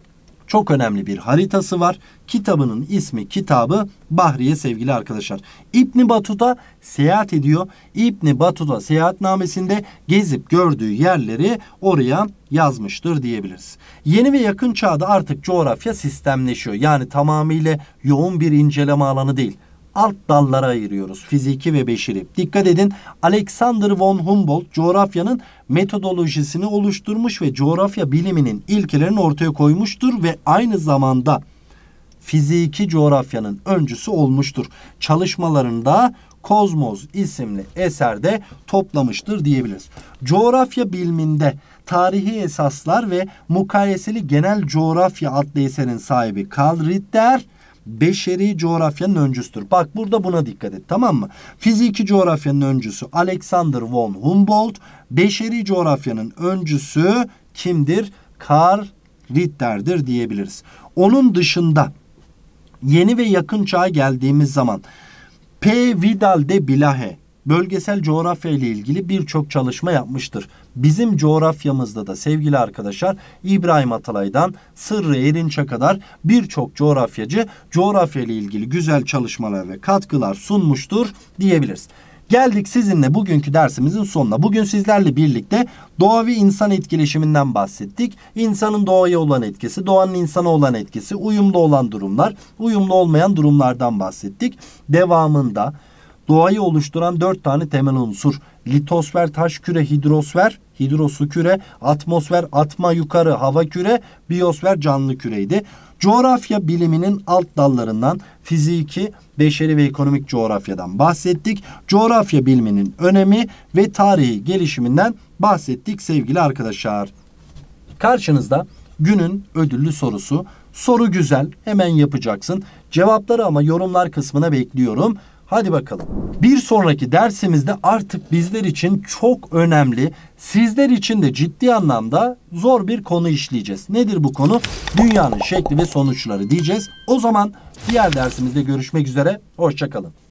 çok önemli bir haritası var. Kitabının ismi Kitabı Bahriye sevgili arkadaşlar. İbn Batuta seyahat ediyor. İbn Batuta seyahatnamesinde gezip gördüğü yerleri oraya yazmıştır diyebiliriz. Yeni ve yakın çağda artık coğrafya sistemleşiyor. Yani tamamıyla yoğun bir inceleme alanı değil. Alt dallara ayırıyoruz. Fiziki ve beşeri. Dikkat edin, Alexander von Humboldt coğrafyanın metodolojisini oluşturmuş ve coğrafya biliminin ilkelerini ortaya koymuştur ve aynı zamanda fiziki coğrafyanın öncüsü olmuştur. Çalışmalarında Kozmos isimli eserde toplamıştır diyebiliriz. Coğrafya biliminde tarihi esaslar ve mukayeseli genel coğrafya adlı eserin sahibi Karl Ritter, beşeri coğrafyanın öncüsüdür. Bak burada buna dikkat et, tamam mı? Fiziki coğrafyanın öncüsü Alexander von Humboldt. Beşeri coğrafyanın öncüsü kimdir? Karl Ritter'dir diyebiliriz. Onun dışında yeni ve yakın çağa geldiğimiz zaman P. Vidal de Bilahe bölgesel coğrafya ile ilgili birçok çalışma yapmıştır. Bizim coğrafyamızda da sevgili arkadaşlar İbrahim Atalay'dan Sırrı Erinç'e kadar birçok coğrafyacı coğrafya ile ilgili güzel çalışmalar ve katkılar sunmuştur diyebiliriz. Geldik sizinle bugünkü dersimizin sonuna. Bugün sizlerle birlikte doğa ve insan etkileşiminden bahsettik. İnsanın doğaya olan etkisi, doğanın insana olan etkisi, uyumlu olan durumlar, uyumlu olmayan durumlardan bahsettik. Devamında doğayı oluşturan dört tane temel unsur. Litosfer, taş küre, hidrosfer, hidrosu küre, atmosfer, atma yukarı, hava küre, biyosfer, canlı küreydi. Coğrafya biliminin alt dallarından fiziki, beşeri ve ekonomik coğrafyadan bahsettik. Coğrafya biliminin önemi ve tarihi gelişiminden bahsettik sevgili arkadaşlar. Karşınızda günün ödüllü sorusu. Soru güzel, hemen yapacaksın. Cevapları ama yorumlar kısmına bekliyorum. Hadi bakalım. Bir sonraki dersimizde artık bizler için çok önemli, sizler için de ciddi anlamda zor bir konu işleyeceğiz. Nedir bu konu? Dünyanın şekli ve sonuçları diyeceğiz. O zaman diğer dersimizde görüşmek üzere. Hoşça kalın.